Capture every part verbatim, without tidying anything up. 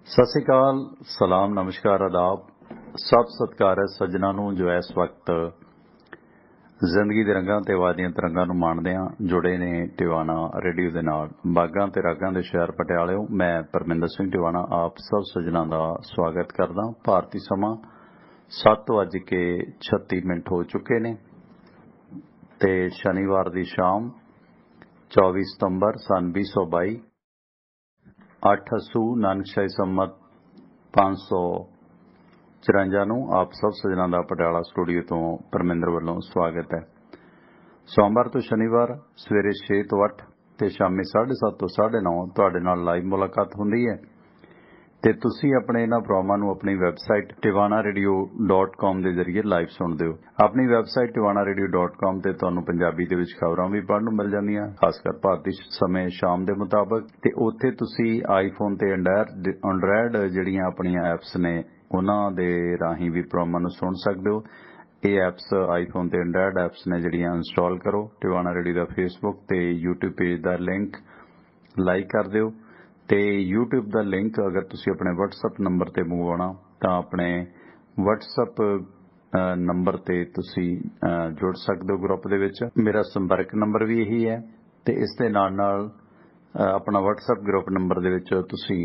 सत श्री अकाल, सलाम, नमस्कार, आदाब, सब सत्कार है सज्जनों नूं जो इस वक्त जिंदगी दे रंगां ते वादियां तरंगां नूं माणदिआं जुड़े ने टिवाणा रेडियो दे नाल। बागां ते रागां दे शहर पटियाले मैं परमिंदर सिंह टिवाणा आप सब सज्जनों का स्वागत करदा। भारती समा सत्त वज के छत्ती मिनट हो चुके ने ते शनिवार दी शाम चौबीस सितंबर सन बीस सौ बाई अठ असू नानक शाही सम्मत पांच सौ चौरानवे नूं आप सब सज्जनों का पटियाला स्टूडियो तो परमिंदर वालों स्वागत है। सोमवार तो शनिवार सवेरे छे तो अठ ते शामी साढ़े सत्त तो साढ़े नौ तुहाडे नाल लाइव मुलाकात हुंदी है ते तुसीं अपने इन्हां प्रोग्रामां नूं अपनी website Tiwana radio dot com के जरिए लाइव सुणदे हो। अपनी website Tiwana radio dot com ते तुहानूं पंजाबी दे विच खबरां भी पढ़न नूं मिल जांदियां, खासकर भारती समय शाम दे मुताबक। ते उत्थे तुसीं आईफोन ते एंड्रायड जिहड़ियां अपणियां ऐप्स ने उन्हां दे राहीं भी प्रोग्रामां नूं सुण सकदे हो। ये ऐप्स आईफोन ते एंड्रायड ऐप्स ने जिहड़ियां इंस्टॉल करो। टिवाणा रेडियो दा फेसबुक ते यूट्यूब पेज दा लिंक लाइक कर दिओ ते यूट्यूब दा लिंक अगर तुसीं अपने WhatsApp नंबर ते मंगवाउणा तां अपने WhatsApp नंबर ते तुसीं जुड़ सकदे हो ग्रुप दे विच। मेरा संपर्क नंबर भी यही है ते इस दे नाल नाल अपना WhatsApp ग्रुप नंबर दे विच तुसीं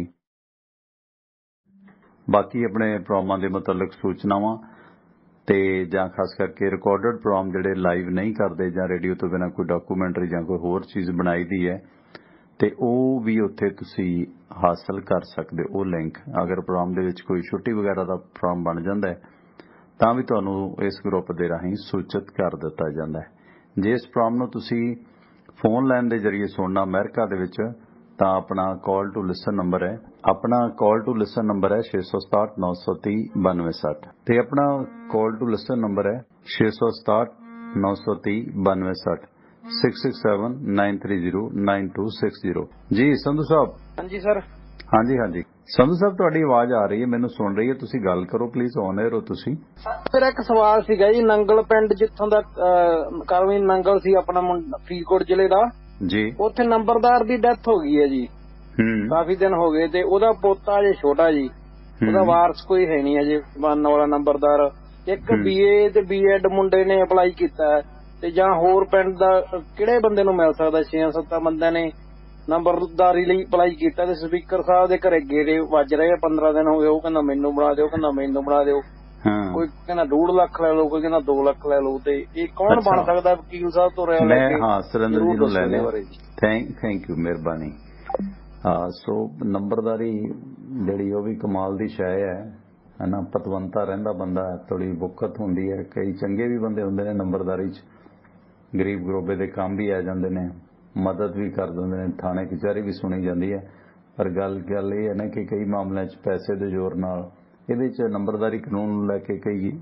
बाकी अपने प्रोग्रामां दे मुतलक सूचनावां ते जां खास करके रिकॉर्डेड प्रोग्राम जिहड़े लाइव नहीं करते जां रेडियो तो बिना कोई डॉक्यूमेंटरी जां कोई होर चीज़ बनाई दी है ते ਉਹ भी उत्थे तुसी हासिल कर सकते हो। लिंक अगर प्रोग्राम दे विच कोई छुट्टी वगैरह का प्रोग्राम बन जाता है तां भी तुहानूं इस ग्रुप दे राहीं सूचित कर दिता जाता है। जे इस प्रोग्राम नूं तुसी फोन लाइन दे जरिए सुनना अमेरिका दे विच तां अपना कॉल टू लिसन नंबर है अपना कॉल टू लिसन नंबर है छे सौ सताहठ नौ सौ तीह बानवे सठ ते अपना कॉल टू लिसन नंबर है छे सौ सताहठ नौ सौ तीह बानवे सठ six six seven nine three zero nine two six zero. जी संधू साहब। हाँ जी सर। हाँ जी हाँ जी संधू साहब तुहाडी आवाज आ रही है, मैनूं सुन रही है, तुसीं गल करो प्लीज, ऑन एयर हो तुसीं। मेरा एक सवाल सीगा जी, नंगल पिंड जिੱਥੋਂ ਦਾ ਕਰਮੀ ਨੰਗਲ ਸੀ ਆਪਣਾ ਫਰੀਦਕੋਟ ਜ਼ਿਲ੍ਹੇ ਦਾ ਜੀ, ਉੱਥੇ ਨੰਬਰਦਾਰ ਦੀ ਡੈਥ ਹੋ ਗਈ ਹੈ ਜੀ। ਹੂੰ ਕਾਫੀ ਦਿਨ ਹੋ ਗਏ ਤੇ ਉਹਦਾ ਪੋਤਾ ਜੇ ਛੋਟਾ ਜੀ, ਉਹਦਾ ਵਾਰਸ ਕੋਈ ਹੈ ਨਹੀਂ ਅਜੇ ਬਣਨ ਵਾਲਾ ਨੰਬਰਦਾਰ। ਇੱਕ ਬੀਏ ਤੇ ਬੀਐਡ ਮੁੰਡੇ ਨੇ ਅਪਲਾਈ ਕੀਤਾ ਤੇ ਜਾਂ ਹੋਰ ਪਿੰਡ ਦਾ ਕਿਹੜੇ ਬੰਦੇ ਨੂੰ ਮਿਲ ਸਕਦਾ? ਛੇ ਸੱਤਾਂ ਬੰਦਿਆਂ ਨੇ ਨੰਬਰਦਾਰੀ ਲਈ ਅਪਲਾਈ ਕੀਤਾ ਤੇ ਸਪੀਕਰ ਸਾਹਿਬ ਦੇ ਘਰੇ ਗੇੜੇ ਵੱਜ ਰਹੇ ਪੰਦਰਾਂ ਦਿਨ ਹੋ ਗਏ। ਉਹ ਕਹਿੰਦਾ ਮੈਨੂੰ ਬਣਾ ਦਿਓ, ਕਹਿੰਦਾ ਮੈਨੂੰ ਬਣਾ ਦਿਓ। ਕੋਈ ਕਹਿੰਦਾ ਡੂਢ ਲੱਖ ਲੈ ਲਓ, ਕੋਈ ਕਹਿੰਦਾ ਦੋ ਲੱਖ ਲੈ ਲਓ। ਤੇ ਇਹ ਕੌਣ ਬਣ ਸਕਦਾ ਵਕੀਲ ਸਾਹਿਬ ਤੋਂ ਰਹਿ ਲੈ ਕੇ? ਹਾਂ ਸੁਰਿੰਦਰ ਜੀ ਨੂੰ ਲੈ ਲਿਆ। ਥੈਂਕ ਥੈਂਕ ਯੂ, ਮਿਹਰਬਾਨੀ। ਹਾਂ ਸੋ ਨੰਬਰਦਾਰੀ ਜਿਹੜੀ ਉਹ ਵੀ ਕਮਾਲ ਦੀ ਸ਼ੈ ਹੈ ਹੈ ਨਾ। ਪਤਵੰਤਾ ਰਹਿੰਦਾ ਬੰਦਾ, ਥੋੜੀ ਬੁੱਕਤ ਹੁੰਦੀ ਹੈ। ਕਈ ਚੰਗੇ ਵੀ ਬੰਦੇ ਹੁੰਦੇ ਨੇ ਨੰਬਰਦਾਰੀ 'ਚ, ਗਰੀਬ ਗਰੋਬੇ ਦੇ ਕੰਮ ਵੀ ਆ ਜਾਂਦੇ ਨੇ, ਮਦਦ ਵੀ ਕਰ ਦਿੰਦੇ ਨੇ, ਥਾਣੇ ਕਚਹਿਰੀ ਵੀ ਸੁਣੀ ਜਾਂਦੀ ਹੈ। ਪਰ ਗੱਲ ਗੱਲ ਇਹ ਹੈ ਨਾ ਕਿ ਕਈ ਮਾਮਲਿਆਂ 'ਚ ਪੈਸੇ ਦੇ ਜ਼ੋਰ ਨਾਲ ਇਹਦੇ 'ਚ ਨੰਬਰਦਾਰੀ ਕਾਨੂੰਨ ਨੂੰ ਲੈ ਕੇ ਕਈ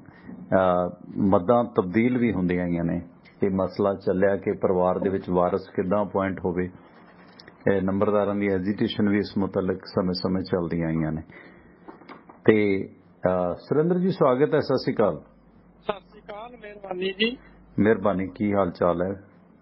ਮੱਦਾਂ ਤਬਦੀਲ ਵੀ ਹੁੰਦੀਆਂ ਆਈਆਂ ਨੇ। ਇਹ ਮਸਲਾ ਚੱਲਿਆ ਕਿ ਪਰਿਵਾਰ ਦੇ ਵਿੱਚ ਵਾਰਸ ਕਿੱਦਾਂ ਅਪੁਆਇੰਟ ਹੋਵੇ। ਇਹ ਨੰਬਰਦਾਰਾਂ ਦੀ ਐਜੀਟੇਸ਼ਨ ਵੀ ਇਸ ਮੁਤਲਕ ਸਮੇਂ ਸਮੇਂ ਚੱਲਦੀਆਂ ਆਈਆਂ ਨੇ। ਤੇ ਸੁਰਿੰਦਰ ਜੀ ਸਵਾਗਤ ਹੈ। ਸਤਿ ਸ਼੍ਰੀ ਅਕਾਲ। ਸਤਿ ਸ਼੍ਰੀ ਅਕਾਲ, ਮਿਹਰਬਾਨੀ ਜੀ। ਮਿਹਰਬਾਨੀ। ਕੀ ਹਾਲ ਚਾਲ ਹੈ?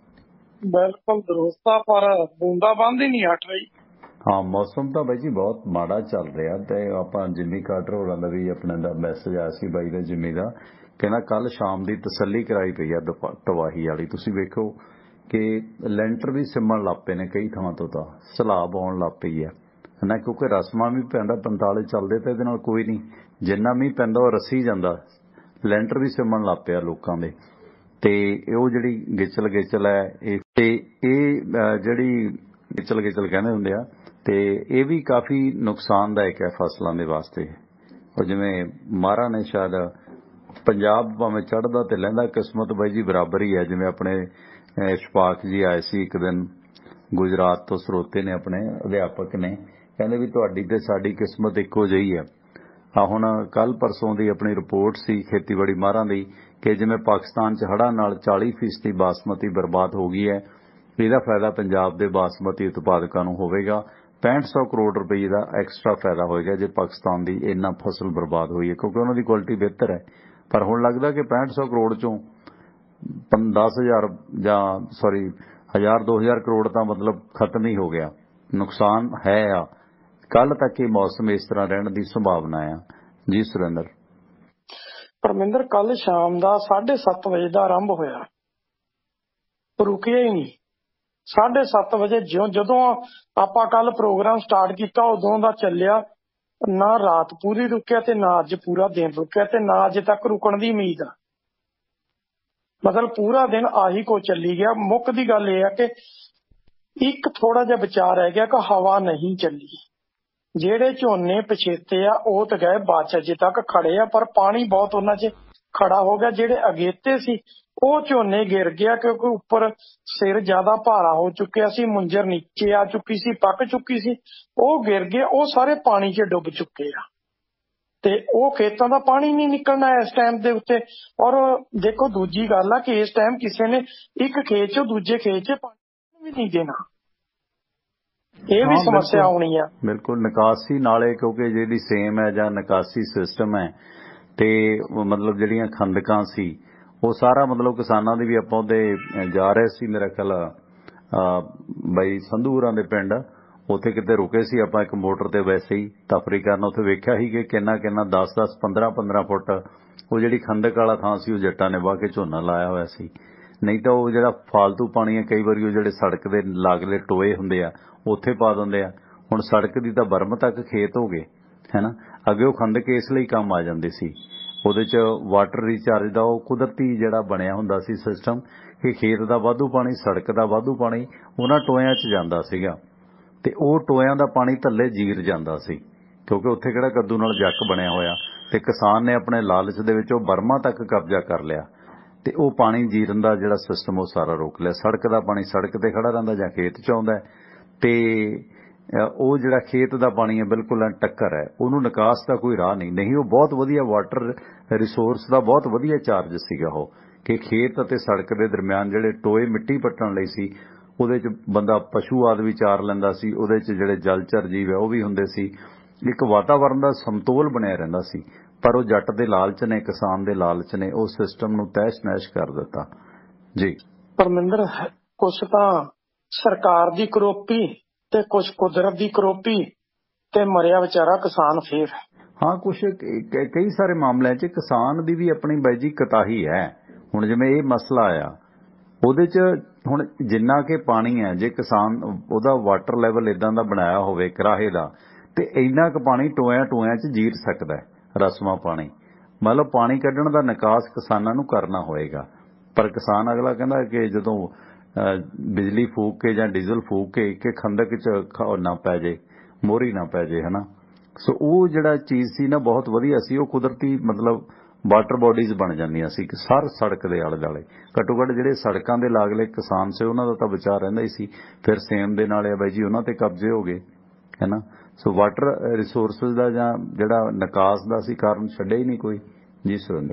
ਬਿਲਕੁਲ ਦਰੁਸਤ ਆ, ਪਰ ਬੂੰਦਾਬਾਂਦੀ ਹੀ ਨਹੀਂ ਹਟ ਰਹੀ। ਹਾਂ ਮੌਸਮ ਤਾਂ ਬਾਈ ਜੀ ਬਹੁਤ ਮਾੜਾ ਚੱਲ ਰਿਹਾ। ਤੇ ਆਪਾਂ ਜਿੰਮੀ ਕਾਰਟਰ ਹੋਰਾਂ ਦਾ ਵੀ ਆਪਣੇ ਦਾ ਮੈਸੇਜ ਆਇਆ ਸੀ ਬਾਈ ਦਾ ਜਿੰਮੀ ਦਾ, ਕਹਿੰਦਾ ਕੱਲ ਸ਼ਾਮ ਦੀ ਤਸੱਲੀ ਕਰਾਈ ਪਈ ਆ ਤਬਾਹੀ ਵਾਲੀ। ਤੁਸੀਂ ਵੇਖੋ ਕਿ ਲੈਂਟਰ ਵੀ ਸਿਮਣ ਲੱਗ ਪਏ ਨੇ ਕਈ ਥਾਂ ਤੋਂ, ਤਾਂ ਸਲਾਬ ਆਉਣ ਲੱਗ ਪਈ ਹੈ ਨਾ, ਕਿਉਂਕਿ ਰਸਮਾਂ ਵੀ ਪੈਂਦਾ ਪੰਤਾਲੇ ਚੱਲਦੇ ਤੇ ਇਹਦੇ ਨਾਲ ਕੋਈ ਨਹੀਂ, ਜਿੰਨਾ ਮੀਂਹ ਪੈਂਦਾ ਉਹ ਰਸੀ ਜਾਂਦਾ। ਲੈਂਟਰ ਵੀ ਸਿਮਣ ਲੱਗ ਪਿਆ ਲੋਕਾਂ ਦੇ। ਤੇ ਉਹ ਜਿਹੜੀ ਗਿਚਲ ਗਿਚਲ ਹੈ ਇਹ ਤੇ ਇਹ ਜਿਹੜੀ ਗਿਚਲ ਗਿਚਲ ਕਹਿੰਦੇ ਹੁੰਦੇ ਆ, ਤੇ ਇਹ ਵੀ ਕਾਫੀ ਨੁਕਸਾਨਦਾਇਕ ਹੈ ਫਸਲਾਂ ਦੇ ਵਾਸਤੇ। ਉਹ ਜਿਵੇਂ ਮਾਰਾ ਨੇ ਸ਼ਾਇਦ ਪੰਜਾਬ ਭਾਵੇਂ ਚੜ੍ਹਦਾ ਤੇ ਲਹਿੰਦਾ ਕਿਸਮਤ ਬਾਈ ਜੀ ਬਰਾਬਰ ਹੀ ਹੈ। ਜਿਵੇਂ ਆਪਣੇ ਇਸ਼ਫਾਕ ਜੀ ਆਏ ਸੀ ਇੱਕ ਦਿਨ ਗੁਜਰਾਤ ਤੋਂ, ਸਰੋਤੇ ਨੇ ਆਪਣੇ ਅਧਿਆਪਕ ਨੇ, ਕਹਿੰਦੇ ਵੀ ਤੁਹਾਡੀ ਤੇ ਸਾਡੀ ਕਿਸਮਤ ਇੱਕੋ ਜਿਹੀ ਹੈ। ਆ ਹੁਣ ਕੱਲ ਪਰਸੋਂ ਦੀ ਆਪਣੀ ਰਿਪੋਰਟ ਸੀ ਖੇਤੀਬਾੜੀ ਮਾਹਰਾਂ ਦੀ ਕਿ ਜਿਵੇਂ ਪਾਕਿਸਤਾਨ 'ਚ ਹੜ੍ਹਾਂ ਨਾਲ ਚਾਲੀ ਫੀਸਦੀ ਬਾਸਮਤੀ ਬਰਬਾਦ ਹੋ ਗਈ ਹੈ, ਇਹਦਾ ਫਾਇਦਾ ਪੰਜਾਬ ਦੇ ਬਾਸਮਤੀ ਉਤਪਾਦਕਾਂ ਨੂੰ ਹੋਵੇਗਾ। ਪੈਂਹਠ ਸੌ ਕਰੋੜ ਰੁਪਏ ਦਾ ਐਕਸਟਰਾ ਫਾਇਦਾ ਹੋਏਗਾ ਜੇ ਪਾਕਿਸਤਾਨ ਦੀ ਇੰਨਾ ਫਸਲ ਬਰਬਾਦ ਹੋਈ ਹੈ, ਕਿਉਂਕਿ ਉਹਨਾਂ ਦੀ ਕੁਆਲਿਟੀ ਬਿਹਤਰ ਹੈ। ਪਰ ਹੁਣ ਲੱਗਦਾ ਕਿ ਪੈਂਹਠ ਸੌ ਕਰੋੜ 'ਚੋਂ ਦਸ ਹਜ਼ਾਰ ਜਾਂ ਸੌਰੀ ਹਜ਼ਾਰ ਦੋ ਹਜ਼ਾਰ ਕਰੋੜ ਤਾਂ ਮਤਲਬ ਖਤਮ ਹੀ ਹੋ ਗਿਆ। ਨੁਕਸਾਨ ਹੈ ਆ ਕੱਲ ਤੱਕ ਇਹ ਮੌਸਮ ਇਸ ਤਰ੍ਹਾਂ ਰਹਿਣ ਦੀ ਸੰਭਾਵਨਾ ਆ? ਜੀ ਸੁਰਿੰਦਰ। ਪਰਮਿੰਦਰ, ਕੱਲ ਸ਼ਾਮ ਦਾ ਸਾਢੇ ਸੱਤ ਵਜੇ ਦਾ ਆਰੰਭ ਹੋਇਆ, ਰੁਕਿਆ ਹੀ ਨਹੀਂ। ਸਾਢੇ ਸੱਤ ਵਜੇ ਜਿਉਂ ਜਦੋਂ ਆਪਾਂ ਕੱਲ ਪ੍ਰੋਗਰਾਮ ਸਟਾਰਟ ਕੀਤਾ ਉਦੋਂ ਦਾ ਚੱਲਿਆ, ਨਾ ਰਾਤ ਪੂਰੀ ਰੁਕਿਆ ਤੇ ਨਾ ਅੱਜ ਪੂਰਾ ਦਿਨ ਰੁਕਿਆ ਤੇ ਨਾ ਅਜੇ ਤੱਕ ਰੁਕਣ ਦੀ ਉਮੀਦ ਆ। ਮਤਲਬ ਪੂਰਾ ਦਿਨ ਆਹੀ ਕੋ ਚੱਲੀ ਗਿਆ। ਮੁੱਖ ਦੀ ਗੱਲ ਇਹ ਆ ਕਿ ਇੱਕ ਥੋੜਾ ਜਿਹਾ ਬਚਾ ਰਹਿ ਗਿਆ ਕਿ ਹਵਾ ਨਹੀਂ ਚੱਲੀ। ਜਿਹੜੇ ਝੋਨੇ ਪਛੇਤੇ ਆ ਉਹ ਤਾਂ ਗਏ ਬਾਅਦ ਅਜੇ ਤੱਕ ਖੜੇ ਆ, ਪਰ ਪਾਣੀ ਬਹੁਤ ਉਹਨਾਂ 'ਚ ਖੜਾ ਹੋ ਗਿਆ। ਜਿਹੜੇ ਅਗੇਤੇ ਸੀ ਉਹ ਝੋਨੇ ਗਿਰ ਗਿਆ ਕਿਉਂਕਿ ਉੱਪਰ ਸਿਰ ਜ਼ਿਆਦਾ ਭਾਰਾ ਹੋ ਚੁੱਕਿਆ ਸੀ, ਮੁੰਜਰ ਨੀਚੇ ਆ ਚੁੱਕੀ ਸੀ, ਪੱਕ ਚੁੱਕੀ ਸੀ, ਉਹ ਗਿਰ ਗਏ। ਉਹ ਸਾਰੇ ਪਾਣੀ 'ਚ ਡੁੱਬ ਚੁੱਕੇ ਆ ਤੇ ਉਹ ਖੇਤਾਂ ਦਾ ਪਾਣੀ ਨਹੀਂ ਨਿਕਲਣਾ ਇਸ ਟਾਈਮ ਦੇ ਉੱਤੇ। ਔਰ ਦੇਖੋ ਦੂਜੀ ਗੱਲ ਆ ਕਿ ਇਸ ਟਾਈਮ ਕਿਸੇ ਨੇ ਇੱਕ ਖੇਤ 'ਚੋਂ ਦੂਜੇ ਖੇਤ 'ਚ ਪਾਣੀ ਵੀ ਨਹੀਂ ਦੇਣਾ। ਇਹ ਵੀ ਸਮੱਸਿਆ ਆਉਣੀ ਆ। ਬਿਲਕੁਲ, ਨਿਕਾਸੀ ਨਾਲੇ ਕਿਉਂਕਿ ਜਿਹੜੀ ਸੇਮ ਹੈ ਜਾਂ ਨਿਕਾਸੀ ਸਿਸਟਮ ਹੈ ਤੇ ਮਤਲਬ ਜਿਹੜੀਆਂ ਖੰਦਕਾਂ ਸੀ ਉਹ ਸਾਰਾ ਮਤਲਬ ਕਿਸਾਨਾਂ ਦੀ ਵੀ ਆਪਾਂ ਉਹਦੇ ਜਾ ਰਹੇ ਸੀ। ਮੇਰਾ ਖਿਆਲ ਬਾਈ ਸੰਧੂ ਹੋਰਾਂ ਦੇ ਪਿੰਡ ਉੱਥੇ ਕਿਤੇ ਰੁਕੇ ਸੀ ਆਪਾਂ ਇੱਕ ਮੋਟਰ ਤੇ ਵੈਸੇ ਹੀ ਤਫਰੀ ਕਰਨ। ਉੱਥੇ ਵੇਖਿਆ ਸੀ ਕਿ ਕਿੰਨਾ ਕਿੰਨਾ ਦਸ ਦਸ ਪੰਦਰਾਂ ਪੰਦਰਾਂ ਫੁੱਟ ਉਹ ਜਿਹੜੀ ਖੰਦਕ ਵਾਲਾ ਥਾਂ ਸੀ ਉਹ ਜੱਟਾਂ ਨੇ ਵਾਹ ਕੇ ਝੋਨਾ ਲਾਇਆ ਹੋਇਆ ਸੀ। ਨਹੀਂ ਤਾਂ ਉਹ ਜਿਹੜਾ ਫਾਲਤੂ ਪਾਣੀ ਹੈ ਕਈ ਵਾਰੀ ਉਹ ਜਿਹੜੇ ਸੜਕ ਦੇ ਲਾਗਲੇ ਟੋਏ ਹੁੰਦੇ ਆ ਉੱਥੇ ਪਾ ਦਿੰਦੇ ਆ। ਹੁਣ ਸੜਕ ਦੀ ਤਾਂ ਬਰਮ ਤੱਕ ਖੇਤ ਹੋ ਗਏ ਹੈ ਨਾ। ਅੱਗੇ ਉਹ ਖੰਦਕ ਇਸ ਲਈ ਕੰਮ ਆ ਜਾਂਦੀ ਸੀ, ਉਹਦੇ 'ਚ ਵਾਟਰ ਰੀਚਾਰਜ ਦਾ ਉਹ ਕੁਦਰਤੀ ਜਿਹੜਾ ਬਣਿਆ ਹੁੰਦਾ ਸੀ ਸਿਸਟਮ ਕਿ ਖੇਤ ਦਾ ਵਾਧੂ ਪਾਣੀ, ਸੜਕ ਦਾ ਵਾਧੂ ਪਾਣੀ ਉਹਨਾਂ ਟੋਇਆਂ 'ਚ ਜਾਂਦਾ ਸੀਗਾ ਤੇ ਉਹ ਟੋਇਆਂ ਦਾ ਪਾਣੀ ਥੱਲੇ ਜੀਰ ਜਾਂਦਾ ਸੀ ਕਿਉਂਕਿ ਉੱਥੇ ਕਿਹੜਾ ਕੱਦੂ ਨਾਲ ਜੱਕ ਬਣਿਆ ਹੋਇਆ। ਤੇ ਕਿਸਾਨ ਨੇ ਆਪਣੇ ਲਾਲਚ ਦੇ ਵਿੱਚ ਉਹ ਬਰਮਾ ਤੱਕ ਕਬਜ਼ਾ ਕਰ ਲਿਆ ਤੇ ਉਹ ਪਾਣੀ ਜੀਰਨ ਦਾ ਜਿਹੜਾ ਸਿਸਟਮ ਉਹ ਸਾਰਾ ਰੋਕ ਲਿਆ। ਸੜਕ ਦਾ ਪਾਣੀ ਸੜਕ ਤੇ ਖੜਾ ਰਹਿੰਦਾ ਜਾਂ ਖੇਤ 'ਚ ਆਉਂਦਾ ਤੇ ਉਹ ਜਿਹੜਾ ਖੇਤ ਦਾ ਪਾਣੀ ਹੈ ਬਿਲਕੁਲ ਟੱਕਰ ਹੈ, ਉਹਨੂੰ ਨਿਕਾਸ ਦਾ ਕੋਈ ਰਾਹ ਨਹੀਂ। ਨਹੀਂ ਉਹ ਬਹੁਤ ਵਧੀਆ ਵਾਟਰ ਰਿਸੋਰਸ ਦਾ ਬਹੁਤ ਵਧੀਆ ਚਾਰਜ ਸੀਗਾ ਉਹ ਕਿ ਖੇਤ ਅਤੇ ਸੜਕ ਦੇ ਦਰਮਿਆਨ ਜਿਹੜੇ ਟੋਏ ਮਿੱਟੀ ਪੱਟਣ ਲਈ ਸੀ ਉਹਦੇ 'ਚ ਬੰਦਾ ਪਸ਼ੂ ਆਦਿ ਵੀ ਚਾਰ ਲੈਂਦਾ ਸੀ, ਉਹਦੇ 'ਚ ਜਿਹੜੇ ਜਲਚਰ ਜੀਵ ਹੈ ਉਹ ਵੀ ਹੁੰਦੇ ਸੀ। ਇੱਕ ਵਾਤਾਵਰਨ ਦਾ ਸਮਤੋਲ ਬਣਿਆ ਰਹਿੰਦਾ ਸੀ। ਪਰ ਉਹ ਜੱਟ ਦੇ ਲਾਲਚ ਨੇ, ਕਿਸਾਨ ਦੇ ਲਾਲਚ ਨੇ ਉਹ ਸਿਸਟਮ ਨੂੰ ਤਹਿਸ਼ ਨਹਿਸ਼ ਕਰ ਦਿੱਤਾ। ਜੀ ਪਰਮਿੰਦਰ, ਕੁਛ ਤਾਂ ਸਰਕਾਰ ਦੀ ਕਰੋਪੀ ਤੇ ਕੁਛ ਕੁਦਰਤ ਦੀ ਕਰੋਪੀ ਤੇ ਮਰਿਆ ਵਿਚਾਰਾ ਕਿਸਾਨ ਫੇਰ। ਹਾਂ, ਕੁਛ ਕਈ ਸਾਰੇ ਮਾਮਲਿਆਂ 'ਚ ਕਿਸਾਨ ਦੀ ਵੀ ਆਪਣੀ ਬਾਈ ਕਤਾਹੀ ਹੈ। ਹੁਣ ਜਿਵੇਂ ਇਹ ਮਸਲਾ ਆ ਉਹਦੇ 'ਚ ਹੁਣ ਜਿੰਨਾ ਕਿ ਪਾਣੀ ਹੈ ਜੇ ਕਿਸਾਨ ਉਹਦਾ ਵਾਟਰ ਲੈਵਲ ਇਦਾਂ ਦਾ ਬਣਾਇਆ ਹੋਵੇ ਕਰਾਹੇ ਦਾ ਤੇ ਇੰਨਾ ਕੁ ਪਾਣੀ ਟੋਇਆਂ ਟੋਇਆਂ 'ਚ ਜੀਰ ਸਕਦਾ ਰਸਮਾ ਪਾਣੀ। ਮਤਲਬ ਪਾਣੀ ਕੱਢਣ ਦਾ ਨਿਕਾਸ ਕਿਸਾਨਾਂ ਨੂੰ ਕਰਨਾ ਹੋਏਗਾ। ਪਰ ਕਿਸਾਨ ਅਗਲਾ ਕਹਿੰਦਾ ਕਿ ਜਦੋਂ ਬਿਜਲੀ ਫੂਕ ਕੇ ਜਾਂ ਡੀਜ਼ਲ ਫੂਕ ਕੇ ਕਿ ਖੰਦਕ 'ਚ ਨਾ ਪੈ ਜੇ, ਮੋਹਰੀ ਨਾ ਪੈ ਜੇ, ਹੈ ਨਾ। ਸੋ ਉਹ ਜਿਹੜਾ ਚੀਜ਼ ਸੀ ਨਾ ਬਹੁਤ ਵਧੀਆ ਸੀ। ਉਹ ਕੁਦਰਤੀ ਮਤਲਬ ਵਾਟਰ ਬੋਡੀਜ਼ ਬਣ ਜਾਂਦੀਆਂ ਸੀ ਹਰ ਸੜਕ ਦੇ ਆਲੇ ਦੁਆਲੇ। ਘੱਟੋ ਘੱਟ ਜਿਹੜੇ ਸੜਕਾਂ ਦੇ ਲਾਗਲੇ ਕਿਸਾਨ ਸੀ ਉਹਨਾਂ ਦਾ ਤਾਂ ਬਚਾਅ ਰਹਿੰਦਾ ਹੀ ਸੀ। ਫਿਰ ਸੇਮ ਦੇ ਨਾਲ ਬਾਈ ਜੀ ਉਹਨਾਂ ਤੇ ਕਬਜ਼ੇ ਹੋ ਗਏ, ਹੈ ਨਾ। ਸੋ ਵਾਟਰ ਰਿਸੋਰਸਿਸ ਦਾ ਜਾਂ ਜਿਹੜਾ ਨਿਕਾਸ ਦਾ ਸੀ ਕਾਰਨ ਛੱਡਿਆ ਹੀ ਨਹੀਂ ਕੋਈ। ਜੀ ਸੁਰਿੰਦਰ।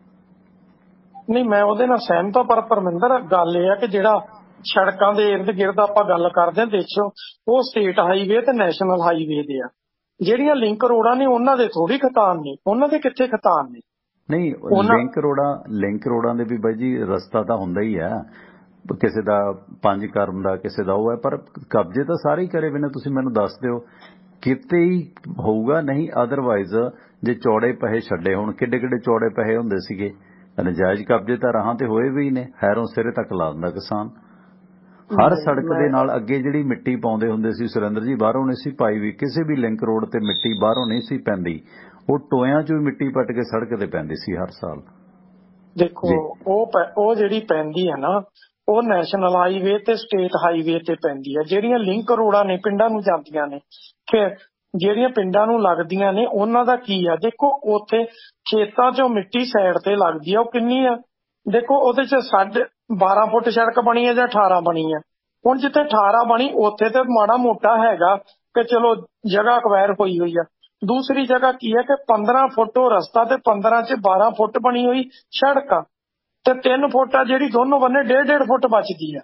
ਨਹੀਂ, ਮੈਂ ਉਹਦੇ ਨਾਲ ਸਹਿਮਤ ਹਾਂ, ਪਰ ਪਰਮਿੰਦਰ ਗੱਲ ਇਹ ਆ ਕਿ ਜਿਹੜਾ ਸੜਕਾਂ ਦੇ ਇਰਦ ਗਿਰਦ ਆਪਾਂ ਗੱਲ ਕਰਦੇ ਹਾਂ ਦੇਖੋ ਉਹ ਸਟੇਟ ਹਾਈਵੇ ਤੇ ਨੈਸ਼ਨਲ ਹਾਈਵੇ ਦੇ ਆ। ਜਿਹੜੀਆਂ ਲਿੰਕ ਰੋਡਾਂ ਨੇ ਉਹਨਾਂ ਦੇ ਥੋੜੀ ਖਤਾਨ ਨੇ, ਉਹਨਾਂ ਦੇ ਕਿੱਥੇ ਖਤਾਨ ਨੇ। ਨਹੀਂ, ਲਿੰਕ ਰੋਡਾਂ ਲਿੰਕ ਰੋਡਾਂ ਦੇ ਵੀ ਬਾਈ ਜੀ ਰਸਤਾ ਤਾਂ ਹੁੰਦਾ ਹੀ ਆ, ਕਿਸੇ ਦਾ ਪੰਜ ਕਰਮ ਦਾ ਕਿਸੇ ਦਾ ਉਹ ਹੈ, ਪਰ ਕਬਜ਼ੇ ਤਾਂ ਸਾਰੇ ਹੀ ਕਰੇ ਬਿਨਾਂ। ਤੁਸੀਂ ਮੈਨੂੰ ਦੱਸ ਦਿਓ ਕਿਤੇ ਹੀ ਹੋਊਗਾ, ਨਹੀਂ ਅਦਰਵਾਈਜ਼ ਜੇ ਚੌੜੇ ਪੈਸੇ ਛੱਡੇ ਹੁਣ ਕਿੱਡੇ ਕਿੱਡੇ ਚੌੜੇ ਪੈਸੇ ਹੁੰਦੇ ਸੀਗੇ। ਨਜਾਇਜ਼ ਕਬਜ਼ੇ ਤਾਂ ਰਾਹਾਂ ਤੇ ਹੋਏ ਵੀ ਨੇ, ਹੈਰੋਂ ਸਿਰੇ ਤੱਕ ਲਾ ਦਿੰਦਾ ਕਿਸਾਨ। ਹਰ ਸੜਕ ਦੇ ਨਾਲ ਅੱਗੇ ਜਿਹੜੀ ਮਿੱਟੀ ਪਾਉਂਦੇ ਹੁੰਦੇ ਸੀ ਸੁਰਿੰਦਰ ਜੀ ਬਾਹਰੋਂ ਨਹੀਂ ਸੀ ਪਾਈ ਵੀ, ਕਿਸੇ ਵੀ ਲਿੰਕ ਰੋਡ ਤੇ ਮਿੱਟੀ ਬਾਹਰੋਂ ਨਹੀਂ ਸੀ ਪੈਂਦੀ, ਉਹ ਟੋਇਆਂ 'ਚੋਂ ਮਿੱਟੀ ਪੱਟ ਕੇ ਸੜਕ ਤੇ ਪੈਂਦੀ ਸੀ ਹਰ ਸਾਲ। ਦੇਖੋ ਉਹ ਉਹ ਜਿਹੜੀ ਪੈਂਦੀ ਹੈ ਨਾ ਉਹ ਨੈਸ਼ਨਲ ਹਾਈਵੇ ਤੇ ਸਟੇਟ ਹਾਈਵੇ ਤੇ ਪੈਂਦੀ ਹੈ। ਜਿਹੜੀਆਂ ਲਿੰਕ ਰੋਡਾਂ ਨੇ ਪਿੰਡਾਂ ਨੂੰ ਜਾਂਦੀਆਂ ਨੇ, ਫਿਰ ਜਿਹੜੀਆਂ ਪਿੰਡਾਂ ਨੂੰ ਲੱਗਦੀਆਂ ਨੇ ਉਹਨਾਂ ਦਾ ਕੀ ਆ। ਦੇਖੋ ਉੱਥੇ ਖੇਤਾਂ 'ਚੋਂ ਮਿੱਟੀ ਸਾਈਡ ਤੇ ਲੱਗਦੀ ਆ, ਉਹ ਕਿੰਨੀ ਆ ਦੇਖੋ ਉਹਦੇ 'ਚ ਸਾਢੇ ਬਾਰਾਂ ਫੁੱਟ ਸੜਕ ਬਣੀ ਹੈ ਜਾਂ ਅਠਾਰਾਂ ਬਣੀ ਹੈ। ਹੁਣ ਜਿੱਥੇ ਅਠਾਰਾਂ ਬਣੀ ਉੱਥੇ ਤੇ ਮਾੜਾ ਮੋਟਾ ਹੈਗਾ ਕਿ ਚਲੋ ਜਗ੍ਹਾ ਅਕਵਾਇਰ ਹੋਈ ਹੋਈ ਆ। ਦੂਸਰੀ ਜਗ੍ਹਾ ਕੀ ਹੈ ਕਿ ਪੰਦਰਾਂ ਫੁੱਟ ਉਹ ਰਸਤਾ ਤੇ ਪੰਦਰਾਂ 'ਚ ਬਾਰਾਂ ਫੁੱਟ ਬਣੀ ਹੋਈ ਸੜਕ ਆ ਤੇ ਤਿੰਨ ਫੁੱਟ ਆ ਜਿਹੜੀ ਦੋਨੋਂ ਬੰਨੇ ਡੇਢ ਡੇਢ ਫੁੱਟ ਬਚਦੀ ਆ।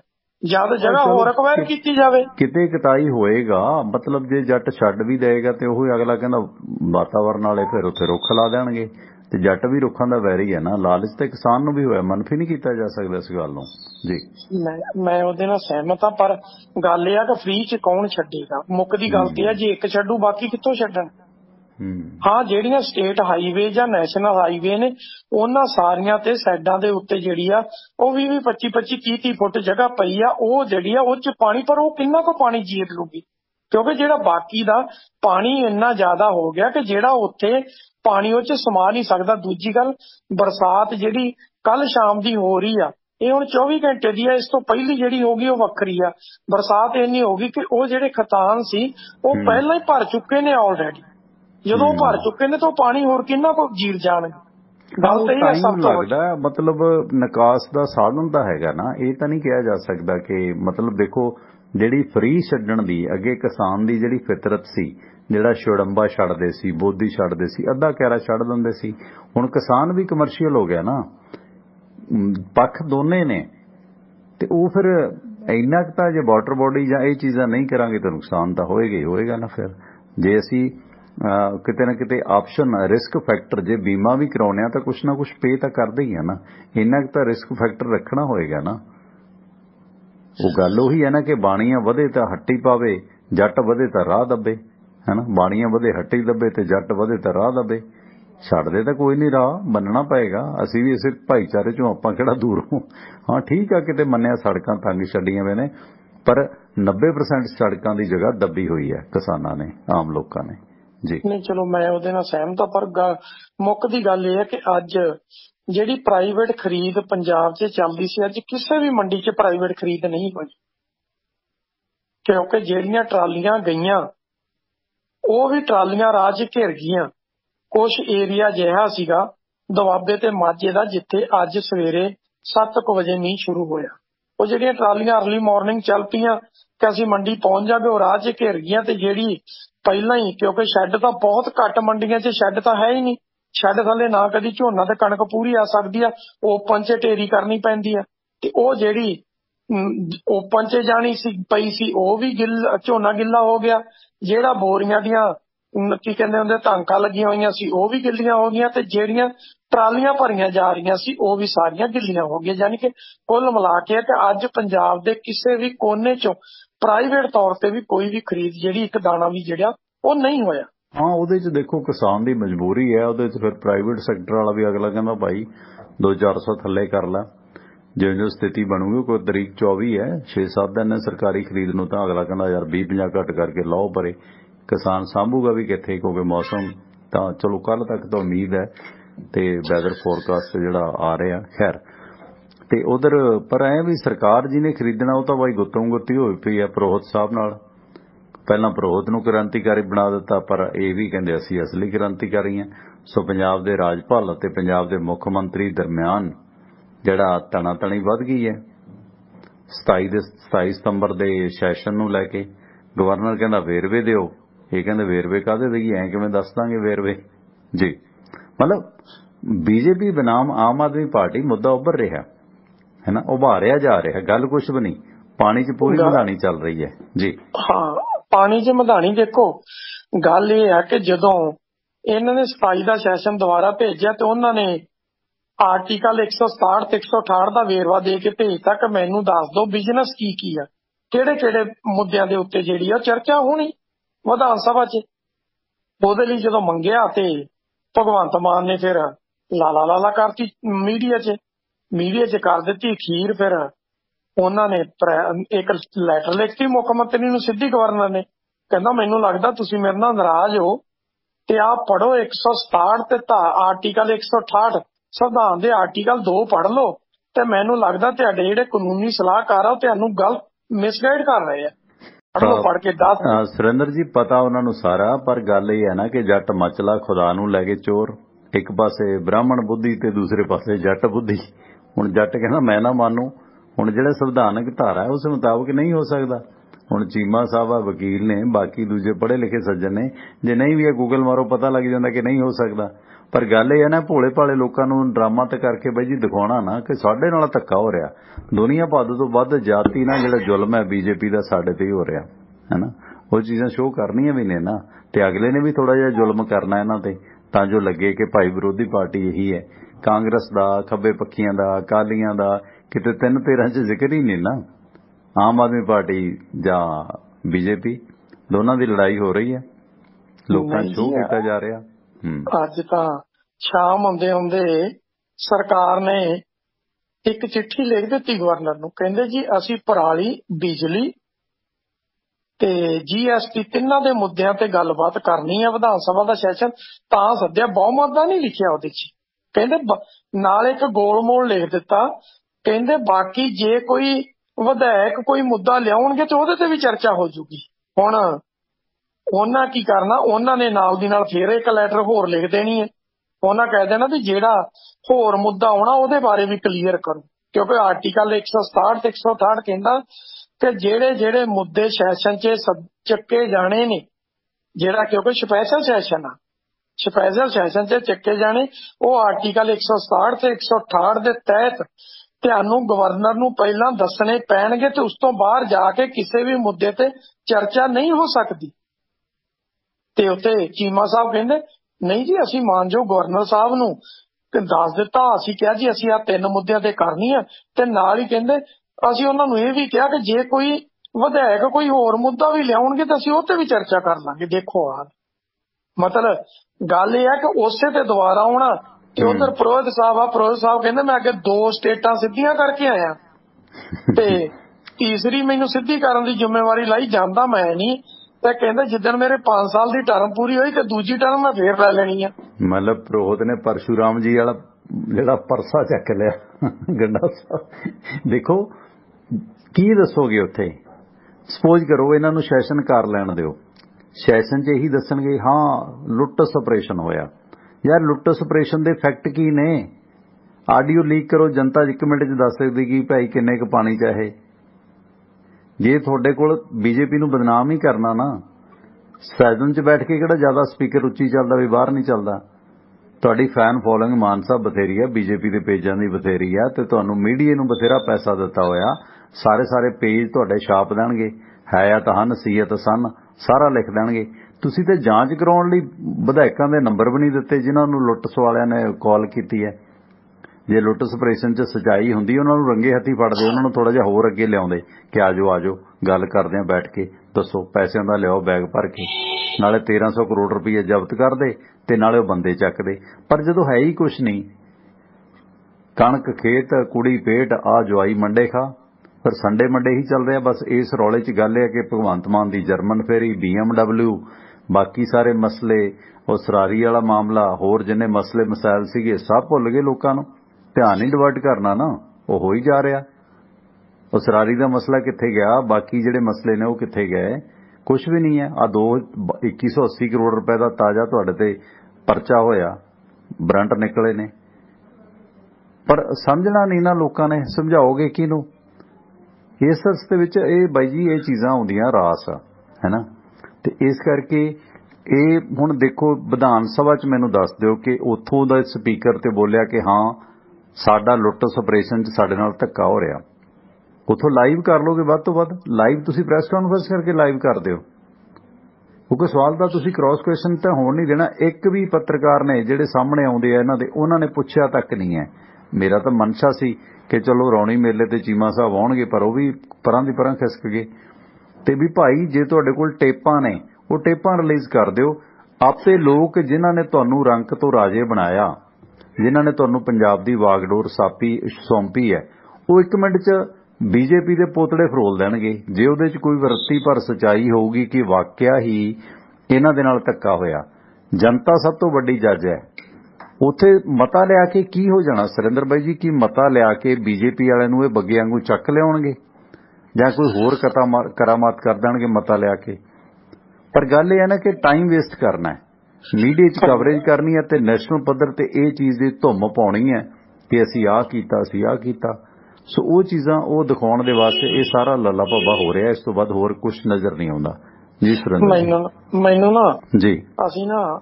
ਜਦ ਜਗ੍ਹਾ ਹੋਰ ਅਕਵਾਇਰ ਕੀਤੀ ਜਾਵੇ। ਕਿਤੇ ਕਟਾਈ ਹੋਏਗਾ, ਮਤਲਬ ਜੇ ਜੱਟ ਛੱਡ ਵੀ ਦੇਏਗਾ ਤੇ ਉਹ ਅਗਲਾ ਕਹਿੰਦਾ ਵਾਤਾਵਰਨ ਵਾਲੇ ਫਿਰ ਉੱਥੇ ਰੁੱਖ ਲਾ ਦੇਣਗੇ, ਤੇ ਜੱਟ ਵੀ ਰੁੱਖਾਂ ਦਾ ਵੈਰੀ ਹੈ ਨਾ। ਲਾਲਚ ਤੇ ਕਿਸਾਨ ਨੂੰ ਵੀ ਹੋਇਆ, ਮਨਫੀ ਨਹੀਂ ਕੀਤਾ ਜਾ ਸਕਦਾ ਇਸ ਗੱਲ ਨੂੰ ਜੀ। ਮੈਂ ਮੈਂ ਉਹਦੇ ਨਾਲ ਸਹਿਮਤ ਹਾਂ, ਪਰ ਗੱਲ ਇਹ ਆ ਕਿ ਫ੍ਰੀ ਚ ਕੌਣ ਛੱਡੇਗਾ। ਮੁੱਕ ਦੀ ਗੱਲ ਤੇ ਆ, ਜੇ ਇੱਕ ਛੱਡੂ ਬਾਕੀ ਕਿੱਥੋਂ ਛੱਡਣ। ਹਾਂ, ਜਿਹੜੀਆਂ ਸਟੇਟ ਹਾਈਵੇ ਜਾਂ ਨੈਸ਼ਨਲ ਹਾਈਵੇ ਨੇ ਉਹਨਾਂ ਸਾਰੀਆਂ ਤੇ ਸਾਈਡਾਂ ਦੇ ਉੱਤੇ ਜਿਹੜੀ ਆ ਉਹ ਵੀ ਵੀ ਪੱਚੀ ਪੱਚੀ ਤੀਹ ਤੀਹ ਫੁੱਟ ਜਗ੍ਹਾ ਪਈ ਆ, ਉਹ ਜਿਹੜੀ ਆ ਉਹ ਚ ਪਾਣੀ, ਪਰ ਉਹ ਕਿੰਨਾ ਕੁ ਪਾਣੀ ਜੀਰ ਲੂਗੀ, ਕਿਉਂਕਿ ਜਿਹੜਾ ਬਾਕੀ ਦਾ ਪਾਣੀ ਇੰਨਾ ਜ਼ਿਆਦਾ ਹੋ ਗਿਆ ਕਿ ਜਿਹੜਾ ਉੱਥੇ ਪਾਣੀ ਉਹ ਚ ਸਮਾ ਨਹੀਂ ਸਕਦਾ। ਦੂਜੀ ਗੱਲ, ਬਰਸਾਤ ਜਿਹੜੀ ਕੱਲ ਸ਼ਾਮ ਦੀ ਹੋ ਰਹੀ ਆ ਇਹ ਹੁਣ ਚੌਵੀ ਘੰਟੇ ਦੀ ਆ, ਇਸ ਤੋਂ ਪਹਿਲੀ ਜਿਹੜੀ ਹੋ ਗਈ ਉਹ ਵੱਖਰੀ ਆ। ਬਰਸਾਤ ਇੰਨੀ ਹੋ ਗਈ ਕਿ ਉਹ ਜਿਹੜੇ ਖਤਾਨ ਸੀ ਉਹ ਪਹਿਲਾਂ ਹੀ ਭਰ ਚੁੱਕੇ ਨੇ ਆਲਰੇਡੀ। ਜਦੋਂ ਉਹ ਭਰ ਚੁੱਕੇ ਨੇ ਤਾਂ ਉਹ ਪਾਣੀ ਹੋਰ ਕਿੰਨਾ ਕੁ ਜੀਰ ਜਾਣਗੇ। ਗੱਲ ਤਾਂ ਇਹ ਸਭ ਤੋਂ ਲੱਗਦਾ, ਮਤਲਬ ਨਿਕਾਸ ਦਾ ਸਾਧਨ ਤਾਂ ਹੈਗਾ ਨਾ, ਇਹ ਤਾਂ ਨਹੀਂ ਕਿਹਾ ਜਾ ਸਕਦਾ ਕਿ ਮਤਲਬ ਦੇਖੋ ਜਿਹੜੀ ਫ੍ਰੀ ਛੱਡਣ ਦੀ ਅੱਗੇ ਕਿਸਾਨ ਦੀ ਜਿਹੜੀ ਫਿਤਰਤ ਸੀ, ਜਿਹੜਾ ਛੜੰਬਾ ਛੱਡਦੇ ਸੀ, ਬੋਦੀ ਛੱਡਦੇ ਸੀ, ਅੱਧਾ ਕੈਰਾ ਛੱਡ ਦਿੰਦੇ ਸੀ। ਹੁਣ ਕਿਸਾਨ ਵੀ ਕਮਰਸ਼ੀਅਲ ਹੋ ਗਿਆ ਨਾ, ਪੱਖ ਦੋਨੇ ਨੇ, ਤੇ ਉਹ ਫਿਰ ਇੰਨਾ ਕੁ ਤਾਂ ਜੇ ਵਾਟਰ ਬੋਡੀ ਜਾਂ ਇਹ ਚੀਜ਼ਾਂ ਨਹੀਂ ਕਰਾਂਗੇ ਤਾਂ ਨੁਕਸਾਨ ਤਾਂ ਹੋਏਗਾ ਹੀ ਹੋਏਗਾ ਨਾ। ਫਿਰ ਜੇ ਅਸੀਂ ਕਿਤੇ ਨਾ ਕਿਤੇ ਆਪਸ਼ਨ ਰਿਸਕ ਫੈਕਟਰ ਜੇ ਬੀਮਾ ਵੀ ਕਰਾਉਣੇ ਆ ਤਾਂ ਕੁਛ ਨਾ ਕੁਛ ਪੇ ਤਾਂ ਕਰਦੇ ਹੀ ਆ ਨਾ, ਇੰਨਾ ਕੁ ਤਾਂ ਰਿਸਕ ਫੈਕਟਰ ਰੱਖਣਾ ਹੋਏਗਾ ਨਾ। ਉਹ ਗੱਲ ਉਹੀ ਹੈ ਨਾ ਕਿ ਬਾਣੀਆਂ ਵਧੇ ਤਾਂ ਹੱਟੀ ਪਾਵੇ, ਜੱਟ ਵਧੇ ਤਾਂ ਰਾਹ ਦੱਬੇ, ਹੈ ਨਾ। ਬਾਣੀਆਂ ਵਧੇ ਹੱਟੀ ਦੱਬੇ ਤੇ ਜੱਟ ਵਧੇ ਤਾਂ ਰਾਹ ਦੱਬੇ। ਛੱਡਦੇ ਤਾਂ ਕੋਈ ਨਹੀਂ, ਰਾਹ ਮੰਨਣਾ ਪਏਗਾ। ਅਸੀਂ ਵੀ ਇਸੇ ਭਾਈਚਾਰੇ ਚੋਂ, ਆਪਾਂ ਕਿਹੜਾ ਦੂਰੋਂ। ਹਾਂ ਠੀਕ ਆ, ਕਿਤੇ ਮੰਨਿਆ ਸੜਕਾਂ ਤੰਗ ਛੱਡੀਆਂ ਵੇ ਨੇ, ਪਰ ਨੱਬੇ ਪਰਸੈਂਟ ਸੜਕਾਂ ਦੀ ਜਗ੍ਹਾ ਦੱਬੀ ਹੋਈ ਹੈ ਕਿਸਾਨਾਂ ਨੇ, ਆਮ ਲੋਕਾਂ ਨੇ ਜੀ। ਨਹੀਂ ਚਲੋ ਮੈਂ ਉਹਦੇ ਨਾਲ ਸਹਿਮਤ ਹਾਂ, ਪਰ ਮੁੱਖ ਦੀ ਗੱਲ ਇਹ ਹੈ ਕਿ ਅੱਜ ਜਿਹੜੀ ਪ੍ਰਾਈਵੇਟ ਖਰੀਦ ਪੰਜਾਬ 'ਚ ਚੱਲਦੀ ਸੀ, ਅੱਜ ਕਿਸੇ ਵੀ ਮੰਡੀ 'ਚ ਪ੍ਰਾਈਵੇਟ ਖਰੀਦ ਨਹੀਂ ਹੋਈ, ਕਿਉਂਕਿ ਜਿਹੜੀਆਂ ਟਰਾਲੀਆਂ ਗਈਆਂ ਉਹ ਵੀ ਟਰਾਲੀਆਂ ਰਾਹ 'ਚ ਘਿਰ ਗਈਆਂ। ਕੁਛ ਏਰੀਆ ਅਜਿਹਾ ਸੀਗਾ ਦੁਆਬੇ ਤੇ ਮਾਝੇ ਦਾ ਜਿੱਥੇ ਅੱਜ ਸਵੇਰੇ ਸੱਤ ਕੁ ਵਜੇ ਮੀਂਹ ਸ਼ੁਰੂ ਹੋਇਆ। ਉਹ ਜਿਹੜੀਆਂ ਟਰਾਲੀਆਂ ਅਰਲੀ ਮਾਰਨਿੰਗ ਚੱਲ ਪਈਆਂ ਕਿ ਅਸੀਂ ਮੰਡੀ ਪਹੁੰਚ ਜਾਗੇ, ਉਹ ਰਾਹ 'ਚ ਘਿਰ ਗਈਆਂ। ਤੇ ਜਿਹੜੀ ਪਹਿਲਾਂ ਹੀ, ਕਿਉਂਕਿ ਸ਼ੈੱਡ ਤਾਂ ਬਹੁਤ ਘੱਟ ਮੰਡੀਆਂ 'ਚ ਸ਼ੈੱਡ ਤਾਂ ਹੈ ਹੀ ਨਹੀਂ, ਸ਼ੈੱਡ ਥੱਲੇ ਨਾ ਕਦੀ ਝੋਨਾ ਤੇ ਕਣਕ ਪੂਰੀ ਆ ਸਕਦੀ ਆ, ਓਪਨ 'ਚ ਢੇਰੀ ਕਰਨੀ ਪੈਂਦੀ ਆ। ਤੇ ਉਹ ਜਿਹੜੀ ਓਪਨ 'ਚ ਜਾਣੀ ਸੀ ਪਈ ਸੀ ਉਹ ਵੀ ਗਿੱਲ ਝੋਨਾ ਗਿੱਲਾ ਹੋ ਗਿਆ। ਜਿਹੜਾ ਬੋਰੀਆਂ ਦੀਆਂ ਕੀ ਕਹਿੰਦੇ ਹੁੰਦੇ ਧਾਂਕਾਂ ਲੱਗੀਆਂ ਹੋਈਆਂ ਸੀ ਉਹ ਵੀ ਗਿੱਲੀਆਂ ਹੋ ਗਈਆਂ, ਤੇ ਜਿਹੜੀਆਂ ਟਰਾਲੀਆਂ ਭਰੀਆਂ ਜਾ ਰਹੀਆਂ ਸੀ ਉਹ ਵੀ ਸਾਰੀਆਂ ਗਿੱਲੀਆਂ ਹੋ ਗਈਆਂ। ਯਾਨੀ ਕਿ ਕੁੱਲ ਮਿਲਾ ਕੇ ਕਿ ਅੱਜ ਪੰਜਾਬ ਦੇ ਕਿਸੇ ਵੀ ਕੋਨੇ 'ਚੋਂ ਪ੍ਰਾਈਵੇਟ ਤੌਰ ਤੇ ਵੀ ਕੋਈ ਵੀ ਖਰੀਦ ਜਿਹੜੀ ਇੱਕ ਦਾਣਾ ਵੀ ਜਿਹੜਾ ਉਹ ਨਹੀਂ ਹੋਇਆ। ਹਾਂ, ਉਹਦੇ 'ਚ ਦੇਖੋ ਕਿਸਾਨ ਦੀ ਮਜਬੂਰੀ ਹੈ, ਉਹਦੇ 'ਚ ਫਿਰ ਪ੍ਰਾਈਵੇਟ ਸੈਕਟਰ ਵਾਲਾ ਵੀ ਅਗਲਾ ਕਹਿੰਦਾ ਭਾਈ ਦੋ ਚਾਰ ਸੌ ਥੱਲੇ ਕਰ ਲੈ, ਜਿਵੇਂ ਜਿਵੇਂ ਸਥਿਤੀ ਬਣੂਗੀ। ਕੋਈ ਤਰੀਕ ਚੌਵੀ ਹੈ, ਛੇ ਸੱਤ ਦਿਨ ਸਰਕਾਰੀ ਖਰੀਦ ਨੂੰ, ਤਾਂ ਅਗਲਾ ਕਹਿੰਦਾ ਯਾਰ ਵੀਹ ਪੰਜਾਹ ਘੱਟ ਕਰਕੇ ਲਾਓ ਪਰੇ। ਕਿਸਾਨ ਸਾਂਭੂਗਾ ਵੀ ਕਿੱਥੇ, ਕਿਉਂਕਿ ਮੌਸਮ ਤਾਂ ਚਲੋ ਕੱਲ ਤੱਕ ਤਾਂ ਉਮੀਦ ਹੈ ਤੇ ਵੈਦਰ ਫੋਰਕਾਸਟ ਜਿਹੜਾ ਆ ਰਿਹਾ ਖੈਰ। ਤੇ ਉਧਰ ਪਰ ਐ ਵੀ ਸਰਕਾਰ ਜਿਹਨੇ ਖਰੀਦਣਾ ਉਹ ਤਾਂ ਬਾਈ ਗੁੱਤੋਂ ਗੁੱਤੀ ਹੋਈ ਪਈ ਹੈ ਪ੍ਰੋਹਤ ਸਾਹਿਬ ਨਾਲ। ਪਹਿਲਾਂ ਪ੍ਰੋਹਤ ਨੂੰ ਕ੍ਰਾਂਤੀਕਾਰੀ ਬਣਾ ਦਿੱਤਾ, ਪਰ ਇਹ ਵੀ ਕਹਿੰਦੇ ਅਸੀਂ ਅਸਲੀ ਕ੍ਰਾਂਤੀਕਾਰੀ ਹਾਂ। ਸੋ ਪੰਜਾਬ ਦੇ ਰਾਜਪਾਲ ਅਤੇ ਪੰਜਾਬ ਦੇ ਮੁੱਖ ਮੰਤਰੀ ਦਰਮਿਆਨ ਜਿਹੜਾ ਤਣਾ ਤਣੀ ਵੱਧ ਗਈ ਹੈ। ਸਤਾਈ ਦੇ ਸਤਾਈ ਸਤੰਬਰ ਦੇ ਸੈਸ਼ਨ ਨੂੰ ਲੈ ਕੇ ਗਵਰਨਰ ਕਹਿੰਦਾ ਵੇਰਵੇ ਦਿਓ, ਇਹ ਕਹਿੰਦੇ ਵੇਰਵੇ ਕਾਹਦੇ ਦੇਈਏ, ਐਂ ਕਿਵੇਂ ਦੱਸ ਦਾਂਗੇ ਵੇਰਵੇ ਜੀ। ਮਤਲਬ ਬੀਜੇਪੀ ਬਨਾਮ ਆਮ ਆਦਮੀ ਪਾਰਟੀ ਮੁੱਦਾ ਉੱਭਰ ਰਿਹਾ ਹੈ ਨਾ, ਉਭਾਰਿਆ ਜਾ ਰਿਹਾ, ਗੱਲ ਕੁਛ ਵੀ ਨਹੀਂ। ਪਾਣੀ 'ਚ ਪੂਰੀ ਮਧਾਣੀ ਚੱਲ ਰਹੀ ਹੈ ਜੀ। ਹਾਂ, ਪਾਣੀ 'ਚ ਮਧਾਣੀ। ਦੇਖੋ ਗੱਲ ਇਹ ਹੈ ਕਿ ਜਦੋਂ ਇਹਨਾਂ ਨੇ ਸਤਾਈ ਦਾ ਸੈਸ਼ਨ ਦੁਬਾਰਾ ਭੇਜਿਆ ਤੇ ਉਹਨਾਂ ਨੇ ਆਰਟੀਕਲ ਇੱਕ ਸੌ ਸਤਾਹਠ ਤੇ ਇੱਕ ਸੌ ਅਠਾਹਠ ਦਾ ਵੇਰਵਾ ਦੇ ਕੇ ਭੇਜਤਾ ਕਿ ਮੈਨੂੰ ਦੱਸ ਦਿਓ ਬਿਜ਼ਨਸ ਕੀ ਕੀ ਆ, ਕਿਹੜੇ ਕਿਹੜੇ ਮੁੱਦਿਆਂ ਦੇ ਉੱਤੇ ਜਿਹੜੀ ਆ ਚਰਚਾ ਹੋਣੀ ਵਿਧਾਨ ਸਭਾ 'ਚ। ਉਹਦੇ ਲਈ ਜਦੋਂ ਮੰਗਿਆ ਤੇ ਭਗਵੰਤ ਮਾਨ ਨੇ ਫਿਰ ਲਾਲਾ ਲਾਲਾ ਕਰਤੀ ਮੀਡੀਆ 'ਚ ਮੀਡੀਆ 'ਚ ਕਰ ਦਿੱਤੀ ਖੀਰ। ਫਿਰ ਉਹਨਾਂ ਨੇ ਇੱਕ ਲੈਟਰ ਲਿਖਤੀ ਮੁੱਖ ਮੰਤਰੀ ਨੂੰ ਸਿੱਧੀ ਗਵਰਨਰ ਨੇ, ਕਹਿੰਦਾ ਮੈਨੂੰ ਲੱਗਦਾ ਤੁਸੀਂ ਮੇਰੇ ਨਾਲ ਨਾਰਾਜ਼ ਹੋ ਤੇ ਆਹ ਪੜ੍ਹੋ ਇੱਕ ਸੌ ਸਤਾਹਠ ਤੇ ਆਰਟੀਕਲ ਇੱਕ ਸੌ ਅਠਾਹਠ ਸੰਵਿਧਾਨ ਦੇ ਆਰਟੀਕਲ ਦੋ ਪੜ੍ਹ ਲਓ, ਤੇ ਮੈਨੂੰ ਲੱਗਦਾ ਤੁਹਾਡੇ ਜਿਹੜੇ ਕਾਨੂੰਨੀ ਸਲਾਹਕਾਰ ਆ ਤੁਹਾਨੂੰ ਗਲਤ ਮਿਸਗਾਈਡ ਕਰ ਰਹੇ ਆ। ਪੜ੍ਹ ਕੇ ਦੱਸ ਸੁਰਿੰਦਰ ਜੀ ਪਤਾ ਉਹਨਾਂ ਨੂੰ ਸਾਰਾ, ਪਰ ਗੱਲ ਇਹ ਹੈ ਨਾ ਕਿ ਜੱਟ ਮਚਲਾ ਖੁਦਾ ਨੂੰ ਲੈ ਕੇ ਚੋਰ, ਇੱਕ ਪਾਸੇ ਬ੍ਰਾਹਮਣ ਬੁੱਧੀ ਤੇ ਦੂਸਰੇ ਪਾਸੇ ਜੱਟ ਬੁੱਧੀ। ਹੁਣ ਜੱਟ ਕਹਿੰਦਾ ਮੈਂ ਨਾ ਮੰਨੂ, ਹੁਣ ਜਿਹੜਾ ਸੰਵਿਧਾਨਕ ਧਾਰਾ ਹੈ ਉਸ ਮੁਤਾਬਕ ਨਹੀਂ ਹੋ ਸਕਦਾ। ਹੁਣ ਚੀਮਾ ਸਾਹਿਬ ਆ ਵਕੀਲ ਨੇ, ਬਾਕੀ ਦੂਜੇ ਪੜ੍ਹੇ ਲਿਖੇ ਸੱਜਣ ਨੇ, ਜੇ ਨਹੀਂ ਵੀ ਇਹ ਗੂਗਲ ਮਾਰੋ ਪਤਾ ਲੱਗ ਜਾਂਦਾ ਕਿ ਨਹੀਂ ਹੋ ਸਕਦਾ। ਪਰ ਗੱਲ ਇਹ ਹੈ ਨਾ, ਭੋਲੇ ਭਾਲੇ ਲੋਕਾਂ ਨੂੰ ਡਰਾਮਾ ਤੇ ਕਰਕੇ ਬਾਈ ਜੀ ਦਿਖਾਉਣਾ ਨਾ ਕਿ ਸਾਡੇ ਨਾਲ ਧੱਕਾ ਹੋ ਰਿਹਾ, ਦੁਨੀਆ ਭਰ ਤੋਂ ਵੱਧ ਜਾਤੀ ਨਾਲ ਜਿਹੜਾ ਜ਼ੁਲਮ ਹੈ ਬੀਜੇਪੀ ਦਾ ਸਾਡੇ ਤੇ ਹੀ ਹੋ ਰਿਹਾ ਹੈ ਨਾ, ਉਹ ਚੀਜ਼ਾਂ ਸ਼ੋਅ ਕਰਨੀਆਂ ਵੀ ਨੇ ਨਾ, ਤੇ ਅਗਲੇ ਨੇ ਵੀ ਥੋੜਾ ਜਿਹਾ ਜ਼ੁਲਮ ਕਰਨਾ ਇਹਨਾਂ ਤੇ, ਤਾਂ ਜੋ ਲੱਗੇ ਕਿ ਭਾਈ ਵਿਰੋਧੀ ਪਾਰਟੀ ਇਹੀ ਹੈ। ਕਾਂਗਰਸ ਦਾ, ਖੱਬੇ ਪੱਖੀਆਂ ਦਾ, ਅਕਾਲੀਆਂ ਦਾ ਕਿਤੇ ਤਿੰਨ ਤੇਰਾਂ ਚ ਜ਼ਿਕਰ ਹੀ ਨਹੀਂ ਨਾ, ਆਮ ਆਦਮੀ ਪਾਰਟੀ ਜਾਂ ਬੀਜੇਪੀ ਦੋਨਾਂ ਦੀ ਲੜਾਈ ਹੋ ਰਹੀ ਹੈ, ਲੋਕਾਂ ਨੂੰ ਸ਼ੋਅ ਕੀਤਾ ਜਾ ਰਿਹਾ। ਅੱਜ ਤਾਂ ਸ਼ਾਮ ਹੁੰਦੇ ਹੁੰਦੇ ਸਰਕਾਰ ਨੇ ਇੱਕ ਚਿੱਠੀ ਲਿਖ ਦਿੱਤੀ ਗਵਰਨਰ ਨੂੰ, ਕਹਿੰਦੇ ਜੀ ਅਸੀਂ ਪਰਾਲੀ, ਬਿਜਲੀ ਤੇ ਜੀਐਸਟੀ ਤਿੰਨਾਂ ਦੇ ਮੁੱਦਿਆਂ ਤੇ ਗੱਲਬਾਤ ਕਰਨੀ ਹੈ, ਵਿਧਾਨ ਸਭਾ ਦਾ ਸੈਸ਼ਨ ਤਾਂ ਸੱਦਿਆ, ਬਹੁਮਤ ਦਾ ਨਹੀਂ ਲਿਖਿਆ ਉਹਦੇ ਚ। ਕਹਿੰਦੇ ਨਾਲ ਇੱਕ ਗੋਲ ਮੋਲ ਲਿਖ ਦਿੱਤਾ, ਕਹਿੰਦੇ ਬਾਕੀ ਜੇ ਕੋਈ ਵਿਧਾਇਕ ਕੋਈ ਮੁੱਦਾ ਲਿਆਉਣਗੇ ਤੇ ਉਹਦੇ ਤੇ ਵੀ ਚਰਚਾ ਹੋ ਜੂਗੀ। ਹੁਣ ਉਹਨਾਂ ਕੀ ਕਰਨਾ, ਉਹਨਾਂ ਨੇ ਨਾਲ ਦੀ ਨਾਲ ਫੇਰ ਇੱਕ ਲੈਟਰ ਹੋਰ ਲਿਖ ਦੇਣੀ ਹੈ, ਉਹਨਾਂ ਕਹਿ ਦੇਣਾ ਵੀ ਜਿਹੜਾ ਹੋਰ ਮੁੱਦਾ ਆਉਣਾ ਉਹਦੇ ਬਾਰੇ ਵੀ ਕਲੀਅਰ ਕਰੋ, ਕਿਉਂਕਿ ਆਰਟੀਕਲ ਇੱਕ ਸੌ ਸਤਾਹਠ ਤੇ ਇੱਕ ਸੌ ਅਠਾਹਠ ਕਹਿੰਦਾ ਕਿ ਜਿਹੜੇ ਜਿਹੜੇ ਮੁੱਦੇ ਸੈਸ਼ਨ ਚ ਚੱਕੇ ਜਾਣੇ ਨੇ, ਜਿਹੜਾ ਕਿਉਂਕਿ ਸਪੈਸ਼ਲ ਸੈਸ਼ਨ ਆ, ਸਪੈਸ਼ਲ ਸੈਸ਼ਨ ਚ ਚੱਕੇ ਜਾਣੇ, ਉਹ ਆਰਟੀਕਲ ਇੱਕ ਸੌ ਸਤਾਹਠ ਤੇ ਇੱਕ ਸੌ ਅਠਾਹਠ ਦੇ ਤਹਿਤ ਤੁਹਾਨੂੰ ਗਵਰਨਰ ਨੂੰ ਪਹਿਲਾਂ ਦੱਸਣੇ ਪੈਣਗੇ ਤੇ ਉਸ ਤੋਂ ਬਾਹਰ ਜਾ ਕੇ ਕਿਸੇ ਵੀ ਮੁੱਦੇ ਤੇ ਚਰਚਾ ਨਹੀਂ ਹੋ ਸਕਦੀ। ਤੇ ਉੱਥੇ ਚੀਮਾ ਸਾਹਿਬ ਕਹਿੰਦੇ ਨਹੀਂ ਜੀ ਅਸੀਂ ਮਾਨਯੋਗ ਗਵਰਨਰ ਸਾਹਿਬ ਨੂੰ ਦੱਸ ਦਿੱਤਾ, ਅਸੀਂ ਕਿਹਾ ਜੀ ਅਸੀਂ ਆਹ ਤਿੰਨ ਮੁੱਦਿਆਂ ਤੇ ਕਰਨੀ ਆ, ਤੇ ਨਾਲ ਹੀ ਕਹਿੰਦੇ ਅਸੀਂ ਉਹਨਾਂ ਨੂੰ ਇਹ ਵੀ ਕਿਹਾ ਕਿ ਜੇ ਕੋਈ ਵਿਧਾਇਕ ਕੋਈ ਹੋਰ ਮੁੱਦਾ ਵੀ ਲਿਆਉਣਗੇ ਤਾਂ ਅਸੀਂ ਉਹ ਤੇ ਵੀ ਚਰਚਾ ਕਰ ਲਾਂਗੇ। ਦੇਖੋ ਆ ਮਤਲਬ ਗੱਲ ਇਹ ਹੈ ਕਿ ਉਸੇ ਤੇ ਦੁਬਾਰਾ ਆਉਣਾ। ਤੇ ਉਧਰ ਪ੍ਰੋਹਿਤ ਸਾਹਿਬ ਆ, ਪ੍ਰੋਹਿਤ ਸਾਹਿਬ ਕਹਿੰਦੇ ਮੈਂ ਅੱਗੇ ਦੋ ਸਟੇਟਾਂ ਸਿੱਧੀਆਂ ਕਰਕੇ ਆਇਆ ਤੇ ਤੀਸਰੀ ਮੈਨੂੰ ਸਿੱਧੀ ਕਰਨ ਦੀ ਜ਼ਿੰਮੇਵਾਰੀ ਲਾਈ ਜਾਂਦਾ ਮੈਂ ਨਹੀਂ, ਤੇ ਕਹਿੰਦੇ ਜਿੱਦਣ ਮੇਰੇ ਪੰਜ ਸਾਲ ਦੀ ਟਰਮ ਪੂਰੀ ਹੋਈ ਤੇ ਦੂਜੀ ਟਰਮ ਮੈਂ ਫੇਰ ਲੈ ਲੈਣੀ ਆ। ਮਤਲਬ ਪ੍ਰੋਹਿਤ ਨੇ ਪਰਸ਼ੂਰਾਮ ਜੀ ਵਾਲਾ ਜਿਹੜਾ ਪਰਸਾ ਚੱਕ ਲਿਆ ਗੰਡਾ ਸਾਹਿਬ। ਦੇਖੋ ਕੀ ਦੱਸੋਗੇ ਉੱਥੇ, ਸਪੋਜ਼ ਕਰੋ ਇਹਨਾਂ ਨੂੰ ਸੈਸ਼ਨ ਕਰ ਲੈਣ ਦਿਓ, ਸੈਸ਼ਨ 'ਚ ਇਹੀ ਦੱਸਣਗੇ ਹਾਂ ਲੁੱਟਸ ਆਪਰੇਸ਼ਨ ਹੋਇਆ। ਯਾਰ ਲੁੱਟਸ ਆਪਰੇਸ਼ਨ ਦੇ ਫੈਕਟ ਕੀ ਨੇ? ਆਡੀਓ ਲੀਕ ਕਰੋ, ਜਨਤਾ ਇੱਕ ਮਿੰਟ 'ਚ ਦੱਸ ਸਕਦੀ ਕਿ ਭਾਈ ਕਿੰਨੇ ਕੁ ਪਾਣੀ 'ਚ ਇਹ। ਜੇ ਤੁਹਾਡੇ ਕੋਲ ਬੀਜੇਪੀ ਨੂੰ ਬਦਨਾਮ ਹੀ ਕਰਨਾ ਨਾ, ਸੈਸ਼ਨ 'ਚ ਬੈਠ ਕੇ ਕਿਹੜਾ ਜ਼ਿਆਦਾ ਸਪੀਕਰ ਉੱਚੀ ਚੱਲਦਾ ਵੀ ਬਾਹਰ ਨਹੀਂ ਚੱਲਦਾ। ਤੁਹਾਡੀ ਫੈਨ ਫੋਲੋਇੰਗ ਮਾਨ ਸਾਹਿਬ ਬਥੇਰੀ ਆ, ਬੀਜੇਪੀ ਦੇ ਪੇਜਾਂ ਦੀ ਬਥੇਰੀ ਆ, ਤੇ ਤੁਹਾਨੂੰ ਮੀਡੀਆ ਨੂੰ ਬਥੇਰਾ ਪੈਸਾ ਦਿੱਤਾ ਹੋਇਆ, ਸਾਰੇ ਸਾਰੇ ਪੇਜ ਤੁਹਾਡੇ ਛਾਪ ਦੇਣਗੇ, ਹੈ ਤਾਂ ਨਸੀਹਤ ਸਨ ਸਾਰਾ ਲਿਖ ਦੇਣਗੇ। ਤੁਸੀਂ ਤੇ ਜਾਂਚ ਕਰਾਉਣ ਲਈ ਵਿਧਾਇਕਾਂ ਦੇ ਨੰਬਰ ਵੀ ਨਹੀਂ ਦਿੱਤੇ ਜਿਨ੍ਹਾਂ ਨੂੰ ਲੁੱਟਸ ਵਾਲਿਆਂ ਨੇ ਕਾਲ ਕੀਤੀ ਹੈ। ਜੇ ਲੁੱਟਸ ਆਪਰੇਸ਼ਨ 'ਚ ਸਚਾਈ ਹੁੰਦੀ ਉਹਨਾਂ ਨੂੰ ਰੰਗੇ ਹੱਥੀ ਫੜਦੇ, ਉਹਨਾਂ ਨੂੰ ਥੋੜਾ ਜਿਹਾ ਹੋਰ ਅੱਗੇ ਲਿਆਉਂਦੇ ਕਿ ਆਜੋ ਆਜੋ ਗੱਲ ਕਰਦੇ ਆ ਬੈਠ ਕੇ, ਦੱਸੋ ਪੈਸਿਆਂ ਦਾ ਲਿਆਓ ਬੈਗ ਭਰ ਕੇ, ਨਾਲੇ ਤੇਰਾਂ ਸੌ ਕਰੋੜ ਰੁਪਈਆ ਜ਼ਬਤ ਕਰਦੇ ਤੇ ਨਾਲੇ ਉਹ ਬੰਦੇ ਚੱਕਦੇ। ਪਰ ਜਦੋਂ ਹੈ ਹੀ ਕੁਛ ਨਹੀਂ, ਕਣਕ ਖੇਤ ਕੁੜੀ ਪੇਟ ਆ ਜਵਾਈ ਮੰਡੇ ਖਾ, ਪਰ ਸੰਡੇ ਮੰਡੇ ਹੀ ਚੱਲ ਰਿਹਾ ਬਸ। ਇਸ ਰੌਲੇ 'ਚ ਗੱਲ ਇਹ ਕਿ ਭਗਵੰਤ ਮਾਨ ਦੀ ਜਰਮਨ ਫੇਰੀ, ਬੀ ਐਮ ਡਬਲਿਊ, ਬਾਕੀ ਸਾਰੇ ਮਸਲੇ, ਉਹ ਸਰਾਰੀ ਵਾਲਾ ਮਾਮਲਾ, ਹੋਰ ਜਿੰਨੇ ਮਸਲੇ ਮਸਾਇਲ ਸੀਗੇ ਸਭ ਭੁੱਲ ਗਏ ਲੋਕਾਂ ਨੂੰ। ਧਿਆਨ ਹੀ ਡਿਵਰਟ ਕਰਨਾ ਨਾ, ਉਹ ਹੋ ਹੀ ਜਾ ਰਿਹਾ। ਉਹ ਸਰਾਰੀ ਦਾ ਮਸਲਾ ਕਿੱਥੇ ਗਿਆ, ਬਾਕੀ ਜਿਹੜੇ ਮਸਲੇ ਨੇ ਉਹ ਕਿੱਥੇ ਗਏ? ਕੁਛ ਵੀ ਨਹੀਂ ਹੈ। ਆ ਦੋ ਇੱਕੀ ਸੌ ਅੱਸੀ ਕਰੋੜ ਰੁਪਏ ਦਾ ਤਾਜ਼ਾ ਤੁਹਾਡੇ ਤੇ ਪਰਚਾ ਹੋਇਆ, ਬਰੰਟ ਨਿਕਲੇ ਨੇ, ਪਰ ਸਮਝਣਾ ਨਹੀਂ ਨਾ ਲੋਕਾਂ ਨੇ। ਸਮਝਾਓਗੇ ਕਿਹਨੂੰ? ਇਸ ਰਸਤੇ ਵਿੱਚ ਇਹ ਬਾਈ ਜੀ ਇਹ ਚੀਜ਼ਾਂ ਆਉਂਦੀਆਂ ਰਾਸ ਹੈ ਨਾ, ਤੇ ਇਸ ਕਰਕੇ ਇਹ ਹੁਣ ਦੇਖੋ ਵਿਧਾਨ ਸਭਾ 'ਚ ਮੈਨੂੰ ਦੱਸ ਦਿਓ ਕਿ ਉੱਥੋਂ ਦਾ ਸਪੀਕਰ ਤੇ ਬੋਲਿਆ ਕਿ ਹਾਂ ਸਾਡਾ ਲੁੱਟਸ ਆਪਰੇਸ਼ਨ 'ਚ ਸਾਡੇ ਨਾਲ ਧੱਕਾ ਹੋ ਰਿਹਾ। ਉੱਥੋਂ ਲਾਈਵ ਕਰ ਲੋਗੇ ਵੱਧ ਤੋਂ ਵੱਧ, ਲਾਈਵ ਤੁਸੀਂ ਪ੍ਰੈਸ ਕਾਨਫਰੰਸ ਕਰਕੇ ਲਾਈਵ ਕਰ ਦਿਓ, ਕਿਉਂਕਿ ਸਵਾਲ ਤਾਂ ਤੁਸੀਂ ਕ੍ਰਾਸ ਕੁਐਸਚਨ ਤਾਂ ਹੋਣ ਨਹੀਂ ਦੇਣਾ। ਇੱਕ ਵੀ ਪੱਤਰਕਾਰ ਨੇ ਜਿਹੜੇ ਸਾਹਮਣੇ ਆਉਂਦੇ ਆ ਇਹਨਾਂ ਦੇ, ਉਹਨਾਂ ਨੇ ਪੁੱਛਿਆ ਤੱਕ ਨਹੀਂ ਹੈ। ਮੇਰਾ ਤਾਂ ਮਨਸ਼ਾ ਸੀ ਕਿ ਚਲੋ ਰੌਣੀ ਮੇਲੇ ਤੇ ਚੀਮਾ ਸਾਹਿਬ ਆਉਣਗੇ, ਪਰ ਉਹ ਵੀ ਪਰਾਂ ਦੀ ਪਰਾਂ ਖਿਸਕ ਗਏ। ਤੇ ਵੀ ਭਾਈ ਜੇ ਤੁਹਾਡੇ ਕੋਲ ਟੇਪਾਂ ਨੇ, ਉਹ ਟੇਪਾਂ ਰਿਲੀਜ਼ ਕਰ ਦਿਓ। ਆਪੇ ਲੋਕ ਜਿਨ੍ਹਾਂ ਨੇ ਤੁਹਾਨੂੰ ਰੰਕ ਤੋਂ ਰਾਜੇ ਬਣਾਇਆ, ਜਿਨ੍ਹਾਂ ਨੇ ਤੁਹਾਨੂੰ ਪੰਜਾਬ ਦੀ ਵਾਗਡੋਰ ਸਾਪੀ ਸੌਂਪੀ ਹੈ, ਉਹ ਇੱਕ ਮਿੰਟ 'ਚ ਬੀਜੇਪੀ ਦੇ ਪੋਤੜੇ ਫਰੋਲ ਦੇਣਗੇ ਜੇ ਉਹਦੇ 'ਚ ਕੋਈ ਵਰਤੀ ਪਰ ਸਚਾਈ ਹੋਊਗੀ ਕਿ ਵਾਕਿਆ ਹੀ ਇਹਨਾਂ ਦੇ ਨਾਲ ਧੱਕਾ ਹੋਇਆ। ਜਨਤਾ ਸਭ ਤੋਂ ਵੱਡੀ ਜੱਜ ਹੈ। ਉੱਥੇ ਮਤਾ ਲਿਆ ਕੇ ਕੀ ਹੋ ਜਾਣਾ ਸੁਰਿੰਦਰ ਬਾਈ ਜੀ? ਕੀ ਮਤਾ ਲਿਆ ਕੇ ਬੀਜੇਪੀ ਵਾਲਿਆਂ ਨੂੰ ਇਹ ਬੱਗੇ ਵਾਂਗੂ ਚੱਕ ਲਿਆਉਣਗੇ ਜਾਂ ਕੋਈ ਹੋਰ ਕਰਾਮਾਤ ਕਰ ਦੇਣਗੇ ਮਤਾ ਲਿਆ ਕੇ? ਪਰ ਗੱਲ ਇਹ ਹੈ ਨਾ ਕਿ ਟਾਈਮ ਵੇਸਟ ਕਰਨਾ ਹੈ, ਮੀਡੀਆ 'ਚ ਕਵਰੇਜ ਕਰਨੀ ਹੈ ਤੇ ਨੈਸ਼ਨਲ ਪੱਧਰ ਤੇ ਇਹ ਚੀਜ਼ ਦੀ ਧੁੰਮ ਪਾਉਣੀ ਹੈ ਕਿ ਅਸੀਂ ਆਹ ਕੀਤਾ ਅਸੀਂ ਆਹ ਕੀਤਾ। ਸੋ ਉਹ ਚੀਜ਼ਾਂ ਉਹ ਦਿਖਾਉਣ ਦੇ ਵਾਸਤੇ ਇਹ ਸਾਰਾ ਲੱਲਾ ਭੱਬਾ ਹੋ ਰਿਹਾ। ਇਸ ਤੋਂ ਬਾਅਦ ਹੋਰ ਕੁਝ ਨਜ਼ਰ ਨਹੀਂ ਆਉਂਦਾ ਜੀ ਸੁਰਿੰਦਰ। ਮੈਨੂੰ ਮੈਨੂੰ ਨਾ ਜੀ ਅਸੀਂ ਨਾ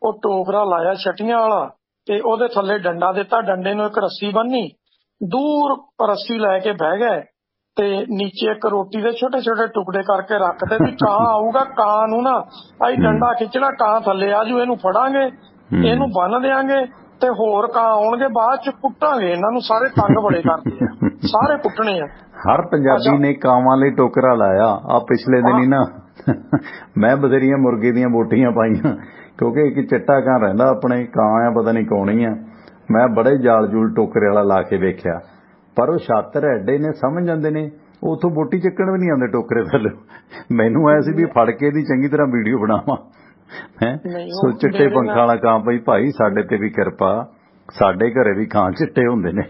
ਉਹ ਟੋਕਰਾ ਲਾਇਆ ਛਟੀਆਂ ਵਾਲਾ ਤੇ ਉਹਦੇ ਥੱਲੇ ਡੰਡਾ ਦਿੱਤਾ, ਡੰਡੇ ਨੂੰ ਇੱਕ ਰੱਸੀ ਬੰਨੀ, ਦੂਰ ਰੱਸੀ ਲੈ ਕੇ ਬਹਿ ਗਏ ਤੇ ਨੀਚੇ ਇੱਕ ਰੋਟੀ ਦੇ ਛੋਟੇ ਛੋਟੇ ਟੁਕੜੇ ਕਰਕੇ ਰੱਖਦੇ ਵੀ ਕਾਂ ਆਊਗਾ, ਕਾਂ ਨੂੰ ਨਾ ਅਸੀਂ ਡੰਡਾ ਖਿੱਚਣਾ, ਕਾਂ ਥੱਲੇ ਆਜੂ, ਇਹਨੂੰ ਫੜਾਂਗੇ, ਇਹਨੂੰ ਬੰਨ ਦਿਆਂਗੇ ਤੇ ਹੋਰ ਕਾਂ ਆਉਣਗੇ ਬਾਅਦ ਚ ਕੁੱਟਾਂਗੇ ਇਹਨਾਂ ਨੂੰ। ਸਾਰੇ ਤੰਗ ਬੜੇ ਕਰਦੇ ਆ, ਸਾਰੇ ਕੁੱਟਣੇ ਆ। ਹਰ ਪੰਜਾਬੀ ਨੇ ਕਾਵਾਂ ਲਈ ਟੋਕਰਾ ਲਾਇਆ। ਆ ਪਿਛਲੇ ਦਿਨ ਹੀ ਨਾ ਮੈਂ ਬਥੇਰੀਆਂ ਮੁਰਗੇ ਦੀਆਂ ਬੋਟੀਆਂ ਪਾਈਆਂ, ਕਿਉਂਕਿ ਇੱਕ ਚਿੱਟਾ ਕਾਂ ਰਹਿੰਦਾ ਆਪਣੇ, ਕਾਂ ਆ ਪਤਾ ਨਹੀਂ ਕੌਣ ਹੀ ਆ, ਮੈਂ ਬੜੇ ਜਾਲ ਜੂਲ ਟੋਕਰੇ ਵਾਲਾ ਲਾ ਕੇ ਵੇਖਿਆ, ਪਰ ਉਹ ਛਾਤਰ ਐਡੇ ਨੇ, ਸਮਝ ਜਾਂਦੇ ਨੇ, ਉਥੋਂ ਬੋਟੀ ਚੱਕਣ ਵੀ ਨਹੀਂ ਆਉਂਦੇ ਟੋਕਰੇ ਥੱਲੇ। ਮੈਨੂੰ ਐ ਸੀ ਵੀ ਫੜ ਕੇ ਦੀ ਚੰਗੀ ਤਰ੍ਹਾਂ ਵੀਡੀਓ ਬਣਾਵਾਂ ਹੈ। ਸੋ ਚਿੱਟੇ ਪੰਖਾਂ ਵਾਲਾ ਕਾਂ ਪਈ ਭਾਈ, ਸਾਡੇ ਤੇ ਵੀ ਕਿਰਪਾ, ਸਾਡੇ ਘਰੇ ਵੀ ਕਾਂ ਚਿੱਟੇ ਹੁੰਦੇ ਨੇ,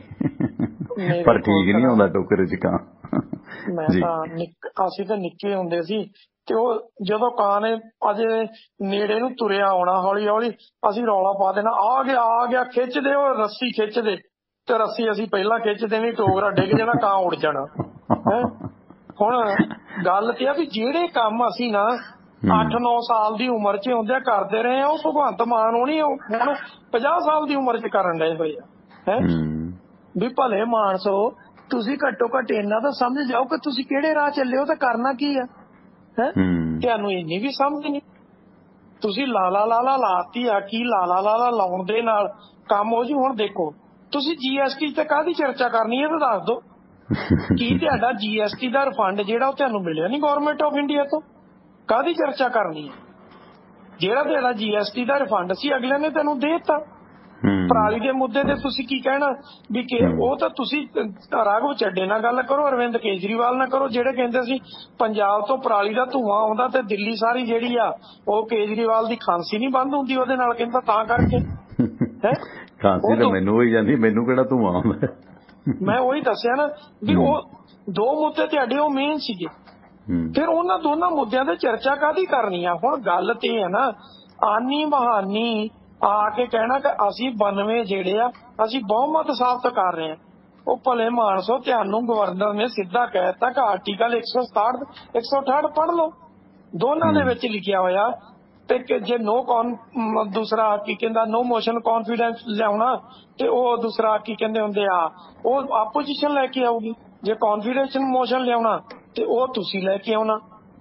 ਪਰ ਠੀਕ ਨਹੀਂ ਹੁੰਦਾ ਟੋਕਰੇ ਚ ਕਾਂ। ਮੈਂ ਤਾਂ ਅਸੀਂ ਤਾਂ ਨਿੱਕੇ ਹੁੰਦੇ ਸੀ ਤੇ ਉਹ ਜਦੋਂ ਕਾਂ ਨੇ ਅਜੇ ਨੇੜੇ ਨੂੰ ਤੁਰਿਆ ਆਉਣਾ, ਹੌਲੀ ਹੌਲੀ ਅਸੀਂ ਰੌਲਾ ਪਾ ਦੇਣਾ, ਆ ਗਿਆ ਆ ਗਿਆ, ਖਿੱਚਦੇ ਉਹ ਰੱਸੀ ਖਿੱਚਦੇ, ਤੇ ਰੱਸੀ ਅਸੀਂ ਪਹਿਲਾਂ ਖਿੱਚ ਦੇਣੀ, ਟੋਕਰਾ ਡਿੱਗ ਜਾਣਾ, ਕਾਂ ਉੱਡ ਜਾਣਾ ਹੈ। ਹੁਣ ਗੱਲ ਤੇ ਆ ਵੀ ਜਿਹੜੇ ਕੰਮ ਅਸੀਂ ਨਾ ਅੱਠ ਨੌ ਸਾਲ ਦੀ ਉਮਰ ਚ ਹੁੰਦਿਆਂ ਕਰਦੇ ਰਹੇ ਆ, ਉਹ ਭਗਵੰਤ ਮਾਨ ਹੋਣੀ ਹੁਣ ਪੰਜਾਹ ਸਾਲ ਦੀ ਉਮਰ ਚ ਕਰਨ ਡਏ ਹੋਏ ਆ ਹੈ। ਵੀ ਭਲੇ ਮਾਨਸੋ, ਤੁਸੀਂ ਘੱਟੋ ਘੱਟ ਇੰਨਾ ਤਾਂ ਸਮਝ ਜਾਓ ਕਿ ਤੁਸੀਂ ਕਿਹੜੇ ਰਾਹ ਚੱਲੇ ਹੋ ਤੇ ਕਰਨਾ ਕੀ ਆ ਹੈ। ਤੁਹਾਨੂੰ ਇੰਨੀ ਵੀ ਸਮਝ ਨਹੀਂ, ਤੁਸੀਂ ਲਾਲਾ ਲਾਲਾ ਲਾਤੀ ਆ, ਕੀ ਲਾਲਾ ਲਾਲਾ ਲਾਉਣ ਦੇ ਨਾਲ ਕੰਮ ਹੋ ਜੂ। ਹੁਣ ਦੇਖੋ ਤੁਸੀਂ ਜੀਐਸਟੀ ਤੇ ਕਾਹਦੀ ਚਰਚਾ ਕਰਨੀ ਹੈ ਤਾਂ ਦੱਸ ਦਿਓ, ਕੀ ਤੁਹਾਡਾ ਜੀਐਸਟੀ ਦਾ ਰਿਫੰਡ ਜਿਹੜਾ ਉਹ ਤੁਹਾਨੂੰ ਮਿਲਿਆ ਨਹੀਂ ਗੌਰਮੈਂਟ ਆਫ ਇੰਡੀਆ ਤੋਂ, ਕਾਹਦੀ ਚਰਚਾ ਕਰਨੀ ਹੈ। ਜਿਹੜਾ ਤੁਹਾਡਾ ਜੀਐਸਟੀ ਦਾ ਰਿਫੰਡ ਸੀ ਅਗਲੇ ਨੇ ਤੈਨੂੰ ਦੇ ਦਿੱਤਾ। ਪਰਾਲੀ ਦੇ ਮੁੱਦੇ ਤੇ ਤੁਸੀਂ ਕੀ ਕਹਿਣਾ ਵੀ ਕਿ ਉਹ ਤਾਂ ਤੁਸੀਂ ਰਾਘਵ ਚੱਡੇ ਨਾਲ ਗੱਲ ਕਰੋ, ਅਰਵਿੰਦ ਕੇਜਰੀਵਾਲ ਨਾਲ ਕਰੋ, ਜਿਹੜੇ ਕਹਿੰਦੇ ਸੀ ਪੰਜਾਬ ਤੋਂ ਪਰਾਲੀ ਦਾ ਧੂੰਆਂ ਆਉਂਦਾ ਤੇ ਦਿੱਲੀ ਸਾਰੀ ਜਿਹੜੀ ਆ ਉਹ ਕੇਜਰੀਵਾਲ ਦੀ ਖਾਂਸੀ ਨਹੀਂ ਬੰਦ ਹੁੰਦੀ ਉਹਦੇ ਨਾਲ, ਕਹਿੰਦਾ ਤਾਂ ਕਰਕੇ ਹੈ। ਖਾਂਸੀ ਤਾਂ ਮੈਨੂੰ ਹੋਈ ਜਾਂਦੀ, ਮੈਨੂੰ ਕਿਹੜਾ ਧੂੰਆਂ ਆਉਂਦਾ। ਮੈਂ ਉਹੀ ਦੱਸਿਆ ਨਾ ਵੀ ਉਹ ਦੋ ਮੁੱਦੇ ਤੁਹਾਡੇ ਉਹ ਮੇਨ ਸੀਗੇ, ਫਿਰ ਉਹਨਾਂ ਦੋਨਾਂ ਮੁੱਦਿਆਂ ਤੇ ਚਰਚਾ ਕਾਹਦੀ ਕਰਨੀ ਆ। ਹੁਣ ਗੱਲ ਤੇ ਹੈ ਨਾ, ਆਨੀ ਬਹਾਨੀ ਆ ਕੇ ਕਹਿਣਾ ਕਿ ਅਸੀਂ ਬਾਨਵੇਂ ਜਿਹੜੇ ਆ ਅਸੀਂ ਬਹੁਮਤ ਸਾਬਤ ਕਰ ਰਹੇ ਹਾਂ। ਉਹ ਭਲੇ ਮਾਨਸੋ, ਤੁਹਾਨੂੰ ਗਵਰਨਰ ਨੇ ਸਿੱਧਾ ਕਹਿ ਦਿੱਤਾ ਕਿ ਆਰਟੀਕਲ ਇੱਕ ਸੌ ਸਤਾਹਠ ਇੱਕ ਸੌ ਅਠਾਹਠ ਪੜ੍ਹ ਲਓ, ਦੋਨਾਂ ਦੇ ਵਿੱਚ ਲਿਖਿਆ ਹੋਇਆ। ਤੇ ਜੇ ਨੋ ਕੌਨ ਦੂਸਰਾ ਕੀ ਕਹਿੰਦਾ ਨੋ ਮੋਸ਼ਨ ਕੌਨਫੀਡੈਂਸ ਲਿਆਉਣਾ ਤੇ ਉਹ ਦੂਸਰਾ ਕੀ ਕਹਿੰਦੇ ਹੁੰਦੇ ਆ ਉਹ ਆਪੋਜੀਸ਼ਨ ਲੈ ਕੇ ਆਊਗੀ, ਜੇ ਕੌਨਫੀਡੈਂਸ ਮੋਸ਼ਨ ਲਿਆਉਣਾ ਤੇ ਉਹ ਤੁਸੀਂ ਲੈ ਕੇ ਆਉਣਾ।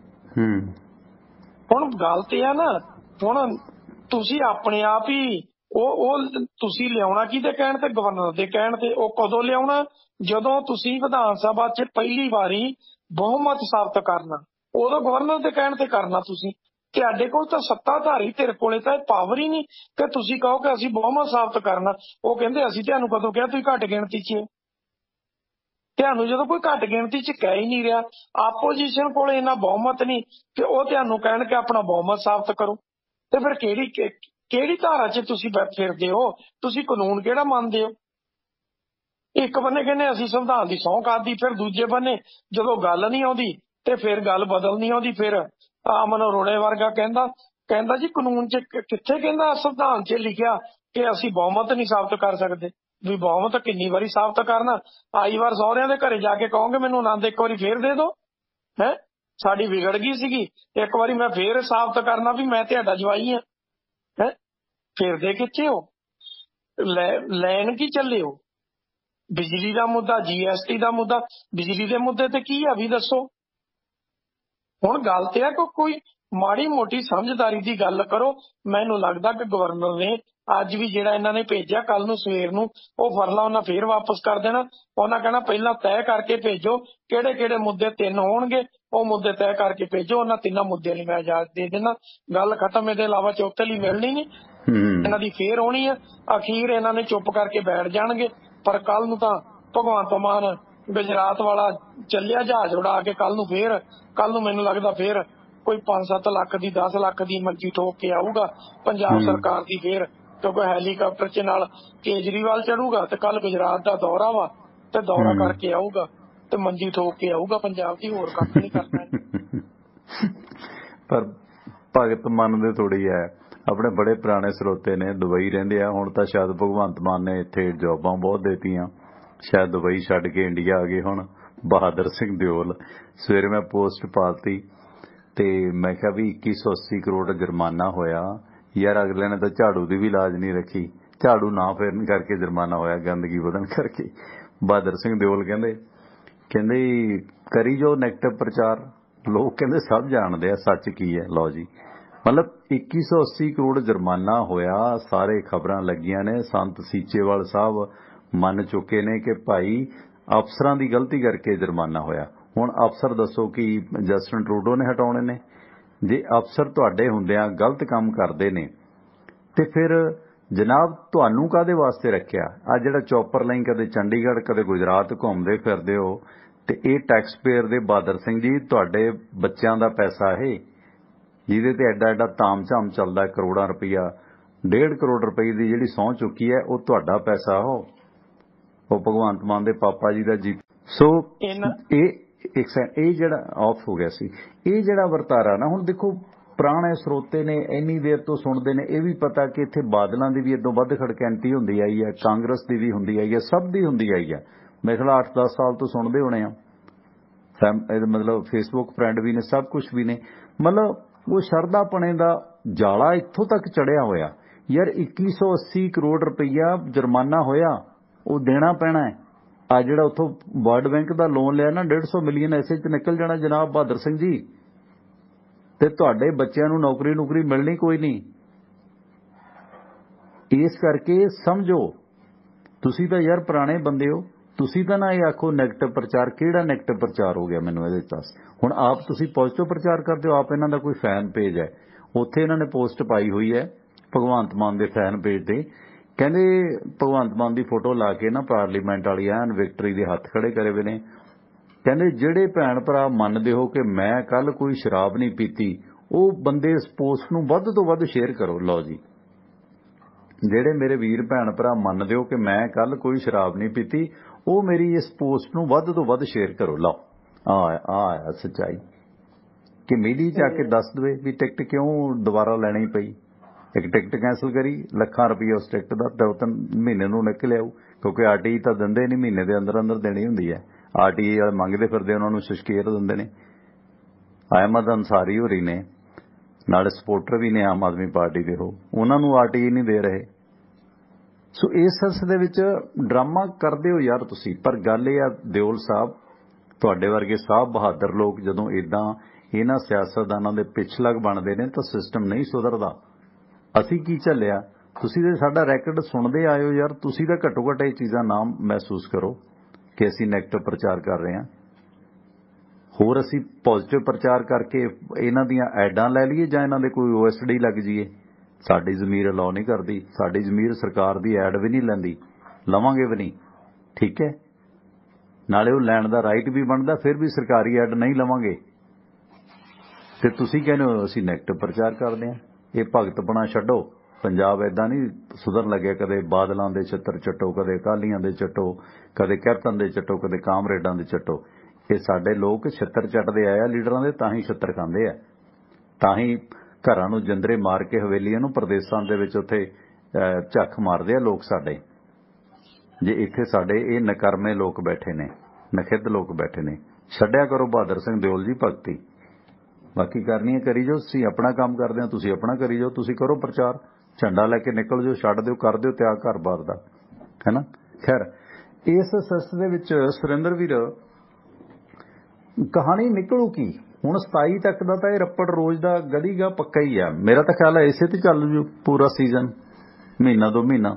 ਹੁਣ ਗੱਲ ਤੇ ਆ ਨਾ, ਹੁਣ ਤੁਸੀਂ ਆਪਣੇ ਆਪ ਹੀ ਉਹ ਉਹ ਤੁਸੀਂ ਲਿਆਉਣਾ ਕਿਹਦੇ ਕਹਿਣ ਤੇ, ਗਵਰਨਰ ਦੇ ਕਹਿਣ ਤੇ। ਉਹ ਕਦੋਂ ਲਿਆਉਣਾ, ਜਦੋਂ ਤੁਸੀਂ ਵਿਧਾਨ ਸਭਾ ਚ ਪਹਿਲੀ ਵਾਰੀ ਬਹੁਮਤ ਸਾਬਤ ਕਰਨਾ, ਉਦੋਂ ਗਵਰਨਰ ਦੇ ਕਹਿਣ ਤੇ ਕਰਨਾ। ਤੁਸੀਂ ਤੁਹਾਡੇ ਕੋਲ ਤਾਂ ਸੱਤਾਧਾਰੀ ਧਿਰ ਕੋਲੇ ਤਾਂ ਇਹ ਪਾਵਰ ਹੀ ਨਹੀਂ ਕਿ ਤੁਸੀਂ ਕਹੋ ਕਿ ਅਸੀਂ ਬਹੁਮਤ ਸਾਬਤ ਕਰਨਾ। ਉਹ ਕਹਿੰਦੇ ਅਸੀਂ ਤੁਹਾਨੂੰ ਕਦੋਂ ਕਿਹਾ ਤੁਸੀਂ ਘੱਟ ਗਿਣਤੀ ਚ, ਤੁਹਾਨੂੰ ਜਦੋਂ ਕੋਈ ਘੱਟ ਗਿਣਤੀ ਚ ਕਹਿ ਹੀ ਨਹੀਂ ਰਿਹਾ, ਆਪੋਜੀਸ਼ਨ ਕੋਲ ਇੰਨਾ ਬਹੁਮਤ ਨਹੀਂ ਕਿ ਉਹ ਤੁਹਾਨੂੰ ਕਹਿਣ ਕਿ ਆਪਣਾ ਬਹੁਮਤ ਸਾਬਤ ਕਰੋ। ਤੇ ਫਿਰ ਕਿਹੜੀ ਕਿਹੜੀ ਧਾਰਾ ਚ ਤੁਸੀਂ ਫਿਰਦੇ ਹੋ, ਤੁਸੀਂ ਕਾਨੂੰਨ ਕਿਹੜਾ ਮੰਨਦੇ ਹੋ। ਇੱਕ ਬੰਨੇ ਕਹਿੰਦੇ ਅਸੀਂ ਸੰਵਿਧਾਨ ਦੀ ਸਹੁੰ ਖਾਧੀ, ਫਿਰ ਦੂਜੇ ਬੰਨੇ ਜਦੋਂ ਗੱਲ ਨਹੀਂ ਆਉਂਦੀ ਤੇ ਫਿਰ ਗੱਲ ਬਦਲ ਨਹੀਂ ਆਉਂਦੀ। ਫਿਰ ਅਮਨ ਅਰੋੜੇ ਵਰਗਾ ਕਹਿੰਦਾ ਕਹਿੰਦਾ ਜੀ ਕਾਨੂੰਨ ਚ ਕਿੱਥੇ ਕਹਿੰਦਾ ਸੰਵਿਧਾਨ ਚ ਲਿਖਿਆ ਕਿ ਅਸੀਂ ਬਹੁਮਤ ਨਹੀਂ ਸਾਬਤ ਕਰ ਸਕਦੇ। ਵੀ ਬਹੁਮਤ ਕਿੰਨੀ ਵਾਰੀ ਸਾਬਤ ਕਰਨਾ, ਆਈ ਵਾਰ ਸਹੁਰਿਆਂ ਦੇ ਘਰੇ ਜਾ ਕੇ ਕਹੋਗੇ ਮੈਨੂੰ ਆਨੰਦ ਇੱਕ ਵਾਰੀ ਫੇਰ ਦੇ ਦਿਓ ਹੈ, ਸਾਡੀ ਵਿਗੜ ਗਈ ਸੀਗੀ, ਇੱਕ ਵਾਰੀ ਮੈਂ ਫੇਰ ਸਾਬਤ ਕਰਨਾ ਵੀ ਮੈਂ ਤੁਹਾਡਾ ਜਵਾਈ ਹਾਂ ਹੈ। ਫਿਰਦੇ ਕਿੱਥੇ ਹੋ, ਲੈ ਲੈਣ ਕੀ ਚੱਲੇ ਹੋ। ਬਿਜਲੀ ਦਾ ਮੁੱਦਾ, ਜੀਐਸਟੀ ਦਾ ਮੁੱਦਾ, ਬਿਜਲੀ ਦੇ ਮੁੱਦੇ ਤੇ ਕੀ ਆ ਵੀ ਦੱਸੋ। ਹੁਣ ਗੱਲ ਤੇ ਆ ਕਿ ਕੋਈ ਮਾੜੀ ਮੋਟੀ ਸਮਝਦਾਰੀ ਦੀ ਗੱਲ ਕਰੋ। ਮੈਨੂੰ ਲੱਗਦਾ ਕਿ ਗਵਰਨਰ ਨੇ ਅੱਜ ਵੀ ਜਿਹੜਾ ਇਹਨਾਂ ਨੇ ਭੇਜਿਆ, ਕੱਲ ਨੂੰ ਸਵੇਰ ਨੂੰ ਉਹ ਫਰਲਾ ਉਹਨਾਂ ਫੇਰ ਵਾਪਸ ਕਰ ਦੇਣਾ। ਉਹਨਾਂ ਕਹਿਣਾ ਪਹਿਲਾਂ ਤੈਅ ਕਰਕੇ ਭੇਜੋ ਕਿਹੜੇ ਕਿਹੜੇ ਮੁੱਦੇ ਤਿੰਨ ਹੋਣਗੇ, ਉਹ ਮੁੱਦੇ ਤੈਅ ਕਰਕੇ ਭੇਜੋ, ਉਹਨਾਂ ਤਿੰਨਾਂ ਮੁੱਦਿਆਂ ਲਈ ਮੈਂ ਇਜਾਜ਼ਤ ਦੇ ਦੇਣਾ, ਗੱਲ ਖਤਮ। ਇਹਦੇ ਇਲਾਵਾ ਚੌਥੇ ਲਈ ਮਿਲਣੀ ਨਹੀਂ, ਇਹਨਾਂ ਦੀ ਫੇਰ ਹੋਣੀ ਆ। ਅਖੀਰ ਇਹਨਾਂ ਨੇ ਚੁੱਪ ਕਰਕੇ ਬੈਠ ਜਾਣਗੇ। ਪਰ ਕੱਲ ਨੂੰ ਤਾਂ ਭਗਵੰਤ ਮਾਨ ਗੁਜਰਾਤ ਵਾਲਾ ਚੱਲਿਆ ਜਹਾਜ਼ ਉਡਾ ਕੇ, ਕੱਲ ਨੂੰ ਫੇਰ ਕੱਲ ਨੂੰ ਮੈਨੂੰ ਲੱਗਦਾ ਫੇਰ ਕੋਈ ਪੰਜ ਸੱਤ ਲੱਖ ਦੀ ਦਸ ਲੱਖ ਦੀ ਮੰਜੀ ਠੋਕ ਕੇ ਆਊਗਾ ਪੰਜਾਬ ਸਰਕਾਰ ਦੀ ਫੇਰ, ਕਿਉਂਕਿ ਹੈਲੀਕਾਪਟਰ ਚ ਨਾਲ ਕੇਜਰੀਵਾਲ ਚੜੂਗਾ ਤੇ ਕੱਲ ਗੁਜਰਾਤ ਦਾ ਦੌਰਾ ਵਾ ਤੇ ਦੌਰਾ ਕਰਕੇ ਆਊਗਾ ਤੇ ਮੰਜੀ ਠੋਕ ਕੇ ਆਊਗਾ ਪੰਜਾਬ ਦੀ, ਹੋਰ ਕੱਖ ਨਹੀਂ ਕਰਨਾ। ਪਰ ਭਗਤ ਮਾਨ ਦੇ ਥੋੜੀ ਹੈ, ਆਪਣੇ ਬੜੇ ਪੁਰਾਣੇ ਸਰੋਤੇ ਨੇ, ਦੁਬਈ ਰਹਿੰਦੇ ਆ। ਹੁਣ ਤਾਂ ਸ਼ਾਇਦ ਭਗਵੰਤ ਮਾਨ ਨੇ ਇੱਥੇ ਜੋਬਾਂ ਬਹੁਤ ਦੇਤੀਆਂ, ਸ਼ਾਇਦ ਦੁਬਈ ਛੱਡ ਕੇ ਇੰਡੀਆ ਆ ਗਏ ਹੁਣ। ਬਹਾਦਰ ਸਿੰਘ ਦਿਓਲ ਸਵੇਰੇ ਮੈਂ ਪੋਸਟ ਪਾਤੀ ਤੇ ਮੈਂ ਕਿਹਾ ਵੀ ਇੱਕੀ ਸੌ ਅੱਸੀ ਕਰੋੜ ਜੁਰਮਾਨਾ ਹੋਇਆ, ਯਾਰ ਅਗਲੇ ਨੇ ਤਾਂ ਝਾੜੂ ਦੀ ਵੀ ਲਾਜ ਨਹੀਂ ਰੱਖੀ, ਝਾੜੂ ਨਾ ਫੇਰਨ ਕਰਕੇ ਜੁਰਮਾਨਾ ਹੋਇਆ ਗੰਦਗੀ ਵਧਣ ਕਰਕੇ। ਬਹਾਦਰ ਸਿੰਘ ਦਿਓਲ ਕਹਿੰਦੇ ਕਹਿੰਦੇ ਕਰੀ ਜੋ ਨੈਗੇਟਿਵ ਪ੍ਰਚਾਰ, ਲੋਕ ਕਹਿੰਦੇ ਸਭ ਜਾਣਦੇ ਆ ਸੱਚ ਕੀ ਹੈ। ਲਓ ਜੀ, ਮਤਲਬ ਇੱਕੀ ਸੌ ਅੱਸੀ ਕਰੋੜ ਜੁਰਮਾਨਾ ਹੋਇਆ, ਸਾਰੇ ਖਬਰਾਂ ਲੱਗੀਆਂ ਨੇ, ਸੰਤ ਸੀਚੇਵਾਲ ਸਾਹਿਬ ਮੰਨ ਚੁੱਕੇ ਨੇ ਕਿ ਭਾਈ ਅਫਸਰਾਂ ਦੀ ਗਲਤੀ ਕਰਕੇ ਜੁਰਮਾਨਾ ਹੋਇਆ। ਹੁਣ ਅਫਸਰ ਦੱਸੋ ਕਿ ਜਸਟਿਨ ਟਰੂਡੋ ਨੇ ਹਟਾਉਣੇ ਨੇ? ਜੇ ਅਫਸਰ ਤੁਹਾਡੇ ਹੁੰਦਿਆਂ ਗਲਤ ਕੰਮ ਕਰਦੇ ਨੇ ਤੇ ਫਿਰ ਜਨਾਬ ਤੁਹਾਨੂੰ ਕਾਹਦੇ ਵਾਸਤੇ ਰੱਖਿਆ? ਆ ਜਿਹੜਾ ਚੌਪਰ ਲਈ ਕਦੇ ਚੰਡੀਗੜ੍ਹ ਕਦੇ ਗੁਜਰਾਤ ਘੁੰਮਦੇ ਫਿਰਦੇ ਹੋ, ਤੇ ਇਹ ਟੈਕਸ ਪੇਅਰ ਦੇ ਬਹਾਦਰ ਸਿੰਘ ਜੀ ਤੁਹਾਡੇ ਬੱਚਿਆਂ ਦਾ ਪੈਸਾ ਇਹ, ਜਿਹਦੇ ਤੇ ਐਡਾ ਐਡਾ ਤਾਮ ਝਾਮ ਚੱਲਦਾ, ਕਰੋੜਾਂ ਰੁਪਈਆ, ਡੇਢ ਕਰੋੜ ਰੁਪਏ ਦੀ ਜਿਹੜੀ ਸਹੁੰ ਚੁੱਕੀ ਹੈ ਉਹ ਤੁਹਾਡਾ ਪੈਸਾ। ਉਹ ਉਹ ਭਗਵੰਤ ਮਾਨ ਦੇ ਪਾਪਾ ਜੀ ਦਾ ਜੀ। ਸੋ ਇਹ ਇੱਕ ਇਹ ਜਿਹੜਾ ਆਫ ਹੋ ਗਿਆ ਸੀ, ਇਹ ਜਿਹੜਾ ਵਰਤਾਰਾ ਨਾ, ਹੁਣ ਦੇਖੋ ਪੁਰਾਣੇ ਸਰੋਤੇ ਨੇ ਇੰਨੀ ਦੇਰ ਤੋਂ ਸੁਣਦੇ ਨੇ, ਇਹ ਵੀ ਪਤਾ ਕਿ ਇੱਥੇ ਬਾਦਲਾਂ ਦੀ ਵੀ ਇਦੋਂ ਵੱਧ ਖੜਕੈਂਤੀ ਹੁੰਦੀ ਆਈ ਹੈ, ਕਾਂਗਰਸ ਦੀ ਵੀ ਹੁੰਦੀ ਆਈ ਹੈ, ਸਭ ਦੀ ਹੁੰਦੀ ਆਈ ਹੈ। ਮੇਰੇ ਖਿਆਲ ਅੱਠ ਦਸ ਸਾਲ ਤੋਂ ਸੁਣਦੇ ਹੋਣੇ ਆ, ਮਤਲਬ ਫੇਸਬੁੱਕ ਫਰੈਂਡ ਵੀ ਨੇ, ਸਭ ਕੁਝ ਵੀ ਨੇ। ਮਤਲਬ ਉਹ ਸ਼ਰਧਾਪਣੇ ਦਾ ਜਾਲਾ ਇੱਥੋਂ ਤੱਕ ਚੜਿਆ ਹੋਇਆ। ਯਾਰ ਇੱਕੀ ਸੌ ਅੱਸੀ ਕਰੋੜ ਰੁਪਈਆ ਜੁਰਮਾਨਾ ਹੋਇਆ, ਉਹ ਦੇਣਾ ਪੈਣਾ ਹੈ। ਆ ਜਿਹੜਾ ਉੱਥੋਂ ਵਰਲਡ ਬੈਂਕ ਦਾ ਲੋਨ ਲਿਆ ਨਾ, ਡੇਢ ਸੌ ਮਿਲੀਅਨ ਐਸੇ ਚ ਨਿਕਲ ਜਾਣਾ ਜਨਾਬ ਬਹਾਦਰ ਸਿੰਘ ਜੀ, ਤੇ ਤੁਹਾਡੇ ਬੱਚਿਆਂ ਨੂੰ ਨੌਕਰੀ ਨੌਕਰੀ ਮਿਲਣੀ ਕੋਈ ਨਹੀਂ। ਇਸ ਕਰਕੇ ਸਮਝੋ, ਤੁਸੀਂ ਤਾਂ ਯਾਰ ਪੁਰਾਣੇ ਬੰਦੇ ਹੋ, ਤੁਸੀਂ ਤਾਂ ਨਾ ਇਹ ਆਖੋ ਨੈਗੇਟਿਵ ਪ੍ਰਚਾਰ। ਕਿਹੜਾ ਨੈਗੇਟਿਵ ਪ੍ਰਚਾਰ ਹੋ ਗਿਆ ਮੈਨੂੰ ਇਹਦੇ ਦੱਸ। ਹੁਣ ਆਪ ਤੁਸੀਂ ਪੋਜ਼ਿਟਿਵ ਪ੍ਰਚਾਰ ਕਰਦੇ ਹੋ, ਆਪ ਇਹਨਾਂ ਦਾ ਕੋਈ ਫੈਨ ਪੇਜ ਹੈ, ਉੱਥੇ ਇਹਨਾਂ ਨੇ ਪੋਸਟ ਪਾਈ ਹੋਈ ਹੈ ਭਗਵੰਤ ਮਾਨ ਦੇ ਫੈਨ ਪੇਜ ਤੇ, ਕਹਿੰਦੇ ਭਗਵੰਤ ਮਾਨ ਦੀ ਫੋਟੋ ਲਾ ਕੇ ਨਾ ਪਾਰਲੀਮੈਂਟ ਵਾਲੀ ਐਨ ਵਿਕਟਰੀ ਦੇ ਹੱਥ ਖੜੇ ਕਰੇ ਹੋਏ ਨੇ। ਕਹਿੰਦੇ ਜਿਹੜੇ ਭੈਣ ਭਰਾ ਮੰਨਦੇ ਹੋ ਕਿ ਮੈਂ ਕੱਲ ਕੋਈ ਸ਼ਰਾਬ ਨਹੀਂ ਪੀਤੀ, ਉਹ ਬੰਦੇ ਇਸ ਪੋਸਟ ਨੂੰ ਵੱਧ ਤੋਂ ਵੱਧ ਸ਼ੇਅਰ ਕਰੋ। ਲਓ ਜੀ, ਜਿਹੜੇ ਮੇਰੇ ਵੀਰ ਭੈਣ ਭਰਾ ਮੰਨਦੇ ਹੋ ਕਿ ਮੈਂ ਕੱਲ ਕੋਈ ਸ਼ਰਾਬ ਨਹੀਂ ਪੀਤੀ, ਉਹ ਮੇਰੀ ਇਸ ਪੋਸਟ ਨੂੰ ਵੱਧ ਤੋਂ ਵੱਧ ਸ਼ੇਅਰ ਕਰੋ। ਲਓ ਆ ਆ ਸੱਚਾਈ ਕਿ ਮੀਡੀਆ ਚ ਆ ਕੇ ਦੱਸ ਦੇਵੇ ਵੀ ਟਿਕਟ ਕਿਉਂ ਦੁਬਾਰਾ ਲੈਣੀ ਪਈ। ਇੱਕ ਟਿਕਟ ਕੈਂਸਲ ਕਰੀ, ਲੱਖਾਂ ਰੁਪਈਆ ਉਸ ਟਿਕਟ ਦਾ ਦੋ ਤਿੰਨ ਮਹੀਨੇ ਨੂੰ ਨਿਕਲ ਆਊ, ਕਿਉਂਕਿ ਆਰਟੀਈ ਤਾਂ ਦਿੰਦੇ ਨਹੀਂ, ਮਹੀਨੇ ਦੇ ਅੰਦਰ ਅੰਦਰ ਦੇਣੀ ਹੁੰਦੀ ਹੈ। ਆਰਟੀਈ ਵਾਲੇ ਮੰਗਦੇ ਫਿਰਦੇ, ਉਹਨਾਂ ਨੂੰ ਸ਼ਸ਼ਕੀਰ ਦਿੰਦੇ ਨੇ। ਅਹਿਮਦ ਅੰਸਾਰੀ ਹੋਰੀ ਨੇ, ਨਾਲੇ ਸਪੋਰਟਰ ਵੀ ਨੇ ਆਮ ਆਦਮੀ ਪਾਰਟੀ ਦੇ, ਉਹ ਉਹਨਾਂ ਨੂੰ ਆਰਟੀਈ ਨਹੀਂ ਦੇ ਰਹੇ। ਸੋ ਇਸ ਸਿਲਸਿਲੇ ਦੇ ਵਿੱਚ ਡਰਾਮਾ ਕਰਦੇ ਹੋ ਯਾਰ ਤੁਸੀਂ। ਪਰ ਗੱਲ ਇਹ ਆ ਦਿਓਲ ਸਾਹਿਬ, ਤੁਹਾਡੇ ਵਰਗੇ ਸਾਹਿਬ ਬਹਾਦਰ ਲੋਕ ਜਦੋਂ ਇਦਾਂ ਇਹਨਾਂ ਸਿਆਸਤਦਾਨਾਂ ਦੇ ਪਿੱਛਲਗ ਬਣਦੇ ਨੇ ਤਾਂ ਸਿਸਟਮ ਨਹੀਂ ਸੁਧਰਦਾ। ਅਸੀਂ ਕੀ ਝੱਲਿਆ? ਤੁਸੀਂ ਤੇ ਸਾਡਾ ਰੈਕਡ ਸੁਣਦੇ ਆਏ ਹੋ ਯਾਰ, ਤੁਸੀਂ ਤਾਂ ਘੱਟੋ ਘੱਟ ਇਹ ਚੀਜ਼ਾਂ ਨਾ ਮਹਿਸੂਸ ਕਰੋ ਕਿ ਅਸੀਂ ਨੈਗੇਟਿਵ ਪ੍ਰਚਾਰ ਕਰ ਰਹੇ ਹਾਂ। ਹੋਰ ਅਸੀਂ ਪੋਜ਼ਿਟਿਵ ਪ੍ਰਚਾਰ ਕਰਕੇ ਇਹਨਾਂ ਦੀਆਂ ਐਡਾਂ ਲੈ ਲਈਏ ਜਾਂ ਇਹਨਾਂ ਦੇ ਕੋਈ ਓ ਐਸ ਡੀ ਲੱਗ ਜਾਈਏ? ਸਾਡੀ ਜ਼ਮੀਰ ਅਲਾਉ ਨਹੀਂ ਕਰਦੀ, ਸਾਡੀ ਜ਼ਮੀਰ ਸਰਕਾਰ ਦੀ ਐਡ ਵੀ ਨਹੀਂ ਲੈਂਦੀ, ਲਵਾਂਗੇ ਵੀ ਨਹੀਂ, ਠੀਕ ਹੈ। ਨਾਲੇ ਉਹ ਲੈਣ ਦਾ ਰਾਈਟ ਵੀ ਬਣਦਾ, ਫਿਰ ਵੀ ਸਰਕਾਰੀ ਐਡ ਨਹੀਂ ਲਵਾਂਗੇ। ਤੇ ਤੁਸੀਂ ਕਹਿੰਦੇ ਹੋ ਅਸੀਂ ਨੈਗੇਟਿਵ ਪ੍ਰਚਾਰ ਕਰਦੇ ਹਾਂ। ਇਹ ਭਗਤਪਣਾ ਛੱਡੋ। ਪੰਜਾਬ ਏਦਾਂ ਨਹੀਂ ਸੁਧਰਨ ਲੱਗਿਆ, ਕਦੇ ਬਾਦਲਾਂ ਦੇ ਛਿੱਤਰ ਚੱਟੋ, ਕਦੇ ਅਕਾਲੀਆਂ ਦੇ ਚੱਟੋ, ਕਦੇ ਕੈਪਟਨ ਦੇ ਚੱਟੋ, ਕਦੇ ਕਾਮਰੇਡਾਂ ਦੇ ਚੱਟੋ। ਇਹ ਸਾਡੇ ਲੋਕ ਛਿੱਤਰ ਚੱਟਦੇ ਆਏ ਆ ਲੀਡਰਾਂ ਦੇ, ਤਾਂ ਹੀ ਛਿੱਤਰ ਖਾਂਦੇ ਆ, ਤਾਂ ਹੀ ਘਰਾਂ ਨੂੰ ਜਿੰਦਰੇ ਮਾਰ ਕੇ ਹਵੇਲੀਆਂ ਨੂੰ ਪ੍ਰਦੇਸ਼ਾਂ ਦੇ ਵਿੱਚ ਉੱਥੇ ਝੱਖ ਮਾਰਦੇ ਆ ਲੋਕ ਸਾਡੇ। ਜੇ ਇੱਥੇ ਸਾਡੇ ਇਹ ਨਕਰਮੇ ਲੋਕ ਬੈਠੇ ਨੇ, ਨਖਿੱਧ ਲੋਕ ਬੈਠੇ ਨੇ। ਛੱਡਿਆ ਕਰੋ ਬਹਾਦਰ ਸਿੰਘ ਦਿਓਲ ਜੀ ਭਗਤੀ, ਬਾਕੀ ਕਰਨੀ ਹੈ ਕਰੀ ਜਾਓ। ਤੁਸੀਂ ਆਪਣਾ ਕੰਮ ਕਰਦੇ ਹੋ, ਤੁਸੀਂ ਆਪਣਾ ਕਰੀ ਜਾਓ, ਤੁਸੀਂ ਕਰੋ ਪ੍ਰਚਾਰ, ਝੰਡਾ ਲੈ ਕੇ ਨਿਕਲ ਜਾਓ, ਛੱਡ ਦਿਓ, ਕਰ ਦਿਓ ਤਿਆਗ ਘਰ-ਬਾਰ ਦਾ, ਹੈ ਨਾ। ਖੈਰ ਇਸ ਸਿਲਸਿਲੇ ਦੇ ਵਿੱਚ ਸੁਰਿੰਦਰ ਵੀਰ ਕਹਾਣੀ ਨਿਕਲੂ ਕੀ ਹੁਣ? ਸਤਾਈ ਤੱਕ ਦਾ ਤਾਂ ਇਹ ਰੱਪੜ ਰੋਜ਼ ਦਾ ਗਲੀਗਾ ਪੱਕਾ ਹੀ ਆ। ਮੇਰਾ ਤਾਂ ਖਿਆਲ ਹੈ ਇਸੇ ਤੇ ਚੱਲ ਜੂ ਪੂਰਾ ਸੀਜ਼ਨ, ਮਹੀਨਾ ਦੋ ਮਹੀਨਾ।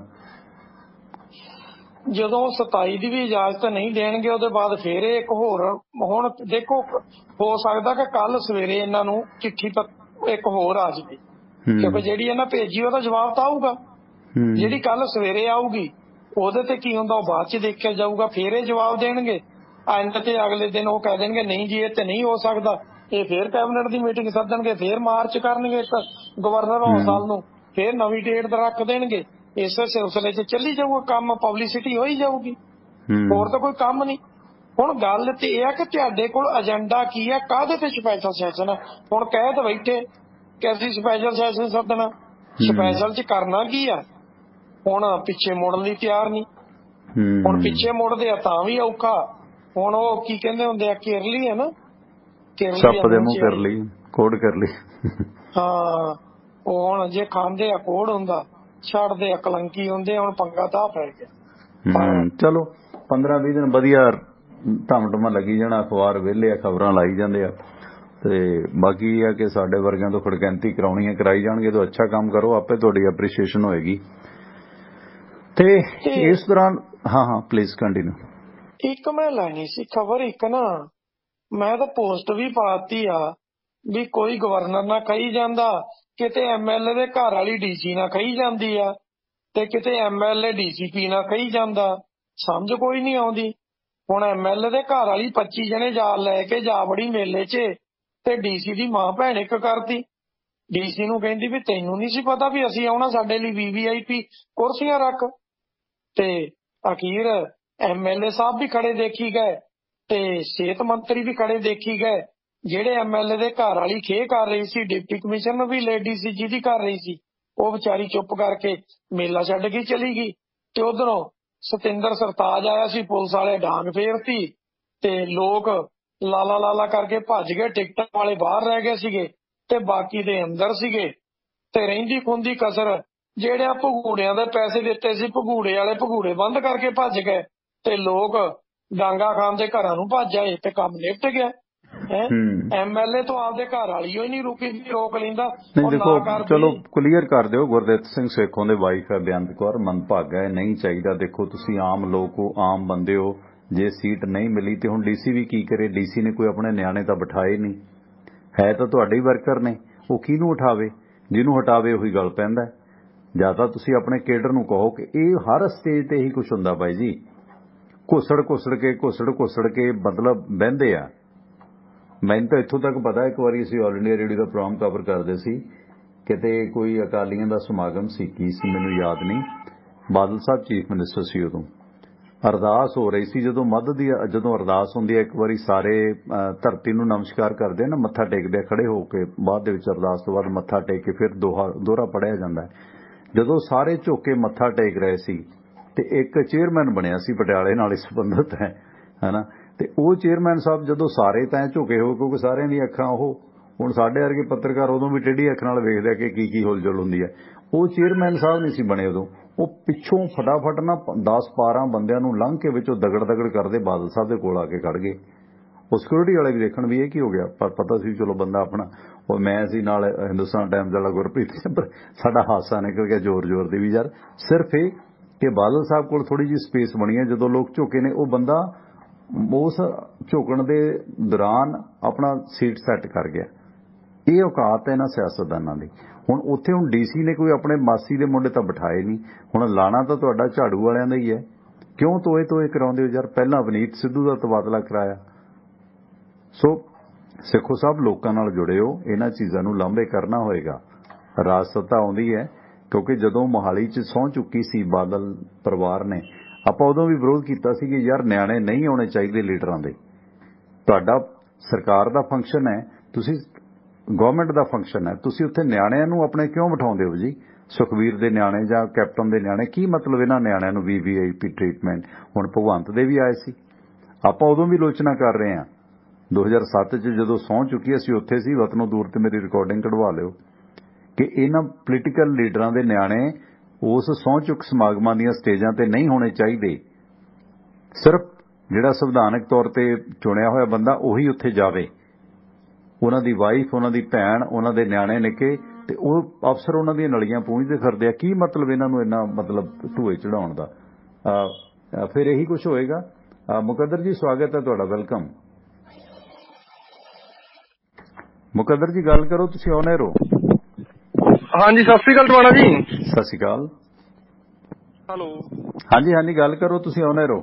ਜਦੋਂ ਸਤਾਈ ਦੀ ਵੀ ਇਜਾਜ਼ਤ ਨਹੀਂ ਦੇਣਗੇ, ਉਹਦੇ ਬਾਅਦ ਫੇਰ ਇੱਕ ਹੋਰ। ਹੁਣ ਦੇਖੋ, ਹੋ ਸਕਦਾ ਕਿ ਕੱਲ ਸਵੇਰੇ ਇਹਨਾਂ ਨੂੰ ਚਿੱਠੀ ਇੱਕ ਹੋਰ ਆ ਜਾਵੇ, ਕਿਉਂਕਿ ਜਿਹੜੀ ਇਹਨਾਂ ਭੇਜੀ ਉਹਦਾ ਜਵਾਬ ਤਾਂ ਆਊਗਾ। ਜਿਹੜੀ ਕੱਲ ਸਵੇਰੇ ਆਊਗੀ ਉਹਦੇ ਤੇ ਕੀ ਹੁੰਦਾ ਉਹ ਬਾਅਦ ਚ ਦੇਖਿਆ ਜਾਊਗਾ, ਫੇਰ ਇਹ ਜਵਾਬ ਦੇਣਗੇ। ਐਂਡ ਤੇ ਅਗਲੇ ਦਿਨ ਉਹ ਕਹਿ ਦੇਣਗੇ ਨਹੀਂ ਜੀ ਇਹ ਤੇ ਨਹੀਂ ਹੋ ਸਕਦਾ, ਇਹ ਫੇਰ ਕੈਬਨਿਟ ਦੀ ਮੀਟਿੰਗ ਸੱਦਣਗੇ, ਫੇਰ ਮਾਰਚ ਕਰਨਗੇ ਗਵਰਨਰ ਹਾਊਸ ਨੂੰ, ਫੇਰ ਨਵੀਂ ਡੇਟ ਰੱਖ ਦੇਣਗੇ। ਇਸੇ ਸਿਲਸਿਲੇ ਚ ਚੱਲੀ ਜਾਊਗਾ ਕੰਮ, ਪਬਲਿਸਿਟੀ ਹੋਈ ਜਾਊਗੀ, ਹੋਰ ਤਾਂ ਕੋਈ ਕੰਮ ਨਹੀਂ। ਹੁਣ ਗੱਲ ਤੇ ਇਹ ਆ ਕਿ ਤੁਹਾਡੇ ਕੋਲ ਏਜੰਡਾ ਕੀ ਹੈ, ਕਾਹਦੇ ਤੇ ਸਪੈਸ਼ਲ ਸੈਸ਼ਨ ਹੈ। ਹੁਣ ਕਹਿ ਤਾਂ ਬੈਠੇ ਕਿ ਅਸੀਂ ਸਪੈਸ਼ਲ ਸੈਸ਼ਨ ਸੱਦਣਾ, ਸਪੈਸ਼ਲ ਚ ਕਰਨਾ ਕੀ ਆ? ਹੁਣ ਪਿੱਛੇ ਮੁੜਨ ਲਈ ਤਿਆਰ ਨਹੀਂ। ਹੁਣ ਪਿੱਛੇ ਮੁੜਦੇ ਆ ਤਾਂ ਵੀ ਔਖਾ। ਹੁਣ ਉਹ ਕੀ ਕਹਿੰਦੇ ਹੁੰਦੇ ਆ, ਕੇਰਲੀ ਹੈ ਨਾ, ਸੱਪ ਦੇ ਮੂੰਹ ਕਰ ਲਈ, ਕੋਡ ਕਰ ਲਈ। ਹਾਂ, ਉਹ ਹੁਣ ਜੇ ਖਾਂਦੇ ਆ ਕੋੜ ਹੁੰਦਾ, ਛੱਡਦੇ ਆ ਕਲੰਕੀ ਹੁੰਦੇ, ਹੁਣ ਪੰਗਾ ਤਾਂ ਪੈ ਗਿਆ। ਚਲੋ ਪੰਦਰਾਂ ਵੀਹ ਦਿਨ ਵਧੀਆ ਧਮ ਧਮਾ ਲੱਗੀ ਜਾਣਾ, ਅਖਬਾਰ ਵਿਹਲੇ ਆ, ਖਬਰਾਂ ਲਾਈ ਜਾਂਦੇ ਆ, ਤੇ ਬਾਕੀ ਇਹ ਆ ਕਿ ਸਾਡੇ ਵਰਗਿਆਂ ਤੋਂ ਖੜਕੈਂਤੀ ਕਰਾਉਣੀ ਹੈ, ਕਰਾਈ ਜਾਣਗੇ ਤਾਂ ਅੱਛਾ ਕੰਮ ਕਰੋ, ਆਪੇ ਤੁਹਾਡੀ ਐਪਰੀਸ਼ੀਏਸ਼ਨ ਹੋਏਗੀ। ਤੇ ਇਸ ਦੌਰਾਨ ਹਾਂ ਹਾਂ ਪਲੀਜ਼ ਕੰਟੀਨਿਊ। ਇੱਕ ਮੈਂ ਲੈਣੀ ਸੀ ਖਬਰ, ਇੱਕ ਨਾ ਮੈਂ ਤਾਂ ਪੋਸਟ ਵੀ ਪਾਤੀ ਆ ਵੀ ਕੋਈ ਗਵਰਨਰ ਨਾ ਕਹੀ ਜਾਂਦਾ, ਕਿਤੇ ਐਮਐਲਏ ਦੇ ਘਰ ਵਾਲੀ ਡੀਸੀ ਨਾ ਕਹੀ ਜਾਂਦੀ ਆ, ਤੇ ਕਿਤੇ ਐਮਐਲਏ ਡੀਸੀਪੀ ਨਾ ਕਹੀ ਜਾਂਦਾ। ਸਮਝ ਕੋਈ ਨਹੀਂ ਆਉਂਦੀ। ਹੁਣ ਐਮਐਲਏ ਦੇ ਘਰ ਵਾਲੀ ਪੱਚੀ ਜਣੇ ਜਾ ਲੈ ਕੇ ਜਾ ਬੜੀ ਮੇਲੇ 'ਚ, ਤੇ ਡੀਸੀ ਦੀ ਮਾਂ ਭੈਣ ਇੱਕ ਕਰਤੀ। ਡੀਸੀ ਨੂੰ ਕਹਿੰਦੀ ਵੀ ਤੈਨੂੰ ਨਹੀਂ ਸੀ ਪਤਾ ਵੀ ਅਸੀਂ ਆਉਣਾ, ਸਾਡੇ ਲਈ ਵੀਵੀਆਈਪੀ ਕੁਰਸੀਆਂ ਰੱਖ। ਤੇ ਅਖੀਰ ਐਮਐਲਏ ਸਾਹਿਬ ਵੀ ਖੜੇ ਦੇਖੀ ਗਏ, ਤੇ ਸਿਹਤ ਮੰਤਰੀ ਵੀ ਖੜੇ ਦੇਖੀ ਗਏ। ਜਿਹੜੇ ਐਮਐਲਏ ਦੇ ਘਰ ਵਾਲੀ ਖੇ ਕਰ ਰਹੀ ਸੀ, ਡਿਪਟੀ ਕਮਿਸ਼ਨਰ ਵੀ ਲੇਡੀ ਸੀ ਜਿਹਦੀ ਕਰ ਰਹੀ ਸੀ, ਉਹ ਵਿਚਾਰੀ ਚੁੱਪ ਕਰਕੇ ਮੇਲਾ ਛੱਡ ਕੇ ਚਲੀ ਗਈ। ਤੇ ਉਧਰੋਂ ਸਤਿੰਦਰ ਸਰਤਾਜ ਆਇਆ ਸੀ, ਪੁਲਿਸ ਵਾਲੇ ਡਾਂਗ ਫੇਰਤੀ, ਤੇ ਲੋਕ ਲਾਲਾ ਲਾਲਾ ਕਰਕੇ ਭੱਜ ਗਏ। ਟਿਕਟਾਂ ਵਾਲੇ ਬਾਹਰ ਰਹਿ ਗਏ ਸੀਗੇ ਤੇ ਬਾਕੀ ਦੇ ਅੰਦਰ ਸੀਗੇ। ਤੇ ਰਹਿੰਦੀ ਖੁੰਦੀ ਕਸਰ ਜਿਹੜਿਆਂ ਭਗੂੜਿਆਂ ਦੇ ਪੈਸੇ ਦਿੱਤੇ ਸੀ, ਭਗੂੜੇ ਵਾਲੇ ਭਗੂੜੇ ਬੰਦ ਕਰਕੇ ਭੱਜ ਗਏ, ਤੇ ਲੋਕ ਡਾਂਗਾ ਖਾਨ ਦੇ ਘਰਾਂ ਨੂੰ ਭੱਜ ਆਏ, ਤੇ ਕੰਮ ਨਿਪਟ ਗਿਆ। ਐਮਐਲਏ ਤੋਂ ਆਪਦੇ ਘਰ ਵਾਲੀ ਹੀ ਨਹੀਂ ਰੁਕੀ, ਰੋਕ ਲੈਂਦਾ। ਨਹੀਂ ਦੇਖੋ, ਚਲੋ ਕਲੀਅਰ ਕਰ ਦਿਓ, ਗੁਰਦਿੱਤ ਸਿੰਘ ਸੇਖੋਂ ਦੇ ਵਾਈਫ ਹੈ ਬੇਅੰਤ ਕੌਰ, ਮੰਦਭਾਗਾ ਹੈ, ਨਹੀਂ ਚਾਹੀਦਾ। ਦੇਖੋ ਤੁਸੀਂ ਆਮ ਲੋਕ ਹੋ, ਆਮ ਬੰਦੇ ਹੋ, ਜੇ ਸੀਟ ਨਹੀਂ ਮਿਲੀ ਤੇ ਹੁਣ ਡੀਸੀ ਵੀ ਕੀ ਕਰੇ? ਡੀਸੀ ਨੇ ਕੋਈ ਆਪਣੇ ਨਿਆਣੇ ਤਾਂ ਬਿਠਾਏ ਨਹੀਂ, ਹੈ ਤਾਂ ਤੁਹਾਡੇ ਹੀ ਵਰਕਰ ਨੇ, ਉਹ ਕਿਹਨੂੰ ਉਠਾਵੇ? ਜਿਹਨੂੰ ਹਟਾਵੇ ਉਹੀ ਗੱਲ ਪੈਂਦਾ। ਜਾਂ ਤਾਂ ਤੁਸੀਂ ਆਪਣੇ ਕੇਡਰ ਨੂੰ ਕਹੋ ਕਿ ਇਹ ਹਰ ਸਟੇਜ ਤੇ ਇਹੀ ਕੁਛ ਹੁੰਦਾ ਬਾਈ ਜੀ, ਘੁਸੜ ਘੁਸੜ ਕੇ ਘੁਸੜ ਘੁਸੜ ਕੇ ਮਤਲਬ ਬਹਿੰਦੇ ਆ। ਮੈਨੂੰ ਤਾਂ ਇੱਥੋਂ ਤੱਕ ਪਤਾ, ਇੱਕ ਵਾਰੀ ਅਸੀਂ ਆਲ ਇੰਡੀਆ ਰੇਡੀਓ ਦਾ ਪ੍ਰੋਗਰਾਮ ਕਵਰ ਕਰਦੇ ਸੀ, ਕਿਤੇ ਕੋਈ ਅਕਾਲੀਆਂ ਦਾ ਸਮਾਗਮ ਸੀ, ਕੀ ਸੀ ਮੈਨੂੰ ਯਾਦ ਨਹੀਂ, ਬਾਦਲ ਸਾਹਿਬ ਚੀਫ ਮਿਨਿਸਟਰ ਸੀ ਉਦੋਂ, ਅਰਦਾਸ ਹੋ ਰਹੀ ਸੀ। ਜਦੋਂ ਮੱਧ ਦੀ ਜਦੋਂ ਅਰਦਾਸ ਹੁੰਦੀ ਹੈ, ਇੱਕ ਵਾਰੀ ਸਾਰੇ ਧਰਤੀ ਨੂੰ ਨਮਸਕਾਰ ਕਰਦੇ ਆ ਨਾ, ਮੱਥਾ ਟੇਕਦੇ ਆ ਖੜੇ ਹੋ ਕੇ, ਬਾਅਦ ਦੇ ਵਿੱਚ ਅਰਦਾਸ ਤੋਂ ਬਾਅਦ ਮੱਥਾ ਟੇਕ ਕੇ ਫਿਰ ਦੋਹਾ ਦੋਹਰਾ ਪੜ੍ਹਿਆ ਜਾਂਦਾ ਹੈ। ਜਦੋਂ ਸਾਰੇ ਝੁੱਕ ਕੇ ਮੱਥਾ ਟੇਕ ਰਹੇ ਸੀ, ਤੇ ਇੱਕ ਚੇਅਰਮੈਨ ਬਣਿਆ ਸੀ ਪਟਿਆਲੇ ਨਾਲ ਹੀ ਸੰਬੰਧਿਤ ਹੈ ਹੈਨਾ, ਤੇ ਉਹ ਚੇਅਰਮੈਨ ਸਾਹਿਬ ਜਦੋਂ ਸਾਰੇ ਤਾਂ ਝੁਕੇ ਹੋ, ਕਿਉਂਕਿ ਸਾਰਿਆਂ ਦੀਆਂ ਅੱਖਾਂ, ਉਹ ਹੁਣ ਸਾਡੇ ਵਰਗੇ ਪੱਤਰਕਾਰ ਉਦੋਂ ਵੀ ਟੇਢੀ ਅੱਖ ਨਾਲ ਵੇਖਦੇ ਕਿ ਕੀ ਕੀ ਹੁਲਜੁਲ ਹੁੰਦੀ ਹੈ, ਉਹ ਚੇਅਰਮੈਨ ਸਾਹਿਬ ਨਹੀਂ ਸੀ ਬਣੇ ਉਦੋਂ। ਉਹ ਪਿੱਛੋਂ ਫਟਾਫਟ ਨਾ ਦਸ ਬਾਰਾਂ ਬੰਦਿਆਂ ਨੂੰ ਲੰਘ ਕੇ ਵਿੱਚੋਂ ਦਗੜ ਦਗੜ ਕਰਦੇ ਬਾਦਲ ਸਾਹਿਬ ਦੇ ਕੋਲ ਆ ਕੇ ਖੜ ਗਏ। ਉਹ ਸਿਕਿਉਰਿਟੀ ਵਾਲੇ ਵੀ ਦੇਖਣ ਵੀ ਇਹ ਕੀ ਹੋ ਗਿਆ, ਪਰ ਪਤਾ ਸੀ ਚਲੋ ਬੰਦਾ ਆਪਣਾ, ਉਹ ਮੈਂ ਸੀ ਨਾਲ ਹਿੰਦੁਸਤਾਨ ਟਾਈਮਜ਼ ਵਾਲਾ ਗੁਰਪ੍ਰੀਤ, ਸਾਡਾ ਹਾਸਾ ਨਿਕਲ ਗਿਆ ਜ਼ੋਰ ਜ਼ੋਰ ਦੀ ਵੀ ਯਾਰ। ਸਿਰਫ ਇਹ ਕਿ ਬਾਦਲ ਸਾਹਿਬ ਕੋਲ ਥੋੜੀ ਜਿਹੀ ਸਪੇਸ ਬਣੀ ਹੈ, ਜਦੋਂ ਲੋਕ ਝੁਕੇ ਨੇ ਉਹ ਬੰਦਾ ਉਸ ਝੁਕਣ ਦੇ ਦੌਰਾਨ ਆਪਣਾ ਸੀਟ ਸੈੱਟ ਕਰ ਗਿਆ। ਇਹ ਔਕਾਤ ਹੈ ਇਹਨਾਂ ਸਿਆਸਤਦਾਨਾਂ ਦੀ। ਹੁਣ ਉੱਥੇ ਹੁਣ ਡੀਸੀ ਨੇ ਕੋਈ ਆਪਣੇ ਮਾਸੀ ਦੇ ਮੁੰਡੇ ਤਾਂ ਬਿਠਾਏ ਨਹੀਂ, ਹੁਣ ਲਾਣਾ ਤਾਂ ਤੁਹਾਡਾ ਝਾੜੂ ਵਾਲਿਆਂ ਦਾ ਹੀ ਹੈ। ਕਿਉਂ ਤੋਏ ਤੋਏ ਕਰਾਉਂਦੇ ਹੋ ਯਾਰ? ਪਹਿਲਾਂ ਅਵਨੀਤ ਸਿੱਧੂ ਦਾ ਤਬਾਦਲਾ ਕਰਾਇਆ। ਸੋ ਸਿੱਖੋ ਸਾਹਿਬ, ਲੋਕਾਂ ਨਾਲ ਜੁੜੇ ਹੋ, ਇਹਨਾਂ ਚੀਜ਼ਾਂ ਨੂੰ ਲਾਂਭੇ ਕਰਨਾ ਹੋਏਗਾ। ਰਾਜ ਸੱਤਾ ਆਉਂਦੀ ਹੈ, ਕਿਉਂਕਿ ਜਦੋਂ ਮੋਹਾਲੀ 'ਚ ਸਹੁੰ ਚੁੱਕੀ ਸੀ ਬਾਦਲ ਪਰਿਵਾਰ ਨੇ, ਆਪਾਂ ਉਦੋਂ ਵੀ ਵਿਰੋਧ ਕੀਤਾ ਸੀ ਕਿ ਯਾਰ ਨਿਆਣੇ ਨਹੀਂ ਆਉਣੇ ਚਾਹੀਦੇ ਲੀਡਰਾਂ ਦੇ। ਤੁਹਾਡਾ ਸਰਕਾਰ ਦਾ ਫੰਕਸ਼ਨ ਹੈ, ਤੁਸੀਂ ਗਵਰਨਮੈਂਟ ਦਾ ਫੰਕਸ਼ਨ ਹੈ, ਤੁਸੀਂ ਉੱਥੇ ਨਿਆਣਿਆਂ ਨੂੰ ਆਪਣੇ ਕਿਉਂ ਬਿਠਾਉਂਦੇ ਹੋ ਜੀ? ਸੁਖਬੀਰ ਦੇ ਨਿਆਣੇ ਜਾਂ ਕੈਪਟਨ ਦੇ ਨਿਆਣੇ, ਕੀ ਮਤਲਬ ਇਹਨਾਂ ਨਿਆਣਿਆਂ ਨੂੰ ਵੀ ਵੀ ਆਈ ਪੀ ਟ੍ਰੀਟਮੈਂਟ? ਹੁਣ ਭਗਵੰਤ ਦੇ ਵੀ ਆਏ ਸੀ, ਆਪਾਂ ਉਦੋਂ ਵੀ ਆਲੋਚਨਾ ਕਰ ਰਹੇ ਹਾਂ। ਦੋ ਹਜ਼ਾਰ ਸੱਤ 'ਚ ਜਦੋਂ ਸਹੁੰ ਚੁੱਕੀ ਅਸੀਂ ਉੱਥੇ ਸੀ, ਵਤਨੋਂ ਦੂਰ ਤੇ ਮੇਰੀ ਰਿਕਾਰਡਿੰਗ ਕਢਵਾ ਲਿਓ, ਕਿ ਇਹਨਾਂ ਪੋਲੀਟੀਕਲ ਲੀਡਰਾਂ ਦੇ ਨਿਆਣੇ ਉਸ ਸਹੁੰ ਚੁੱਕ ਸਮਾਗਮਾਂ ਦੀਆਂ ਸਟੇਜਾਂ ਤੇ ਨਹੀਂ ਹੋਣੇ ਚਾਹੀਦੇ। ਸਿਰਫ ਜਿਹੜਾ ਸੰਵਿਧਾਨਕ ਤੌਰ ਤੇ ਚੁਣਿਆ ਹੋਇਆ ਬੰਦਾ ਉਹੀ ਉੱਥੇ ਜਾਵੇ, ਉਹਨਾਂ ਦੀ ਵਾਈਫ, ਉਹਨਾਂ ਦੀ ਭੈਣ, ਉਹਨਾਂ ਦੇ ਨਿਆਣੇ ਨਿੱਕੇ, ਤੇ ਉਹ ਅਫਸਰ ਉਹਨਾਂ ਦੀਆਂ ਨਲੀਆਂ ਪੂੰਝਦੇ ਫਿਰਦੇ ਆ। ਕੀ ਮਤਲਬ ਇਹਨਾਂ ਨੂੰ ਇੰਨਾ ਮਤਲਬ ਢੂਏ ਚੜਾਉਣ ਦਾ? ਫਿਰ ਇਹੀ ਕੁਝ ਹੋਏਗਾ। ਮੁਕੱਦਰ ਜੀ ਸਵਾਗਤ ਹੈ ਤੁਹਾਡਾ, ਵੈਲਕਮ। ਮੁਕੱਦਰ ਜੀ ਗੱਲ ਕਰੋ, ਤੁਸੀਂ ਆਨ 에ਅਰ ਹੋ। ਹਾਂਜੀ ਸਤਿ ਸ੍ਰੀ ਅਕਾਲ ਟਵਾਣਾ ਜੀ। ਸਤਿ ਸ੍ਰੀ ਅਕਾਲ। ਹੈਲੋ। ਹਾਂਜੀ ਹਾਂਜੀ ਗੱਲ ਕਰੋ, ਤੁਸੀਂ ਆਨ 에ਅਰ ਹੋ।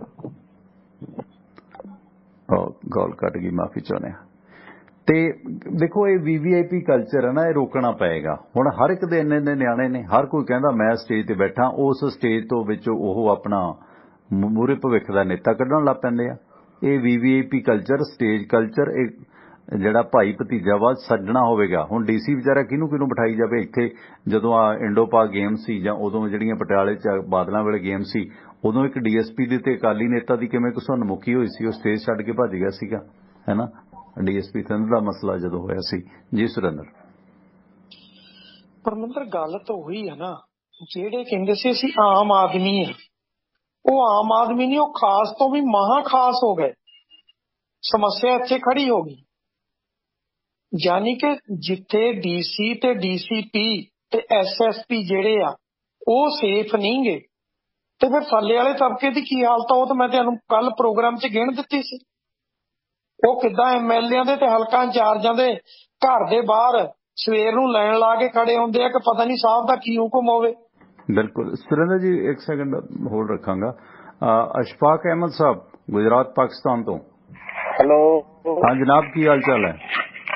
ਗਾਲ ਕੱਟ ਗਈ, ਮਾਫੀ ਚਾਹੁੰਦੇ ਹਾਂ। ਤੇ ਦੇਖੋ, ਇਹ ਵੀਵੀਆਈਪੀ ਕਲਚਰ ਹੈ ਨਾ, ਇਹ ਰੋਕਣਾ ਪਏਗਾ। ਹੁਣ ਹਰ ਇੱਕ ਦੇ ਇੰਨੇ ਇੰਨੇ ਨਿਆਣੇ ਨੇ, ਹਰ ਕੋਈ ਕਹਿੰਦਾ ਮੈਂ ਸਟੇਜ ਤੇ ਬੈਠਾ, ਉਸ ਸਟੇਜ ਤੋਂ ਵਿੱਚ ਉਹ ਆਪਣਾ ਮੂਹਰੇ ਭਵਿੱਖ ਦਾ ਨੇਤਾ ਕੱਢਣ ਲੱਗ ਪੈਂਦੇ ਆ। ਇਹ ਵੀਵੀਆਈਪੀ ਕਲਚਰ, ਸਟੇਜ ਕਲਚਰ, ਇਹ ਜਿਹੜਾ ਭਾਈ ਭਤੀਜਾਵਾਦ ਛੱਡਣਾ ਹੋਵੇਗਾ। ਹੁਣ ਡੀਸੀ ਵਿਚਾਰਾ ਕਿਹਨੂੰ ਕਿਹਨੂੰ ਬਿਠਾਈ ਜਾਵੇ? ਇੱਥੇ ਜਦੋਂ ਆ ਇੰਡੋ ਪਾਕ ਗੇਮ ਸੀ, ਜਾਂ ਉਦੋਂ ਜਿਹੜੀਆਂ ਪਟਿਆਲੇ 'ਚ ਬਾਦਲਾਂ ਵੇਲੇ ਗੇਮ ਸੀ, ਉਦੋਂ ਇੱਕ ਡੀਐਸਪੀ ਦੀ ਤੇ ਅਕਾਲੀ ਨੇਤਾ ਦੀ ਕਿਵੇਂ ਘਸੁੰਨਮੁਖੀ ਹੋਈ ਸੀ, ਉਹ ਸਟੇਜ ਛੱਡ ਕੇ ਭੱਜ ਗਿਆ ਸੀਗਾ, ਹੈ ਨਾ। ਡੀਐਸਪੀ ਥਿੰਦ ਦਾ ਮਸਲਾ ਜਦੋਂ ਹੋਇਆ ਸੀ। ਜੀ ਸੁਰਿੰਦਰ। ਪਰਮਿੰਦਰ ਗੱਲ ਤਾਂ ਉਹੀ ਹੈ ਨਾ, ਜਿਹੜੇ ਕਹਿੰਦੇ ਸੀ ਅਸੀਂ ਆਮ ਆਦਮੀ ਆ, ਉਹ ਆਮ ਆਦਮੀ ਨਹੀਂ, ਉਹ ਖਾਸ ਤੋਂ ਵੀ ਮਹਾ ਖਾਸ ਹੋ ਗਏ। ਸਮੱਸਿਆ ਇੱਥੇ ਖੜੀ ਹੋ ਗਈ, ਯਾਨੀ ਕਿ ਜਿੱਥੇ ਡੀਸੀ ਤੇ ਡੀਸੀਪੀ ਤੇ ਐਸਐਸਪੀ ਜਿਹੜੇ ਆ ਉਹ ਸੇਫ ਨਹੀਂ ਗੇ, ਤੇ ਫਿਰ ਥੱਲੇ ਵਾਲੇ ਤਬਕੇ ਦੀ ਕੀ ਹਾਲਤ ਆ? ਉਹ ਤਾਂ ਮੈਂ ਤੁਹਾਨੂੰ ਕੱਲ ਪ੍ਰੋਗਰਾਮ 'ਚ ਗਿਣ ਦਿੱਤੀ ਸੀ। ਉਹ ਕਿੱਦਾਂ ਐਮਐਲਏਆਂ ਦੇ ਤੇ ਹਲਕਾ ਇੰਚਾਰਜਾਂ ਦੇ ਘਰ ਦੇ ਬਾਹਰ ਸਵੇਰ ਨੂੰ ਲਾਈਨ ਲਾ ਕੇ ਖੜੇ ਹੁੰਦੇ ਆ ਕਿ ਪਤਾ ਨਹੀਂ ਸਾਹਿਬ ਦਾ ਕੀ ਹੁਕਮ ਹੋਵੇ। ਬਿਲਕੁਲ ਸੁਰਿੰਦਰ ਜੀ, ਇੱਕ ਸੈਕਿੰਡ ਹੋਲਡ ਰੱਖਾਂਗਾ। ਅਸ਼ਫਾਕ ਅਹਿਮਦ ਸਾਹਿਬ ਗੁਜਰਾਤ ਪਾਕਿਸਤਾਨ ਤੋਂ। ਹੈਲੋ। ਹਾਂ ਜਨਾਬ, ਕੀ ਹਾਲ ਚਾਲ ਹੈ?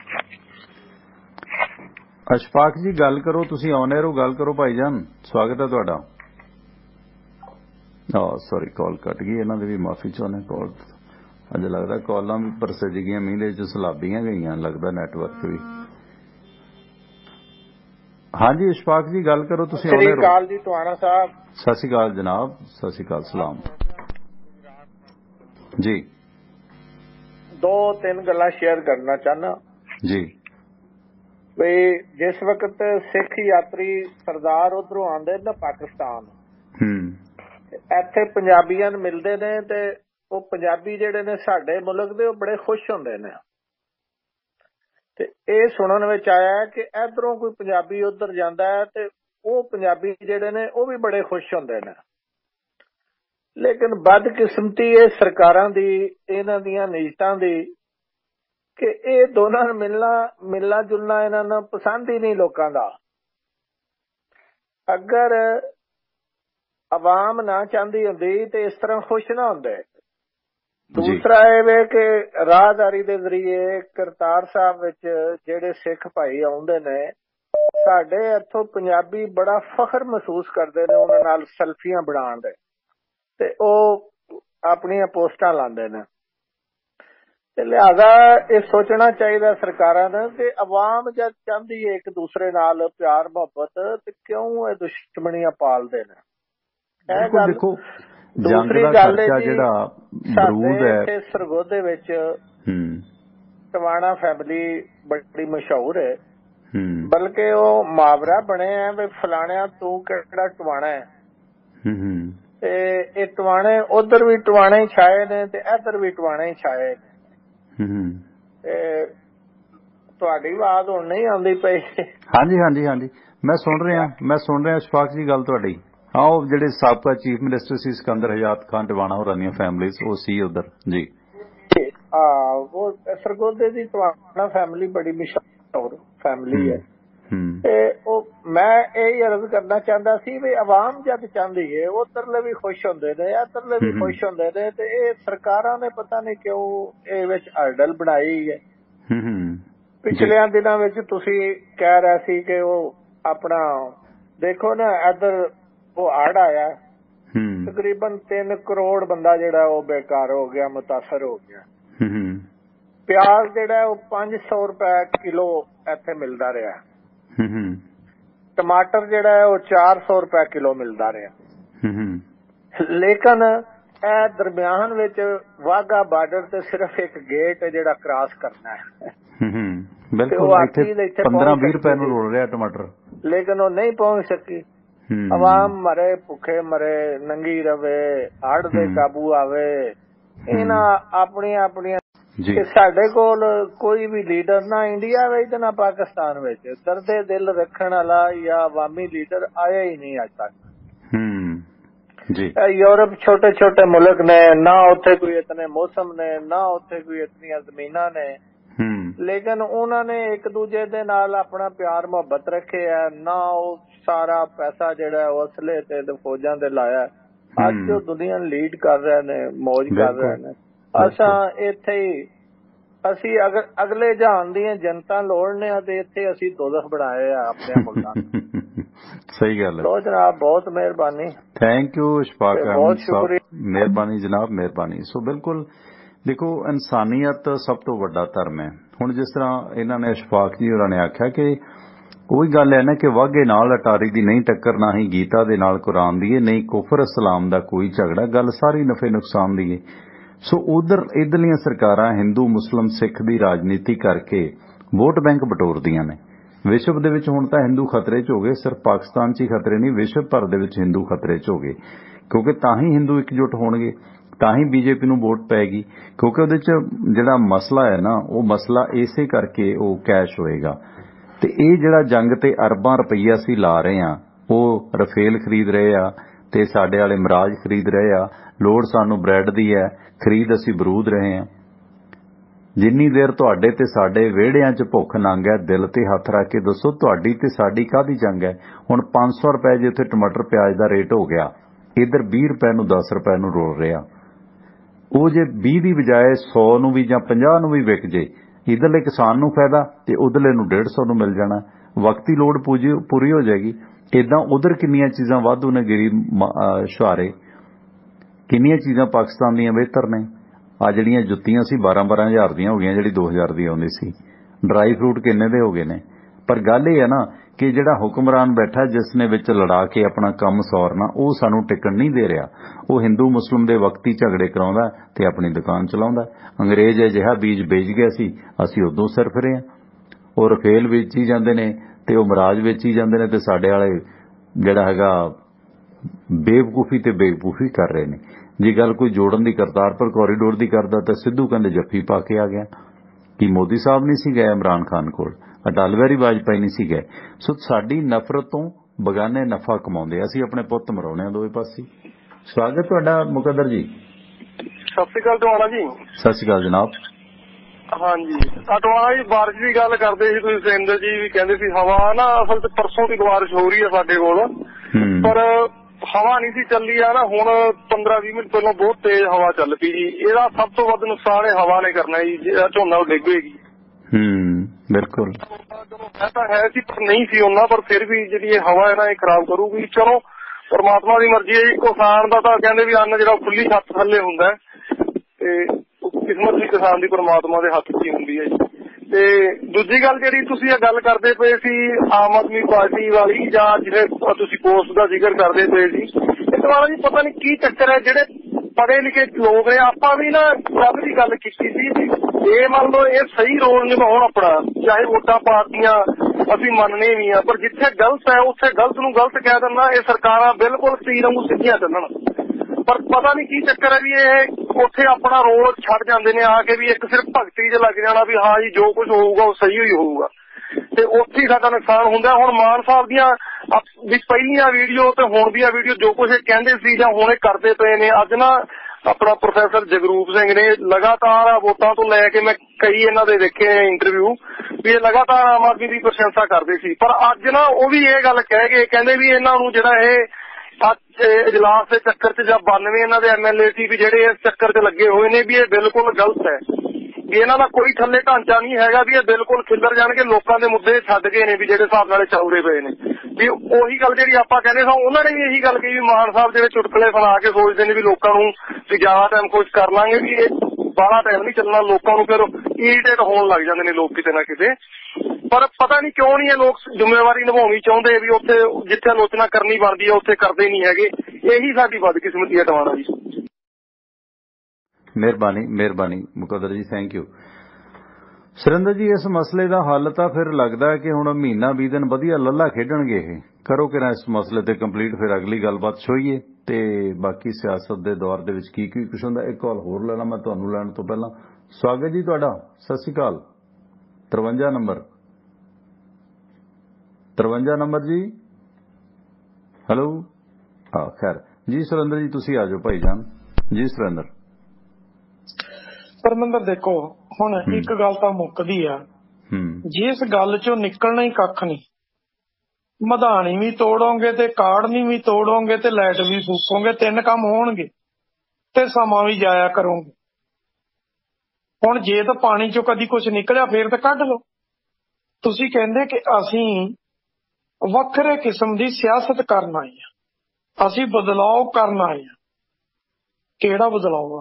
ਅਸ਼ਫਾਕ ਜੀ ਗੱਲ ਕਰੋ, ਤੁਸੀਂ ਆਨ 에ਅਰ ਹੋ, ਗੱਲ ਕਰੋ ਭਾਈਜਾਨ, ਸਵਾਗਤ ਹੈ ਤੁਹਾਡਾ। ਸੌਰੀ ਕਾਲ ਕੱਟ ਗਈ, ਇਹਨਾਂ ਦੇ ਵੀ ਮਾਫੀ ਚਾਹੁੰਦੇ। ਕਾਲ ਅੱਜ ਲੱਗਦਾ ਕਾਲਾਂ ਵੀ ਪਰਸਜ ਗਈਆਂ, ਮੀਂਹ ਦੇ ਵਿੱਚ ਸਲਾਬੀਆਂ ਗਈਆਂ, ਲੱਗਦਾ ਨੈਟਵਰਕ ਵੀ। ਹਾਂਜੀ ਅਸ਼ਫਾਕ ਜੀ ਗੱਲ ਕਰੋ, ਤੁਸੀਂ ਆਨ 에ਅਰ ਹੋ। ਜੀ ਟਵਾਣਾ ਸਾਹਿਬ। ਸਤਿ ਸ਼੍ਰੀ ਅਕਾਲ ਜਨਾਬ, ਸਤਿ ਸ਼੍ਰੀ ਅਕਾਲ, ਸਲਾਮ ਜੀ। ਦੋ ਤਿੰਨ ਗੱਲਾਂ ਸ਼ੇਅਰ ਕਰਨਾ ਚਾਹੁੰਦਾ ਜੀ। ਵੀ ਜਿਸ ਵਕਤ ਸਿੱਖ ਯਾਤਰੀ ਸਰਦਾਰ ਉਧਰੋਂ ਆਉਂਦੇ ਨਾ ਪਾਕਿਸਤਾਨ, ਹੂੰ, ਇੱਥੇ ਪੰਜਾਬੀਆਂ ਨੂੰ ਮਿਲਦੇ ਨੇ ਤੇ ਉਹ ਪੰਜਾਬੀ ਜਿਹੜੇ ਨੇ ਸਾਡੇ ਮੁਲਕ ਦੇ, ਉਹ ਬੜੇ ਖੁਸ਼ ਹੁੰਦੇ ਨੇ। ਤੇ ਇਹ ਸੁਣਨ ਵਿੱਚ ਆਇਆ ਕਿ ਇਧਰੋਂ ਕੋਈ ਪੰਜਾਬੀ ਉਧਰ ਜਾਂਦਾ ਹੈ ਤੇ ਉਹ ਪੰਜਾਬੀ ਜਿਹੜੇ ਨੇ ਉਹ ਵੀ ਬੜੇ ਖੁਸ਼ ਹੁੰਦੇ ਨੇ। ਲੇਕਿਨ ਬਦਕਿਸਮਤੀ ਇਹ ਸਰਕਾਰਾਂ ਦੀ, ਇਹਨਾਂ ਦੀਆਂ ਨੀਅਤਾਂ ਦੀ, ਕਿ ਇਹ ਦੋਨਾਂ ਨੂੰ ਮਿਲਣਾ ਮਿਲਣਾ ਜੁਲਣਾ ਇਹਨਾਂ ਨੂੰ ਪਸੰਦ ਹੀ ਨਹੀਂ ਲੋਕਾਂ ਦਾ। ਅਗਰ ਆਵਾਮ ਨਾ ਚਾਹੁੰਦੀ ਹੁੰਦੀ ਤੇ ਇਸ ਤਰ੍ਹਾਂ ਖੁਸ਼ ਨਾ ਹੁੰਦੇ। ਦੂਸਰਾ ਇਹ ਵੇ ਕਿ ਰਾਹਦਾਰੀ ਦੇ ਜ਼ਰੀਏ ਕਰਤਾਰ ਸਾਹਿਬ ਵਿੱਚ ਜਿਹੜੇ ਸਿੱਖ ਭਾਈ ਆਉਂਦੇ ਨੇ, ਸਾਡੇ ਇੱਥੋਂ ਪੰਜਾਬੀ ਬੜਾ ਫਖਰ ਮਹਿਸੂਸ ਕਰਦੇ ਨੇ ਉਹਨਾਂ ਨਾਲ ਸੈਲਫੀਆਂ ਬਣਾਉਣ ਦੇ, ਤੇ ਉਹ ਆਪਣੀਆਂ ਪੋਸਟਾਂ ਲਾਉਂਦੇ ਨੇ। ਤੇ ਲਿਹਾਜ਼ਾ ਇਹ ਸੋਚਣਾ ਚਾਹੀਦਾ ਸਰਕਾਰਾਂ ਨੂੰ ਕਿ ਆਵਾਮ ਜਦ ਚਾਹੁੰਦੀ ਹੈ ਇੱਕ ਦੂਸਰੇ ਨਾਲ ਪਿਆਰ ਮੁਹੱਬਤ, ਤੇ ਕਿਉਂ ਇਹ ਦੁਸ਼ਮਣੀਆਂ ਪਾਲਦੇ ਨੇ? ਇਹ ਗੱਲ। ਦੂਸਰੀ ਗੱਲ ਜਿਹੜਾ ਸਾਡੇ ਸਰਗੋਧੇ ਵਿੱਚ ਟਵਾਣਾ ਫੈਮਿਲੀ ਬੜੀ ਮਸ਼ਹੂਰ ਹੈ, ਬਲਕਿ ਉਹ ਮੁਹਾਵਰਾ ਬਣਿਆ ਵੀ ਫਲਾਣਿਆਂ ਤੂੰ ਕਿਹੜਾ ਟਵਾਣਾ ਹੈ। ਤੇ ਇਹ ਟਵਾਣੇ ਉਧਰ ਵੀ ਟਵਾਣੇ ਹੀ ਛਾਏ ਨੇ ਤੇ ਇੱਧਰ ਵੀ ਟਵਾਣੇ ਹੀ ਛਾਏ ਨੇ। ਤੇ ਤੁਹਾਡੀ ਆਵਾਜ਼ ਹੁਣ ਨਹੀਂ ਆਉਂਦੀ ਪਈ। ਹਾਂਜੀ ਹਾਂਜੀ ਹਾਂਜੀ ਮੈਂ ਸੁਣ ਰਿਹਾ ਮੈਂ ਸੁਣ ਰਿਹਾ ਅਸ਼ਫਾਕ ਜੀ ਗੱਲ ਤੁਹਾਡੀ। ਹਾਂ, ਉਹ ਜਿਹੜੇ ਸਾਬਕਾ ਚੀਫ ਮਿਨਿਸਟਰ ਸੀ ਸਿਕੰਦਰ ਹਯਾਤ ਖਾਨ ਟਵਾਣਾ ਹੋਰਾਂ ਦੀਆਂ ਫੈਮਿਲੀਜ਼, ਉਹ ਸੀ ਉਧਰ ਜੀ। ਹਾਂ, ਉਹ ਸਰਗੋਧੇ ਦੀ ਟਵਾਣਾ ਫੈਮਿਲੀ ਬੜੀ ਮਸ਼ਹੂਰ ਫੈਮਿਲੀ ਹੈ। ਤੇ ਉਹ ਮੈਂ ਇਹ ਅਰਜ਼ ਕਰਨਾ ਚਾਹੁੰਦਾ ਸੀ ਵੀ ਆਵਾਮ ਜਦ ਚਾਹੁੰਦੀ ਹੈ ਉਧਰਲੇ ਵੀ ਖੁਸ਼ ਹੁੰਦੇ ਨੇ, ਇੱਧਰਲੇ ਵੀ ਖੁਸ਼ ਹੁੰਦੇ ਨੇ, ਤੇ ਇਹ ਸਰਕਾਰਾਂ ਨੇ ਪਤਾ ਨਹੀਂ ਕਿਉਂ ਇਹ ਵਿੱਚ ਹਰਡਲ ਬਣਾਈ ਹੈ। ਪਿਛਲਿਆਂ ਦਿਨਾਂ ਵਿੱਚ ਤੁਸੀਂ ਕਹਿ ਰਹੇ ਸੀ ਕਿ ਉਹ ਆਪਣਾ ਦੇਖੋ ਨਾ, ਇੱਧਰ ਉਹ ਹੜ੍ਹ ਆਇਆ, ਤਕਰੀਬਨ ਤਿੰਨ ਕਰੋੜ ਬੰਦਾ ਜਿਹੜਾ ਉਹ ਬੇਕਾਰ ਹੋ ਗਿਆ, ਮੁਤਾਸਰ ਹੋ ਗਿਆ। ਪਿਆਜ਼ ਜਿਹੜਾ ਉਹ ਪੰਜ ਸੌ ਰੁਪਏ ਕਿਲੋ ਇੱਥੇ ਮਿਲਦਾ ਰਿਹਾ। ਟਮਾਟਰ ਜਿਹੜਾ ਹੈ ਉਹ ਚਾਰ ਸੌ ਰੁਪਏ ਕਿਲੋ ਮਿਲਦਾ ਰਿਹਾ। ਲੇਕਿਨ ਇਹ ਦਰਮਿਆਨ ਵਿੱਚ ਵਾਹਗਾ ਬਾਰਡਰ ਤੇ ਸਿਰਫ ਇੱਕ ਗੇਟ ਜਿਹੜਾ ਕ੍ਰਾਸ ਕਰਨਾ ਹੈ, ਪੰਦਰਾਂ ਵੀਹ ਰੁਪਏ ਨੂੰ ਰੋਲ ਰਿਹਾ ਟਮਾਟਰ, ਲੇਕਿਨ ਉਹ ਨਹੀਂ ਪਹੁੰਚ ਸਕੀ। ਆਵਾਮ ਮਰੇ, ਭੁੱਖੇ ਮਰੇ, ਨੰਗੀ ਰਵੇ, ਹੜ੍ਹ ਦੇ ਕਾਬੂ ਆਵੇ। ਇਹਨਾਂ ਆਪਣੀਆਂ ਆਪਣੀਆਂ ਕਿ ਸਾਡੇ ਕੋਲ ਕੋਈ ਵੀ ਲੀਡਰ ਨਾ ਇੰਡੀਆ ਵਿੱਚ ਨਾ ਪਾਕਿਸਤਾਨ ਵਿੱਚ ਦਰਦੇ ਦਿਲ ਰੱਖਣ ਵਾਲਾ ਜਾਂ ਆਵਾਮੀ ਲੀਡਰ ਆਇਆ ਹੀ ਨਹੀਂ ਅੱਜ ਤੱਕ। ਯੂਰਪ ਛੋਟੇ ਛੋਟੇ ਮੁਲਕ ਨੇ, ਨਾ ਉੱਥੇ ਕੋਈ ਇਤਨੇ ਮੌਸਮ ਨੇ, ਨਾ ਉੱਥੇ ਕੋਈ ਇਤਨੀਆਂ ਜ਼ਮੀਨਾਂ ਨੇ, ਲੇਕਿਨ ਉਹਨਾਂ ਨੇ ਇੱਕ ਦੂਜੇ ਦੇ ਨਾਲ ਆਪਣਾ ਪਿਆਰ ਮੁਹੱਬਤ ਰੱਖਿਆ। ਨਾ ਉਹ ਸਾਰਾ ਪੈਸਾ ਜਿਹੜਾ ਉਹ ਅਸਲੇ ਤੇ ਫੌਜਾਂ ਤੇ ਲਾਇਆ। ਅੱਜ ਉਹ ਦੁਨੀਆ ਨੂੰ ਲੀਡ ਕਰ ਰਹੇ ਨੇ, ਮੌਜ ਕਰ ਰਹੇ ਨੇ। ਅਸਾਂ ਇੱਥੇ ਹੀ ਅਸੀਂ ਅਗਰ ਅਗਲੇ ਜਹਾਨ ਦੀਆਂ ਜਨਤਾ ਲੋੜਨੇ ਆ ਤੇ ਇੱਥੇ ਅਸੀਂ ਦੋਜ਼ਖ ਬਣਾਏ ਆ ਆਪਣੇ ਮੁਲਕਾਂ ਨੂੰ। ਸਹੀ ਗੱਲ ਹੈ। ਲੋ ਜਨਾਬ, ਬਹੁਤ ਮਿਹਰਬਾਨੀ। ਥੈਂਕ ਯੂ ਅਸ਼ਫਾਕ ਅਹਿਮਦ ਸਾਹਿਬ, ਮਿਹਰਬਾਨੀ ਜਨਾਬ, ਮਿਹਰਬਾਨੀ। ਸੋ ਬਿਲਕੁਲ ਦੇਖੋ, ਇਨਸਾਨੀਅਤ ਸਭ ਤੋਂ ਵੱਡਾ ਧਰਮ ਹੈ। ਹੁਣ ਜਿਸ ਤਰ੍ਹਾਂ ਇਹਨਾਂ ਨੇ ਅਸ਼ਫਾਕ ਜੀ ਹੋਰਾਂ ਨੇ ਆਖਿਆ ਕਿ ਉਹੀ ਗੱਲ ਹੈ ਨਾ ਕਿ ਵਾਘੇ ਨਾਲ ਅਟਾਰੀ ਦੀ ਨਹੀਂ ਟੱਕਰ, ਨਾ ਹੀ ਗੀਤਾ ਦੇ ਨਾਲ ਕੁਰਾਨ ਦੀ ਹੈ, ਨਹੀਂ ਕੁਫਰ ਇਸਲਾਮ ਦਾ ਕੋਈ ਝਗੜਾ, ਗੱਲ ਸਾਰੀ ਨਫੇ ਨੁਕਸਾਨ ਦੀ ਹੈ। ਸੋ ਉਧਰ ਇਧਰਲੀਆਂ ਸਰਕਾਰਾਂ ਹਿੰਦੂ ਮੁਸਲਿਮ ਸਿੱਖ ਦੀ ਰਾਜਨੀਤੀ ਕਰਕੇ ਵੋਟ ਬੈਂਕ ਬਟੋਰਦੀਆਂ ਨੇ। ਵਿਸ਼ਵ ਦੇ ਵਿੱਚ ਹੁਣ ਤਾਂ ਹਿੰਦੂ ਖਤਰੇ 'ਚ ਹੋ ਗਏ, ਸਿਰਫ ਪਾਕਿਸਤਾਨ 'ਚ ਹੀ ਖਤਰੇ ਨਹੀਂ, ਵਿਸ਼ਵ ਭਰ ਦੇ ਵਿੱਚ ਹਿੰਦੂ ਖਤਰੇ 'ਚ ਹੋ ਗਏ, ਕਿਉਂਕਿ ਤਾਂ ਹੀ ਹਿੰਦੂ ਇਕਜੁੱਟ ਹੋਣਗੇ, ਤਾਂ ਹੀ ਬੀਜੇਪੀ ਨੂੰ ਵੋਟ ਪੈਗੀ, ਕਿਉਂਕਿ ਉਹਦੇ 'ਚ ਜਿਹੜਾ ਮਸਲਾ ਹੈ ਨਾ, ਉਹ ਮਸਲਾ ਇਸੇ ਕਰਕੇ ਉਹ ਕੈਸ਼ ਹੋਏਗਾ। ਤੇ ਇਹ ਜਿਹੜਾ ਜੰਗ ਤੇ ਅਰਬਾਂ ਰੁਪਈਆ ਅਸੀਂ ਲਾ ਰਹੇ ਹਾਂ, ਉਹ ਰਫੇਲ ਖਰੀਦ ਰਹੇ ਆ ਤੇ ਸਾਡੇ ਵਾਲੇ ਮਰਾਜ ਖਰੀਦ ਰਹੇ ਆ, ਲੋੜ ਸਾਨੂੰ ਬ੍ਰੈਡ ਦੀ ਹੈ, ਖਰੀਦ ਅਸੀਂ ਬਰੂਦ ਰਹੇ ਹਾਂ। ਜਿੰਨੀ ਦੇਰ ਤੁਹਾਡੇ ਤੇ ਸਾਡੇ ਵਿਹੜਿਆਂ 'ਚ ਭੁੱਖ ਨੰਗ ਹੈ, ਦਿਲ ਤੇ ਹੱਥ ਰੱਖ ਕੇ ਦੱਸੋ ਤੁਹਾਡੀ ਤੇ ਸਾਡੀ ਕਾਹਦੀ ਜੰਗ ਹੈ। ਹੁਣ ਪੰਜ ਸੌ ਰੁਪਏ ਜੇ ਉੱਥੇ ਟਮਾਟਰ ਪਿਆਜ਼ ਦਾ ਰੇਟ ਹੋ ਗਿਆ, ਇੱਧਰ ਵੀਹ ਰੁਪਏ ਨੂੰ ਦਸ ਰੁਪਏ ਨੂੰ ਰੋਲ ਰਿਹਾ, ਉਹ ਜੇ ਵੀਹ ਦੀ ਬਜਾਏ ਸੌ ਨੂੰ ਵੀ ਜਾਂ ਪੰਜਾਹ ਨੂੰ ਵੀ ਵਿਕ ਜੇ, ਇੱਧਰਲੇ ਕਿਸਾਨ ਨੂੰ ਫਾਇਦਾ ਤੇ ਉਧਰਲੇ ਨੂੰ ਡੇਢ ਸੌ ਨੂੰ ਮਿਲ ਜਾਣਾ, ਵਕਤੀ ਲੋੜ ਪੂਜੀ ਪੂਰੀ ਹੋ ਜਾਏਗੀ। ਏਦਾਂ ਉਧਰ ਕਿੰਨੀਆਂ ਚੀਜ਼ਾਂ ਵਾਧੂ ਨੇ, ਗਰੀਬ ਸ਼ੁਹਾਰੇ, ਕਿੰਨੀਆਂ ਚੀਜ਼ਾਂ ਪਾਕਿਸਤਾਨ ਦੀਆਂ ਬਿਹਤਰ ਨੇ। ਆ ਜਿਹੜੀਆਂ ਜੁੱਤੀਆਂ ਸੀ ਬਾਰਾਂ ਬਾਰਾਂ ਹਜ਼ਾਰ ਦੀਆਂ ਹੋ ਗਈਆਂ, ਜਿਹੜੀ ਦੋ ਹਜ਼ਾਰ ਦੀ ਆਉਂਦੀ ਸੀ। ਡਰਾਈ ਫਰੂਟ ਕਿੰਨੇ ਦੇ ਹੋ ਗਏ ਨੇ। ਪਰ ਗੱਲ ਇਹ ਹੈ ਨਾ ਕਿ ਜਿਹੜਾ ਹੁਕਮਰਾਨ ਬੈਠਾ, ਜਿਸ ਨੇ ਵਿੱਚ ਲੜਾ ਕੇ ਆਪਣਾ ਕੰਮ ਸੌਰਨਾ, ਉਹ ਸਾਨੂੰ ਟਿਕਣ ਨਹੀਂ ਦੇ ਰਿਹਾ। ਉਹ ਹਿੰਦੂ ਮੁਸਲਿਮ ਦੇ ਵਕਤੀ ਝਗੜੇ ਕਰਾਉਂਦਾ ਤੇ ਆਪਣੀ ਦੁਕਾਨ ਚਲਾਉਂਦਾ। ਅੰਗਰੇਜ਼ ਅਜਿਹਾ ਬੀਜ ਵੇਚ ਗਿਆ ਸੀ, ਅਸੀਂ ਉਦੋਂ ਸਿਰ ਫਿਰੇ ਹਾਂ। ਉਹ ਰਫੇਲ ਵੇਚੀ ਜਾਂਦੇ ਨੇ ਤੇ ਉਹ ਮਰਾਜ ਵੇਚੀ ਜਾਂਦੇ ਨੇ, ਤੇ ਸਾਡੇ ਵਾਲੇ ਜਿਹੜਾ ਹੈਗਾ ਬੇਵਕੂਫੀ ਤੇ ਬੇਵਕੂਫੀ ਕਰ ਰਹੇ ਨੇ। ਜੇ ਗੱਲ ਕੋਈ ਜੋੜਨ ਦੀ, ਕਰਤਾਰਪੁਰ ਕੋਰੀਡੋਰ ਦੀ ਕਰਦਾ ਤਾਂ ਸਿੱਧੂ ਕਹਿੰਦੇ ਜੱਫੀ ਪਾ ਕੇ ਆ ਗਿਆ। ਕਿ ਮੋਦੀ ਸਾਹਿਬ ਨਹੀਂ ਸੀ ਗਏ ਇਮਰਾਨ ਖਾਨ ਕੋਲ, ਅਟਲ ਬਿਹਾਰੀ ਵਾਜਪਾਈ ਨਹੀਂ ਸੀ ਗਏ। ਸੋ ਸਾਡੀ ਨਫ਼ਰਤ ਤੋਂ ਬਗਾਨੇ ਨਫਾ ਕਮਾਉਂਦੇ, ਅਸੀਂ ਆਪਣੇ ਪੁੱਤ ਮਰਾਉਣੇ ਆ ਦੋਵੇਂ ਪਾਸੇ। ਸਵਾਗਤ ਤੁਹਾਡਾ ਮੁਕੱਦਰ ਜੀ। ਸਤਿ ਸ਼੍ਰੀ ਅਕਾਲ ਟਵਾਣਾ ਜੀ। ਸਤਿ ਸ਼੍ਰੀ ਅਕਾਲ ਜਨਾਬ। ਹਾਂਜੀ ਟਵਾਣਾ ਜੀ, ਬਾਰਿਸ਼ ਦੀ ਗੱਲ ਕਰਦੇ ਸੀ ਤੁਸੀਂ, ਸੁਰਿੰਦਰ ਜੀ ਵੀ ਕਹਿੰਦੇ ਸੀ ਹਵਾ ਨਾ, ਅਸਲ ਚ ਪਰਸੋਂ ਦੀ ਬਾਰਿਸ਼ ਹੋ ਰਹੀ ਹੈ ਸਾਡੇ ਕੋਲ, ਪਰ ਹਵਾ ਨਹੀਂ ਸੀ ਚੱਲੀ ਆ ਨਾ। ਹੁਣ ਪੰਦਰਾਂ ਵੀਹ ਮਿੰਟ ਪਹਿਲਾਂ ਬਹੁਤ ਤੇਜ਼ ਹਵਾ ਚੱਲ ਪਈ ਜੀ। ਇਹਦਾ ਸਭ ਤੋਂ ਵੱਧ ਨੁਕਸਾਨ ਇਹ ਹਵਾ ਨੇ ਕਰਨਾ ਜੀ, ਜਿਹੜਾ ਝੋਨਾ ਉਹ ਡਿੱਗੇਗੀ। ਹੂੰ ਬਿਲਕੁਲ। ਮੈਂ ਤਾਂ ਹੈ ਸੀ ਪਰ ਨਹੀਂ ਸੀ ਉਹਨਾਂ, ਪਰ ਫਿਰ ਵੀ ਜਿਹੜੀ ਇਹ ਹਵਾ ਹੈ ਨਾ, ਇਹ ਖਰਾਬ ਕਰੂਗੀ। ਚਲੋ ਪਰਮਾਤਮਾ ਦੀ ਮਰਜ਼ੀ ਹੈ ਜੀ। ਕਿਸਾਨ ਦਾ ਤਾਂ ਕਹਿੰਦੇ ਵੀ ਅੰਨ ਜਿਹੜਾ ਖੁੱਲੀ ਛੱਤ ਥੱਲੇ ਹੁੰਦਾ, ਤੇ ਕਿਸਮਤ ਵੀ ਕਿਸਾਨ ਦੀ ਪਰਮਾਤਮਾ ਦੇ ਹੱਥ 'ਚ ਹੀ ਹੁੰਦੀ ਹੈ ਜੀ। ਤੇ ਦੂਜੀ ਗੱਲ ਜਿਹੜੀ ਤੁਸੀਂ ਇਹ ਗੱਲ ਕਰਦੇ ਪਏ ਸੀ ਆਮ ਆਦਮੀ ਪਾਰਟੀ ਵਾਲੀ, ਜਾਂ ਜਿਹੜੇ ਤੁਸੀਂ ਪੋਸਟ ਦਾ ਜ਼ਿਕਰ ਕਰਦੇ ਪਏ ਸੀ, ਇਸ ਵਾਰ ਜੀ ਪਤਾ ਨਹੀਂ ਕੀ ਚੱਕਰ ਹੈ, ਜਿਹੜੇ ਪੜ੍ਹੇ ਲਿਖੇ ਲੋਕ ਨੇ, ਆਪਾਂ ਵੀ ਨਾ ਸਭ ਦੀ ਗੱਲ ਕੀਤੀ ਸੀ ਵੀ ਇਹ ਮੰਨ ਲਓ ਇਹ ਸਹੀ ਰੋਲ ਨਿਭਾਉਣ ਆਪਣਾ, ਚਾਹੇ ਵੋਟਾਂ ਪਾਰਟੀਆਂ ਅਸੀਂ ਮੰਨਣੇ ਵੀ ਆ, ਪਰ ਜਿੱਥੇ ਗਲਤ ਹੈ ਉੱਥੇ ਗਲਤ ਨੂੰ ਗਲਤ ਕਹਿ ਦਿੰਦਾ। ਇਹ ਸਰਕਾਰਾਂ ਬਿਲਕੁਲ ਤੀਰ ਵਾਂਗੂ ਸਿੱਧੀਆਂ ਚੱਲਣ, ਪਰ ਪਤਾ ਨਹੀਂ ਕੀ ਚੱਕਰ ਹੈ ਵੀ ਇਹ ਉੱਥੇ ਆਪਣਾ ਰੋਲ ਛੱਡ ਜਾਂਦੇ ਨੇ ਆ ਕੇ, ਵੀ ਇੱਕ ਸਿਰਫ ਭਗਤੀ 'ਚ ਲੱਗ ਜਾਣਾ ਵੀ ਹਾਂ ਜੀ ਜੋ ਕੁਝ ਹੋਊਗਾ ਉਹ ਸਹੀ ਹੀ ਹੋਊਗਾ, ਤੇ ਉੱਥੇ ਹੀ ਸਾਡਾ ਨੁਕਸਾਨ ਹੁੰਦਾ। ਹੁਣ ਮਾਨ ਸਾਹਿਬ ਦੀਆਂ ਵੀ ਪਹਿਲੀਆਂ ਵੀਡੀਓ ਤੇ ਹੁਣ ਦੀਆਂ ਵੀਡੀਓ ਜੋ ਕੁਝ ਇਹ ਕਹਿੰਦੇ ਸੀ ਜਾਂ ਹੁਣ ਇਹ ਕਰਦੇ ਪਏ ਨੇ, ਅੱਜ ਨਾ ਆਪਣਾ ਪ੍ਰੋਫੈਸਰ ਜਗਰੂਪ ਸਿੰਘ ਨੇ ਲਗਾਤਾਰ ਵੋਟਾਂ ਤੋਂ ਲੈ ਕੇ, ਮੈਂ ਕਈ ਇਹਨਾਂ ਦੇ ਦੇਖੇ ਇੰਟਰਵਿਊ, ਵੀ ਇਹ ਲਗਾਤਾਰ ਆਮ ਆਦਮੀ ਦੀ ਪ੍ਰਸ਼ੰਸਾ ਕਰਦੇ ਸੀ, ਪਰ ਅੱਜ ਨਾ ਉਹ ਵੀ ਇਹ ਗੱਲ ਕਹਿ ਗਏ, ਕਹਿੰਦੇ ਵੀ ਇਹਨਾਂ ਨੂੰ ਜਿਹੜਾ ਇਹ ਇਜਲਾਸ ਦੇ ਚੱਕਰ 'ਚ ਜਾਂ ਬਾਨਵੇਂ ਇਹਨਾਂ ਦੇ ਐਮ ਐਲ ਏ ਸੀ ਵੀ ਜਿਹੜੇ ਇਸ ਚੱਕਰ 'ਚ ਲੱਗੇ ਹੋਏ ਨੇ, ਵੀ ਇਹ ਬਿਲਕੁਲ ਗਲਤ ਹੈ, ਵੀ ਇਹਨਾਂ ਦਾ ਕੋਈ ਥੱਲੇ ਢਾਂਚਾ ਨਹੀਂ ਹੈਗਾ, ਵੀ ਇਹ ਬਿਲਕੁਲ ਖਿੱਲਰ ਜਾਣਗੇ, ਲੋਕਾਂ ਦੇ ਮੁੱਦੇ ਛੱਡ ਗਏ ਨੇ ਵੀ ਜਿਹੜੇ ਹਿਸਾਬ ਨਾਲ ਚੱਲਦੇ ਪਏ ਨੇ। ਵੀ ਉਹੀ ਗੱਲ ਜਿਹੜੀ ਆਪਾਂ ਕਹਿੰਦੇ ਸਾਂ, ਉਹਨਾਂ ਨੇ ਵੀ ਇਹੀ ਗੱਲ ਕਹੀ ਵੀ ਮਾਨ ਸਾਹਿਬ ਜਿਹੜੇ ਚੁਟਕਲੇ ਸੁਣਾ ਕੇ ਸੋਚਦੇ ਨੇ ਵੀ ਲੋਕਾਂ ਨੂੰ ਵੀ ਜ਼ਿਆਦਾ ਟਾਈਮ ਕੁਛ ਕਰ ਲਾਂਗੇ, ਵੀ ਇਹ ਬਾਹਲਾ ਟਾਈਮ ਨਹੀਂ ਚੱਲਣਾ, ਲੋਕਾਂ ਨੂੰ ਫਿਰ ਇਰੀਟੇਟ ਹੋਣ ਲੱਗ ਜਾਂਦੇ ਨੇ ਲੋਕ ਕਿਤੇ ਨਾ ਕਿਤੇ। ਪਰ ਪਤਾ ਨਹੀਂ ਕਿਉਂ ਨਹੀਂ ਇਹ ਲੋਕ ਜ਼ਿੰਮੇਵਾਰੀ ਨਿਭਾਉਣੀ ਚਾਹੁੰਦੇ, ਵੀ ਉੱਥੇ ਜਿੱਥੇ ਆਲੋਚਨਾ ਕਰਨੀ ਬਣਦੀ ਹੈ ਉੱਥੇ ਕਰਦੇ ਨਹੀਂ ਹੈਗੇ। ਇਹੀ ਸਾਡੀ ਬਦਕਿਸਮਤੀ ਹੈ ਟਵਾਣਾ ਜੀ। ਮਿਹਰਬਾਨੀ ਮਿਹਰਬਾਨੀ ਮੁਕੱਦਰ ਜੀ, ਥੈਂਕ ਯੂ। ਸੁਰਿੰਦਰ ਜੀ, ਇਸ ਮਸਲੇ ਦਾ ਹੱਲ ਤਾਂ ਫਿਰ ਲੱਗਦਾ ਕਿ ਹੁਣ ਮਹੀਨਾ ਵੀਹ ਦਿਨ ਵਧੀਆ ਲੱਲਾ ਖੇਡਣਗੇ ਇਹ। ਕਰੋ ਕਿਰਾ ਇਸ ਮਸਲੇ ਤੇ ਕੰਪਲੀਟ, ਫਿਰ ਅਗਲੀ ਗੱਲਬਾਤ ਛੋਈਏ ਤੇ ਬਾਕੀ ਸਿਆਸਤ ਦੇ ਦੌਰ ਦੇ ਵਿੱਚ ਕੀ ਕੀ ਕੁਛ ਹੁੰਦਾ। ਇੱਕ ਕਾਲ ਹੋਰ ਲੈਣਾ ਮੈਂ ਤੁਹਾਨੂੰ ਲੈਣ ਤੋਂ ਪਹਿਲਾਂ। ਸਵਾਗਤ ਜੀ ਤੁਹਾਡਾ, ਸਤਿ ਸ਼੍ਰੀ ਅਕਾਲ। ਤਰਵੰਜਾ ਨੰਬਰ ਤਰਵੰਜਾ ਨੰਬਰ ਜੀ, ਹੈਲੋ। ਹਾਂ ਖੈਰ ਜੀ, ਸੁਰਿੰਦਰ ਜੀ ਤੁਸੀਂ ਆ ਜਾਓ ਭਾਈ ਜਾਨ ਜੀ। ਸੁਰਿੰਦਰ ਪਰਮਿੰਦਰ ਦੇਖੋ, ਹੁਣ ਇੱਕ ਗੱਲ ਤਾਂ ਮੁੱਕਦੀ ਆ, ਜਿਸ ਗੱਲ ਚੋਂ ਨਿਕਲਣਾ ਹੀ ਕੱਖ ਨਹੀਂ। ਮਧਾਣੀ ਵੀ ਤੋੜੋਗੇ ਤੇ ਕਾੜਨੀ ਵੀ ਤੋੜੋਗੇ ਤੇ ਲਾਈਟ ਵੀ ਫੂਕੋਗੇ, ਤਿੰਨ ਕੰਮ ਹੋਣਗੇ ਤੇ ਸਮਾਂ ਵੀ ਜਾਇਆ ਕਰੋਗੇ। ਹੁਣ ਜੇ ਤਾਂ ਪਾਣੀ ਚੋਂ ਕਦੀ ਕੁਝ ਨਿਕਲਿਆ ਫੇਰ ਤਾਂ ਕੱਢ ਲਓ। ਤੁਸੀਂ ਕਹਿੰਦੇ ਕਿ ਅਸੀਂ ਵੱਖਰੇ ਕਿਸਮ ਦੀ ਸਿਆਸਤ ਕਰਨ ਆਏ ਆ, ਅਸੀਂ ਬਦਲਾਅ ਕਰਨ ਆਏ ਆ। ਕਿਹੜਾ ਬਦਲਾਅ ਆ?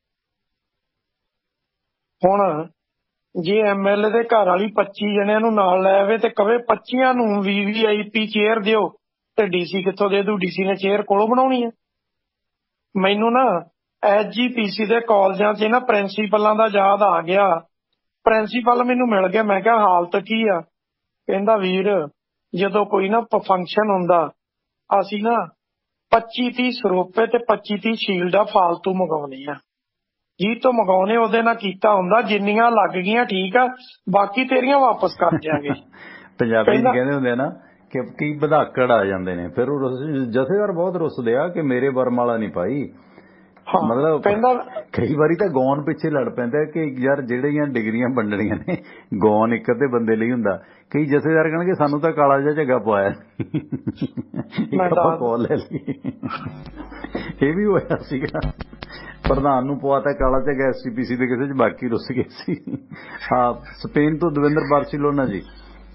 ਹੁਣ ਜੇ ਐਮ ਐਲ ਏ ਦੇ ਘਰ ਵਾਲੀ ਪੱਚੀ ਜਣਿਆਂ ਨੂੰ ਨਾਲ ਲੈ ਆਵੇ ਤੇ ਕਵੇ ਪੱਚੀਆਂ ਨੂੰ ਵੀ ਵੀ ਆਈ ਪੀ ਚੇਅਰ ਦਿਓ, ਤੇ ਡੀਸੀ ਕਿੱਥੋਂ ਦੇ ਦੂ? ਡੀਸੀ ਨੇ ਚੇਅਰ ਕੋਲੋਂ ਬਣਾਉਣੀ ਹੈ। ਮੈਨੂੰ ਨਾ ਐਸ ਜੀ ਪੀ ਸੀ ਦੇ ਕਾਲਜਾਂ 'ਚ ਨਾ ਪ੍ਰਿੰਸੀਪਲਾਂ ਦਾ ਯਾਦ ਆ ਗਿਆ। ਪ੍ਰਿੰਸੀਪਲ ਮੈਨੂੰ ਮਿਲ ਗਿਆ, ਮੈਂ ਕਿਹਾ ਹਾਲਤ ਕੀ ਆ? ਕਹਿੰਦਾ ਵੀਰ ਜਦੋਂ ਕੋਈ ਨਾ ਫੰਕਸ਼ਨ ਹੁੰਦਾ ਅਸੀਂ ਨਾ ਪੱਚੀ ਤੀਹ ਸਰੋਪੇ ਤੇ ਪੱਚੀ ਤੀਹ ਸ਼ੀਲਡਾਂ ਫਾਲਤੂ ਮੰਗਾਉਣੇ ਆ, ਜੀ ਤੋਂ ਮੰਗਾਉਣੇ ਉਹਦੇ ਨਾਲ ਕੀਤਾ ਹੁੰਦਾ ਜਿੰਨੀਆਂ ਲੱਗ ਗਈਆਂ ਠੀਕ ਆ, ਬਾਕੀ ਤੇਰੀਆਂ ਵਾਪਸ ਕਰ ਦਿਆਂਗੇ। ਪੰਜਾਬੀ ਚ ਕਹਿੰਦੇ ਹੁੰਦੇ ਆ ਨਾ ਕਿ ਕਈ ਵਧਾਕੜ ਆ ਜਾਂਦੇ ਨੇ, ਫਿਰ ਉਹ ਜਥੇਦਾਰ ਬਹੁਤ ਰੁੱਸਦੇ ਆ ਕਿ ਮੇਰੇ ਵਰਮ ਵਾਲਾ ਨਹੀਂ ਪਾਈ। ਮਤਲਬ ਕਹਿੰਦਾ ਕਈ ਵਾਰੀ ਤਾਂ ਗੌਨ ਪਿੱਛੇ ਲੜ ਪੈਂਦਾ ਕਿ ਯਾਰ ਜਿਹੜੀਆਂ ਡਿਗਰੀਆਂ ਵੰਡਣੀਆਂ ਨੇ ਗੌਨ ਇੱਕ ਅੱਧੇ ਬੰਦੇ ਲਈ ਹੁੰਦਾ। ਕਈ ਜਥੇਦਾਰ ਕਹਿਣਗੇ ਸਾਨੂੰ ਤਾਂ ਕਾਲਾ ਜਿਹਾ ਝੱਗਾ ਪਵਾਇਆ ਪਾ ਲੈ ਲਈ। ਇਹ ਵੀ ਹੋਇਆ ਸੀਗਾ, ਪ੍ਰਧਾਨ ਨੂੰ ਪਵਾਤਾ ਕਾਲਾ ਝੱਗਾ ਐਸ ਸੀ ਪੀ ਸੀ ਦੇ ਕਿਸੇ ਚ, ਬਾਕੀ ਰੁੱਸ ਗਏ ਸੀ। ਹਾਂ, ਸਪੇਨ ਤੋਂ ਦਵਿੰਦਰ ਬਾਰਸੀਲੋਨਾ ਜੀ।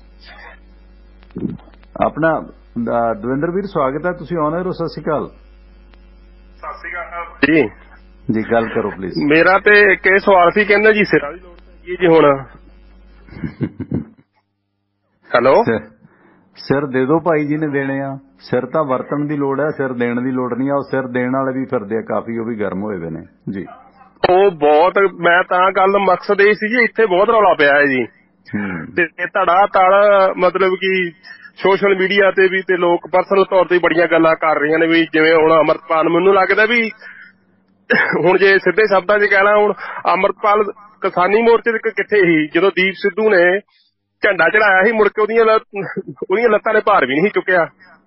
ਆਪਣਾ ਦਵਿੰਦਰ ਵੀਰ ਸਵਾਗਤ ਹੈ, ਤੁਸੀਂ ਆਉਣੇ ਹੋ। ਸਤਿ ਸ਼੍ਰੀ ਅਕਾਲ। ਸਤਿ ਸ਼੍ਰੀ ਅਕਾਲ ਜੀ। ਜੀ ਗੱਲ ਕਰੋ ਪਲੀਜ਼। ਮੇਰਾ ਤੇ ਇੱਕ ਇਹ ਸਵਾਲ ਸੀ, ਕਹਿੰਦੇ ਜੀ ਸਿਰਾਂ ਦੀ ਲੋੜ ਪੈਂਦੀ ਜੀ ਹੁਣ। ਹੈਲੋ, ਸਿਰ ਦੇ ਦੋ ਭਾਈ ਜੀ ਨੇ ਦੇਣੇ ਆ। ਸਿਰ ਤਾਂ ਵਰਤਣ ਦੀ ਲੋੜ ਹੈ, ਸਿਰ ਦੇਣ ਦੀ ਲੋੜ ਨਹੀਂ ਆ। ਉਹ ਸਿਰ ਦੇਣ ਵਾਲੇ ਵੀ ਫਿਰਦੇ ਆ ਕਾਫੀ, ਉਹ ਵੀ ਗਰਮ ਹੋਏ ਹੋਏ ਨੇ ਜੀ। ਉਹ ਬਹੁਤ, ਮੈਂ ਤਾਂ ਗੱਲ ਮਕਸਦ ਇਹ ਸੀ ਜੀ, ਇੱਥੇ ਬਹੁਤ ਰੌਲਾ ਪਿਆ ਹੈ ਜੀ ਤੇ ਧੜਾ ਧੜ, ਮਤਲਬ ਕਿ ਸੋਸ਼ਲ ਮੀਡੀਆ ਤੇ ਵੀ ਤੇ ਲੋਕ ਪਰਸਨਲ ਤੌਰ ਤੇ ਬੜੀਆਂ ਗੱਲਾਂ ਕਰ ਰਹੀਆਂ ਨੇ ਵੀ ਜਿਵੇਂ ਹੁਣ ਅੰਮ੍ਰਿਤਪਾਲ, ਮੈਨੂੰ ਲੱਗਦਾ ਵੀ ਹੁਣ ਜੇ ਸਿੱਧੇ ਸ਼ਬਦਾਂ 'ਚ ਕਹਿਣਾ, ਹੁਣ ਅੰਮ੍ਰਿਤਪਾਲ ਕਿਸਾਨੀ ਮੋਰਚੇ ਦੇ ਕਿੱਥੇ ਸੀ ਜਦੋਂ ਦੀਪ ਸਿੱਧੂ ਨੇ ਝੰਡਾ ਚੜਾਇਆ ਸੀ, ਮੁੜ ਕੇ ਉਹਦੀਆਂ ਉਹਦੀਆਂ ਲੱਤਾਂ ਨੇ ਭਾਰ ਵੀ ਨਹੀਂ ਚੁੱਕਿਆ।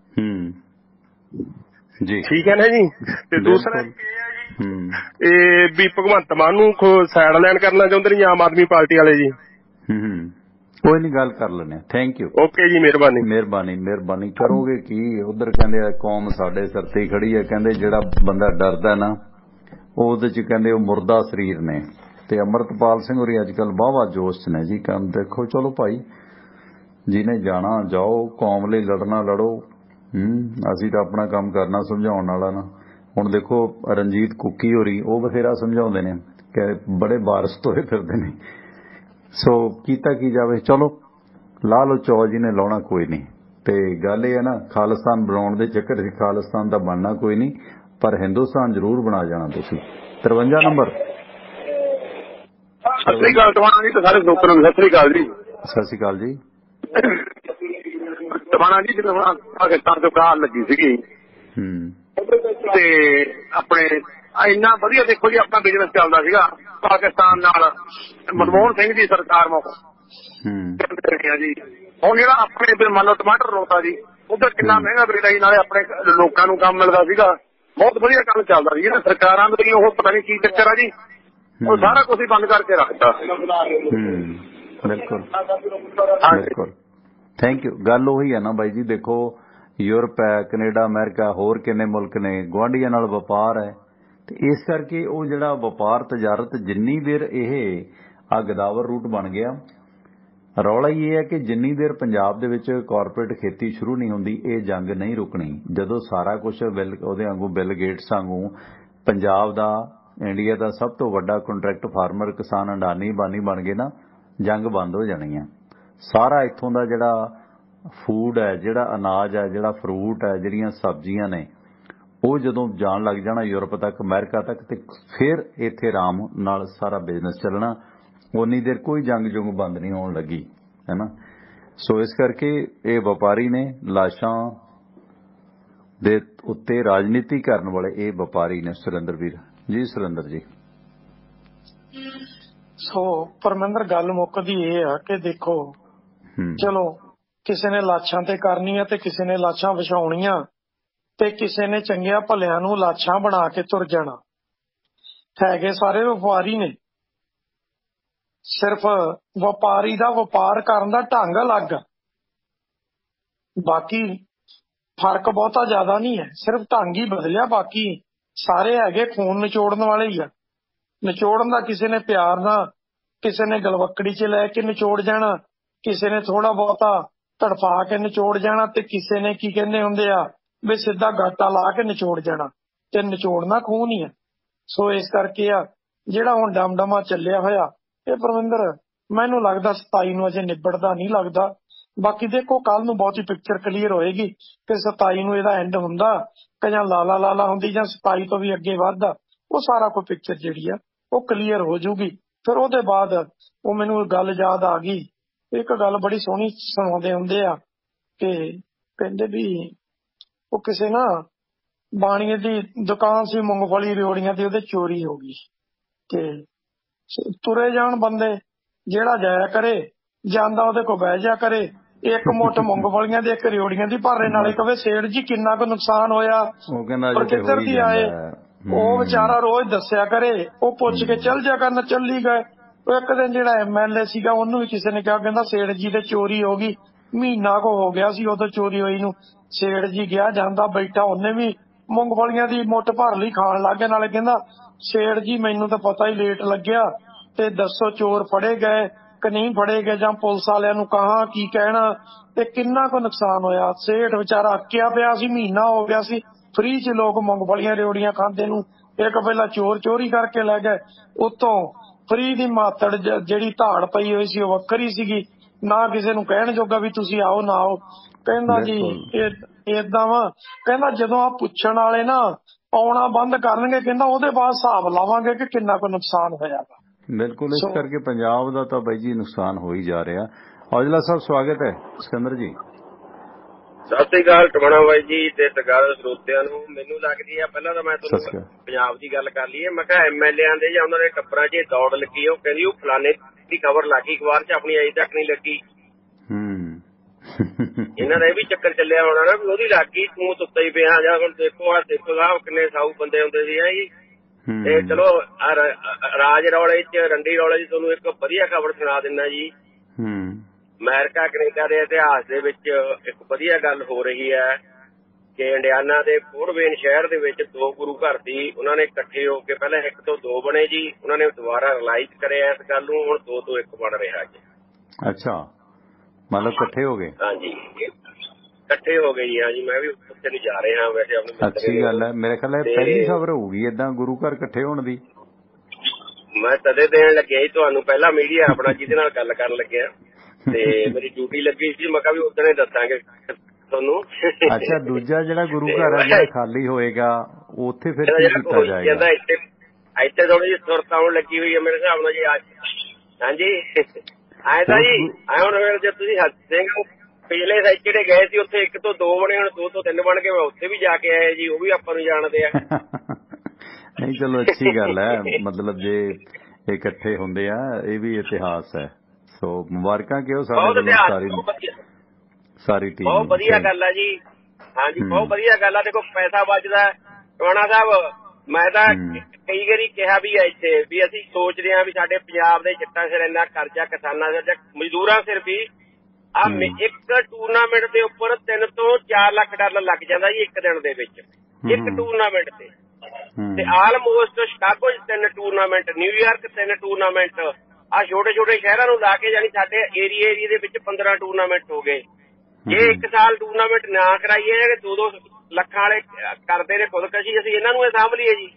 ਜੀ ਠੀਕ ਹੈ ਨਾ ਜੀ। ਤੇ ਦੂਸਰਾ ਇਹ ਵੀ ਭਗਵੰਤ ਮਾਨ ਨੂੰ ਸਾਈਡ ਲਾਈਨ ਕਰਨਾ ਚਾਹੁੰਦੇ ਨੇ ਆਮ ਆਦਮੀ ਪਾਰਟੀ ਵਾਲੇ ਜੀ। ਕੋਈ ਨਹੀਂ, ਗੱਲ ਕਰ ਲੈਂਦੇ। Thank you. ਓਕੇ ਜੀ, ਮਿਹਰਬਾਨੀ ਮਿਹਰਬਾਨੀ ਮਿਹਰਬਾਨੀ। ਕਰੋਗੇ ਕੀ? ਉਧਰ ਕਹਿੰਦੇ ਕੌਮ ਸਾਡੇ ਸਿਰ ਤੇ ਖੜੀ ਹੈ। ਕਹਿੰਦੇ ਜਿਹੜਾ ਬੰਦਾ ਡਰਦਾ ਨਾ ਉਹਦੇ ਚ ਕਹਿੰਦੇ ਉਹ ਮੁਰਦਾ ਸਰੀਰ ਨੇ। ਤੇ ਅੰਮ੍ਰਿਤਪਾਲ ਸਿੰਘ ਹੋਰੀ ਅੱਜ ਕੱਲ੍ਹ ਵਾਹਵਾ ਜੋਸ਼ ਚ ਨੇ ਜੀ। ਕੰਮ ਦੇਖੋ, ਚਲੋ ਭਾਈ ਜਿਹਨੇ ਜਾਣਾ ਜਾਓ, ਕੌਮ ਲਈ ਲੜਨਾ ਲੜੋ। ਹੂੰ, ਅਸੀਂ ਤਾਂ ਆਪਣਾ ਕੰਮ ਕਰਨਾ, ਸਮਝਾਉਣ ਵਾਲਾ ਨਾ। ਹੁਣ ਦੇਖੋ ਰਣਜੀਤ ਕੁੱਕੀ ਹੋਰੀ, ਉਹ ਬਥੇਰਾ ਸਮਝਾਉਂਦੇ ਨੇ ਕਿ ਬੜੇ ਵਾਰਸ ਤੋਏ ਫਿਰਦੇ ਨੇ। ਸੋ ਕੀਤਾ ਕੀ ਜਾਵੇ, ਚਲੋ ਲਾ ਲਓ ਚੌ ਜੀ ਨੇ ਲਾਉਣਾ, ਕੋਈ ਨਹੀਂ। ਤੇ ਗੱਲ ਇਹ ਹੈ ਨਾ, ਖਾਲਿਸਤਾਨ ਬਣਾਉਣ ਦੇ ਚੱਕਰ ਚ ਖਾਲਿਸਤਾਨ ਦਾ ਬਣਨਾ ਕੋਈ ਨਹੀਂ, ਪਰ ਹਿੰਦੁਸਤਾਨ ਜ਼ਰੂਰ ਬਣਾ ਜਾਣਾ ਤੁਸੀਂ। ਤਰਵੰਜਾ ਨੰਬਰ। ਸਤਿ ਸ੍ਰੀ ਅਕਾਲ ਟਵਾਣਾ ਜੀ, ਸਾਰੇ ਦੋਸਤਾਂ ਨੂੰ ਸਤਿ ਸ੍ਰੀ ਅਕਾਲ ਜੀ। ਸਤਿ ਸ੍ਰੀ ਅਕਾਲ ਜੀ। ਟਵਾਣਾ ਜੀ, ਜਦੋਂ ਹੁਣ ਪਾਕਿਸਤਾਨ ਤੋਂ ਕਾਲ ਲੱਗੀ ਸੀਗੀ ਤੇ ਆਪਣੇ ਇੰਨਾ ਵਧੀਆ ਦੇਖੋ ਜੀ ਆਪਣਾ ਬਿਜ਼ਨਸ ਚੱਲਦਾ ਸੀਗਾ ਪਾਕਿਸਤਾਨ ਨਾਲ, ਮਨਮੋਹਨ ਸਿੰਘ ਦੀ ਸਰਕਾਰ ਮੌਕੇ ਜੀ। ਹੁਣ ਜਿਹੜਾ ਆਪਣੇ ਮੰਨ ਲਓ ਟਮਾਟਰ ਰੋਤਾ ਜੀ, ਉਧਰ ਕਿੰਨਾ ਮਹਿੰਗਾ ਰੇਟ ਆਈ, ਨਾਲੇ ਆਪਣੇ ਲੋਕਾਂ ਨੂੰ ਕੰਮ ਮਿਲਦਾ ਸੀਗਾ, ਬਹੁਤ ਵਧੀਆ ਕੰਮ ਚੱਲਦਾ ਸੀ। ਜਿਹੜਾ ਸਰਕਾਰਾਂ ਦੇ ਉਹ ਪਤਾ ਨਹੀਂ ਕੀ ਚੱਕਰ ਆ ਜੀ, ਉਹ ਸਾਰਾ ਕੁਝ ਹੀ ਬੰਦ ਕਰਕੇ ਰੱਖਤਾ। ਬਿਲਕੁਲ ਬਿਲਕੁਲ, ਥੈਂਕ ਯੂ। ਗੱਲ ਉਹੀ ਹੈ ਨਾ ਬਾਈ ਜੀ, ਦੇਖੋ ਯੂਰਪ ਹੈ, ਕੈਨੇਡਾ, ਅਮਰੀਕਾ, ਹੋਰ ਕਿੰਨੇ ਮੁਲਕ ਨੇ, ਗੁਆਂਢੀਆਂ ਨਾਲ ਵਪਾਰ ਹੈ। ਤੇ ਇਸ ਕਰਕੇ ਉਹ ਜਿਹੜਾ ਵਪਾਰ ਤਜਾਰਤ, ਜਿੰਨੀ ਦੇਰ ਇਹ ਆ ਗਦਾਵਰ ਰੂਟ ਬਣ ਗਿਆ, ਰੌਲਾ ਹੀ ਇਹ ਹੈ ਕਿ ਜਿੰਨੀ ਦੇਰ ਪੰਜਾਬ ਦੇ ਵਿੱਚ ਕਾਰਪੋਰੇਟ ਖੇਤੀ ਸ਼ੁਰੂ ਨਹੀਂ ਹੁੰਦੀ, ਇਹ ਜੰਗ ਨਹੀਂ ਰੁਕਣੀ। ਜਦੋਂ ਸਾਰਾ ਕੁਝ ਉਹਦੇ ਵਾਂਗੂ ਬਿਲ ਗੇਟਸ ਵਾਂਗੂ ਪੰਜਾਬ ਦਾ, ਇੰਡੀਆ ਦਾ ਸਭ ਤੋਂ ਵੱਡਾ ਕੰਟਰੈਕਟ ਫਾਰਮਰ ਕਿਸਾਨ ਅਡਾਨੀ ਬਾਨੀ ਬਣ ਗਏ ਨਾ, ਜੰਗ ਬੰਦ ਹੋ ਜਾਣੀ ਹੈ। ਸਾਰਾ ਇੱਥੋਂ ਦਾ ਜਿਹੜਾ ਫੂਡ ਹੈ, ਜਿਹੜਾ ਅਨਾਜ ਹੈ, ਜਿਹੜਾ ਫਰੂਟ ਹੈ, ਜਿਹੜੀਆਂ ਸਬਜ਼ੀਆਂ ਨੇ, ਉਹ ਜਦੋਂ ਜਾਣ ਲੱਗ ਜਾਣਾ ਯੂਰਪ ਤੱਕ, ਅਮਰੀਕਾ ਤੱਕ, ਤੇ ਫਿਰ ਇੱਥੇ ਆਰਾਮ ਨਾਲ ਸਾਰਾ ਬਿਜ਼ਨਸ ਚੱਲਣਾ। ਉਨੀ ਦੇਰ ਕੋਈ ਜੰਗ ਜੁੰਗ ਬੰਦ ਨਹੀਂ ਹੋਣ ਲੱਗੀ, ਹੈ ਨਾ। ਸੋ ਇਸ ਕਰਕੇ ਇਹ ਵਪਾਰੀ ਨੇ, ਲਾਸ਼ਾਂ ਦੇ ਉੱਤੇ ਰਾਜਨੀਤੀ ਕਰਨ ਵਾਲੇ ਇਹ ਵਪਾਰੀ ਨੇ। ਸੁਰਿੰਦਰ ਵੀਰ ਜੀ। ਸੁਰਿੰਦਰ ਜੀ। ਸੋ ਪਰਮਿੰਦਰ, ਗੱਲ ਮੁੱਕਦੀ ਇਹ ਆ ਕਿ ਦੇਖੋ, ਚਲੋ ਕਿਸੇ ਨੇ ਲਾਸ਼ਾਂ ਤੇ ਕਰਨੀਆਂ ਤੇ ਕਿਸੇ ਨੇ ਲਾਸ਼ਾਂ ਵਿਛਾਉਣੀਆਂ ਤੇ ਕਿਸੇ ਨੇ ਚੰਗਿਆਂ ਭਲਿਆਂ ਨੂੰ ਲਾਸ਼ਾਂ ਬਣਾ ਕੇ ਤੁਰ ਜਾਣਾ। ਹੈਗੇ ਸਾਰੇ ਵਪਾਰੀ ਨੇ, ਸਿਰਫ ਵਪਾਰੀ ਦਾ ਵਪਾਰ ਕਰਨ ਦਾ ਢੰਗ ਅਲੱਗ ਆ, ਬਾਕੀ ਫਰਕ ਬਹੁਤਾ ਜ਼ਿਆਦਾ ਨਹੀਂ ਹੈ, ਸਿਰਫ ਢੰਗ ਹੀ ਬਦਲਿਆ। ਬਾਕੀ ਸਾਰੇ ਹੈਗੇ ਖੂਨ ਨਿਚੋੜਨ ਵਾਲੇ ਹੀ ਆ। ਨਿਚੋੜਨ ਦਾ ਕਿਸੇ ਨੇ ਪਿਆਰ ਨਾਲ, ਕਿਸੇ ਨੇ ਗਲਵੱਕੜੀ 'ਚ ਲੈ ਕੇ ਨਿਚੋੜ ਜਾਣਾ, ਕਿਸੇ ਨੇ ਥੋੜਾ ਬਹੁਤਾ ਤੜਫਾ ਕੇ ਨਿਚੋੜ ਜਾਣਾ, ਤੇ ਕਿਸੇ ਨੇ ਕੀ ਕਹਿੰਦੇ ਹੁੰਦੇ ਆ ਵੀ ਸਿੱਧਾ ਗਾਟਾ ਲਾ ਕੇ ਨਿਚੋੜ ਜਾਣਾ। ਤੇ ਨਿਚੋੜਨਾ ਖੂਨ ਹੀ ਆ। ਸੋ ਇਸ ਕਰਕੇ ਆ ਜਿਹੜਾ ਹੁਣ ਡਮਡਮਾ ਚੱਲਿਆ ਹੋਇਆ, ਇਹ ਪਰਵਿੰਦਰ ਮੈਨੂੰ ਲੱਗਦਾ ਸਤਾਈ ਨੂੰ ਅਜੇ ਨਿਬੜਦਾ ਨਹੀਂ ਲੱਗਦਾ। ਬਾਕੀ ਦੇਖੋ ਕੱਲ ਨੂੰ ਬਹੁਤੀ ਪਿਕਚਰ ਕਲੀਅਰ ਹੋਏਗੀ ਕਿ ਸਤਾਈ ਨੂੰ ਇਹਦਾ ਐਂਡ ਹੁੰਦਾ ਕਿ ਜਾਂ ਲਾਲਾ ਲਾਲਾ ਹੁੰਦੀ ਜਾਂ ਸਤਾਈ ਤੋਂ ਵੀ ਅੱਗੇ ਵੱਧਦਾ। ਉਹ ਸਾਰਾ ਕੋਈ ਪਿਕਚਰ ਜਿਹੜੀ ਆ ਉਹ ਕਲੀਅਰ ਹੋ ਜੂਗੀ। ਫਿਰ ਉਹਦੇ ਬਾਅਦ ਉਹ ਮੈਨੂੰ ਗੱਲ ਯਾਦ ਆ ਗਈ ਇੱਕ ਗੱਲ ਬੜੀ ਸੋਹਣੀ ਸੁਣਾਉਂਦੇ ਹੁੰਦੇ ਆ ਕਿ ਕਹਿੰਦੇ ਵੀ ਉਹ ਕਿਸੇ ਨਾ ਬਾਣੀਏ ਦੀ ਦੁਕਾਨ ਸੀ ਮੂੰਗਫਲੀ ਰਿਓੜੀਆਂ ਦੀ, ਉਹਦੇ ਚੋਰੀ ਹੋ ਗਈ ਤੇ ਤੁਰੇ ਜਾਣ ਬੰਦੇ, ਜਿਹੜਾ ਜਾਇਆ ਕਰੇ ਜਾਂਦਾ ਉਹਦੇ ਕੋਲ ਬਹਿ ਜਾ ਕਰੇ, ਇੱਕ ਮੁੱਠ ਮੂੰਗਫਲੀਆਂ ਦੀ ਇੱਕ ਰਿਓੜੀਆਂ ਦੀ ਭਰ ਨਾਲੇ ਕਵੇ ਸੇਠ ਜੀ ਕਿੰਨਾ ਕੁ ਨੁਕਸਾਨ ਹੋਇਆ, ਪਰ ਕਿੱਧਰ ਦੀ ਆਏ ਉਹ ਵਿਚਾਰਾ ਰੋਜ਼ ਦੱਸਿਆ ਕਰੇ। ਉਹ ਪੁੱਛ ਕੇ ਚੱਲ ਜਾ ਕਰਨ, ਚੱਲੀ ਗਏ। ਉਹ ਇੱਕ ਦਿਨ ਜਿਹੜਾ ਐਮ ਐਲ ਏ ਸੀਗਾ ਉਹਨੂੰ ਵੀ ਕਿਸੇ ਨੇ ਕਿਹਾ, ਕਹਿੰਦਾ ਸੇਠ ਜੀ ਤੇ ਚੋਰੀ ਹੋ ਗਈ, ਮਹੀਨਾ ਕੁ ਹੋ ਗਿਆ ਸੀ ਉਦੋਂ ਚੋਰੀ ਹੋਈ ਨੂੰ। ਸੇਠ ਜੀ ਗਿਆ ਜਾਂਦਾ ਬੈਠਾ, ਉਹਨੇ ਵੀ ਮੂੰਗਫਲੀਆਂ ਦੀ ਮੁੱਠ ਭਰ ਲਈ, ਖਾਣ ਲੱਗ ਗਿਆ। ਨਾਲੇ ਕਹਿੰਦਾ ਸੇਠ ਜੀ ਮੈਨੂੰ ਤਾਂ ਪਤਾ ਹੀ ਲੇਟ ਲੱਗਿਆ, ਤੇ ਦੱਸੋ ਚੋਰ ਫੜੇ ਗਏ ਕਿ ਨਹੀਂ ਫੜੇ ਗਏ, ਜਾਂ ਪੁਲਿਸ ਵਾਲਿਆਂ ਨੂੰ ਕਹਾਂ ਕੀ ਕਹਿਣਾ, ਤੇ ਕਿੰਨਾ ਕੁ ਨੁਕਸਾਨ ਹੋਇਆ। ਸੇਠ ਵਿਚਾਰਾ ਅੱਕਿਆ ਪਿਆ ਸੀ, ਮਹੀਨਾ ਹੋ ਗਿਆ ਸੀ ਫ੍ਰੀ ਚ ਲੋਕ ਮੂੰਗਫਲੀਆਂ ਰਿਓੜੀਆਂ ਖਾਂਦੇ ਨੂੰ। ਇੱਕ ਪਹਿਲਾਂ ਚੋਰ ਚੋਰੀ ਕਰਕੇ ਲੈ ਗਏ, ਉਤੋਂ ਫ੍ਰੀ ਦੀ ਮਾਤੜ ਜਿਹੜੀ ਧਾੜ ਪਈ ਹੋਈ ਸੀ ਉਹ ਵੱਖਰੀ ਸੀਗੀ, ਨਾ ਕਿਸੇ ਨੂੰ ਕਹਿਣ ਜੋਗਾ ਵੀ ਤੁਸੀਂ ਆਓ ਨਾ ਆਓ। ਕਹਿੰਦਾ ਜੀ ਏਦਾਂ ਵਾ, ਕਹਿੰਦਾ ਜਦੋਂ ਆ ਪੁੱਛਣ ਵਾਲੇ ਨਾ ਆਉਣਾ ਬੰਦ ਕਰਨਗੇ, ਕਹਿੰਦਾ ਉਹਦੇ ਬਾਅਦ ਹਿਸਾਬ ਲਾਵਾਂਗੇ ਕਿ ਕਿੰਨਾ ਕੁ ਨੁਕਸਾਨ ਹੋਇਆ। ਬਿਲਕੁਲ, ਇਸ ਕਰਕੇ ਪੰਜਾਬ ਦਾ ਤਾਂ ਬਾਈ ਜੀ ਨੁਕਸਾਨ ਹੋ ਹੀ ਜਾ ਰਿਹਾ। ਔਜਲਾ ਸਾਹਿਬ ਸਵਾਗਤ ਹੈ। ਸਿਕੰਦਰ ਜੀ ਸਤਿ ਸ੍ਰੀ ਅਕਾਲ ਟਵਾਣਾ ਬਾਈ ਜੀ ਤੇ ਸਰਕਾਰ ਸਰੋਤਿਆਂ ਨੂੰ। ਮੈਨੂੰ ਲੱਗਦੀ ਆ ਪਹਿਲਾਂ ਤਾਂ ਮੈਂ ਤੁਹਾਨੂੰ ਪੰਜਾਬ ਦੀ ਗੱਲ ਕਰ ਲਈਏ। ਮੈਂ ਕਿਹਾ ਐਮ ਐਲ ਏ ਦੇ ਜਾਂ ਉਹਨਾਂ ਦੇ ਟੱਬਰਾਂ 'ਚ ਦੌੜ ਲੱਗੀ, ਉਹ ਕਹਿੰਦੀ ਉਹ ਫਲਾਣੇ ਦੀ ਖਬਰ ਲੱਗੀ ਅਖਬਾਰ 'ਚ, ਆਪਣੀ ਅਜੇ ਤੱਕ ਨਹੀਂ ਲੱਗੀ। ਇਹਨਾਂ ਦਾ ਇਹ ਵੀ ਚੱਕਰ ਚੱਲਿਆ ਹੋਣਾ ਨਾ ਵੀ ਉਹਦੀ ਲੱਗ ਗਈ, ਤੂੰ ਸੁੱਤਾ ਹੀ ਪਿਆ ਜਾਂ। ਹੁਣ ਦੇਖੋ ਆ ਦੇਖੋ ਸਾਹਿਬ ਕਿੰਨੇ ਸਾਊ ਬੰਦੇ ਹੁੰਦੇ ਸੀ ਜੀ। ਤੇ ਚਲੋ ਰਾਜ ਰੌਲੇ 'ਚ ਰੰਡੀ ਰੌਲੇ 'ਚ ਤੁਹਾਨੂੰ ਇੱਕ ਵਧੀਆ ਖਬਰ ਸੁਣਾ ਦਿੰਦਾ ਜੀ। ਅਮਰੀਕਾ ਕੈਨੇਡਾ ਦੇ ਇਤਿਹਾਸ ਦੇ ਵਿੱਚ ਇੱਕ ਵਧੀਆ ਗੱਲ ਹੋ ਰਹੀ ਹੈ ਕਿ ਇੰਡੀਆਨਾ ਦੇ ਫੋਰਵੇਨ ਸ਼ਹਿਰ ਦੇ ਵਿੱਚ ਦੋ ਗੁਰੂ ਘਰ ਸੀ, ਉਹਨਾਂ ਨੇ ਇਕੱਠੇ ਹੋ ਕੇ ਪਹਿਲਾਂ ਇੱਕ ਤੋਂ ਦੋ ਬਣੇ ਜੀ, ਉਹਨਾਂ ਨੇ ਦੁਬਾਰਾ ਰਿਲਾਈਜ਼ ਕਰਿਆ ਇਸ ਗੱਲ ਨੂੰ, ਹੁਣ ਦੋ ਤੋਂ ਇੱਕ ਬਣ ਰਿਹਾ ਜੀ। ਅੱਛਾ, ਮਤਲਬ ਇਕੱਠੇ ਹੋ ਗਏ? ਹਾਂਜੀ ਇਕੱਠੇ ਹੋ ਗਏ ਜੀ। ਹਾਂਜੀ ਮੈਂ ਵੀ ਉੱਥੇ ਨੂੰ ਜਾ ਰਿਹਾ ਵੈਸੇ ਆਪਣੇ। ਅੱਛੀ ਗੱਲ ਹੈ, ਮੇਰੇ ਖਿਆਲ ਹੈ ਪਹਿਲੀ ਖਬਰ ਹੋਊਗੀ ਏਦਾਂ ਗੁਰੂ ਘਰ ਇਕੱਠੇ ਹੋਣ ਦੀ। ਮੈਂ ਤਦੇ ਦੇਣ ਲੱਗਿਆ ਜੀ ਤੁਹਾਨੂੰ ਪਹਿਲਾਂ ਮੀਡੀਆ ਆਪਣਾ ਜਿਹਦੇ ਨਾਲ ਗੱਲ ਕਰਨ ਲੱਗਿਆ, ਤੇ ਮੇਰੀ ਡਿਊਟੀ ਲੱਗੀ ਸੀ, ਮੈਂ ਕਿਹਾ ਵੀ ਉਦੋਂ ਹੀ ਦੱਸਾਂਗੇ ਤੁਹਾਨੂੰ। ਅੱਛਾ, ਦੂਜਾ ਜਿਹੜਾ ਗੁਰੂ ਘਰ ਹੈ ਜਿਹੜਾ ਖਾਲੀ ਹੋਏਗਾ ਉੱਥੇ ਫਿਰ ਕੀ ਕੀਤਾ ਜਾਏਗਾ? ਇੱਥੇ ਇੱਥੇ ਥੋੜੀ ਜਿਹੀ ਸੁਰਤ ਆਉਣ ਲੱਗੀ ਹੋਈ ਹੈ ਮੇਰੇ ਹਿਸਾਬ ਨਾਲ ਜੀ ਅੱਜ। ਹਾਂਜੀ ਆਏ ਤਾਂ ਜੀ ਆਏ ਹੁਣ ਜੇ ਤੁਸੀਂ ਹੱਸਦੇ ਪਿਛਲੇ ਸਾਈਡ ਜਿਹੜੇ ਗਏ ਸੀ ਉੱਥੇ ਇੱਕ ਤੋਂ ਦੋ ਬਣੇ, ਹੁਣ ਦੋ ਤੋਂ ਤਿੰਨ ਬਣ ਕੇ ਮੈਂ ਉੱਥੇ ਵੀ ਜਾ ਕੇ ਆਇਆ ਜੀ, ਉਹ ਵੀ ਆਪਾਂ ਨੂੰ ਜਾਣਦੇ ਆ। ਨਹੀਂ ਚਲੋ ਅੱਛੀ ਗੱਲ ਹੈ, ਮਤਲਬ ਜੇ ਇਕੱਠੇ ਹੁੰਦੇ ਆ ਇਹ ਵੀ ਇਤਿਹਾਸ ਹੈ। ਸੋ ਮੁਬਾਰਕਾਂ ਕਿਉਂ ਸਾਡੇ ਵੱਲੋਂ ਸਾਰੀ ਸਾਰੀ ਟੀਮ। ਬਹੁਤ ਵਧੀਆ ਗੱਲ ਹੈ ਜੀ। ਹਾਂਜੀ ਬਹੁਤ ਵਧੀਆ ਗੱਲ ਆ। ਦੇਖੋ ਪੈਸਾ ਬਚਦਾ ਟਵਾਣਾ ਸਾਹਿਬ। ਮੈਂ ਤਾਂ ਕਈ ਵਾਰੀ ਕਿਹਾ ਵੀ ਹੈ ਇੱਥੇ ਵੀ ਅਸੀਂ ਸੋਚਦੇ ਹਾਂ ਵੀ ਸਾਡੇ ਪੰਜਾਬ ਦੇ ਜੱਟਾਂ ਸਿਰ ਇੰਨਾ ਕਰਜ਼ਾ, ਕਿਸਾਨਾਂ ਸਿਰ, ਮਜ਼ਦੂਰਾਂ ਸਿਰ ਵੀ ਆ ਇੱਕ ਟੂਰਨਾਮੈਂਟ ਦੇ ਉੱਪਰ ਤਿੰਨ ਤੋਂ ਚਾਰ ਲੱਖ ਡਾਲਰ ਲੱਗ ਜਾਂਦਾ ਜੀ ਇੱਕ ਦਿਨ ਦੇ ਵਿੱਚ, ਇੱਕ ਟੂਰਨਾਮੈਂਟ ਤੇ। ਤੇ ਆਲਮੋਸਟ ਸ਼ਿਕਾਗੋ ਚ ਤਿੰਨ ਟੂਰਨਾਮੈਂਟ, ਨਿਊਯਾਰਕ ਤਿੰਨ ਟੂਰਨਾਮੈਂਟ, ਆ ਛੋਟੇ ਛੋਟੇ ਸ਼ਹਿਰਾਂ ਨੂੰ ਲਾ ਕੇ ਜਾਨੀ ਸਾਡੇ ਏਰੀਏ ਏਰੀਏ ਦੇ ਵਿੱਚ ਪੰਦਰਾਂ ਟੂਰਨਾਮੈਂਟ ਹੋ ਗਏ। ਜੇ ਇੱਕ ਸਾਲ ਟੂਰਨਾਮੈਂਟ ਨਾ ਕਰਾਈਏ, ਜਿਹੜੇ ਦੋ ਦੋ ਲੱਖਾਂ ਵਾਲੇ ਕਰਦੇ ਨੇ ਖੁਦਕਸ਼ੀ, ਅਸੀਂ ਇਹਨਾਂ ਨੂੰ ਇਹ ਸਾਂਭ ਲਈਏ ਜੀ।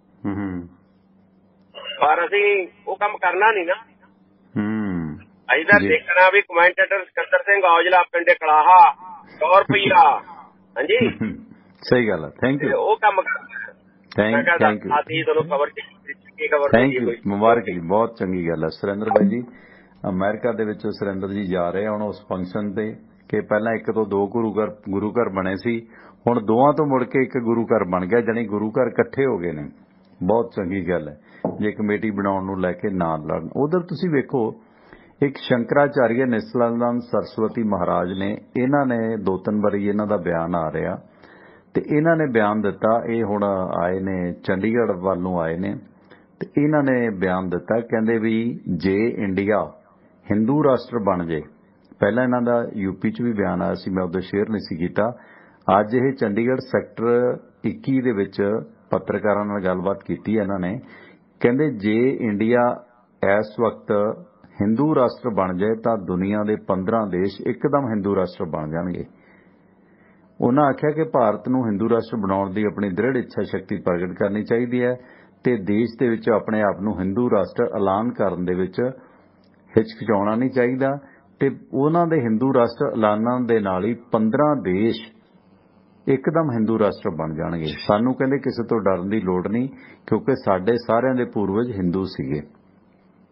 ਪਰ ਅਸੀਂ ਉਹ ਕੰਮ ਕਰਨਾ ਨੀ ਨਾ। ਅਸੀਂ ਤਾਂ ਦੇਖਣਾ ਵੀ ਕਮੈਂਟੇਟਰ ਸਿਕੰਦਰ ਸਿੰਘ ਔਜਲਾ ਪਿੰਡ ਕਲਾਹਾ ਸੌ ਰੁਪਈਆ। ਹਾਂਜੀ ਸਹੀ ਗੱਲ ਹੈ, ਥੈਂਕ ਯੂ। ਉਹ ਕੰਮ ਕਰਨਾ। ਥੈਂਕ ਥੈਂਕ ਯੂ ਤੁਹਾਨੂੰ ਖਬਰ ਥੈਂਕ ਯੂ ਮੁਬਾਰਕ ਜੀ, ਬਹੁਤ ਚੰਗੀ ਗੱਲ ਹੈ। ਸੁਰਿੰਦਰ ਬਾਈ ਜੀ ਅਮਰੀਕਾ ਦੇ ਵਿੱਚ ਸੁਰਿੰਦਰ ਜੀ ਜਾ ਰਹੇ ਹੁਣ ਉਸ ਫੰਕਸ਼ਨ ਤੇ, ਕਿ ਪਹਿਲਾਂ ਇੱਕ ਤੋਂ ਦੋ ਗੁਰੂ ਘਰ ਗੁਰੂ ਘਰ ਬਣੇ ਸੀ, ਹੁਣ ਦੋਵਾਂ ਤੋਂ ਮੁੜ ਕੇ ਇੱਕ ਗੁਰੂ ਘਰ ਬਣ ਗਿਆ, ਜਾਣੀ ਗੁਰੂ ਘਰ ਇਕੱਠੇ ਹੋ ਗਏ ਨੇ। ਬਹੁਤ ਚੰਗੀ ਗੱਲ ਹੈ ਜੇ ਕਮੇਟੀ ਬਣਾਉਣ ਨੂੰ ਲੈ ਕੇ ਨਾ ਲੜਨ। ਉਧਰ ਤੁਸੀਂ ਵੇਖੋ ਇੱਕ ਸ਼ੰਕਰਾਚਾਰੀਆ ਨਿਸਲਾਨੰਦ ਸਰਸਵਤੀ ਮਹਾਰਾਜ ਨੇ, ਇਹਨਾਂ ਨੇ ਦੋ ਤਿੰਨ ਵਾਰੀ ਇਹਨਾਂ ਦਾ ਬਿਆਨ ਆ ਰਿਹਾ ਤੇ ਇਹਨਾਂ ਨੇ ਬਿਆਨ ਦਿੱਤਾ, ਇਹ ਹੁਣ ਆਏ ਨੇ ਚੰਡੀਗੜ੍ਹ ਵੱਲ ਨੂੰ ਆਏ ਨੇ ਤੇ ਇਹਨਾਂ ਨੇ ਬਿਆਨ ਦਿੱਤਾ, ਕਹਿੰਦੇ ਵੀ ਜੇ ਇੰਡੀਆ ਹਿੰਦੂ ਰਾਸ਼ਟਰ ਬਣ ਜੇ, ਪਹਿਲਾਂ ਇਹਨਾਂ ਦਾ ਯੂਪੀ 'ਚ ਵੀ ਬਿਆਨ ਆਇਆ ਸੀ, ਮੈਂ ਉਦੋਂ ਸ਼ੇਅਰ ਨਹੀਂ ਸੀ ਕੀਤਾ। ਅੱਜ ਇਹ ਚੰਡੀਗੜ੍ਹ ਸੈਕਟਰ ਇੱਕੀ ਦੇ ਵਿੱਚ ਪੱਤਰਕਾਰਾਂ ਨਾਲ ਗੱਲਬਾਤ ਕੀਤੀ ਇਹਨਾਂ ਨੇ, ਕਹਿੰਦੇ ਜੇ ਇੰਡੀਆ ਇਸ ਵਕਤ ਹਿੰਦੂ ਰਾਸ਼ਟਰ ਬਣ ਜਾਏ ਤਾਂ ਦੁਨੀਆ ਦੇ ਪੰਦਰਾਂ ਦੇਸ਼ ਇੱਕਦਮ ਹਿੰਦੂ ਰਾਸ਼ਟਰ ਬਣ ਜਾਣਗੇ। ਉਹਨਾਂ ਆਖਿਆ ਕਿ ਭਾਰਤ ਨੂੰ ਹਿੰਦੂ ਰਾਸ਼ਟਰ ਬਣਾਉਣ ਦੀ ਆਪਣੀ ਦ੍ਰਿੜ ਇੱਛਾ ਸ਼ਕਤੀ ਪ੍ਰਗਟ ਕਰਨੀ ਚਾਹੀਦੀ ਹੈ ਤੇ ਦੇਸ਼ ਦੇ ਵਿੱਚ ਆਪਣੇ ਆਪ ਨੂੰ ਹਿੰਦੂ ਰਾਸ਼ਟਰ ਐਲਾਨ ਕਰਨ ਦੇ ਵਿੱਚ ਹਿਚਕਿਚਾਉਣਾ ਨਹੀਂ ਚਾਹੀਦਾ ਤੇ ਉਹਨਾਂ ਦੇ ਹਿੰਦੂ ਰਾਸ਼ਟਰ ਐਲਾਨਾਂ ਦੇ ਨਾਲ ਹੀ ਪੰਦਰਾਂ ਦੇਸ਼ ਇੱਕਦਮ ਹਿੰਦੂ ਰਾਸ਼ਟਰ ਬਣ ਜਾਣਗੇ। ਸਾਨੂੰ ਕਹਿੰਦੇ ਕਿਸੇ ਤੋਂ ਡਰਨ ਦੀ ਲੋੜ ਨਹੀਂ, ਕਿਉਂਕਿ ਸਾਡੇ ਸਾਰਿਆਂ ਦੇ ਪੂਰਵਜ ਹਿੰਦੂ ਸੀਗੇ।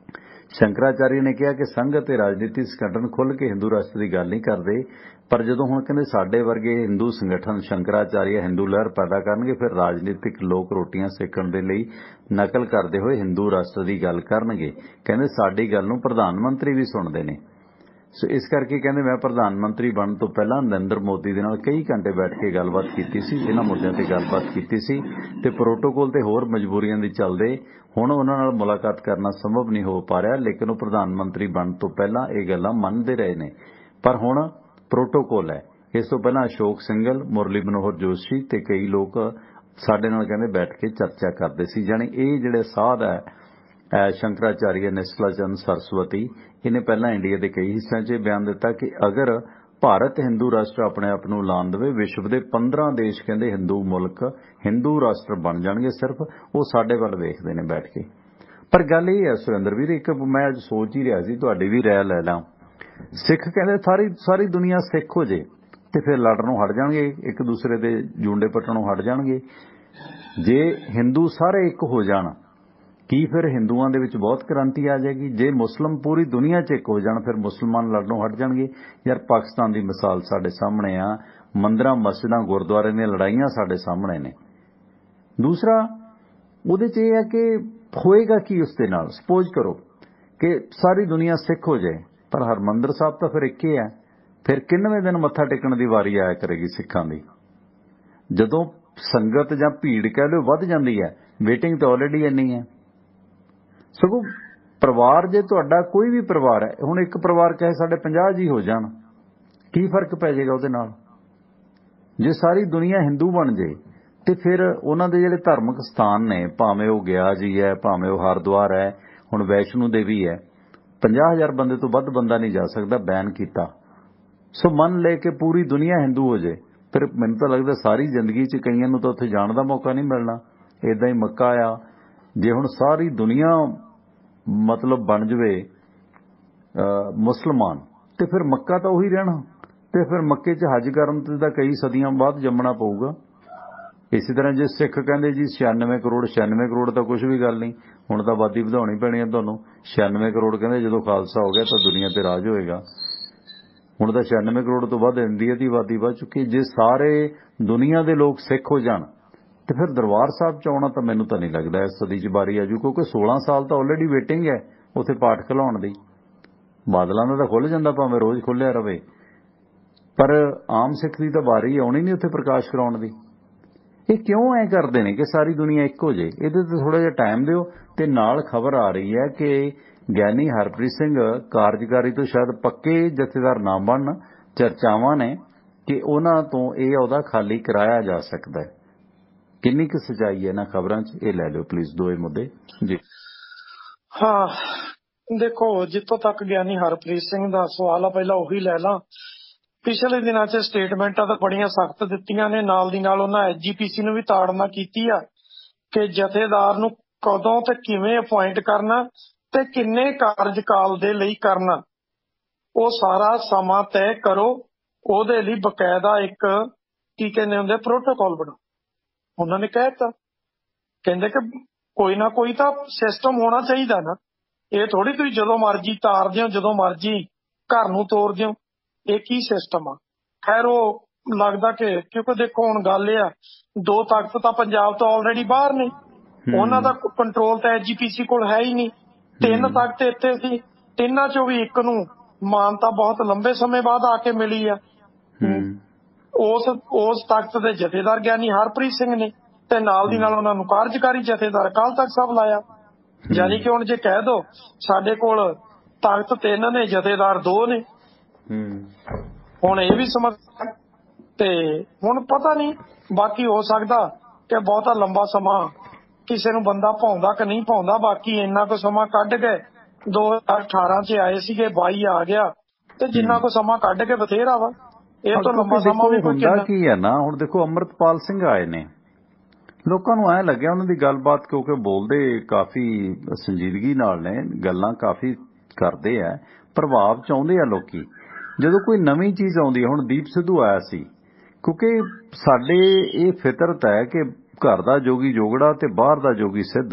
ਸ਼ੰਕਰਾਚਾਰੀਆ ਨੇ ਕਿਹਾ ਕਿ ਸੰਘ ਅਤੇ ਰਾਜਨੀਤੀ ਸੰਗਠਨ ਖੁੱਲ੍ਹ ਕੇ ਹਿੰਦੂ ਰਾਸ਼ਟਰ ਦੀ ਗੱਲ ਨਹੀਂ ਕਰਦੇ, ਪਰ ਜਦੋਂ ਹੁਣ ਕਹਿੰਦੇ ਸਾਡੇ ਵਰਗੇ ਹਿੰਦੂ ਸੰਗਠਨ ਸ਼ੰਕਰਾਚਾਰੀਆ ਹਿੰਦੂ ਲਹਿਰ ਪੈਦਾ ਕਰਨਗੇ, ਫਿਰ ਰਾਜਨੀਤਿਕ ਲੋਕ ਰੋਟੀਆਂ ਸੇਕਣ ਦੇ ਲਈ ਨਕਲ ਕਰਦੇ ਹੋਏ ਹਿੰਦੂ ਰਾਸ਼ਟਰ ਦੀ ਗੱਲ ਕਰਨਗੇ। ਕਹਿੰਦੇ ਸਾਡੀ ਗੱਲ ਨੂੰ ਪ੍ਰਧਾਨ ਮੰਤਰੀ ਵੀ ਸੁਣਦੇ ਨੇ। ਸੋ ਇਸ ਕਰਕੇ ਕਹਿੰਦੇ ਮੈਂ ਪ੍ਰਧਾਨ ਮੰਤਰੀ ਬਣਨ ਤੋਂ ਪਹਿਲਾਂ ਨਰਿੰਦਰ ਮੋਦੀ ਦੇ ਨਾਲ ਕਈ ਘੰਟੇ ਬੈਠ ਕੇ ਗੱਲਬਾਤ ਕੀਤੀ ਸੀ, ਇਹਨਾਂ ਮੁੱਦਿਆਂ ਤੇ ਗੱਲਬਾਤ ਕੀਤੀ ਸੀ ਤੇ ਪ੍ਰੋਟੋਕੋਲ ਤੇ ਹੋਰ ਮਜਬੂਰੀਆਂ ਦੇ ਚੱਲਦੇ ਹੁਣ ਉਹਨਾਂ ਨਾਲ ਮੁਲਾਕਾਤ ਕਰਨਾ ਸੰਭਵ ਨਹੀਂ ਹੋ ਪਾ ਰਿਹਾ, ਲੇਕਿਨ ਉਹ ਪ੍ਰਧਾਨ ਮੰਤਰੀ ਬਣਨ ਤੋਂ ਪਹਿਲਾਂ ਇਹ ਗੱਲਾਂ ਮੰਨਦੇ ਰਹੇ ਨੇ। ਪਰ ਹੁਣ ਪ੍ਰੋਟੋਕੋਲ ਹੈ। ਇਸ ਤੋਂ ਪਹਿਲਾਂ ਅਸ਼ੋਕ ਸਿੰਘਲ, ਮੁਰਲੀ ਮਨੋਹਰ ਜੋਸ਼ੀ ਤੇ ਕਈ ਲੋਕ ਸਾਡੇ ਨਾਲ ਕਹਿੰਦੇ ਬੈਠ ਕੇ ਚਰਚਾ ਕਰਦੇ ਸੀ। ਜਾਣੀ ਇਹ ਜਿਹੜੇ ਸਾਧ ਹੈ ਸ਼ੰਕਰਾਚਾਰੀਆ ਨਿਸ਼ਲਾ ਚੰਦ ਸਰਸਵਤੀ, ਇਹਨੇ ਪਹਿਲਾਂ ਇੰਡੀਆ ਦੇ ਕਈ ਹਿੱਸਿਆਂ 'ਚ ਬਿਆਨ ਦਿੱਤਾ ਕਿ ਅਗਰ ਭਾਰਤ ਹਿੰਦੂ ਰਾਸ਼ਟਰ ਆਪਣੇ ਆਪ ਨੂੰ ਐਲਾਨ ਦੇਵੇ, ਵਿਸ਼ਵ ਦੇ ਪੰਦਰਾਂ ਦੇਸ਼ ਕਹਿੰਦੇ ਹਿੰਦੂ ਮੁਲਕ ਹਿੰਦੂ ਰਾਸ਼ਟਰ ਬਣ ਜਾਣਗੇ, ਸਿਰਫ ਉਹ ਸਾਡੇ ਵੱਲ ਵੇਖਦੇ ਨੇ ਬੈਠ ਕੇ। ਪਰ ਗੱਲ ਇਹ ਹੈ ਸੁਰਿੰਦਰ ਵੀਰ, ਇੱਕ ਮੈਂ ਅੱਜ ਸੋਚ ਹੀ ਰਿਹਾ ਸੀ, ਤੁਹਾਡੀ ਵੀ ਰਾਏ ਲੈ ਲਾਂ। ਸਿੱਖ ਕਹਿੰਦੇ ਸਾਰੀ ਸਾਰੀ ਦੁਨੀਆ ਸਿੱਖ ਹੋ ਜੇ ਤੇ ਫਿਰ ਲੜਨੋਂ ਹਟ ਜਾਣਗੇ, ਇੱਕ ਦੂਸਰੇ ਦੇ ਜੂੰਡੇ ਪੱਟਣੋਂ ਹਟ ਜਾਣਗੇ। ਜੇ ਹਿੰਦੂ ਸਾਰੇ ਇੱਕ ਹੋ ਜਾਣ, ਕੀ ਫਿਰ ਹਿੰਦੂਆਂ ਦੇ ਵਿੱਚ ਬਹੁਤ ਕ੍ਰਾਂਤੀ ਆ ਜਾਏਗੀ? ਜੇ ਮੁਸਲਮ ਪੂਰੀ ਦੁਨੀਆ 'ਚ ਇੱਕ ਹੋ ਜਾਣ, ਫਿਰ ਮੁਸਲਮਾਨ ਲੜਨੋਂ ਹਟ ਜਾਣਗੇ। ਯਾਰ ਪਾਕਿਸਤਾਨ ਦੀ ਮਿਸਾਲ ਸਾਡੇ ਸਾਹਮਣੇ ਆ, ਮੰਦਰਾਂ ਮਸਜਿਦਾਂ ਗੁਰਦੁਆਰੇ ਦੀਆਂ ਲੜਾਈਆਂ ਸਾਡੇ ਸਾਹਮਣੇ ਨੇ। ਦੂਸਰਾ ਉਹਦੇ 'ਚ ਇਹ ਹੈ ਕਿ ਹੋਏਗਾ ਕੀ ਉਸ ਦੇ ਨਾਲ? ਸਪੋਜ਼ ਕਰੋ ਕਿ ਸਾਰੀ ਦੁਨੀਆ ਸਿੱਖ ਹੋ ਜਾਏ, ਪਰ ਹਰਮੰਦਰ ਸਾਹਿਬ ਤਾਂ ਫਿਰ ਇੱਕ ਹੀ ਹੈ, ਫਿਰ ਕਿੰਨਵੇਂ ਦਿਨ ਮੱਥਾ ਟੇਕਣ ਦੀ ਵਾਰੀ ਆਇਆ ਕਰੇਗੀ ਸਿੱਖਾਂ ਦੀ? ਜਦੋਂ ਸੰਗਤ ਜਾਂ ਭੀੜ ਕਹਿ ਲਓ ਵੱਧ ਜਾਂਦੀ ਹੈ, ਵੇਟਿੰਗ ਤਾਂ ਆਲਰੇਡੀ ਇੰਨੀ ਹੈ। ਸਗੋਂ ਪਰਿਵਾਰ, ਜੇ ਤੁਹਾਡਾ ਕੋਈ ਵੀ ਪਰਿਵਾਰ ਹੈ, ਹੁਣ ਇੱਕ ਪਰਿਵਾਰ ਚਾਹੇ ਸਾਡੇ ਪੰਜਾਹ ਜੀ ਹੋ ਜਾਣ, ਕੀ ਫਰਕ ਪੈ ਜਾਏਗਾ ਉਹਦੇ ਨਾਲ? ਜੇ ਸਾਰੀ ਦੁਨੀਆ ਹਿੰਦੂ ਬਣ ਜੇ ਤੇ ਫਿਰ ਉਹਨਾਂ ਦੇ ਜਿਹੜੇ ਧਾਰਮਿਕ ਸਥਾਨ ਨੇ, ਭਾਵੇਂ ਉਹ ਗਿਆ ਜੀ ਹੈ, ਭਾਵੇਂ ਉਹ ਹਰਿਦੁਆਰ ਹੈ, ਹੁਣ ਵੈਸ਼ਨੂ ਦੇਵੀ ਹੈ, ਪੰਜਾਹ ਹਜ਼ਾਰ ਬੰਦੇ ਤੋਂ ਵੱਧ ਬੰਦਾ ਨਹੀਂ ਜਾ ਸਕਦਾ, ਬੈਨ ਕੀਤਾ। ਸੋ ਮੰਨ ਲੈ ਕੇ ਪੂਰੀ ਦੁਨੀਆ ਹਿੰਦੂ ਹੋ ਜੇ, ਫਿਰ ਮੈਨੂੰ ਤਾਂ ਲੱਗਦਾ ਸਾਰੀ ਜ਼ਿੰਦਗੀ 'ਚ ਕਈਆਂ ਨੂੰ ਤਾਂ ਉੱਥੇ ਜਾਣ ਦਾ ਮੌਕਾ ਨਹੀਂ ਮਿਲਣਾ। ਇੱਦਾਂ ਹੀ ਮੱਕਾ ਆ, ਜੇ ਹੁਣ ਸਾਰੀ ਦੁਨੀਆ ਮਤਲਬ ਬਣ ਜਵੇ ਮੁਸਲਮਾਨ, ਤੇ ਫਿਰ ਮੱਕਾ ਤਾਂ ਉਹੀ ਰਹਿਣਾ, ਤੇ ਫਿਰ ਮੱਕੇ 'ਚ ਹੱਜ ਕਰਨ ਤੇ ਤਾਂ ਕਈ ਸਦੀਆਂ ਬਾਅਦ ਜੰਮਣਾ ਪਊਗਾ। ਇਸੇ ਤਰ੍ਹਾਂ ਜੇ ਸਿੱਖ ਕਹਿੰਦੇ ਜੀ ਛਿਆਨਵੇਂ ਕਰੋੜ ਛਿਆਨਵੇਂ ਕਰੋੜ ਤਾਂ ਕੁਝ ਵੀ ਗੱਲ ਨਹੀਂ, ਹੁਣ ਤਾਂ ਆਬਾਦੀ ਵਧਾਉਣੀ ਪੈਣੀ ਹੈ ਤੁਹਾਨੂੰ। ਛਿਆਨਵੇਂ ਕਰੋੜ ਕਹਿੰਦੇ ਜਦੋਂ ਖਾਲਸਾ ਹੋ ਗਿਆ ਤਾਂ ਦੁਨੀਆ ਤੇ ਰਾਜ ਹੋਏਗਾ। ਹੁਣ ਤਾਂ ਛਿਆਨਵੇਂ ਕਰੋੜ ਤੋਂ ਵੱਧ ਇੰਡੀਆ ਦੀ ਆਬਾਦੀ ਵੱਧ ਚੁੱਕੀ। ਜੇ ਸਾਰੇ ਦੁਨੀਆ ਦੇ ਲੋਕ ਸਿੱਖ ਹੋ ਜਾਣ ਤੇ ਫਿਰ ਦਰਬਾਰ ਸਾਹਿਬ 'ਚ ਆਉਣਾ ਤਾਂ ਮੈਨੂੰ ਤਾਂ ਨਹੀਂ ਲੱਗਦਾ ਇਸ ਸਦੀ 'ਚ ਵਾਰੀ ਆਜੂ, ਕਿਉਂਕਿ ਸੋਲਾਂ ਸਾਲ ਤਾਂ ਆਲਰੇਡੀ ਵੇਟਿੰਗ ਹੈ ਉੱਥੇ ਪਾਠ ਖਿਲਾਉਣ ਦੀ। ਬਾਦਲਾਂ ਦਾ ਤਾਂ ਖੁੱਲ੍ਹ ਜਾਂਦਾ ਭਾਵੇਂ ਰੋਜ਼ ਖੁੱਲ੍ਹਿਆ ਰਵੇ, ਪਰ ਆਮ ਸਿੱਖ ਦੀ ਤਾਂ ਵਾਰੀ ਆਉਣੀ ਨਹੀਂ ਉੱਥੇ ਪ੍ਰਕਾਸ਼ ਕਰਾਉਣ ਦੀ। ਇਹ ਕਿਉਂ ਐ ਕਰਦੇ ਨੇ ਕਿ ਸਾਰੀ ਦੁਨੀਆ ਇੱਕ ਹੋ ਜੇ? ਇਹਦੇ ਤੇ ਥੋੜਾ ਜਿਹਾ ਟਾਈਮ ਦਿਓ। ਤੇ ਨਾਲ ਖਬਰ ਆ ਰਹੀ ਹੈ ਕਿ ਗਿਆਨੀ ਹਰਪ੍ਰੀਤ ਸਿੰਘ ਕਾਰਜਕਾਰੀ ਤੋਂ ਸ਼ਾਇਦ ਪੱਕੇ ਜਥੇਦਾਰ ਨਾ ਬਣਨ, ਚਰਚਾਵਾਂ ਨੇ ਕਿ ਉਹਨਾਂ ਤੋਂ ਇਹ ਅਹੁਦਾ ਖਾਲੀ ਕਰਾਇਆ ਜਾ ਸਕਦਾ ਹੈ। ਕਿੰਨੀ ਕੁ ਸੱਚਾਈ ਹੈ ਇਹਨਾਂ ਖਬਰਾਂ 'ਚ? ਇਹ ਲੈ ਲਿਓ ਪਲੀਜ਼ ਦੋਏ ਮੁੱਦੇ ਜੀ। ਹਾਂ ਦੇਖੋ, ਜਿੱਥੋਂ ਤੱਕ ਗਿਆਨੀ ਹਰਪ੍ਰੀਤ ਸਿੰਘ ਦਾ ਸਵਾਲ ਆ, ਪਹਿਲਾਂ ਉਹੀ ਲੈ ਲਾਂ। ਪਿਛਲੇ ਦਿਨਾਂ 'ਚ ਸਟੇਟਮੈਂਟਾਂ ਤਾਂ ਬੜੀਆਂ ਸਖਤ ਦਿੱਤੀਆਂ ਨੇ, ਨਾਲ ਦੀ ਨਾਲ ਉਹਨਾਂ ਐਸ ਜੀ ਪੀ ਸੀ ਨੂੰ ਵੀ ਤਾੜਨਾ ਕੀਤੀ ਆ ਕਿ ਜਥੇਦਾਰ ਨੂੰ ਕਦੋਂ ਤੇ ਕਿਵੇਂ ਅਪੁਆਇੰਟ ਕਰਨਾ ਤੇ ਕਿੰਨੇ ਕਾਰਜਕਾਲ ਦੇ ਲਈ ਕਰਨਾ, ਉਹ ਸਾਰਾ ਸਮਾਂ ਤੈਅ ਕਰੋ। ਉਹਦੇ ਲਈ ਬਕਾਇਦਾ ਇੱਕ ਕੀ ਕਹਿੰਦੇ ਹੁੰਦੇ ਪ੍ਰੋਟੋਕਾਲ ਬਣਾਓ। ਉਹਨਾਂ ਨੇ ਕਹਿ ਦਿੱਤਾ, ਕਹਿੰਦੇ ਕਿ ਕੋਈ ਨਾ ਕੋਈ ਤਾਂ ਸਿਸਟਮ ਹੋਣਾ ਚਾਹੀਦਾ ਨਾ। ਇਹ ਥੋੜੀ ਤੁਸੀਂ ਜਦੋਂ ਮਰਜ਼ੀ ਤਾਰ ਦਿਓ, ਜਦੋਂ ਮਰਜ਼ੀ ਘਰ ਨੂੰ ਤੋਰ ਦਿਓ। ਇਹ ਕੀ ਸਿਸਟਮ ਆ? ਖੈਰ ਉਹ ਲੱਗਦਾ ਕਿ ਕਿਉਂਕਿ ਦੇਖੋ ਹੁਣ ਗੱਲ ਇਹ ਆ, ਦੋ ਤਖਤ ਤਾਂ ਪੰਜਾਬ ਤੋਂ ਆਲਰੇਡੀ ਬਾਹਰ ਨੇ, ਉਹਨਾਂ ਦਾ ਕੰਟਰੋਲ ਤਾਂ ਐਸ ਜੀ ਪੀ ਸੀ ਕੋਲ ਹੈ ਹੀ ਨਹੀਂ। ਤਿੰਨ ਤਖਤ ਇੱਥੇ ਸੀ, ਤਿੰਨਾਂ ਚੋਂ ਵੀ ਇੱਕ ਨੂੰ ਮਾਨਤਾ ਬਹੁਤ ਲੰਬੇ ਸਮੇਂ ਬਾਅਦ ਆ ਕੇ ਮਿਲੀ ਆ। ਉਸ ਉਸ ਤਖਤ ਦੇ ਜਥੇਦਾਰ ਗਿਆਨੀ ਹਰਪ੍ਰੀਤ ਸਿੰਘ ਨੇ, ਤੇ ਨਾਲ ਦੀ ਨਾਲ ਉਹਨਾਂ ਨੂੰ ਕਾਰਜਕਾਰੀ ਜਥੇਦਾਰ ਅਕਾਲ ਤਖਤ ਸਾਹਿਬ ਲਾਇਆ। ਯਾਨੀ ਕਿ ਹੁਣ ਜੇ ਕਹਿ ਦੋ ਸਾਡੇ ਕੋਲ ਤਖਤ ਤਿੰਨ ਨੇ, ਜਥੇਦਾਰ ਦੋ ਨੇ, ਹੁਣ ਇਹ ਵੀ ਸਮਝ। ਤੇ ਹੁਣ ਪਤਾ ਨਹੀਂ, ਬਾਕੀ ਹੋ ਸਕਦਾ ਕਿ ਬਹੁਤਾ ਲੰਬਾ ਸਮਾਂ ਕਿਸੇ ਨੂੰ ਬੰਦਾ ਪਾਉਂਦਾ ਕਿ ਨਹੀਂ ਪਾਉਂਦਾ। ਬਾਕੀ ਇੰਨਾ ਕੁ ਸਮਾਂ ਕੱਢ ਕੇ ਦੋ ਹਜ਼ਾਰ ਅਠਾਰਾਂ 'ਚ ਆਏ ਸੀਗੇ, ਬਾਈ ਆ ਗਿਆ, ਤੇ ਜਿੰਨਾ ਕੁ ਸਮਾਂ ਕੱਢ ਕੇ ਬਥੇਰਾ ਵਾ। ਇਹ ਤੋਂ ਲੰਬਾ ਸਮਾਂ ਵੀ ਹੁੰਦਾ ਕੀ ਹੈ ਨਾ। ਹੁਣ ਦੇਖੋ ਅੰਮ੍ਰਿਤਪਾਲ ਸਿੰਘ ਆਏ ਨੇ, ਲੋਕਾਂ ਨੂੰ ਐਂ ਲੱਗਿਆ ਉਹਨਾਂ ਦੀ ਗੱਲਬਾਤ, ਕਿਉਂਕਿ ਬੋਲਦੇ ਕਾਫੀ ਸੰਜੀਦਗੀ ਨਾਲ ਨੇ, ਗੱਲਾਂ ਕਾਫੀ ਕਰਦੇ ਆ, ਪ੍ਰਭਾਵ ਚਾਹੁੰਦੇ ਆ ਲੋਕੀ। ਜਦੋਂ ਕੋਈ ਨਵੀਂ ਚੀਜ਼ ਆਉਂਦੀ ਹੈ, ਹੁਣ ਦੀਪ ਸਿੱਧੂ ਆਇਆ ਸੀ, ਕਿਉਂਕਿ ਸਾਡੇ ਇਹ ਫਿਤਰਤ ਹੈ ਕਿ ਘਰ ਦਾ ਜੋਗੀ ਜੋਗੜਾ ਤੇ ਬਾਹਰ ਦਾ ਜੋਗੀ ਸਿੱਧ।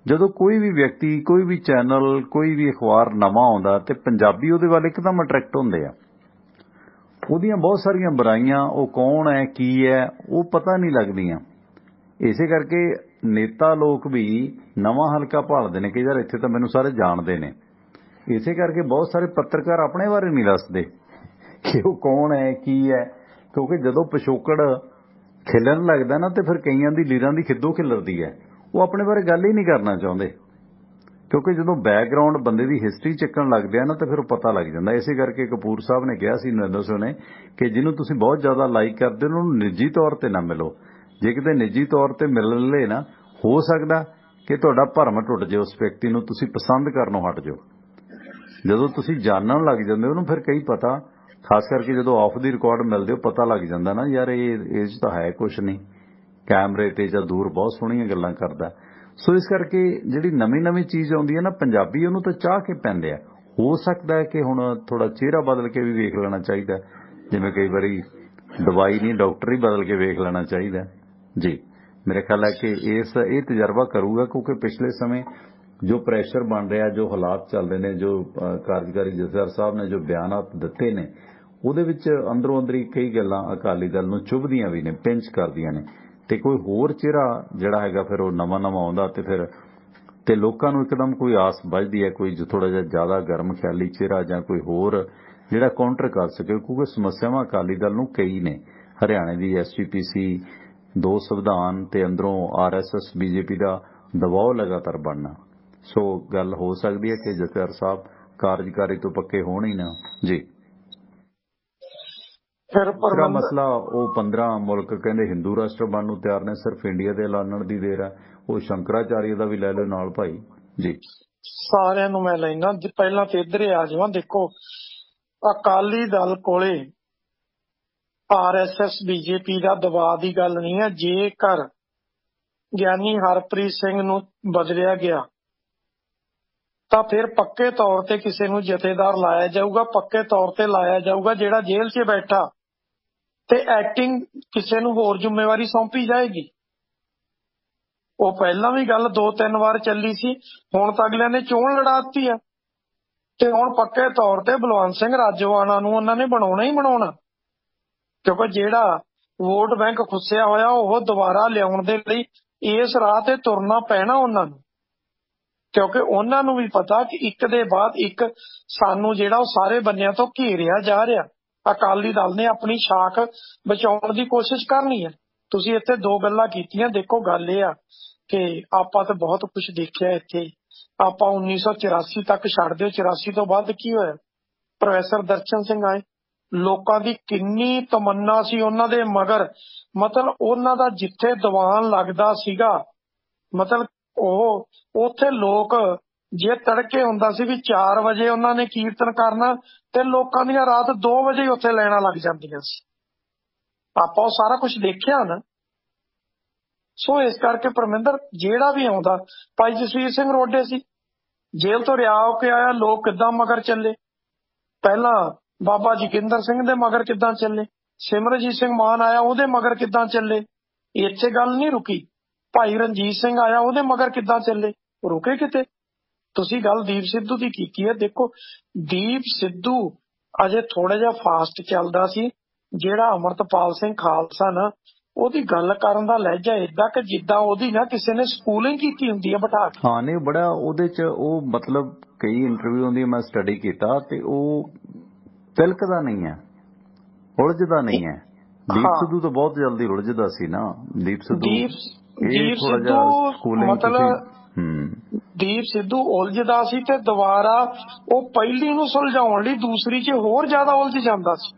ਜਦੋਂ ਕੋਈ ਵੀ ਵਿਅਕਤੀ, ਕੋਈ ਵੀ ਚੈਨਲ, ਕੋਈ ਵੀ ਅਖਬਾਰ ਨਵਾਂ ਆਉਂਦਾ ਤੇ ਪੰਜਾਬੀ ਉਹਦੇ ਵੱਲ ਇੱਕਦਮ ਅਟਰੈਕਟ ਹੁੰਦੇ ਆ। ਉਹਦੀਆਂ ਬਹੁਤ ਸਾਰੀਆਂ ਬੁਰਾਈਆਂ, ਉਹ ਕੌਣ ਹੈ, ਕੀ ਹੈ, ਉਹ ਪਤਾ ਨਹੀਂ ਲੱਗਦੀਆਂ। ਇਸੇ ਕਰਕੇ ਨੇਤਾ ਲੋਕ ਵੀ ਨਵਾਂ ਹਲਕਾ ਭਾਲਦੇ ਨੇ ਕਿ ਯਾਰ ਇੱਥੇ ਤਾਂ ਮੈਨੂੰ ਸਾਰੇ ਜਾਣਦੇ ਨੇ। ਇਸੇ ਕਰਕੇ ਬਹੁਤ ਸਾਰੇ ਪੱਤਰਕਾਰ ਆਪਣੇ ਬਾਰੇ ਨਹੀਂ ਦੱਸਦੇ ਕਿ ਉਹ ਕੌਣ ਹੈ, ਕੀ ਹੈ, ਕਿਉਂਕਿ ਜਦੋਂ ਪਿਛੋਕੜ ਖਿਲਣ ਲੱਗਦਾ ਨਾ ਤੇ ਫਿਰ ਕਈਆਂ ਦੀ ਲੀਰਾਂ ਦੀ ਖਿੱਦੋ ਖਿਲਰਦੀ ਹੈ। ਉਹ ਆਪਣੇ ਬਾਰੇ ਗੱਲ ਹੀ ਨਹੀਂ ਕਰਨਾ ਚਾਹੁੰਦੇ, ਕਿਉਂਕਿ ਜਦੋਂ ਬੈਕਗਰਾਉਂਡ ਬੰਦੇ ਦੀ ਹਿਸਟਰੀ ਚੱਕਣ ਲੱਗਦੇ ਆ ਨਾ ਤਾਂ ਫਿਰ ਉਹ ਪਤਾ ਲੱਗ ਜਾਂਦਾ। ਇਸੇ ਕਰਕੇ ਕਪੂਰ ਸਾਹਿਬ ਨੇ ਕਿਹਾ ਸੀ ਨਰਿੰਦਰ ਸਿੰਘ ਨੇ ਕਿ ਜਿਹਨੂੰ ਤੁਸੀਂ ਬਹੁਤ ਜ਼ਿਆਦਾ ਲਾਈਕ ਕਰਦੇ ਹੋ ਉਹਨੂੰ ਨਿੱਜੀ ਤੌਰ ਤੇ ਨਾ ਮਿਲੋ। ਜੇ ਕਿਤੇ ਨਿੱਜੀ ਤੌਰ ਤੇ ਮਿਲ ਲਏ ਨਾ, ਹੋ ਸਕਦਾ ਕਿ ਤੁਹਾਡਾ ਭਰਮ ਟੁੱਟ ਜਾਏ, ਉਸ ਵਿਅਕਤੀ ਨੂੰ ਤੁਸੀਂ ਪਸੰਦ ਕਰਨੋਂ ਹਟ ਜਾਓ। ਜਦੋਂ ਤੁਸੀਂ ਜਾਣਨ ਲੱਗ ਜਾਂਦੇ ਉਹਨੂੰ, ਫਿਰ ਕਈ ਪਤਾ, ਖਾਸ ਕਰਕੇ ਜਦੋਂ ਆਫ ਦੀ ਰਿਕਾਰਡ ਮਿਲਦੇ ਹੋ, ਪਤਾ ਲੱਗ ਜਾਂਦਾ ਨਾ ਯਾਰ ਇਹ ਇਹ 'ਚ ਤਾਂ ਹੈ ਕੁਛ ਨਹੀਂ, ਕੈਮਰੇ ਤੇ ਜਾਂ ਦੂਰ ਬਹੁਤ ਸੋਹਣੀਆਂ ਗੱਲਾਂ ਕਰਦਾ। ਸੋ ਇਸ ਕਰਕੇ ਜਿਹੜੀ ਨਵੀਂ ਨਵੀਂ ਚੀਜ਼ ਆਉਂਦੀ ਹੈ ਨਾ, ਪੰਜਾਬੀ ਉਹਨੂੰ ਤਾਂ ਚਾਹ ਕੇ ਪੈਂਦੇ ਆ। ਹੋ ਸਕਦਾ ਹੈ ਕਿ ਹੁਣ ਥੋੜਾ ਚਿਹਰਾ ਬਦਲ ਕੇ ਵੀ ਵੇਖ ਲੈਣਾ ਚਾਹੀਦਾ, ਜਿਵੇਂ ਕਈ ਵਾਰੀ ਦਵਾਈ ਨਹੀਂ ਡਾਕਟਰ ਹੀ ਬਦਲ ਕੇ ਵੇਖ ਲੈਣਾ ਚਾਹੀਦਾ ਜੀ। ਮੇਰੇ ਖਿਆਲ ਹੈ ਕਿ ਇਸ ਇਹ ਤਜਰਬਾ ਕਰੂਗਾ, ਕਿਉਂਕਿ ਪਿਛਲੇ ਸਮੇਂ ਜੋ ਪ੍ਰੈਸ਼ਰ ਬਣ ਰਿਹਾ, ਜੋ ਹਾਲਾਤ ਚੱਲ ਰਹੇ ਨੇ, ਜੋ ਕਾਰਜਕਾਰੀ ਜਥੇਦਾਰ ਸਾਹਿਬ ਨੇ ਜੋ ਬਿਆਨਾਤ ਦਿੱਤੇ ਨੇ, ਉਹਦੇ ਵਿੱਚ ਅੰਦਰੋਂ ਅੰਦਰੀ ਕਈ ਗੱਲਾਂ ਅਕਾਲੀ ਦਲ ਨੂੰ ਚੁਭਦੀਆਂ ਵੀ ਨੇ, ਪਿੰਚ ਕਰਦੀਆਂ ਨੇ। ਤੇ ਕੋਈ ਹੋਰ ਚਿਹਰਾ ਜਿਹੜਾ ਹੈਗਾ ਫਿਰ ਉਹ ਨਵਾਂ ਨਵਾਂ ਆਉਂਦਾ ਤੇ ਫਿਰ ਤੇ ਲੋਕਾਂ ਨੂੰ ਇੱਕਦਮ ਕੋਈ ਆਸ ਵੱਜਦੀ ਹੈ, ਕੋਈ ਥੋੜਾ ਜਿਹਾ ਜ਼ਿਆਦਾ ਗਰਮ ਖਿਆਲੀ ਚਿਹਰਾ ਜਾਂ ਕੋਈ ਹੋਰ ਜਿਹੜਾ ਕਾਊਂਟਰ ਕਰ ਸਕੇ, ਕਿਉਂਕਿ ਸਮੱਸਿਆਵਾਂ ਅਕਾਲੀ ਦਲ ਨੂੰ ਕਈ ਨੇ। ਹਰਿਆਣੇ ਦੀ ਐਸ ਜੀ ਪੀ ਸੀ, ਦੋ ਸੰਵਿਧਾਨ ਤੇ ਅੰਦਰੋਂ ਆਰ ਐਸ ਐਸ ਬੀਜੇਪੀ ਦਾ ਦਬਾਅ ਲਗਾਤਾਰ ਬਣਨਾ। ਸੋ ਗੱਲ ਹੋ ਸਕਦੀ ਹੈ ਕਿ ਜਥੇਦਾਰ ਸਾਹਿਬ ਕਾਰਜਕਾਰੀ ਤੋਂ ਪੱਕੇ ਹੋਣ ਹੀ ਨਾ ਜੀ। ਦੂਸਰਾ ਮਸਲਾ, ਉਹ ਪੰਦਰਾਂ ਮੁਲਕ ਕਹਿੰਦੇ ਹਿੰਦੂ ਰਾਸ਼ਟਰ ਬਣਨ ਨੂੰ ਤਿਆਰ ਨੇ, ਸਿਰਫ ਇੰਡੀਆ ਦੇ ਐਲਾਨਣ ਦੀ ਦੇਰ ਹੈ। ਉਹ ਸ਼ੰਕਰਾਚਾਰੀਆ ਦਾ ਵੀ ਲੈ ਲਓ ਨਾਲ ਭਾਈ ਜੀ। ਸਾਰਿਆਂ ਨੂੰ ਮੈਂ ਲੈਣਾ, ਪਹਿਲਾਂ ਤੇ ਇੱਧਰ ਆ ਜਾਵਾਂ। ਦੇਖੋ, ਅਕਾਲੀ ਦਲ ਕੋਲੇ ਆਰ ਐਸ ਐਸ ਬੀਜੇਪੀ ਦਾ ਦਬਾਅ ਦੀ ਗੱਲ ਨਹੀਂ ਹੈ। ਜੇਕਰ ਗਿਆਨੀ ਹਰਪ੍ਰੀਤ ਸਿੰਘ ਨੂੰ ਬਦਲਿਆ ਗਿਆ ਤਾਂ ਫਿਰ ਪੱਕੇ ਤੌਰ ਤੇ ਕਿਸੇ ਨੂੰ ਜਥੇਦਾਰ ਲਾਇਆ ਜਾਊਗਾ, ਪੱਕੇ ਤੌਰ ਤੇ ਲਾਇਆ ਜਾਊਗਾ ਜਿਹੜਾ ਜੇਲ੍ਹ 'ਚ ਬੈਠਾ, ਤੇ ਐਕਟਿੰਗ ਕਿਸੇ ਨੂੰ ਹੋਰ ਜ਼ਿੰਮੇਵਾਰੀ ਸੌਂਪੀ ਜਾਏਗੀ। ਉਹ ਪਹਿਲਾਂ ਵੀ ਗੱਲ ਦੋ ਤਿੰਨ ਵਾਰ ਚੱਲੀ ਸੀ, ਹੁਣ ਤਾਂ ਅਗਲਿਆਂ ਨੇ ਚੋਣ ਲੜਾ ਦਿੱਤੀ ਆ ਤੇ ਹੁਣ ਪੱਕੇ ਤੌਰ ਤੇ ਬਲਵੰਤ ਸਿੰਘ ਰਾਜੋਆਣਾ ਨੂੰ ਉਹਨਾਂ ਨੇ ਬਣਾਉਣਾ ਹੀ ਬਣਾਉਣਾ, ਕਿਉਂਕਿ ਜਿਹੜਾ ਵੋਟ ਬੈਂਕ ਖੁੱਸਿਆ ਹੋਇਆ ਉਹ ਦੁਬਾਰਾ ਲਿਆਉਣ ਦੇ ਲਈ ਇਸ ਰਾਹ ਤੇ ਤੁਰਨਾ ਪੈਣਾ ਉਹਨਾਂ ਨੂੰ, ਕਿਉਂਕਿ ਉਹਨਾਂ ਨੂੰ ਵੀ ਪਤਾ ਕਿ ਇੱਕ ਦੇ ਬਾਅਦ ਇੱਕ ਸਾਨੂੰ ਜਿਹੜਾ ਉਹ ਸਾਰੇ ਬੰਨਿਆਂ ਤੋਂ ਘੇਰਿਆ ਜਾ ਰਿਹਾ। ਅਕਾਲੀ ਦਲ ਨੇ ਆਪਣੀ ਸ਼ਾਖ ਬਚਾਉਣ ਦੀ ਕੋਸ਼ਿਸ਼ ਕਰਨੀ ਹੈ। ਤੁਸੀਂ ਇੱਥੇ ਦੋ ਗੱਲਾਂ ਕੀਤੀਆਂ। ਦੇਖੋ, ਗੱਲ ਇਹ ਆ ਕਿ ਆਪਾਂ ਤਾਂ ਬਹੁਤ ਕੁਝ ਦੇਖਿਆ ਇੱਥੇ। ਆਪਾਂ ਉੱਨੀ ਸੌ ਚੁਰਾਸੀ ਤੱਕ ਛੱਡ ਦਿਓ, ਚੁਰਾਸੀ ਤੋਂ ਬਾਅਦ ਕੀ ਹੋਇਆ? ਪ੍ਰੋਫੈਸਰ ਦਰਸ਼ਨ ਸਿੰਘ ਆਏ, ਲੋਕਾਂ ਦੀ ਕਿੰਨੀ ਤਮੰਨਾ ਸੀ ਉਹਨਾਂ ਦੇ ਮਗਰ, ਮਤਲਬ ਉਹਨਾਂ ਦਾ ਜਿੱਥੇ ਦੀਵਾਨ ਲੱਗਦਾ ਸੀਗਾ, ਮਤਲਬ ਉਹ ਉੱਥੇ ਲੋਕ, ਜੇ ਤੜਕੇ ਹੁੰਦਾ ਸੀ ਵੀ ਚਾਰ ਵਜੇ ਉਹਨਾਂ ਨੇ ਕੀਰਤਨ ਕਰਨਾ ਤੇ ਲੋਕਾਂ ਦੀਆਂ ਰਾਤ ਦੋ ਵਜੇ ਉੱਥੇ ਲੈਣਾ ਲੱਗ ਜਾਂਦੀਆਂ ਸੀ। ਆਪਾਂ ਉਹ ਸਾਰਾ ਕੁਝ ਦੇਖਿਆ ਨਾ। ਸੋ ਇਸ ਕਰਕੇ ਪਰਮਿੰਦਰ ਜਿਹੜਾ ਵੀ ਆਉਂਦਾ, ਭਾਈ ਜਸਵੀਰ ਸਿੰਘ ਰੋਡੇ ਸੀ, ਜੇਲ੍ਹ ਤੋਂ ਰਿਹਾ ਹੋ ਕੇ ਆਇਆ, ਲੋਕ ਕਿੱਦਾਂ ਮਗਰ ਚੱਲੇ। ਪਹਿਲਾਂ ਬਾਬਾ ਜੋਗਿੰਦਰ ਸਿੰਘ ਦੇ ਮਗਰ ਕਿੱਦਾਂ ਚੱਲੇ, ਸਿਮਰਜੀਤ ਸਿੰਘ ਮਾਨ ਆਇਆ ਉਹਦੇ ਮਗਰ ਕਿੱਦਾਂ ਚੱਲੇ। ਇੱਥੇ ਗੱਲ ਨਹੀਂ ਰੁਕੀ। ਭਾਈ ਰਣਜੀਤ ਸਿੰਘ ਆਇਆ ਉਹਦੇ ਮਗਰ ਕਿੱਦਾਂ ਚੱਲੇ, ਰੁਕੇ ਕਿਤੇ। ਤੁਸੀਂ ਗੱਲ ਦੀਪ ਸਿੱਧੂ ਦੀ ਕੀਤੀ ਹੈ। ਦੇਖੋ, ਦੀਪ ਸਿੱਧੂ ਅਜੇ ਥੋੜਾ ਜਿਹਾ ਫਾਸਟ ਚੱਲਦਾ ਸੀ। ਜਿਹੜਾ ਅਮਰਤਪਾਲ ਸਿੰਘ ਖਾਲਸਾ ਨਾ, ਉਹਦੀ ਗੱਲ ਕਰਨ ਦਾ ਲਹਿਜਾ ਏਦਾਂ ਕਿ ਜਿੱਦਾਂ ਉਹਦੀ ਨਾ ਕਿਸੇ ਨੇ ਸਕੂਲਿੰਗ ਕੀਤੀ ਹੁੰਦੀ ਹੈ ਬਿਠਾ ਕੇ। ਹਾਂ, ਨਹੀਂ ਬੜਾ ਉਹਦੇ ਚ ਉਹ, ਮਤਲਬ ਕਈ ਇੰਟਰਵਿਊ ਹੁੰਦੀ, ਮੈਂ ਸਟੱਡੀ ਕੀਤਾ ਤੇ ਉਹ ਤਿਲਕਦਾ ਨਹੀਂ ਹੈ, ਉਲਝਦਾ ਨਹੀਂ ਹੈ। ਦੀਪ ਸਿੱਧੂ ਤਾਂ ਬਹੁਤ ਜਲਦੀ ਉਲਝਦਾ ਸੀ ਨਾ। ਦੀਪ ਸਿੱਧੂ ਦੀਪ ਸਿੱਧੂ ਮਤਲਬ ਦੀਪ ਸਿੱਧੂ ਉਲਝਦਾ ਸੀ ਤੇ ਦੁਬਾਰਾ ਉਹ ਪਹਿਲੀ ਨੂੰ ਸੁਲਝਾਉਣ ਲਈ ਦੂਸਰੀ 'ਚ ਹੋਰ ਜ਼ਿਆਦਾ ਉਲਝ ਜਾਂਦਾ ਸੀ।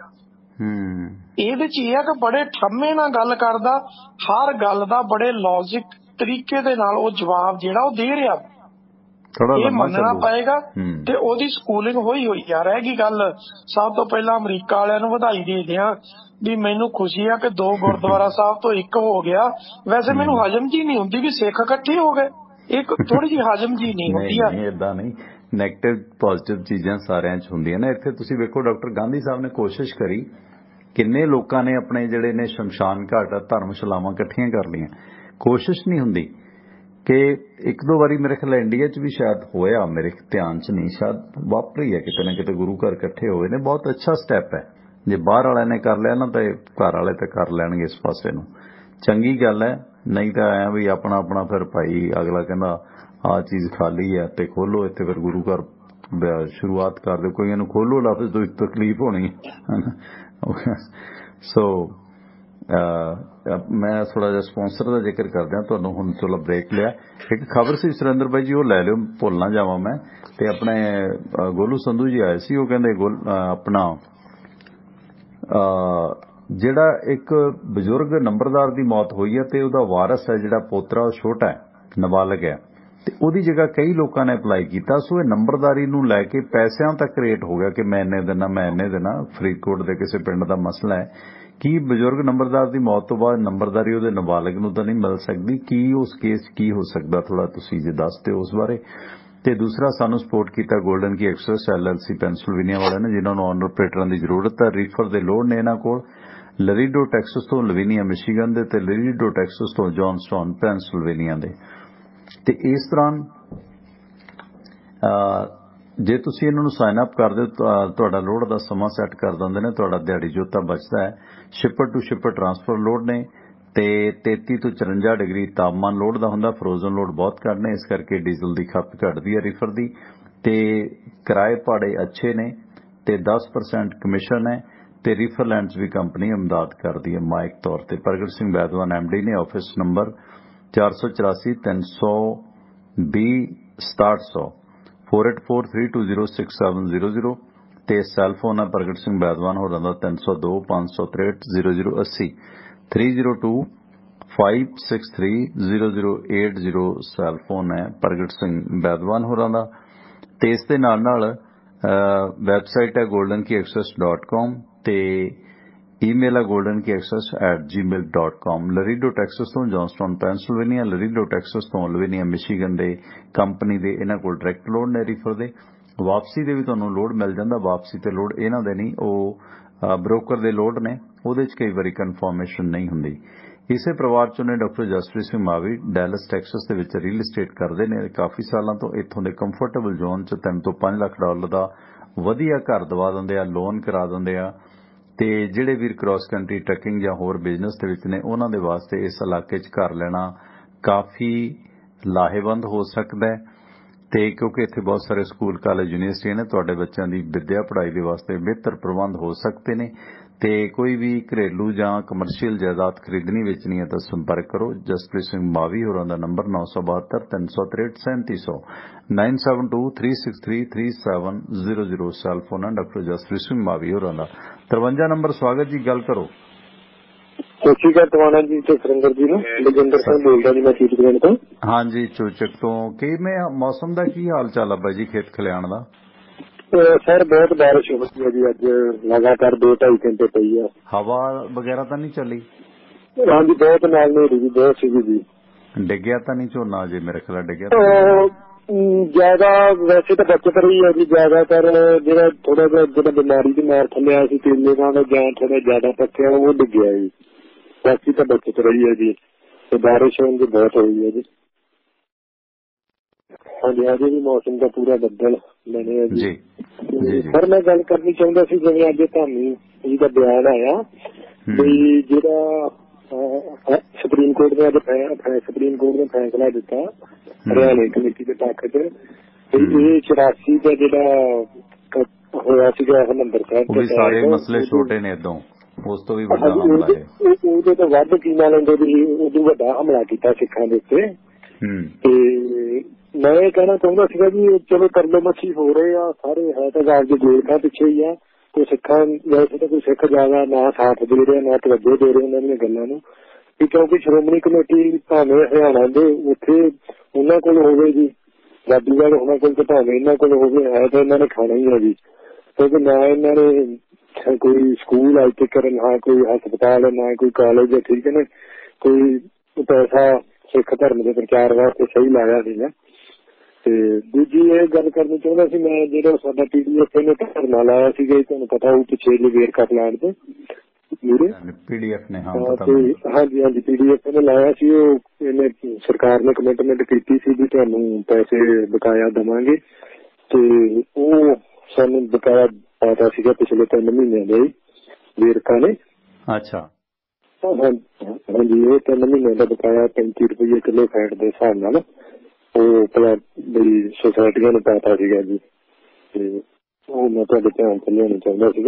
ਇਹਦੇ 'ਚ ਇਹ ਹੈ ਕਿ ਬੜੇ ਠੰਮੇ ਨਾਲ ਗੱਲ ਕਰਦਾ, ਹਰ ਗੱਲ ਦਾ ਬੜੇ ਲੌਜਿਕ ਤਰੀਕੇ ਦੇ ਨਾਲ ਉਹ ਜਵਾਬ ਜਿਹੜਾ ਉਹ ਦੇ ਰਿਹਾ। ਇਹ ਮੰਨਣਾ ਪਏਗਾ ਤੇ ਉਹਦੀ ਸਕੂਲਿੰਗ ਹੋਈ ਹੋਈ ਆ। ਰਹਿ ਗਈ ਗੱਲ, ਸਭ ਤੋਂ ਪਹਿਲਾਂ ਅਮਰੀਕਾ ਵਾਲਿਆਂ ਨੂੰ ਵਧਾਈ ਦੇ ਦਿਆਂ ਵੀ ਮੈਨੂੰ ਖੁਸ਼ੀ ਆ ਕਿ ਦੋ ਗੁਰਦੁਆਰਾ ਸਾਹਿਬ ਤੋਂ ਇੱਕ ਹੋ ਗਿਆ। ਵੈਸੇ ਮੈਨੂੰ ਹਜਮ ਜੀ ਨਹੀਂ ਹੁੰਦੀ ਵੀ ਸਿੱਖ ਇਕੱਠੇ ਹੋ ਗਏ, ਇੱਕ ਥੋੜੀ ਜਿਹੀ ਹਜਮ ਜੀ ਨਹੀਂ ਹੁੰਦੀ ਆ। ਏਦਾਂ ਨਹੀਂ, ਨੈਗੇਟਿਵ ਪੋਜ਼ਿਟਿਵ ਚੀਜ਼ਾਂ ਸਾਰਿਆਂ 'ਚ ਹੁੰਦੀਆਂ ਨੇ। ਇੱਥੇ ਤੁਸੀਂ ਵੇਖੋ, ਡਾਕਟਰ ਗਾਂਧੀ ਸਾਹਿਬ ਨੇ ਕੋਸ਼ਿਸ਼ ਕਰੀ, ਕਿੰਨੇ ਲੋਕਾਂ ਨੇ ਆਪਣੇ ਜਿਹੜੇ ਨੇ ਸ਼ਮਸ਼ਾਨ ਘਾਟ ਧਰਮਸ਼ਾਲਾਵਾਂ ਇਕੱਠੀਆਂ ਕਰ ਲਈਆਂ। ਕੋਸ਼ਿਸ਼ ਨਹੀਂ ਹੁੰਦੀ, कि एक दो बारी मेरे ख्याल इंडिया च भी शायद होया, मेरे ध्यान च नहीं, शायद वापरी है किते ना किते गुरु घर इकट्ठे होए ने। बहुत अच्छा स्टैप है, जे बाहर वाले ने कर लिया ना तो घर वाले तो कर लैणगे इस पासे नूं, चंगी गल है। नहीं तो ऐ भी अपना अपना फिर भाई अगला कहना आ चीज खाली है तो खोलो इत्थे, फिर गुरु घर शुरुआत कर दो, कोई इन्हूं खोलो लफ्ज तो तकलीफ होनी है। सो मैं थोड़ा जिहा स्पॉन्सर का जिक्र करदा तुहानूं हुण, चलो ब्रेक लिया। एक खबर सी सुरेंद्र भाई जी, वो लै लिओ, भुल ना जावां मैं। ते अपने गोलू संधू जी आए सी, वो कहंदे गोल अपना जिहड़ा एक बजुर्ग नंबरदार दी मौत हुई है ते उहदा वारस है जिहड़ा पोतरा वो छोटा है, नाबालग है, ते ਉਹਦੀ जगह कई लोगों ने अप्लाई किया। सो ये नंबरदारी नूं लैके पैसों तक रेट हो गया कि मैं इन्ने देना मैं इन्ने देना। फरीदकोट के किसी पिंड का मसला है कि बजुर्ग नंबरदार की मौत तो बाद नंबरदारी उहदे नाबालग नूं तां नहीं मिल सकती, की उस केस की हो सकता, थोड़ा तुसीं जे दस दिओ उस बारे। ते दूसरा सानू सपोर्ट किया golden key express L L C Pennsylvania वाले ने, जिन्होंने ऑनर ऑपरेटरों की जरूरत है। रीफर के लोड ने इन्हां कोल लरीडो टैक्सस तो लवीनिया मिशीगन दे ते लरीडो टैक्सस तो जॉनस्टन पेंसिल्वेनिया दे। ते इस दौरान जे तुसीं इन्हां नूं साइन अप कर दो, तुहाडा लोड का समा सैट कर दिंदे ने, तुहाडा दिहाड़ी जोता बचदा है। Shipper to shipper transfer load ने ते तेती तो चौरंजा डिग्री तापमान लोड का हुंदा, फ्रोजन लोड बहुत घट ने, इस करके डीजल की खपत घटदी है रीफर की। ते किराए भाड़े अच्छे ने ते दस परसेंट कमीशन है ते रीफर लैंड्स भी कंपनी इमदाद करदी है माइक तौर पर। प्रगट सिंह बैदवान एम डी ने, ऑफिस नंबर चार सौ चौरासी तीन सौ भी सताहठ सौ four eight four three two zero six seven zero zero ते सैलफोन है प्रगट सिंह बैदवान होरां दा तीन सौ दो पांच सौ त्रेहठ जीरो जीरो अस्सी three zero two five six three zero zero eight zero cellphone है प्रगट सिंह बैदवान होरां दा। ते इस दे नाल नाल वैबसाइट है golden key express dot com ते ईमेल है golden key express at Gmail dot com. Laredo Texas तो जॉनस्टन पेंसिल्वेनिया, लरीडो टैक्सस तो लवीनिया मिशीगन दे कंपनी दे इन्हां कोल डायरैक्ट लोड ने रीफर दे। वापसी दे भी तुहानूं लोड मिल जांदा, वापसी ते लोड इन्हां दे नहीं, वो ब्रोकर दे लोड ने, ਉਹਦੇ 'ਚ कई बारी कन्फर्मेशन नहीं हुंदी। इसे परिवार चों ने doctor Jaspreet Singh Mavi Dallas Texas दे विच रील एस्टेट करदे ने काफ़ी सालों तो। इत्थों दे कंफर्टेबल जोन च तीन तो पांच लाख डॉलर का वधिया घर दवा दिंदे आ, लोन करा दिंदे आ। ते जिहड़े वीर क्रॉस कंट्री ट्रैकिंग जां होर बिजनेस दे विच ने, उन्हां दे वास्ते इस इलाके च घर लेना काफ़ी लाहेवंद हो सकदा है। ते क्योंकि इत्थे बहुत सारे स्कूल कॉलेज यूनिवर्सिटियां ने, तुहाडे बच्चों की विद्या पढ़ाई के वास्ते बेहतर प्रबंध हो सकते हैं। ते कोई भी घरेलू जां कमर्शियल जायदाद खरीदनी वेचनी है तो संपर्क करो जसप्रीत सिंह मावी होरां दा नंबर नौ सौ बहत्तर तीन सौ त्रेहठ सैंती सौ nine seven two three six three three seven zero zero. Cellphone है डॉक्टर जसप्रीत सिंह मावी होरां दा। तिरवंजा नंबर स्वागत जी, गल करो। सत श्री अकाल टवाना जी ते सुरेंद्र जी ने, बलजिंदर सिंह बोलदा जी, मैं चूचक तो। हाँ जी, चूचक तो। किवें मौसम का की हाल चाल है बाई जी खेत खलियाण दा? सर बहुत बारिश हो रही है जी, अज लगातार दो ढाई घंटे पई है। हवा वगैरह तो नहीं चली? हाँ जी, बहुत नाल नहीं जी, बहुत सी जी। डिग्या तो नहीं झोना अजे? मेरे ख्याल डिग्या ज्यादा वैसे तो बचत रही है जी, ज्यादातर जो थोड़ा जा जो बीमारी की मार थले आया तीले का जां थोड़ा ज्यादा पत्या वो डिग गया जी, बाकी तो बचत रही है जी। तो बारिश होने की बहुत हुई है जी। हाँ जी, अजे भी मौसम का पूरा बदल बने जी। सर मैं गल करनी चाहता सी, जिवें अज धामी जी का बयान आया भी जिहड़ा सुप्रीम कोर्ट ने अज सुप्रीम कोर्ट ने फैसला दिता हरियाणा कमेटी के पक्ष च, ये चौरासी का जिहड़ा होया सीगा हरमंदर साहिब ते सारे मसले छोटे ने, इदों उस तो भी बड़ा हमला है, ਉਹਦੇ ਤੋਂ ਵੱਧ ਕੀਮਾ ਲੈਂਦੇ ਵੀ ਉਦੋਂ ਵੱਡਾ ਹਮਲਾ ਕੀਤਾ ਸਿੱਖਾਂ ਦੇ ਉੱਤੇ। ਤੇ ਮੈਂ ਇਹ ਕਹਿਣਾ ਚਾਹੁੰਦਾ ਸੀਗਾ ਜੀ, ਚਲੋ ਤਰਲੋ ਮੱਛੀ ਹੋ ਰਹੇ ਆ ਸਾਰੇ, ਹੈ ਤਾਂ ਗੱਲ ਦੇ ਜੇਲ੍ਹਾਂ ਪਿੱਛੇ ਹੀ ਆ, ਕੋਈ ਸਿੱਖਾਂ ਵੈਸੇ ਤਾਂ ਕੋਈ ਸਿੱਖ ਜ਼ਿਆਦਾ ਨਾ ਸਾਥ ਦੇ ਰਿਹਾ ਨਾ ਤਵੱਜੋ ਦੇ ਰਹੇ ਉਹਨਾਂ ਦੀਆਂ ਗੱਲਾਂ ਨੂੰ, ਵੀ ਕਿਉਂਕਿ ਸ਼੍ਰੋਮਣੀ ਕਮੇਟੀ ਭਾਵੇਂ ਹਰਿਆਣਾ ਦੇ ਉੱਥੇ ਉਹਨਾਂ ਕੋਲ ਹੋਵੇ ਜੀ, ਜਾਦੂਗਰ ਉਹਨਾਂ ਕੋਲ ਤੇ ਭਾਵੇਂ ਇਹਨਾਂ ਕੋਲ ਹੋਵੇ, ਹੈ ਤਾਂ ਇਹਨਾਂ ਨੇ ਖਾਣਾ ਹੀ ਆ ਜੀ, ਕਿਉਂਕਿ ਨਾ ਇਹਨਾਂ ਨੇ कोई स्कूल अज तक ना कोई हस्पताल ना कोई कॉलेज है, ठीक है ना, कोई पैसा सिख धर्म के प्रचार वास्ते सही लाया नहीं। ते दूजी ये गल करनी चाहता सी मैं, जो साडा पीडीएफ ने धरना लाया सीगा, तुहानूं पता हो पिछे जी वेरका प्लांट ते, ਮੇਰੇ ਪੀਡੀਐਫ ਨੇ? ਹਾਂ ਤੇ ਹਾਂਜੀ ਹਾਂਜੀ ਪੀਡੀਐਫ ਨੇ ਲਾਇਆ ਸੀ। ਉਹ ਇਹਨੇ ਸਰਕਾਰ ਨੇ ਕਮਿਟਮੈਂਟ ਕੀਤੀ ਸੀ ਵੀ ਤੁਹਾਨੂੰ ਪੈਸੇ ਬਕਾਇਆ ਦੇਵਾਂਗੇ, ਤੇ ਉਹ ਸਾਨੂੰ ਬਕਾਇਆ ਪਾਤਾ ਸੀਗਾ ਪਿਛਲੇ ਤਿੰਨ ਮਹੀਨਿਆਂ ਦਾ ਹੀ ਵੇਰਕਾ ਨੇ। ਅੱਛਾ ਹਾਂਜੀ, ਇਹ ਤਿੰਨ ਮਹੀਨਿਆਂ ਦਾ ਬਕਾਇਆ ਪੈਂਤੀ ਰੁਪਈਏ ਕਿਲੋ ਫੈਟ ਦੇ ਹਿਸਾਬ ਨਾਲ ਉਹ ਭਲਾ ਬਈ ਸੁਸਾਇਟੀਆਂ ਨੂੰ ਪਾਤਾ ਸੀਗਾ ਜੀ, ਤੇ ਉਹ ਮੈਂ ਤੁਹਾਡੇ ਧਿਆਨ ਚ ਲਿਆਉਣਾ ਚਾਹੁੰਦਾ ਸੀਗਾ।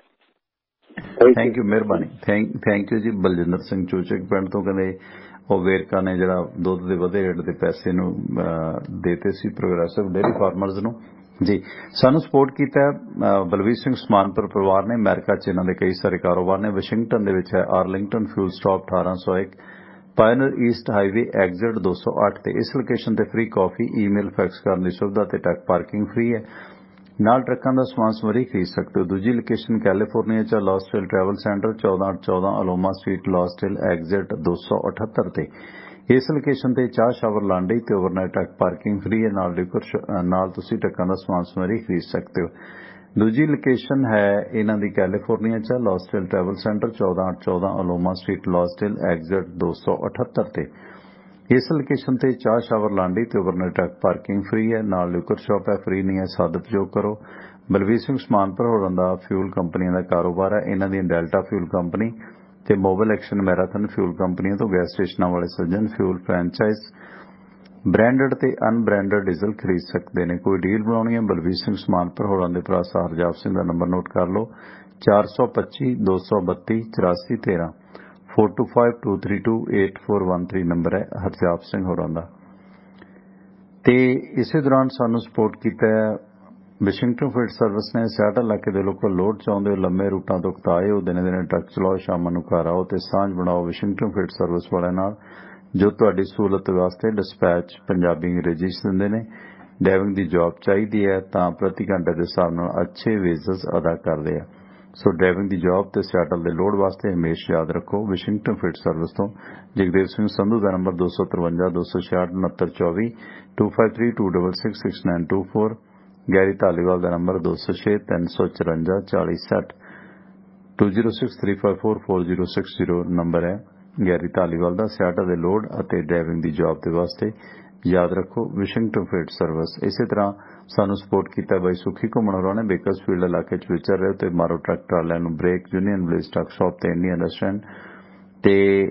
ਥੈਂਕ ਯੂ, ਮਿਹਰਬਾਨੀ। ਥੈਂਕ ਥੈਂਕ ਯੂ ਜੀ। ਬਲਜਿੰਦਰ ਸਿੰਘ ਚੂਚਕ ਪਿੰਡ ਤੋਂ ਕਹਿੰਦੇ ਉਹ ਵੇਰਕਾ ਨੇ ਜਿਹੜਾ ਦੁੱਧ ਦੇ ਵਧੇ ਰੇਟ ਦੇ ਪੈਸੇ ਨੂੰ ਦੇਤੇ ਸੀ ਪ੍ਰੋਗਰੈਸਿਵ ਡੇਅਰੀ ਫਾਰਮਰਜ਼ ਨੂੰ ਜੀ। ਸਾਨੂੰ ਸਪੋਰਟ ਕੀਤਾ ਬਲਵੀਰ ਸਿੰਘ ਸਮਾਨਪੁਰ ਪਰਿਵਾਰ ਨੇ। ਅਮਰੀਕਾ 'ਚ ਇਹਨਾਂ ਦੇ ਕਈ ਸਾਰੇ ਕਾਰੋਬਾਰ ਨੇ। ਵਾਸ਼ਿੰਗਟਨ ਦੇ ਵਿੱਚ ਹੈ ਆਰਲਿੰਗਟਨ ਫਿਊਲ ਸਟਾਪ ਅਠਾਰਾਂ ਸੌ ਇੱਕ, ਪਾਇਨਰ ਈਸਟ ਹਾਈਵੇ ਐਗਜ਼ਿਟ ਦੋ ਸੌ ਅੱਠ ਤੇ ਇਸ ਲੋਕੇਸ਼ਨ ਤੇ ਫ੍ਰੀ ਕਾਫੀ, ਈਮੇਲ, ਫੈਕਸ ਕਰਨ ਦੀ ਸੁਵਿਧਾ ਤੇ ਟਰੱਕ ਪਾਰਕਿੰਗ ਫ੍ਰੀ ਹੈ। ਨਾਲ ਟਰੱਕਾਂ ਦਾ ਸਮਾਨ ਸਮਰੀ ਖਰੀਦ ਸਕਦੇ ਹੋ। ਦੂਜੀ ਲੋਕੇਸ਼ਨ ਕੈਲੀਫੋਰਨੀਆ 'ਚ ਲਾਸਟ ਹਿਲ ਟਰੈਵਲ ਸੈਂਟਰ ਚੌਦਾਂ ਅੱਠ ਚੌਦਾਂ Aloma Street, Lost Hill exit ਦੋ ਸੌ ਅਠੱਤਰ ਤੇ ਇਸ ਲੋਕੇਸ਼ਨ ਤੇ ਚਾਹ ਸ਼ਾਵਰ ਲਾਂਡਰੀ ਤੇ ਓਵਰਨਾਈਟ ਟਰੱਕ ਪਾਰਕਿੰਗ ਫ੍ਰੀ ਹੈ। ਨਾਲ ਲਿਕਰ ਨਾਲ ਤੁਸੀਂ ਟਰੱਕਾਂ ਦਾ ਸਮਾਨ ਸਮਰੀ ਖਰੀਦ ਸਕਦੇ ਹੋ। ਦੂਜੀ ਲੋਕੇਸ਼ਨ ਹੈ ਇਹਨਾਂ ਦੀ ਕੈਲੀਫੋਰਨੀਆ 'ਚ ਲਾਸਟ ਹਿਲ ਟਰੈਵਲ ਸੈਂਟਰ ਚੌਦਾਂ ਅੱਠ ਚੌਦਾਂ Aloma Street, Lost Hill exit ਦੋ ਸੌ ਅਠੱਤਰ ਤੇ ਇਸ ਲੋਕੇਸ਼ਨ ਤੇ ਚਾਹ ਸ਼ਾਵਰ ਲਾਂਡਰੀ ਤੇ ਓਵਰਨਾਈਟ ਟਰੱਕ ਪਾਰਕਿੰਗ ਫ੍ਰੀ ਹੈ। ਨਾਲ ਲਿਕਰ ਸ਼ਾਪ ਹੈ, ਫ੍ਰੀ ਨਹੀਂ ਹੈ, ਸਦਉਪਯੋਗ ਕਰੋ। ਬਲਵੀਰ ਸਿੰਘ ਸਮਾਨਪੁਰ ਹੋਰਾਂ ਦਾ ਫਿਊਲ ਕੰਪਨੀਆਂ ਦਾ ਕਾਰੋਬਾਰ ਹੈ। ਇਹਨਾਂ ਦੀ ਡੈਲਟਾ ਫਿਊਲ ਕੰਪਨੀ ਤੇ ਮੋਬਾਈਲ ਐਕਸ਼ਨ ਮੈਰਾਥਨ ਫਿਊਲ ਕੰਪਨੀਆਂ ਤੋਂ ਗੈਸ ਸਟੇਸ਼ਨਾਂ ਵਾਲੇ ਸੱਜਣ ਫਿਊਲ ਫਰੈਂਚਾਈਜ਼ ਬ੍ਰਾਂਡਡ ਤੇ ਅਨਬ੍ਰਾਂਡਡ ਡੀਜ਼ਲ ਖਰੀਦ ਸਕਦੇ ਨੇ। ਕੋਈ ਡੀਲ ਬਣਾਉਣੀ ਹੈ ਬਲਵੀਰ ਸਿੰਘ ਸਮਾਨਪੁਰ ਹੋਰਾਂ ਦੇ ਭਰਾ ਹਰਜਾਪ ਸਿੰਘ ਦਾ ਨੰਬਰ ਨੋਟ ਕਰ ਲਓ, ਚਾਰ ਸੌ ਪੱਚੀ ਦੋ ਸੌ ਬੱਤੀ ਚੁਰਾਸੀ ਤੇਰਾਂ four two five two three two eight four one three number ਹੈ ਹਰਜਾਪ ਸਿੰਘ ਹੋਰਾਂ ਦਾ। ਤੇ ਇਸੇ ਦੌਰਾਨ ਸਾਨੂੰ ਸਪੋਰਟ ਕੀਤਾ ਹੈ ਵਾਸ਼ਿੰਗਟਨ ਫੀਡ ਸਰਵਿਸ ਨੇ। ਸੈਟਲ ਇਲਾਕੇ ਦੇ ਲੋਕਾਂ ਲੋਡ ਚਾਹੁੰਦੇ ਹੋ, ਲੰਮੇ ਰੂਟਾਂ ਤੋਂ ਕਤਾਏ ਹੋ, ਦਿਨੇ ਦਿਨੇ ਟਰੱਕ ਚਲਾਓ, ਸ਼ਾਮਾਂ ਨੂੰ ਘਰ ਆਓ ਤੇ ਸਾਂਝ ਬਣਾਓ ਵਾਸ਼ਿੰਗਟਨ ਫੀਡ ਸਰਵਿਸ ਵਾਲਿਆਂ ਨਾਲ, ਜੋ ਤੁਹਾਡੀ ਸਹੂਲਤ ਵਾਸਤੇ ਡਿਸਪੈਚ ਪੰਜਾਬੀ ਅੰਗਰੇਜ਼ੀ ਚ ਦਿੰਦੇ ਨੇ। ਡਰਾਈਵਿੰਗ ਦੀ ਜੌਬ ਚਾਹੀਦੀ ਹੈ ਤਾਂ ਪ੍ਰਤੀ ਘੰਟੇ ਦੇ ਹਿਸਾਬ ਨਾਲ ਅੱਛੇ ਵੇਜਸ ਅਦਾ ਕਰਦੇ ਆ। ਸੋ ਡਰਾਈਵਿੰਗ ਦੀ ਜੌਬ ਤੇ ਸੈਟਲ ਦੇ ਲੋਡ ਵਾਸਤੇ ਹਮੇਸ਼ਾ ਯਾਦ ਰੱਖੋ ਵਾਸ਼ਿੰਗਟਨ ਫੀਡ ਸਰਵਿਸ ਤੋਂ ਜਗਦੇਵ ਸਿੰਘ ਸੰਧੂ ਦਾ ਨੰਬਰ ਦੋ ਸੌ ਤਰਵੰਜਾ ਦੋ ਸੌ ਛਿਆਹਠ ਉਨੱਤਰ ਚੌਵੀ two five three two double six six nine two four. Gary Dhaliwal ਦਾ ਨੰਬਰ ਦੋ ਸੌ ਛੇ ਤਿੰਨ ਸੌ ਚੁਰੰਜਾ ਚਾਲੀ ਸੱਠ two zero six three five four four zero six zero number ਹੈ ਗੈਰੀ ਧਾਲੀਵਾਲ ਦਾ। ਸੈਟਲ ਦੇ ਲੋਡ ਅਤੇ ਡਰਾਈਵਿੰਗ ਦੀ ਜੌਬ ਦੇ ਵਾਸਤੇ ਯਾਦ ਰੱਖੋ ਵਾਸ਼ਿੰਗਟਨ ਫੀਡ ਸਰਵਿਸ। ਇਸੇ ਤਰ੍ਹਾਂ ਸਾਨੂੰ ਸਪੋਰਟ ਕੀਤਾ ਬਾਈ ਸੁਖੀ ਘੁੰਮਣ ਹੋਰਾਂ ਨੇ। ਬੇਕਰਸਫੀਲਡ ਇਲਾਕੇ 'ਚ ਵਿਚਰ ਰਹੇ ਤੇ ਮਾਰੋ ਟਰੱਕ ਟਰਾਲਿਆਂ ਨੂੰ ਬ੍ਰੇਕ, ਯੂਨੀਅਨ ਬਲੇਸ ਟਰੱਕ ਸ਼ਾਪ ਤੇ ਇੰਡੀਅਨ ਰੈਸਟੋਰੈਂਟ ਤੇ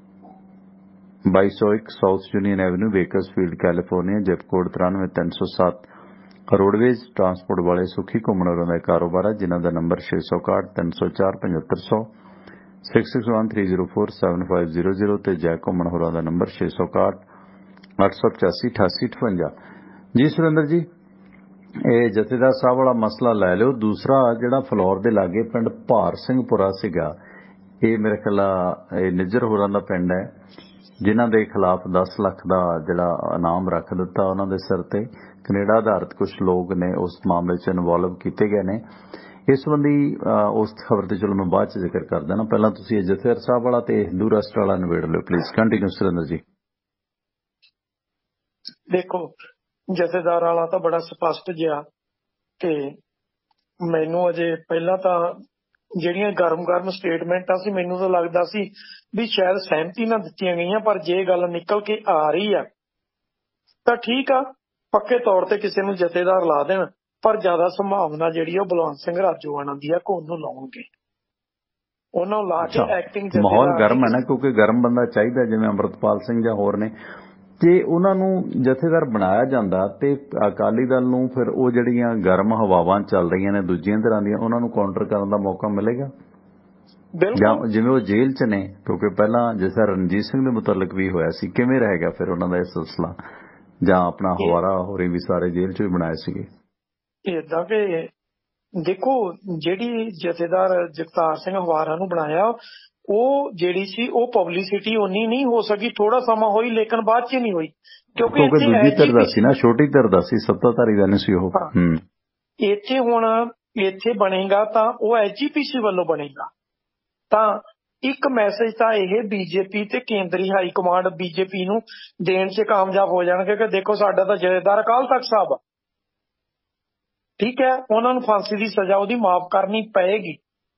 ਬਾਈ ਸੌ ਇੱਕ South Union Avenue Bakersfield California, zip code ਤਰਾਨਵੇਂ ਤਿੰਨ ਸੌ ਸੱਤ। ਰੋਡਵੇਜ਼ ਟਰਾਂਸਪੋਰਟ ਵਾਲੇ ਸੁਖੀ ਘੁੰਮਣ ਹੋਰਾਂ ਦਾ ਕਾਰੋਬਾਰ ਹੈ, ਜਿਨ੍ਹਾਂ ਦਾ ਨੰਬਰ ਛੇ ਸੌ ਇਕਾਹਠ ਤਿੰਨ ਸੌ ਚਾਰ ਪਝੱਤਰ ਸੌ six six one three zero four seven five zero zero ਤੇ ਜੈ ਘੁੰਮਣ ਹੋਰਾਂ ਦਾ ਨੰਬਰ ਛੇ ਸੌ ਇਕਾਹਠ ਅੱਠ ਸੌ ਪਚਾਸੀ ਅਠਾਸੀ ਅਠਵੰਜਾ। ਜੀ ਸੁਰਿੰਦਰ ਜੀ, ਇਹ ਜਥੇਦਾਰ ਸਾਹਿਬ ਵਾਲਾ ਮਸਲਾ ਲੈ ਲਿਓ। ਦੂਸਰਾ ਜਿਹੜਾ ਫਲੌਰ ਦੇ ਲਾਗੇ ਪਿੰਡ ਭਾਰ ਸਿੰਘਪੁਰਾ ਸੀਗਾ, ਇਹ ਮੇਰੇ ਖਿਆਲ ਇਹ ਨਿੱਜਰ ਹੋਰਾਂ ਦਾ ਪਿੰਡ ਹੈ, ਜਿਨ੍ਹਾਂ ਦੇ ਖਿਲਾਫ ਦਸ ਲੱਖ ਦਾ ਜਿਹੜਾ ਇਨਾਮ ਰੱਖ ਦਿੱਤਾ ਉਹਨਾਂ ਦੇ ਸਿਰ ਤੇ। ਕੈਨੇਡਾ ਆਧਾਰਿਤ ਕੁਝ ਲੋਕ ਨੇ ਉਸ ਮਾਮਲੇ 'ਚ ਇਨਵੋਲਵ ਕੀਤੇ ਗਏ ਨੇ। ਇਸ ਸੰਬੰਧੀ ਉਸ ਖਬਰ ਤੇ ਚਲੋ ਮੈਂ ਬਾਅਦ 'ਚ ਜ਼ਿਕਰ ਕਰ ਦੇਣਾ। ਪਹਿਲਾਂ ਤੁਸੀਂ ਇਹ ਜਥੇਦਾਰ ਸਾਹਿਬ ਵਾਲਾ ਤੇ ਹਿੰਦੂ ਰਾਸ਼ਟਰ ਵਾਲਾ ਨਿਬੇੜ ਲਿਓ ਪਲੀਜ਼। ਕੰਟੀਨਿਊ ਸੁਰਿੰਦਰ ਜੀ। ਦੇਖੋ, ਜਥੇਦਾਰ ਵਾਲਾ ਤਾਂ ਬੜਾ ਸਪਸ਼ਟ ਜਿਹਾ, ਤੇ ਮੈਨੂੰ ਅਜੇ ਪਹਿਲਾਂ ਤਾਂ ਜਿਹੜੀਆਂ ਗਰਮ ਗਰਮ ਸਟੇਟਮੈਂਟਾਂ ਸੀ ਮੈਨੂੰ ਤਾਂ ਲੱਗਦਾ ਸੀ ਵੀ ਸ਼ਾਇਦ ਸਹਿਮਤੀ ਨਾਲ ਦਿੱਤੀਆਂ ਗਈਆਂ, ਪਰ ਜੇ ਗੱਲ ਨਿਕਲ ਕੇ ਆ ਰਹੀ ਆ ਤਾਂ ਠੀਕ ਆ, ਪੱਕੇ ਤੌਰ ਤੇ ਕਿਸੇ ਨੂੰ ਜਥੇਦਾਰ ਲਾ ਦੇਣ, ਪਰ ਜ਼ਿਆਦਾ ਸੰਭਾਵਨਾ ਜਿਹੜੀ ਉਹ ਬਲਵੰਤ ਸਿੰਘ ਰਾਜੋਆਣਾ ਦੀ ਆ ਕਿ ਉਹਨੂੰ ਲਾਉਣਗੇ, ਉਹਨਾਂ ਨੂੰ ਲਾ ਕੇ ਐਕਟਿੰਗ ਮਾਹੌਲ ਗਰਮ ਹੈ ਨਾ, ਕਿਉਂਕਿ ਗਰਮ ਬੰਦਾ ਚਾਹੀਦਾ ਜਿਵੇਂ ਅੰਮ੍ਰਿਤਪਾਲ ਸਿੰਘ ਜਾਂ ਹੋਰ ਨੇ। ਜੇ ਉਹਨਾਂ ਨੂੰ ਜਥੇਦਾਰ ਬਣਾਇਆ ਜਾਂਦਾ ਤੇ ਅਕਾਲੀ ਦਲ ਨੂੰ ਫਿਰ ਉਹ ਜਿਹੜੀਆਂ ਗਰਮ ਹਵਾਵਾਂ ਚੱਲ ਰਹੀਆਂ ਨੇ ਦੂਜੀਆਂ ਤਰ੍ਹਾਂ ਦੀਆਂ, ਉਹਨਾਂ ਨੂੰ ਕਾਊਂਟਰ ਕਰਨ ਦਾ ਮੌਕਾ ਮਿਲੇਗਾ। ਜਾਂ ਜਿਵੇਂ ਉਹ ਜੇਲ੍ਹ 'ਚ ਨੇ, ਕਿਉਂਕਿ ਪਹਿਲਾਂ ਜਿਸ ਤਰ੍ਹਾਂ ਰਣਜੀਤ ਸਿੰਘ ਦੇ ਮੁਤਲਕ ਵੀ ਹੋਇਆ ਸੀ, ਕਿਵੇਂ ਰਹੇਗਾ ਫਿਰ ਉਹਨਾਂ ਦਾ ਇਹ ਸਿਲਸਿਲਾ? ਜਾਂ ਆਪਣਾ ਹਵਾਰਾ ਹੋਰੀ ਵੀ ਸਾਰੇ ਜੇਲ੍ਹ 'ਚ ਵੀ ਬਣਾਏ ਸੀਗੇ। ਏਦਾਂ ਕਿ ਦੇਖੋ, ਜਿਹੜੀ ਜਥੇਦਾਰ ਜਗਤਾਰ ਸਿੰਘ ਹਵਾਰਾ ਨੂੰ ਬਣਾਇਆ ਉਹ ਜਿਹੜੀ ਸੀ ਉਹ ਪਬਲਿਸਿਟੀ ਉਨੀ ਨਹੀਂ ਹੋ ਸਕੀ, ਥੋੜਾ ਸਮਾਂ ਹੋਈ ਲੇਕਿਨ ਬਾਅਦ 'ਚ ਨਹੀਂ ਹੋਈ, ਕਿਉਂਕਿ ਦੂਜੀ ਧਿਰ ਦਾ ਸੀ ਨਾ, ਛੋਟੀ ਧਿਰ ਦਾ ਸੀ, ਸੱਤਾਧਾਰੀ ਦਾ ਨਹੀਂ ਸੀ ਉਹ। ਇੱਥੇ ਹੁਣ ਇੱਥੇ ਬਣੇਗਾ ਤਾਂ ਉਹ ਐਸ ਜੀ ਪੀ ਸੀ ਵੱਲੋਂ ਬਣੇਗਾ, ਤਾਂ ਇੱਕ ਮੈਸੇਜ ਤਾਂ ਇਹ ਬੀਜੇਪੀ ਤੇ ਕੇਂਦਰੀ ਹਾਈ ਕਮਾਂਡ ਬੀਜੇਪੀ ਨੂੰ ਦੇਣ 'ਚ ਕਾਮਯਾਬ ਹੋ ਜਾਣਗੇ ਕਿ ਦੇਖੋ ਸਾਡਾ ਤਾਂ ਜਥੇਦਾਰ ਅਕਾਲ ਤਖਤ ਸਾਹਿਬ ਆ, ਠੀਕ ਹੈ, ਉਹਨਾਂ ਨੂੰ ਫਾਂਸੀ ਦੀ ਸਜ਼ਾ ਉਹਦੀ ਮਾਫ ਕਰਨੀ ਪਏਗੀ,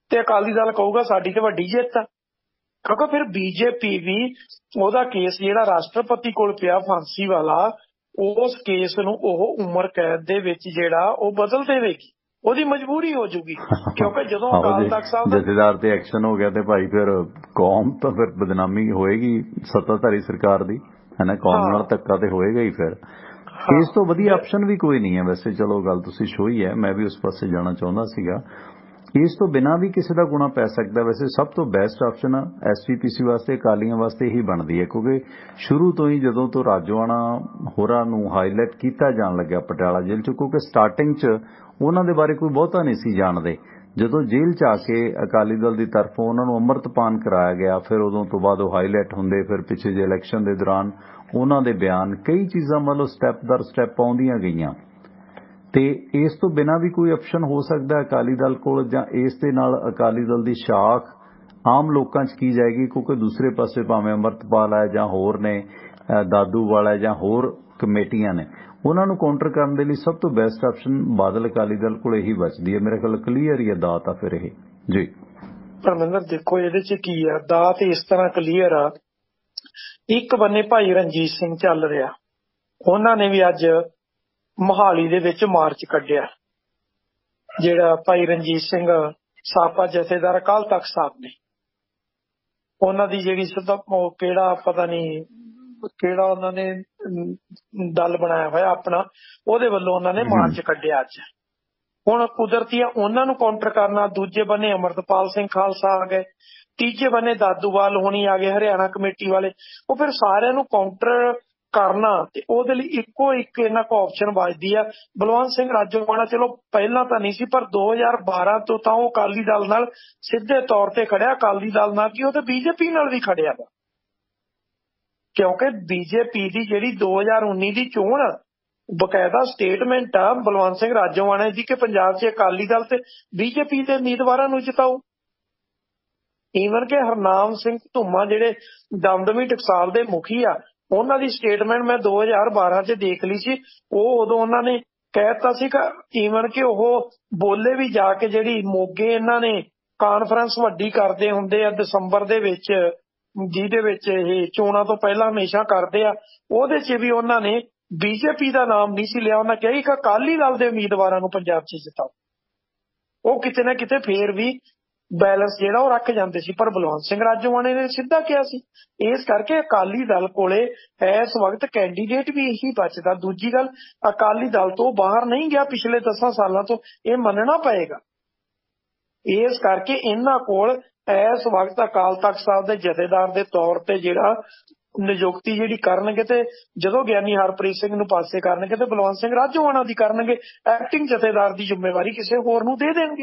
ਤੇ ਅਕਾਲੀ ਦਲ ਕਹੂਗਾ ਸਾਡੀ ਤੇ ਵੱਡੀ ਜਿੱਤ ਆ, ਕਿਉਂਕਿ ਫਿਰ ਬੀਜੇਪੀ ਵੀ ਉਹਦਾ ਕੇਸ ਜਿਹੜਾ ਰਾਸ਼ਟਰਪਤੀ ਕੋਲ ਪਿਆ ਫਾਂਸੀ ਵਾਲਾ, ਉਸ ਕੇਸ ਨੂੰ ਉਹ ਉਮਰ ਕੈਦ ਦੇ ਵਿੱਚ ਜਿਹੜਾ ਉਹ ਬਦਲ ਦੇਵੇਗੀ, ਉਹਦੀ ਮਜਬੂਰੀ ਹੋ ਜੂਗੀ। ਕਿਉਂਕਿ ਜਦੋਂ ਅਕਾਲ ਤਖਤ ਸਾਹਿਬ ਜਥੇਦਾਰ ਤੇ ਐਕਸ਼ਨ ਹੋ ਗਿਆ ਤੇ ਭਾਈ ਫਿਰ ਕੌਮ ਤਾਂ ਫਿਰ ਬਦਨਾਮੀ ਹੋਏਗੀ ਸੱਤਾਧਾਰੀ ਸਰਕਾਰ ਦੀ, ਹੈ ਨਾ, ਕੌਮ ਨਾਲ ਧੱਕਾ ਤੇ ਹੋਏਗਾ ਹੀ। ਫਿਰ ਇਸ ਤੋਂ ਵਧੀਆ ਆਪਸ਼ਨ ਵੀ ਕੋਈ ਨਹੀਂ ਹੈ ਵੈਸੇ। ਚਲੋ ਗੱਲ ਤੁਸੀਂ ਛੋਈ ਹੈ, ਮੈਂ ਵੀ ਉਸ ਪਾਸੇ ਜਾਣਾ ਚਾਹੁੰਦਾ ਸੀਗਾ। ਇਸ ਤੋਂ ਬਿਨਾਂ ਵੀ ਕਿਸੇ ਦਾ ਗੁਣਾ ਪੈ ਸਕਦਾ। ਵੈਸੇ ਸਭ ਤੋਂ best option S P P C ਵਾਸਤੇ, ਅਕਾਲੀਆਂ ਵਾਸਤੇ ਹੀ ਬਣਦੀ ਹੈ, ਕਿਉਂਕਿ ਸ਼ੁਰੂ ਤੋਂ ਹੀ ਜਦੋਂ ਤੋਂ ਰਾਜੋਆਣਾ ਹੋਰਾਂ ਨੂੰ ਹਾਈਲਾਈਟ ਕੀਤਾ ਜਾਣ ਲੱਗਿਆ ਪਟਿਆਲਾ ਜੇਲ੍ਹ 'ਚ, ਕਿਉਂਕਿ ਸਟਾਰਟਿੰਗ 'ਚ ਉਹਨਾਂ ਦੇ ਬਾਰੇ ਕੋਈ ਬਹੁਤਾ ਨਹੀਂ ਸੀ ਜਾਣਦੇ। ਜਦੋਂ ਜੇਲ੍ਹ 'ਚ ਆ ਕੇ ਅਕਾਲੀ ਦਲ ਦੀ ਤਰਫੋਂ ਉਹਨਾਂ ਨੂੰ ਅੰਮ੍ਰਿਤਪਾਨ ਕਰਾਇਆ ਗਿਆ, ਫਿਰ ਉਦੋਂ ਤੋਂ ਬਾਅਦ ਉਹ ਹਾਈਲਾਈਟ ਹੁੰਦੇ। ਫਿਰ ਪਿੱਛੇ ਜੇ ਇਲੈਕਸ਼ਨ ਦੇ ਦੌਰਾਨ ਉਹਨਾਂ ਦੇ ਬਿਆਨ, ਕਈ ਚੀਜ਼ਾਂ ਮਤਲਬ ਸਟੈਪ ਦਰ ਸਟੈਪ ਆਉਂਦੀਆਂ ਗਈਆਂ। ਤੇ ਇਸ ਤੋਂ ਬਿਨਾਂ ਵੀ ਕੋਈ ਆਪਸ਼ਨ ਹੋ ਸਕਦਾ ਅਕਾਲੀ ਦਲ ਕੋਲ, ਜਾਂ ਇਸ ਦੇ ਨਾਲ ਅਕਾਲੀ ਦਲ ਦੀ ਸ਼ਾਖ ਆਮ ਲੋਕਾਂ 'ਚ ਕੀ ਜਾਏਗੀ? ਕਿਉਂਕਿ ਦੂਸਰੇ ਪਾਸੇ ਭਾਵੇਂ ਅੰਮ੍ਰਿਤਪਾਲ ਹੈ ਜਾਂ ਹੋਰ ਨੇ, ਦਾਦੂਵਾਲ ਹੈ ਜਾਂ ਹੋਰ ਕਮੇਟੀਆਂ ਨੇ, ਉਹਨਾਂ ਨੂੰ ਕਾਊਂਟਰ ਕਰਨ ਦੇ ਲਈ ਸਭ ਤੋਂ ਬੈਸਟ ਆਪਸ਼ਨ ਬਾਦਲ ਅਕਾਲੀ ਦਲ ਕੋਲ ਇਹੀ ਬਚਦੀ ਹੈ। ਮੇਰੇ ਖਿਆਲ ਕਲੀਅਰ ਹੀ ਹੈ ਦਾਤ ਆ ਫਿਰ ਇਹ। ਜੀ ਪਰਮਿੰਦਰ ਦੇਖੋ ਇਹਦੇ 'ਚ ਕੀ ਆ, ਦਾਤ ਇਸ ਤਰ੍ਹਾਂ ਕਲੀਅਰ ਆ। ਇੱਕ ਬੰਨੇ ਭਾਈ ਰਣਜੀਤ ਸਿੰਘ ਚੱਲ ਰਿਹਾ, ਉਹਨਾਂ ਨੇ ਵੀ ਅੱਜ ਮੋਹਾਲੀ ਦੇ ਵਿੱਚ ਮਾਰਚ ਕੱਢਿਆ। ਜਿਹੜਾ ਭਾਈ ਰਣਜੀਤ ਸਿੰਘ ਸਾਬਕਾ ਜਥੇਦਾਰ ਅਕਾਲ ਤਖਤ ਸਾਹਿਬ ਨੇ, ਉਹਨਾਂ ਦੀ ਜਿਹੜੀ ਸਿੱਧਾ ਕਿਹੜਾ ਪਤਾ ਨਹੀਂ ਕਿਹੜਾ ਉਹਨਾਂ ਨੇ ਦਲ ਬਣਾਇਆ ਹੋਇਆ ਆਪਣਾ, ਉਹਦੇ ਵੱਲੋਂ ਉਹਨਾਂ ਨੇ ਮਾਰਚ ਕੱਢਿਆ ਅੱਜ। ਹੁਣ ਕੁਦਰਤੀ ਆ ਉਹਨਾਂ ਨੂੰ ਕਾਊਂਟਰ ਕਰਨਾ। ਦੂਜੇ ਬੰਨੇ ਅਮਰਤਪਾਲ ਸਿੰਘ ਖਾਲਸਾ ਆ ਗਏ, ਤੀਜੇ ਬੰਨੇ ਦਾਦੂਵਾਲ ਹੋਣੀ ਆ ਗਏ ਹਰਿਆਣਾ ਕਮੇਟੀ ਵਾਲੇ। ਉਹ ਫਿਰ ਸਾਰਿਆਂ ਨੂੰ ਕਾਊਂਟਰ ਕਰਨਾ ਤੇ ਉਹਦੇ ਲਈ ਇੱਕੋ ਇੱਕ ਇਹਨਾਂ ਕੋਲ ਆਪਸ਼ਨ ਵੱਜਦੀ ਆ। ਬਲਵੰਤ ਸਿੰਘ ਰਾਜੋਆਣਾ ਚਲੋ ਪਹਿਲਾਂ ਤਾਂ ਨਹੀਂ ਸੀ, ਪਰ ਦੋ ਹਜ਼ਾਰ ਬਾਰਾਂ ਤੋਂ ਤਾਂ ਉਹ ਅਕਾਲੀ ਦਲ ਨਾਲ ਸਿੱਧੇ ਤੌਰ ਤੇ ਖੜਿਆ। ਅਕਾਲੀ ਦਲ ਨਾਲ ਕੀ, ਉਹ ਤੇ ਬੀਜੇਪੀ ਨਾਲ ਵੀ ਖੜਿਆ ਵਾ, ਕਿਉਂਕਿ ਬੀਜੇਪੀ ਦੀ ਜਿਹੜੀ ਦੋ ਹਜ਼ਾਰ ਉੱਨੀ ਦੀ ਚੋਣ ਬਕਾਇਦਾ ਸਟੇਟਮੈਂਟ ਆ ਬਲਵੰਤ ਸਿੰਘ ਰਾਜੋਆਣੇ ਦੀ ਕਿ ਪੰਜਾਬ 'ਚ ਅਕਾਲੀ ਦਲ ਤੇ ਬੀਜੇਪੀ ਦੇ ਉਮੀਦਵਾਰਾਂ ਨੂੰ ਜਿਤਾਓ। ਈਵਨ ਕਿ ਹਰਨਾਮ ਸਿੰਘ ਧੁੰਮਾ ਜਿਹੜੇ ਦਮਦਮੀ ਟਕਸਾਲ ਦੇ ਮੁਖੀ ਆ, ਉਹਨਾਂ ਦੀ ਸਟੇਟਮੈਂਟ ਮੈਂ ਦੋ ਹਜ਼ਾਰ ਬਾਰਾਂ 'ਚ ਦੇਖ ਲਈ ਸੀ। ਉਹ ਉਦੋਂ ਉਹਨਾਂ ਨੇ ਕਹਿ ਦਿੱਤਾ ਸੀ ਕਿ ਈਵਨ ਕਿ ਉਹ ਬੋਲੇ ਵੀ ਜਾ ਕੇ ਜਿਹੜੀ ਮੋਗੇ ਇਹਨਾਂ ਨੇ ਕਾਨਫਰੰਸ ਵੱਡੀ ਕਰਦੇ ਹੁੰਦੇ ਆ ਦਸੰਬਰ ਦੇ ਵਿੱਚ, ਜਿਹਦੇ ਵਿੱਚ ਇਹ ਚੋਣਾਂ ਤੋਂ ਪਹਿਲਾਂ ਹਮੇਸ਼ਾ ਕਰਦੇ ਆ, ਉਹਦੇ 'ਚ ਵੀ ਉਹਨਾਂ ਨੇ ਬੀਜੇਪੀ ਦਾ ਨਾਮ ਨਹੀਂ ਸੀ ਲਿਆ। ਉਹਨਾਂ ਕਿਹਾ ਕਿ ਅਕਾਲੀ ਦਲ ਦੇ ਉਮੀਦਵਾਰਾਂ ਨੂੰ ਪੰਜਾਬ 'ਚ ਜਿਤਾਓ। ਉਹ ਕਿਤੇ ਨਾ ਕਿਤੇ ਫੇਰ ਵੀ ਬੈਲੈਂਸ ਜਿਹੜਾ ਉਹ ਰੱਖ ਜਾਂਦੇ ਸੀ, ਪਰ ਬਲਵੰਤ ਸਿੰਘ ਰਾਜੋਆਣੇ ਨੇ ਸਿੱਧਾ ਕਿਹਾ ਸੀ। ਇਸ ਕਰਕੇ ਅਕਾਲੀ ਦਲ ਕੋਲੇ ਇਸ ਵਕਤ ਕੈਂਡੀਡੇਟ ਵੀ ਇਹੀ ਬਚਦਾ। ਦੂਜੀ ਗੱਲ, ਅਕਾਲੀ ਦਲ ਤੋਂ ਬਾਹਰ ਨਹੀਂ ਗਿਆ ਪਿਛਲੇ ਦਸਾਂ ਸਾਲਾਂ ਤੋਂ, ਇਹ ਮੰਨਣਾ ਪਏਗਾ। ਇਸ ਕਰਕੇ ਇਹਨਾਂ ਕੋਲ ਇਸ ਵਕਤ ਅਕਾਲ ਤਖਤ ਸਾਹਿਬ ਦੇ ਜਥੇਦਾਰ ਦੇ ਤੌਰ ਤੇ ਜਿਹੜਾ ਨਿਯੁਕਤੀ ਜਿਹੜੀ ਕਰਨਗੇ, ਤੇ ਜਦੋਂ ਗਿਆਨੀ ਹਰਪ੍ਰੀਤ ਸਿੰਘ ਨੂੰ ਪਾਸੇ ਕਰਨਗੇ ਤੇ ਬਲਵੰਤ ਸਿੰਘ ਰਾਜੋਆਣਾ ਦੀ ਕਰਨਗੇ, ਐਕਟਿੰਗ ਜਥੇਦਾਰ ਦੀ ਜ਼ਿੰਮੇਵਾਰੀ ਕਿਸੇ ਹੋਰ ਨੂੰ ਦੇ ਦੇਣਗੇ।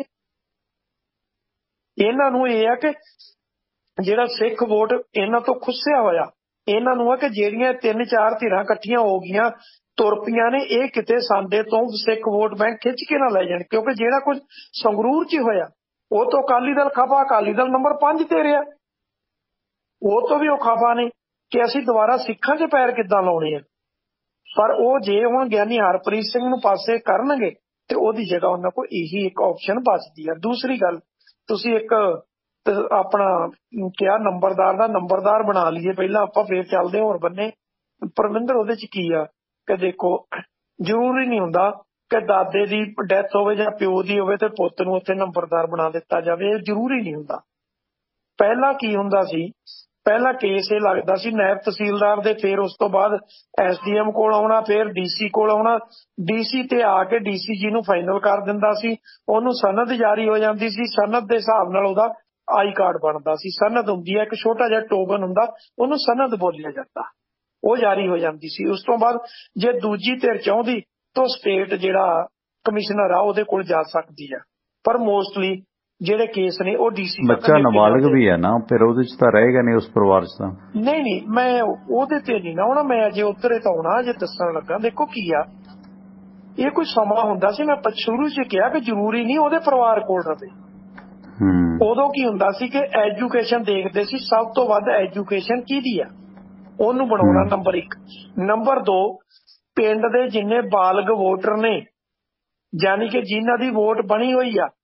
ਇਹਨਾਂ ਨੂੰ ਇਹ ਆ ਕਿ ਜਿਹੜਾ ਸਿੱਖ ਵੋਟ ਇਹਨਾਂ ਤੋਂ ਖੁੱਸਿਆ ਹੋਇਆ, ਇਹਨਾਂ ਨੂੰ ਆ ਕਿ ਜਿਹੜੀਆਂ ਤਿੰਨ ਚਾਰ ਧਿਰਾਂ ਇਕੱਠੀਆਂ ਹੋ ਗਈਆਂ ਤੁਰ ਪਈਆਂ ਨੇ, ਇਹ ਕਿਤੇ ਸਾਡੇ ਤੋਂ ਸਿੱਖ ਵੋਟ ਬੈਂਕ ਖਿੱਚ ਕੇ ਨਾ ਲੈ ਜਾਣ। ਕਿਉਂਕਿ ਜਿਹੜਾ ਕੁਝ ਸੰਗਰੂਰ 'ਚ ਹੋਇਆ ਉਹ ਤੋਂ ਅਕਾਲੀ ਦਲ ਖਪਾ, ਅਕਾਲੀ ਦਲ ਨੰਬਰ ਪੰਜ ਤੇ ਰਿਹਾ। ਉਹ ਤੋਂ ਵੀ ਉਹ ਖਪਾ ਨੇ ਕਿ ਅਸੀਂ ਦੁਬਾਰਾ ਸਿੱਖਾਂ 'ਚ ਪੈਰ ਕਿੱਦਾਂ ਲਾਉਣੇ ਆ। ਪਰ ਉਹ ਜੇ ਹੁਣ ਗਿਆਨੀ ਹਰਪ੍ਰੀਤ ਸਿੰਘ ਨੂੰ ਪਾਸੇ ਕਰਨਗੇ ਤੇ ਉਹਦੀ ਜਗ੍ਹਾ ਉਹਨਾਂ ਕੋਲ ਇਹੀ ਇੱਕ ਆਪਸ਼ਨ ਬਚਦੀ ਆ। ਦੂਸਰੀ ਗੱਲ, ਤੁਸੀਂ ਇੱਕ ਆਪਣਾ ਕਿਹਾ ਨੰਬਰਦਾਰ ਦਾ, ਨੰਬਰਦਾਰ ਬਣਾ ਲਈਏ ਪਹਿਲਾਂ ਆਪਾਂ, ਫੇਰ ਚੱਲਦੇ ਹੋਰ ਬੰਨੇ। ਪਰਮਿੰਦਰ ਉਹਦੇ 'ਚ ਕੀ ਆ ਕਿ ਦੇਖੋ, ਜ਼ਰੂਰੀ ਨਹੀਂ ਹੁੰਦਾ ਕਿ ਦਾਦੇ ਦੀ ਡੈਥ ਹੋਵੇ ਜਾਂ ਪਿਓ ਦੀ ਹੋਵੇ ਤੇ ਪੁੱਤ ਨੂੰ ਉੱਥੇ ਨੰਬਰਦਾਰ ਬਣਾ ਦਿੱਤਾ ਜਾਵੇ। ਇਹ ਜ਼ਰੂਰੀ ਨਹੀਂ ਹੁੰਦਾ। ਪਹਿਲਾਂ ਕੀ ਹੁੰਦਾ ਸੀ, ਪਹਿਲਾਂ ਕੇਸ ਇਹ ਲੱਗਦਾ ਸੀ ਨਾਇਬ ਤਹਿਸੀਲਦਾਰ ਦੇ, ਫਿਰ ਉਸ ਤੋਂ ਬਾਅਦ ਐਸ ਡੀ ਐਮ ਕੋਲ ਆਉਣਾ, ਫਿਰ ਡੀ ਸੀ ਕੋਲ ਆਉਣਾ, ਡੀ ਸੀ ਤੇ ਆ ਕੇ ਡੀ ਸੀ ਜੀ ਨੂੰ ਫਾਈਨਲ ਕਰ ਦਿੰਦਾ ਸੀ, ਉਹਨੂੰ ਸਨਦ ਜਾਰੀ ਹੋ ਜਾਂਦੀ ਸੀ, ਸਨਦ ਦੇ ਹਿਸਾਬ ਨਾਲ ਉਹਦਾ ਆਈ ਕਾਰਡ ਬਣਦਾ ਸੀ। ਸਨਦ ਹੁੰਦੀ ਹੈ ਇੱਕ ਛੋਟਾ ਜਿਹਾ ਟੋਕਨ ਹੁੰਦਾ, ਉਹਨੂੰ ਸਨਦ ਬੋਲਿਆ ਜਾਂਦਾ, ਉਹ ਜਾਰੀ ਹੋ ਜਾਂਦੀ ਸੀ। ਉਸ ਤੋਂ ਬਾਅਦ ਜੇ ਦੂਜੀ ਧਿਰ ਚਾਹੁੰਦੀ ਤਾਂ ਸਟੇਟ ਜਿਹੜਾ ਕਮਿਸ਼ਨਰ ਆ ਉਹਦੇ ਕੋਲ ਜਾ ਸਕਦੀ ਆ। ਪਰ ਮੋਸਟਲੀ ਜਿਹੜੇ ਕੇਸ ਨੇ ਉਹ ਡੀਸੀ ਬੱਚਾ ਨਾਬਾਲਗ ਵੀ ਹੈ ਨਾ, ਫਿਰ ਉਹਦੇ 'ਚ ਤਾਂ ਰਹੇਗਾ ਨਹੀਂ ਉਸ ਪਰਿਵਾਰ 'ਚ ਤਾਂ। ਨਹੀਂ ਨਹੀਂ ਮੈਂ ਉਹਦੇ ਤੇ ਨਹੀਂ ਨਾ, ਹੁਣ ਮੈਂ ਅਜੇ ਉੱਧਰੇ ਤਾਂ ਆਉਣਾ, ਅਜੇ ਦੱਸਣ ਲੱਗਾ। ਦੇਖੋ ਕੀ ਆ, ਇਹ ਕੋਈ ਸਮਾਂ ਹੁੰਦਾ ਸੀ, ਮੈਂ ਸ਼ੁਰੂ 'ਚ ਕਿਹਾ ਕਿ ਜ਼ਰੂਰੀ ਨਹੀਂ ਉਹਦੇ ਪਰਿਵਾਰ ਕੋਲ ਰਵੇ। ਉਦੋਂ ਕੀ ਹੁੰਦਾ ਸੀ ਕਿ ਐਜੂਕੇਸ਼ਨ ਦੇਖਦੇ ਸੀ, ਸਭ ਤੋਂ ਵੱਧ ਐਜੂਕੇਸ਼ਨ ਕਿਹਦੀ ਆ ਉਹਨੂੰ ਬਣਾਉਣਾ, ਨੰਬਰ ਇੱਕ। ਨੰਬਰ ਦੋ, ਪਿੰਡ ਦੇ ਜਿੰਨੇ ਬਾਲਗ ਵੋਟਰ ਨੇ, ਯਾਨੀ ਕਿ ਜਿਨ੍ਹਾਂ ਦੀ ਵੋਟ ਬਣੀ ਹੋਈ ਆ,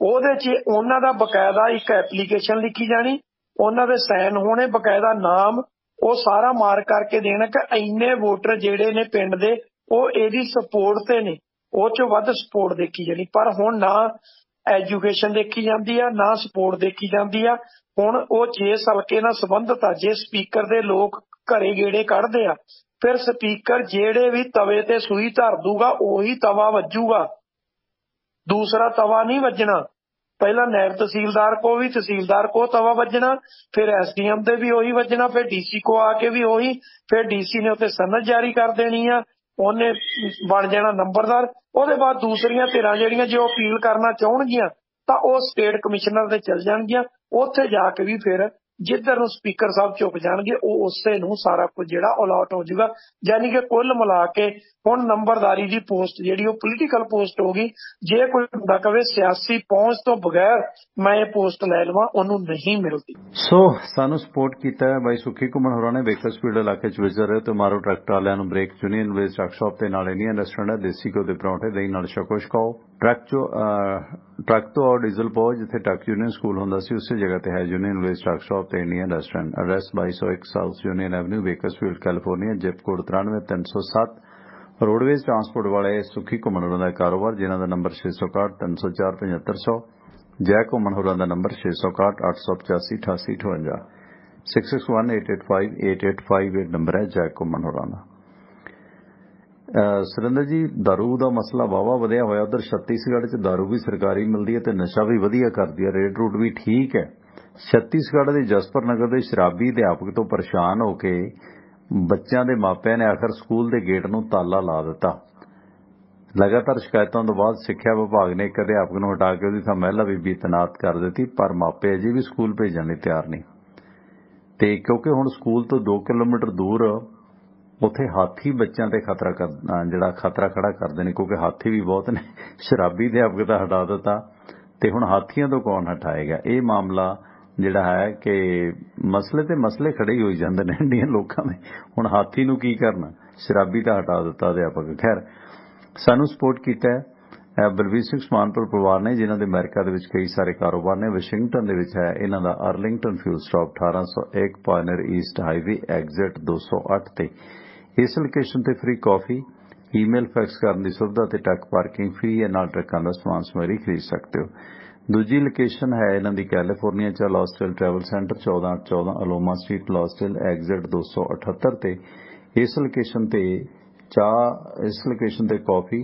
ਉਹਦੇ 'ਚ ਉਹਨਾਂ ਦਾ ਬਕਾਇਦਾ ਇੱਕ ਐਪਲੀਕੇਸ਼ਨ ਲਿਖੀ ਜਾਣੀ, ਉਹਨਾਂ ਦੇ ਸਾਈਨ ਹੋਣੇ, ਬਕਾਇਦਾ ਨਾਮ ਉਹ ਸਾਰਾ ਮਾਰਕ ਕਰਕੇ ਦੇਣਾ ਕਿ ਇੰਨੇ ਵੋਟਰ ਜਿਹੜੇ ਨੇ ਪਿੰਡ ਦੇ ਉਹ ਇਹਦੀ ਸਪੋਰਟ ਤੇ ਨੇ, ਉਹ 'ਚੋਂ ਵੱਧ ਸਪੋਰਟ ਦੇਖੀ ਜਾਣੀ। ਪਰ ਹੁਣ ਨਾ ਐਜੂਕੇਸ਼ਨ ਦੇਖੀ ਜਾਂਦੀ ਆ, ਨਾ ਸਪੋਰਟ ਦੇਖੀ ਜਾਂਦੀ ਆ। ਹੁਣ ਉਹ ਜਿਸ ਹਲਕੇ ਨਾਲ ਸੰਬੰਧਿਤ ਆ, ਜੇ ਸਪੀਕਰ ਦੇ ਲੋਕ ਘਰੇ ਗੇੜੇ ਕੱਢਦੇ ਆ, ਫਿਰ ਸਪੀਕਰ ਜਿਹੜੇ ਵੀ ਤਵੇ ਤੇ ਸੂਈ ਧਰ ਦੂਗਾ ਉਹੀ ਤਵਾ ਵੱਜੂਗਾ, ਦੂਸਰਾ ਤਵਾ ਨਹੀਂ ਵੱਜਣਾ। ਪਹਿਲਾਂ ਨਾਇਬ ਤਹਿਸੀਲਦਾਰ ਕੋ ਵੀ, ਤਹਿਸੀਲਦਾਰ ਕੋ ਤਵਾ ਵੱਜਣਾ, ਫਿਰ ਐਸ ਡੀ ਐਮ ਤੇ ਵੀ ਉਹੀ ਵੱਜਣਾ, ਫਿਰ ਡੀਸੀ ਕੋ ਆ ਕੇ ਵੀ ਉਹੀ, ਫਿਰ ਡੀਸੀ ਨੇ ਉੱਤੇ ਸਨਦ ਜਾਰੀ ਕਰ ਦੇਣੀ ਆ, ਉਹਨੇ ਬਣ ਜਾਣਾ ਨੰਬਰਦਾਰ। ਉਹਦੇ ਬਾਅਦ ਦੂਸਰੀਆਂ ਧਿਰਾਂ ਜਿਹੜੀਆਂ ਜੇ ਉਹ ਅਪੀਲ ਕਰਨਾ ਚਾਹਣਗੀਆਂ ਤਾਂ ਉਹ ਸਟੇਟ ਕਮਿਸ਼ਨਰ ਦੇ ਚਲ ਜਾਣਗੀਆਂ, ਉੱਥੇ ਜਾ ਕੇ ਵੀ ਫਿਰ ਜਿੱਧਰ ਨੂੰ ਸਪੀਕਰ ਸਾਹਿਬ ਚੁੱਕ ਜਾਣਗੇ ਉਹ ਉਸੇ ਨੂੰ ਸਾਰਾ ਕੁਝ ਜਿਹੜਾ ਅਲਾਟ ਹੋ ਜਾਊਗਾ। ਯਾਨੀ ਕਿ ਕੁੱਲ ਮਿਲਾ ਕੇ ਹੁਣ ਨੰਬਰਦਾਰੀ ਦੀ ਪੋਸਟ ਜਿਹੜੀ ਉਹ ਪੋਲੀਟੀਕਲ ਪੋਸਟ ਹੋ ਗਈ। ਜੇ ਕੋਈ ਬੰਦਾ ਕਵੇ ਸਿਆਸੀ ਪਹੁੰਚ ਤੋਂ ਬਗੈਰ ਮੈਂ ਇਹ ਪੋਸਟ ਲੈ ਲਵਾਂ, ਉਹਨੂੰ ਨਹੀਂ ਮਿਲਦੀ। ਸੋ ਸਾਨੂੰ ਸਪੋਰਟ ਕੀਤਾ ਹੈ ਬਾਈ ਸੁੱਖੀ ਘੁੰਮਣ ਹੋਰਾਂ ਨੇ। ਬੇਕਰਸਫੀਲਡ ਇਲਾਕੇ 'ਚ ਵਿਚਰ ਰਹੇ ਤੇ ਮਾਰੋ ਟਰੈਕਟਰ ਵਾਲਿਆਂ ਨੂੰ ਬ੍ਰੇਕ ਯੂਨੀਅਨ ਵੇਸ ਟਰੱਕ ਸ਼ਾਪ ਤੇ ਨਾਲ ਇੰਡੀਅਨ ਰੈਸਟੋਰੈਂਟ ਹੈ, ਦੇਸੀ ਘਿਓ ਦੇ ਪਰੌਂਠੇ ਦਹੀਂ ਨਾਲ ਛਕੋ ਛਕਾਓ। ਟਰੱਕ 'ਚੋਂ ਟਰੱਕ ਤੋਂ ਆਓ ਡੀਜ਼ਲ ਪਾਓ, ਜਿੱਥੇ ਟਰੱਕ ਯੂਨੀਅਨ ਸਕੂਲ ਹੁੰਦਾ ਸੀ ਉਸੇ ਜਗ੍ਹਾ ਤੇ ਹੈ ਯੂਨੀਅਨ ਵੇਸ ਟਰੱਕ ਸ਼ਾਪ ਤੇ ਇੰਡੀਅਨ ਰੈਸਟੋਰੈਂਟ। ਐਡਰੈਸ ਬਾਈ ਸੌ ਇੱਕ South Union Avenue, Bakersfield California, zip code ਤਰਾਨਵੇਂ ਤਿੰਨ ਸੌ ਸੱਤ। ਰੋਡਵੇਜ਼ ਟਰਾਂਸਪੋਰਟ ਵਾਲੇ ਸੁੱਖੀ ਘੁੰਮਣ ਹੋਰਾਂ ਦਾ ਕਾਰੋਬਾਰ, ਜਿਨ੍ਹਾਂ ਦਾ ਨੰਬਰ ਛੇ ਸੌ ਇਕਾਹਠ ਤਿੰਨ ਸੌ ਚਾਰ ਪਝੱਤਰ ਸੌ। ਜੈ ਘੁੰਮਣ ਹੋਰਾਂ ਦਾ ਨੰਬਰ ਛੇ ਸੌ ਇਕਾਹਠ ਅੱਠ ਸੌ ਪਚਾਸੀ ਅਠਾਸੀ ਅਠਵੰਜਾ। Six six one eight eight five eight eight five eight number ਹੈ ਜੈ ਘੁੰਮਣ ਹੋਰਾਂ ਦਾ। ਸੁਰਿੰਦਰ ਜੀ, ਦਾਰੂ ਦਾ ਮਸਲਾ ਵਾਹਵਾ ਵਧਿਆ ਹੋਇਆ। ਉਧਰ ਛੱਤੀਸਗੜ੍ਹ 'ਚ ਦਾਰੂ ਵੀ ਸਰਕਾਰੀ ਮਿਲਦੀ ਹੈ ਤੇ ਨਸ਼ਾ ਵੀ ਵਧੀਆ ਕਰਦੀ ਹੈ, ਰੇਟ ਰੂਟ ਵੀ ਠੀਕ ਹੈ। ਛੱਤੀਸਗੜ੍ਹ ਦੇ ਜਸਪਰ ਨਗਰ ਦੇ ਸ਼ਰਾਬੀ ਅਧਿਆਪਕ ਤੋਂ ਪਰੇਸ਼ਾਨ ਹੋ ਕੇ ਬੱਚਿਆਂ ਦੇ ਮਾਪਿਆਂ ਨੇ ਆਖਰ ਸਕੂਲ ਦੇ ਗੇਟ ਨੂੰ ਤਾਲਾ ਲਾ ਦਿੱਤਾ। ਲਗਾਤਾਰ ਸ਼ਿਕਾਇਤਾਂ ਤੋਂ ਬਾਅਦ ਸਿੱਖਿਆ ਵਿਭਾਗ ਨੇ ਇੱਕ ਅਧਿਆਪਕ ਨੂੰ ਹਟਾ ਕੇ ਉਹਦੀ ਥਾਂ ਮਹਿਲਾ ਬੀਬੀ ਤੈਨਾਤ ਕਰ ਦਿੱਤੀ, ਪਰ ਮਾਪੇ ਅਜੇ ਵੀ ਸਕੂਲ ਭੇਜਣ ਲਈ ਤਿਆਰ ਨਹੀਂ। ਤੇ ਕਿਉਂਕਿ ਹੁਣ ਸਕੂਲ ਤੋਂ ਦੋ ਕਿਲੋਮੀਟਰ ਦੂਰ ਉੱਥੇ ਹਾਥੀ ਬੱਚਿਆਂ ਤੇ ਖਤਰਾ ਕਰ ਜਿਹੜਾ ਖਤਰਾ ਖੜਾ ਕਰਦੇ ਨੇ, ਕਿਉਂਕਿ ਹਾਥੀ ਵੀ ਬਹੁਤ ਨੇ। ਸ਼ਰਾਬੀ ਅਧਿਆਪਕ ਤਾਂ ਹਟਾ ਦਿੱਤਾ ਤੇ ਹੁਣ ਹਾਥੀਆਂ ਤੋਂ ਕੌਣ ਹਟਾਏਗਾ? ਇਹ ਮਾਮਲਾ ਜਿਹੜਾ ਹੈ ਕਿ ਮਸਲੇ ਤੇ ਮਸਲੇ ਖੜੇ ਹੀ ਹੋਈ ਜਾਂਦੇ ਨੇ ਇੰਡੀਅਨ ਲੋਕਾਂ ਦੇ। ਹੁਣ ਹਾਥੀ ਨੂੰ ਕੀ ਕਰਨਾ? ਸ਼ਰਾਬੀ ਤਾਂ ਹਟਾ ਦਿੱਤਾ ਅਧਿਆਪਕ। ਖੈਰ, ਸਾਨੂੰ ਸਪੋਰਟ ਕੀਤਾ ਹੈ ਬਲਵੀਰ ਸਿੰਘ ਸਮਾਨਪੁਰ ਪਰਿਵਾਰ ਨੇ, ਜਿਨ੍ਹਾਂ ਦੇ ਅਮਰੀਕਾ ਦੇ ਵਿੱਚ ਕਈ ਸਾਰੇ ਕਾਰੋਬਾਰ ਨੇ। ਵਾਸ਼ਿੰਗਟਨ ਦੇ ਵਿੱਚ ਹੈ ਇਹਨਾਂ ਦਾ ਅਰਲਿੰਗਟਨ ਫਿਊਲ ਸਟਾਪ, ਅਠਾਰਾਂ ਸੌ ਇੱਕ ਪਾਇਨਰ ਈਸਟ ਹਾਈਵੇ ਐਗਜ਼ਿਟ ਦੋ ਸੌ ਅੱਠ ਤੇ। ਇਸ ਲੋਕੇਸ਼ਨ ਤੇ ਫ੍ਰੀ ਕਾਫੀ, ਈਮੇਲ ਫੈਕਸ ਕਰਨ ਦੀ ਸੁਵਿਧਾ ਤੇ ਟਰੱਕ ਪਾਰਕਿੰਗ ਫ੍ਰੀ ਹੈ, ਨਾਲ ਟਰੱਕਾਂ ਦਾ ਸਮਾਨ ਸਮਗਰੀ ਖਰੀਦ ਸਕਦੇ ਹੋ। ਦੂਜੀ ਲੋਕੇਸ਼ਨ ਹੈ ਇਹਨਾਂ ਦੀ ਕੈਲੀਫੋਰਨੀਆ 'ਚ ਲਾਸਟਲ ਟਰੈਵਲ ਸੈਂਟਰ, ਚੌਦਾਂ ਚੌਦਾਂ ਅਲੋਮਾ ਸਟਰੀਟ, ਲਾਸਟਲ ਐਗਜ਼ਿਟ ਦੋ ਸੌ ਅਠੱਤਰ ਤੇ। ਇਸ ਲੋਕੇਸ਼ਨ ਤੇ ਚਾਹ ਇਸ ਲੋਕੇਸ਼ਨ ਤੇ ਕਾਫੀ,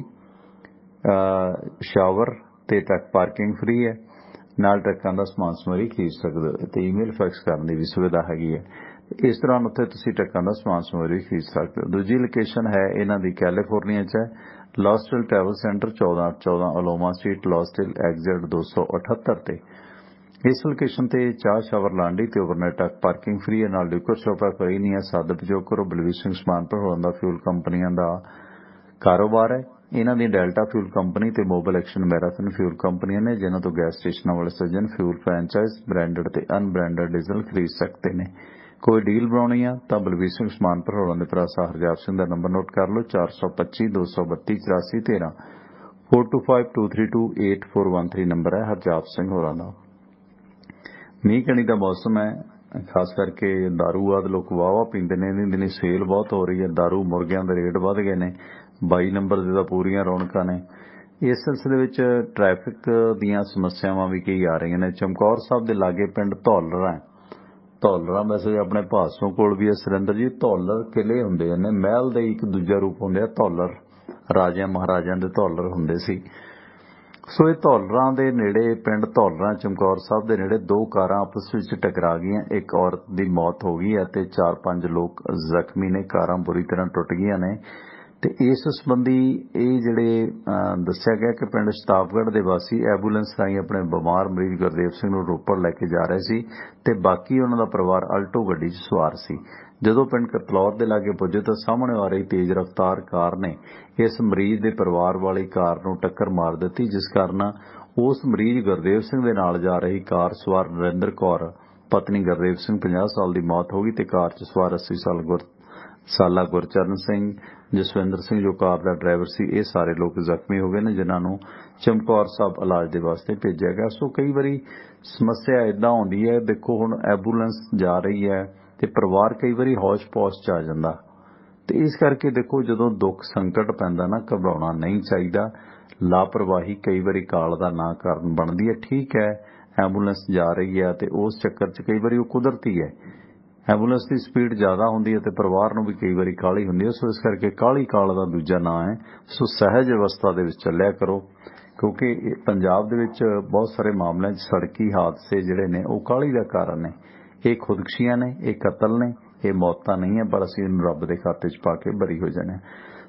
ਸ਼ਾਵਰ ਤੇ ਟਰੱਕ ਪਾਰਕਿੰਗ ਫ੍ਰੀ ਹੈ, ਨਾਲ ਟਰੱਕਾਂ ਦਾ ਸਮਾਨ ਸਮਗਰੀ ਖਰੀਦ ਸਕਦੇ ਹੋ ਤੇ ਈਮੇਲ ਫੈਕਸ ਕਰਨ ਦੀ ਵੀ ਸੁਵਿਧਾ ਹੈਗੀ ਹੈ। ਇਸ ਤਰ੍ਹਾਂ ਉੱਥੇ ਤੁਸੀਂ ਟਰੱਕਾਂ ਦਾ ਸਮਾਨ ਸਮਗਰੀ ਖਰੀਦ ਸਕਦੇ ਹੋ। ਦੂਜੀ ਲੋਕੇਸ਼ਨ ਹੈ ਇਹਨਾਂ ਦੀ ਕੈਲੀਫੋਰਨੀਆ 'ਚ ਹੈ, ਲਾਸਟਲ ਟਰੈਵਲ ਸੈਂਟਰ, ਚੌਦਾਂ ਚੌਦਾਂ ਅਲੋਮਾ ਸਟਰੀਟ, ਲਾਸਟਲ ਐਗਜ਼ਿਟ ਦੋ ਸੌ ਅਠੱਤਰ ਤੇ। ਇਸ ਲੋਕੇਸ਼ਨ ਤੇ ਚਾਹ, ਸ਼ਾਵਰ, ਲਾਂਡਰੀ ਤੇ ਓਵਰਨਾਈਟ ਟਰੱਕ ਪਾਰਕਿੰਗ ਫ੍ਰੀ ਹੈ, ਨਾਲ ਲਿਕਰ ਸ਼ਾਪ ਹੈ। ਕੋਈ ਨਹੀਂ ਹੈ, ਸੱਦ ਉਪਯੋਗ ਕਰੋ। ਬਲਵੀਰ ਸਿੰਘ ਸਮਾਨਪੁਰ ਹੋਰਾਂ ਦਾ ਫਿਊਲ ਕੰਪਨੀਆਂ ਦਾ ਕਾਰੋਬਾਰ ਹੈ। ਇਹਨਾਂ ਦੀ ਡੈਲਟਾ ਫਿਊਲ ਕੰਪਨੀ ਤੇ ਮੋਬਾਈਲ ਐਕਸ਼ਨ ਮੈਰਾਥਨ ਫਿਊਲ ਕੰਪਨੀਆਂ ਨੇ, ਜਿਨ੍ਹਾਂ ਤੋਂ ਗੈਸ ਸਟੇਸ਼ਨਾਂ ਵਾਲੇ ਸੱਜਣ ਫਿਊਲ ਫਰੈਂਚਾਈਜ਼, ਬ੍ਰਾਂਡਡ ਤੇ ਅਨਬ੍ਰਾਂਡਡ ਡੀਜ਼ਲ ਖਰੀਦ ਸਕਦੇ ਨੇ। ਕੋਈ ਡੀਲ ਬਣਾਉਣੀ ਆ ਤਾਂ ਬਲਵੀਰ ਸਿੰਘ ਸਮਾਨਪੁਰ ਹੋਰਾਂ ਦੇ ਭਰਾ ਸਾਹਿਬ ਹਰਜਾਬ ਸਿੰਘ ਦਾ ਨੰਬਰ ਨੋਟ ਕਰ ਲਓ, ਚਾਰ ਸੌ ਪੱਚੀ ਦੋ ਸੌ ਬੱਤੀ ਚੁਰਾਸੀ ਤੇਰਾਂ। Four two five two three two eight four one three number ਹੈ ਹਰਜਾਬ ਸਿੰਘ ਹੋਰਾਂ ਦਾ। ਮੀਂਹ ਕਣੀ ਦਾ ਮੌਸਮ ਹੈ, ਖਾਸ ਕਰਕੇ ਦਾਰੂ ਆਦਿ ਲੋਕ ਵਾਹਵਾ ਪੀਂਦੇ ਨੇ। ਇਹਦੀ ਦਿਨੀ ਸੇਲ ਬਹੁਤ ਹੋ ਰਹੀ ਹੈ, ਦਾਰੂ ਮੁਰਗਿਆਂ ਦੇ ਰੇਟ ਵੱਧ ਗਏ ਨੇ। ਬਾਈ ਨੰਬਰ ਦੇ ਤਾਂ ਪੂਰੀਆਂ ਰੌਣਕਾਂ ਨੇ। ਇਸ ਸਿਲਸਿਲੇ ਵਿੱਚ ਟ੍ਰੈਫਿਕ ਦੀਆਂ ਸਮੱਸਿਆਵਾਂ ਵੀ ਕਈ ਆ ਰਹੀਆਂ ਨੇ। ਚਮਕੌਰ ਸਾਹਿਬ ਦੇ ਲਾਗੇ ਪਿੰਡ ਧੌਲਰਾ ਹੈ। ਧੌਲਰਾ ਵੈਸੇ ਆਪਣੇ ਭਾਸੋਂ ਕੋਲ ਵੀ ਹੈ ਸੁਰਿੰਦਰ ਜੀ। ਧੌਲਰ ਕਿਲੇ ਹੁੰਦੇ ਨੇ, ਮਹਿਲ ਦੇ ਇੱਕ ਦੂਜਾ ਰੂਪ ਹੁੰਦੇ ਆ ਧੌਲਰ। ਰਾਜਿਆਂ ਮਹਾਰਾਜਿਆਂ ਦੇ ਧੌਲਰ ਹੁੰਦੇ ਸੀ। ਸੋ ਇਹ ਧੌਲਰਾਂ ਦੇ ਨੇੜੇ ਪਿੰਡ ਧੌਲਰਾ ਚਮਕੌਰ ਸਾਹਿਬ ਦੇ ਨੇੜੇ ਦੋ ਕਾਰਾਂ ਆਪਸ ਵਿੱਚ ਟਕਰਾ ਗਈਆਂ। ਇੱਕ ਔਰਤ ਦੀ ਮੌਤ ਹੋ ਗਈ ਹੈ ਤੇ ਚਾਰ ਪੰਜ ਲੋਕ ਜ਼ਖਮੀ ਨੇ। ਕਾਰਾਂ ਬੁਰੀ ਤਰ੍ਹਾਂ ਟੁੱਟ ਗਈਆਂ ਨੇ ਤੇ ਇਸ ਸੰਬੰਧੀ ਇਹ ਜਿਹੜੇ ਦੱਸਿਆ ਗਿਆ ਕਿ ਪਿੰਡ ਸ਼ਤਾਬਗੜ੍ਹ ਦੇ ਵਾਸੀ ਐਂਬੂਲੈਂਸ ਰਾਹੀਂ ਆਪਣੇ ਬਿਮਾਰ ਮਰੀਜ਼ ਗੁਰਦੇਵ ਸਿੰਘ ਨੂੰ ਰੋਪੜ ਲੈ ਕੇ ਜਾ ਰਹੇ ਸੀ ਤੇ ਬਾਕੀ ਉਹਨਾਂ ਦਾ ਪਰਿਵਾਰ ਅਲਟੋ ਗੱਡੀ 'ਚ ਸਵਾਰ ਸੀ। ਜਦੋਂ ਪਿੰਡ ਕਤਲੌਰ ਦੇ ਲਾਗੇ ਪੁੱਜੇ ਤਾਂ ਸਾਹਮਣੇ ਆ ਰਹੀ ਤੇਜ਼ ਰਫ਼ਤਾਰ ਕਾਰ ਨੇ ਇਸ ਮਰੀਜ਼ ਦੇ ਪਰਿਵਾਰ ਵਾਲੀ ਕਾਰ ਨੂੰ ਟੱਕਰ ਮਾਰ ਦਿੱਤੀ, ਜਿਸ ਕਾਰਨ ਉਸ ਮਰੀਜ਼ ਗੁਰਦੇਵ ਸਿੰਘ ਦੇ ਨਾਲ ਜਾ ਰਹੀ ਕਾਰ ਸਵਾਰ ਨਰਿੰਦਰ ਕੌਰ ਪਤਨੀ ਗੁਰਦੇਵ ਸਿੰਘ ਪੰਜਾਹ ਸਾਲ ਦੀ ਮੌਤ ਹੋ ਗਈ ਤੇ ਕਾਰ 'ਚ ਸਵਾਰ ਅੱਸੀ ਸਾਲ ਗੁਰ ਸਾਲਾ ਗੁਰਚਰਨ ਸਿੰਘ, ਜਸਵਿੰਦਰ ਸਿੰਘ ਜੋ ਕਾਰ ਦਾ ਡਰਾਈਵਰ ਸੀ, ਇਹ ਸਾਰੇ ਲੋਕ ਜ਼ਖਮੀ ਹੋ ਗਏ ਨੇ ਜਿਨ੍ਹਾਂ ਨੂੰ ਚਮਕੌਰ ਸਾਹਿਬ ਇਲਾਜ ਦੇ ਵਾਸਤੇ ਭੇਜਿਆ ਗਿਆ। ਸੋ ਕਈ ਵਾਰੀ ਸਮੱਸਿਆ ਇਦਾਂ ਆਉਂਦੀ ਹੈ, ਦੇਖੋ ਹੁਣ ਐਂਬੂਲੈਂਸ ਜਾ ਰਹੀ ਹੈ ਤੇ ਪਰਿਵਾਰ ਕਈ ਵਾਰੀ ਹੌਸ਼-ਪੌਸ਼ ਚ ਆ ਜਾਂਦਾ, ਤੇ ਇਸ ਕਰਕੇ ਦੇਖੋ ਜਦੋਂ ਦੁੱਖ ਸੰਕਟ ਪੈਂਦਾ ਨਾ ਘਬਰਾਉਣਾ ਨਹੀਂ ਚਾਹੀਦਾ। ਲਾਪਰਵਾਹੀ ਕਈ ਵਾਰੀ ਕਾਲ ਦਾ ਨਾ ਕਾਰਨ ਬਣਦੀ ਹੈ। ਠੀਕ ਹੈ, ਐਂਬੂਲੈਂਸ ਜਾ ਰਹੀ ਹੈ ਤੇ ਉਸ ਚੱਕਰ 'ਚ ਕਈ ਵਾਰੀ ਉਹ ਕੁਦਰਤੀ ਹੈ, ਐਂਬੂਲੈਂਸ ਦੀ ਸਪੀਡ ਜ਼ਿਆਦਾ ਹੁੰਦੀ ਹੈ ਤੇ ਪਰਿਵਾਰ ਨੂੰ ਵੀ ਕਈ ਵਾਰੀ ਕਾਹਲੀ ਹੁੰਦੀ ਹੈ। ਸੋ ਇਸ ਕਰਕੇ ਕਾਹਲੀ ਕਾਲ ਦਾ ਦੂਜਾ ਨਾਂ ਹੈ। ਸੋ ਸਹਿਜ ਅਵਸਥਾ ਦੇ ਵਿੱਚ ਚੱਲਿਆ ਕਰੋ, ਕਿਉਂਕਿ ਪੰਜਾਬ ਦੇ ਵਿੱਚ ਬਹੁਤ ਸਾਰੇ ਮਾਮਲਿਆਂ 'ਚ ਸੜਕੀ ਹਾਦਸੇ ਜਿਹੜੇ ਨੇ ਉਹ ਕਾਹਲੀ ਦਾ ਕਾਰਨ ਨੇ। ਇਹ ਖੁਦਕੁਸ਼ੀਆਂ ਨੇ, ਇਹ ਕਤਲ ਨੇ, ਇਹ ਮੌਤਾਂ ਨਹੀਂ ਹੈ, ਪਰ ਅਸੀਂ ਇਹਨੂੰ ਰੱਬ ਦੇ ਖਾਤੇ 'ਚ ਪਾ ਕੇ ਬਰੀ ਹੋ ਜਾਂਦੇ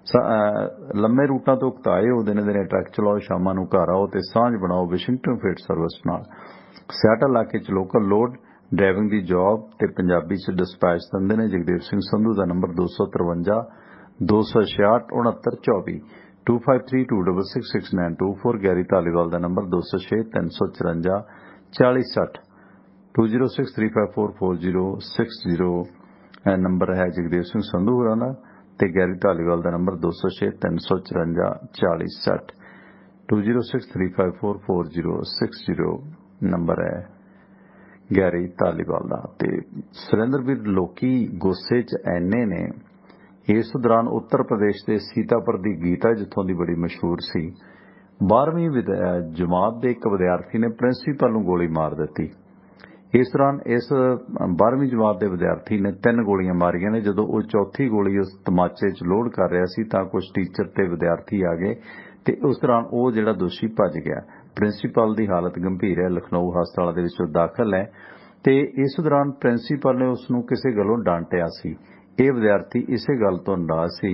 ਹਾਂ। ਲੰਮੇ ਰੂਟਾਂ ਤੋਂ ਉਕਤਾਏ ਹੋ, ਦਿਨੇ ਦਿਨੇ ਟਰੱਕ ਚਲਾਓ, ਸ਼ਾਮਾਂ ਨੂੰ ਘਰ ਆਓ ਤੇ ਸਾਂਝ ਬਣਾਓ ਵਾਸ਼ਿੰਗਟਨ ਫੀਲਡ ਸਰਵਿਸ ਨਾਲ। ਸਿਆਟਲ ਇਲਾਕੇ 'ਚ ਲੋਕਲ ਲੋਡ ਡਰਾਈਵਿੰਗ ਦੀ ਜੌਬ ਤੇ ਪੰਜਾਬੀ 'ਚ ਡਿਸਪੈਚ ਦਿੰਦੇ ਨੇ। ਜਗਦੇਵ ਸਿੰਘ ਸੰਧੂ ਦਾ ਨੰਬਰ ਦੋ ਸੌ ਤਰਵੰਜਾ ਦੋ ਸੌ ਛਿਆਹਠ ਉਣਹੱਤਰ ਚੌਵੀ two five three two double six six nine two four. Gary Dhaliwal ਦਾ ਨੰਬਰ ਦੋ ਸੌ ਛੇ ਤਿੰਨ ਸੌ ਚੁਰੰਜਾ ਚਾਲੀ ਸੱਠ two zero six three five four four zero six zero number ਹੈ ਜਗਦੇਵ ਸਿੰਘ ਸੰਧੂ ਹੋਰਾਂ ਦਾ, ਤੇ ਗੈਰੀ ਧਾਲੀਵਾਲ ਦਾ ਨੰਬਰ ਦੋ ਸੌ ਛੇ ਤਿੰਨ ਸੌ ਚੁਰੰਜਾ ਚਾਲੀ ਸੱਠ two zero six three five four four zero six zero number ਹੈ ਗੈਰੀ ਧਾਲੀਵਾਲ ਦਾ। ਤੇ ਸੁਰਿੰਦਰ ਵੀਰ ਲੋਕੀ ਗੁੱਸੇ 'ਚ ਐਨੇ ਨੇ। ਇਸ ਦੌਰਾਨ ਉੱਤਰ ਪ੍ਰਦੇਸ਼ ਦੇ ਸੀਤਾਪੁਰ ਦੀ ਗੀਤਾ ਜਿੱਥੋਂ ਦੀ ਬੜੀ ਮਸ਼ਹੂਰ ਸੀ, ਬਾਰ੍ਹਵੀਂ ਜਮਾਤ ਦੇ ਇੱਕ ਵਿਦਿਆਰਥੀ ਨੇ ਪ੍ਰਿੰਸੀਪਲ ਨੂੰ ਗੋਲੀ ਮਾਰ ਦਿੱਤੀ। ਇਸ ਦੌਰਾਨ ਇਸ ਬਾਰ੍ਹਵੀਂ ਜਮਾਤ ਦੇ ਵਿਦਿਆਰਥੀ ਨੇ ਤਿੰਨ ਗੋਲੀਆਂ ਮਾਰੀਆਂ ਨੇ। ਜਦੋਂ ਉਹ ਚੌਥੀ ਗੋਲੀ ਉਸ ਤਮਾਚੇ 'ਚ ਲੋਡ ਕਰ ਰਿਹਾ ਸੀ ਤਾਂ ਕੁਝ ਟੀਚਰ ਤੇ ਵਿਦਿਆਰਥੀ ਆ ਗਏ ਤੇ ਉਸ ਦੌਰਾਨ ਉਹ ਜਿਹੜਾ ਦੋਸ਼ੀ ਭੱਜ ਗਿਆ। ਪ੍ਰਿੰਸੀਪਲ ਦੀ ਹਾਲਤ ਗੰਭੀਰ ਹੈ, ਲਖਨਊ ਹਸਪਤਾਲ ਦੇ ਵਿੱਚ ਦਾਖਲ ਹੈ ਤੇ ਇਸ ਦੌਰਾਨ ਪ੍ਰਿੰਸੀਪਲ ਨੇ ਉਸ ਨੂੰ ਕਿਸੇ ਗੱਲੋਂ ਡਾਂਟਿਆ ਸੀ। ਇਹ ਵਿਦਿਆਰਥੀ ਇਸੇ ਗੱਲ ਤੋਂ ਨਾਰਾਜ਼ ਸੀ।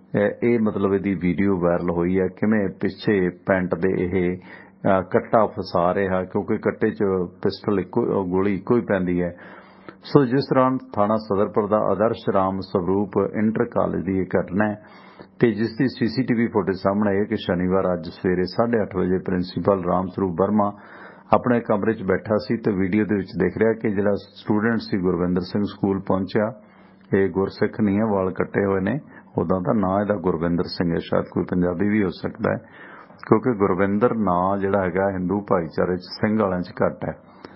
ਇਹ ਮਤਲਬ ਇਹਦੀ ਵੀਡੀਓ ਵਾਇਰਲ ਹੋਈ ਹੈ, ਕਿਵੇਂ ਪਿੱਛੇ ਪੈਂਟ ਦੇ ਇਹ ਕੱਟਾ ਫਸਾ ਰਿਹਾ, ਕਿਉਂਕਿ ਕੱਟੇ 'ਚ ਪਿਸਟਲ ਇੱਕੋ ਗੋਲੀ ਇੱਕੋ ਹੀ ਪੈਂਦੀ ਹੈ। ਸੋ ਜਿਸ ਦੌਰਾਨ ਥਾਣਾ ਸਦਰਪੁਰ ਦਾ ਆਦਰਸ਼ ਰਾਮ ਸਵਰੂਪ ਇੰਟਰ ਕਾਲਜ ਦੀ ਇਹ ਘਟਨਾ ਹੈ ਤੇ ਜਿਸ ਦੀ ਸੀਸੀਟੀਵੀ ਫੁਟੇਜ ਸਾਹਮਣੇ ਆਈ ਹੈ ਕਿ ਸ਼ਨੀਵਾਰ ਅੱਜ ਸਵੇਰੇ ਸਾਢੇ ਅੱਠ ਵਜੇ ਪ੍ਰਿੰਸੀਪਲ ਰਾਮ ਸਰੂਪ ਵਰਮਾ ਆਪਣੇ ਕਮਰੇ 'ਚ ਬੈਠਾ ਸੀ ਤੇ ਵੀਡੀਓ ਦੇ ਵਿੱਚ ਦਿਖ ਰਿਹਾ ਕਿ ਜਿਹੜਾ ਸਟੂਡੈਂਟ ਸੀ ਗੁਰਵਿੰਦਰ ਸਿੰਘ ਸਕੂਲ ਪਹੁੰਚਿਆ। ਇਹ ਗੁਰਸਿੱਖ ਨਹੀਂ ਹੈ, ਵਾਲ ਕੱਟੇ ਹੋਏ ਨੇ, ਉਦਾਂ ਦਾ ਨਾਂ ਇਹਦਾ ਗੁਰਵਿੰਦਰ ਸਿੰਘ ਹੈ, ਸ਼ਾਇਦ ਕੋਈ ਪੰਜਾਬੀ ਵੀ ਹੋ ਸਕਦਾ ਹੈ ਕਿਉਂਕਿ ਗੁਰਵਿੰਦਰ ਨਾਂ ਜਿਹੜਾ ਹੈਗਾ ਹਿੰਦੂ ਭਾਈਚਾਰੇ 'ਚ ਸਿੰਘ ਵਾਲਿਆਂ 'ਚ ਘੱਟ ਹੈ।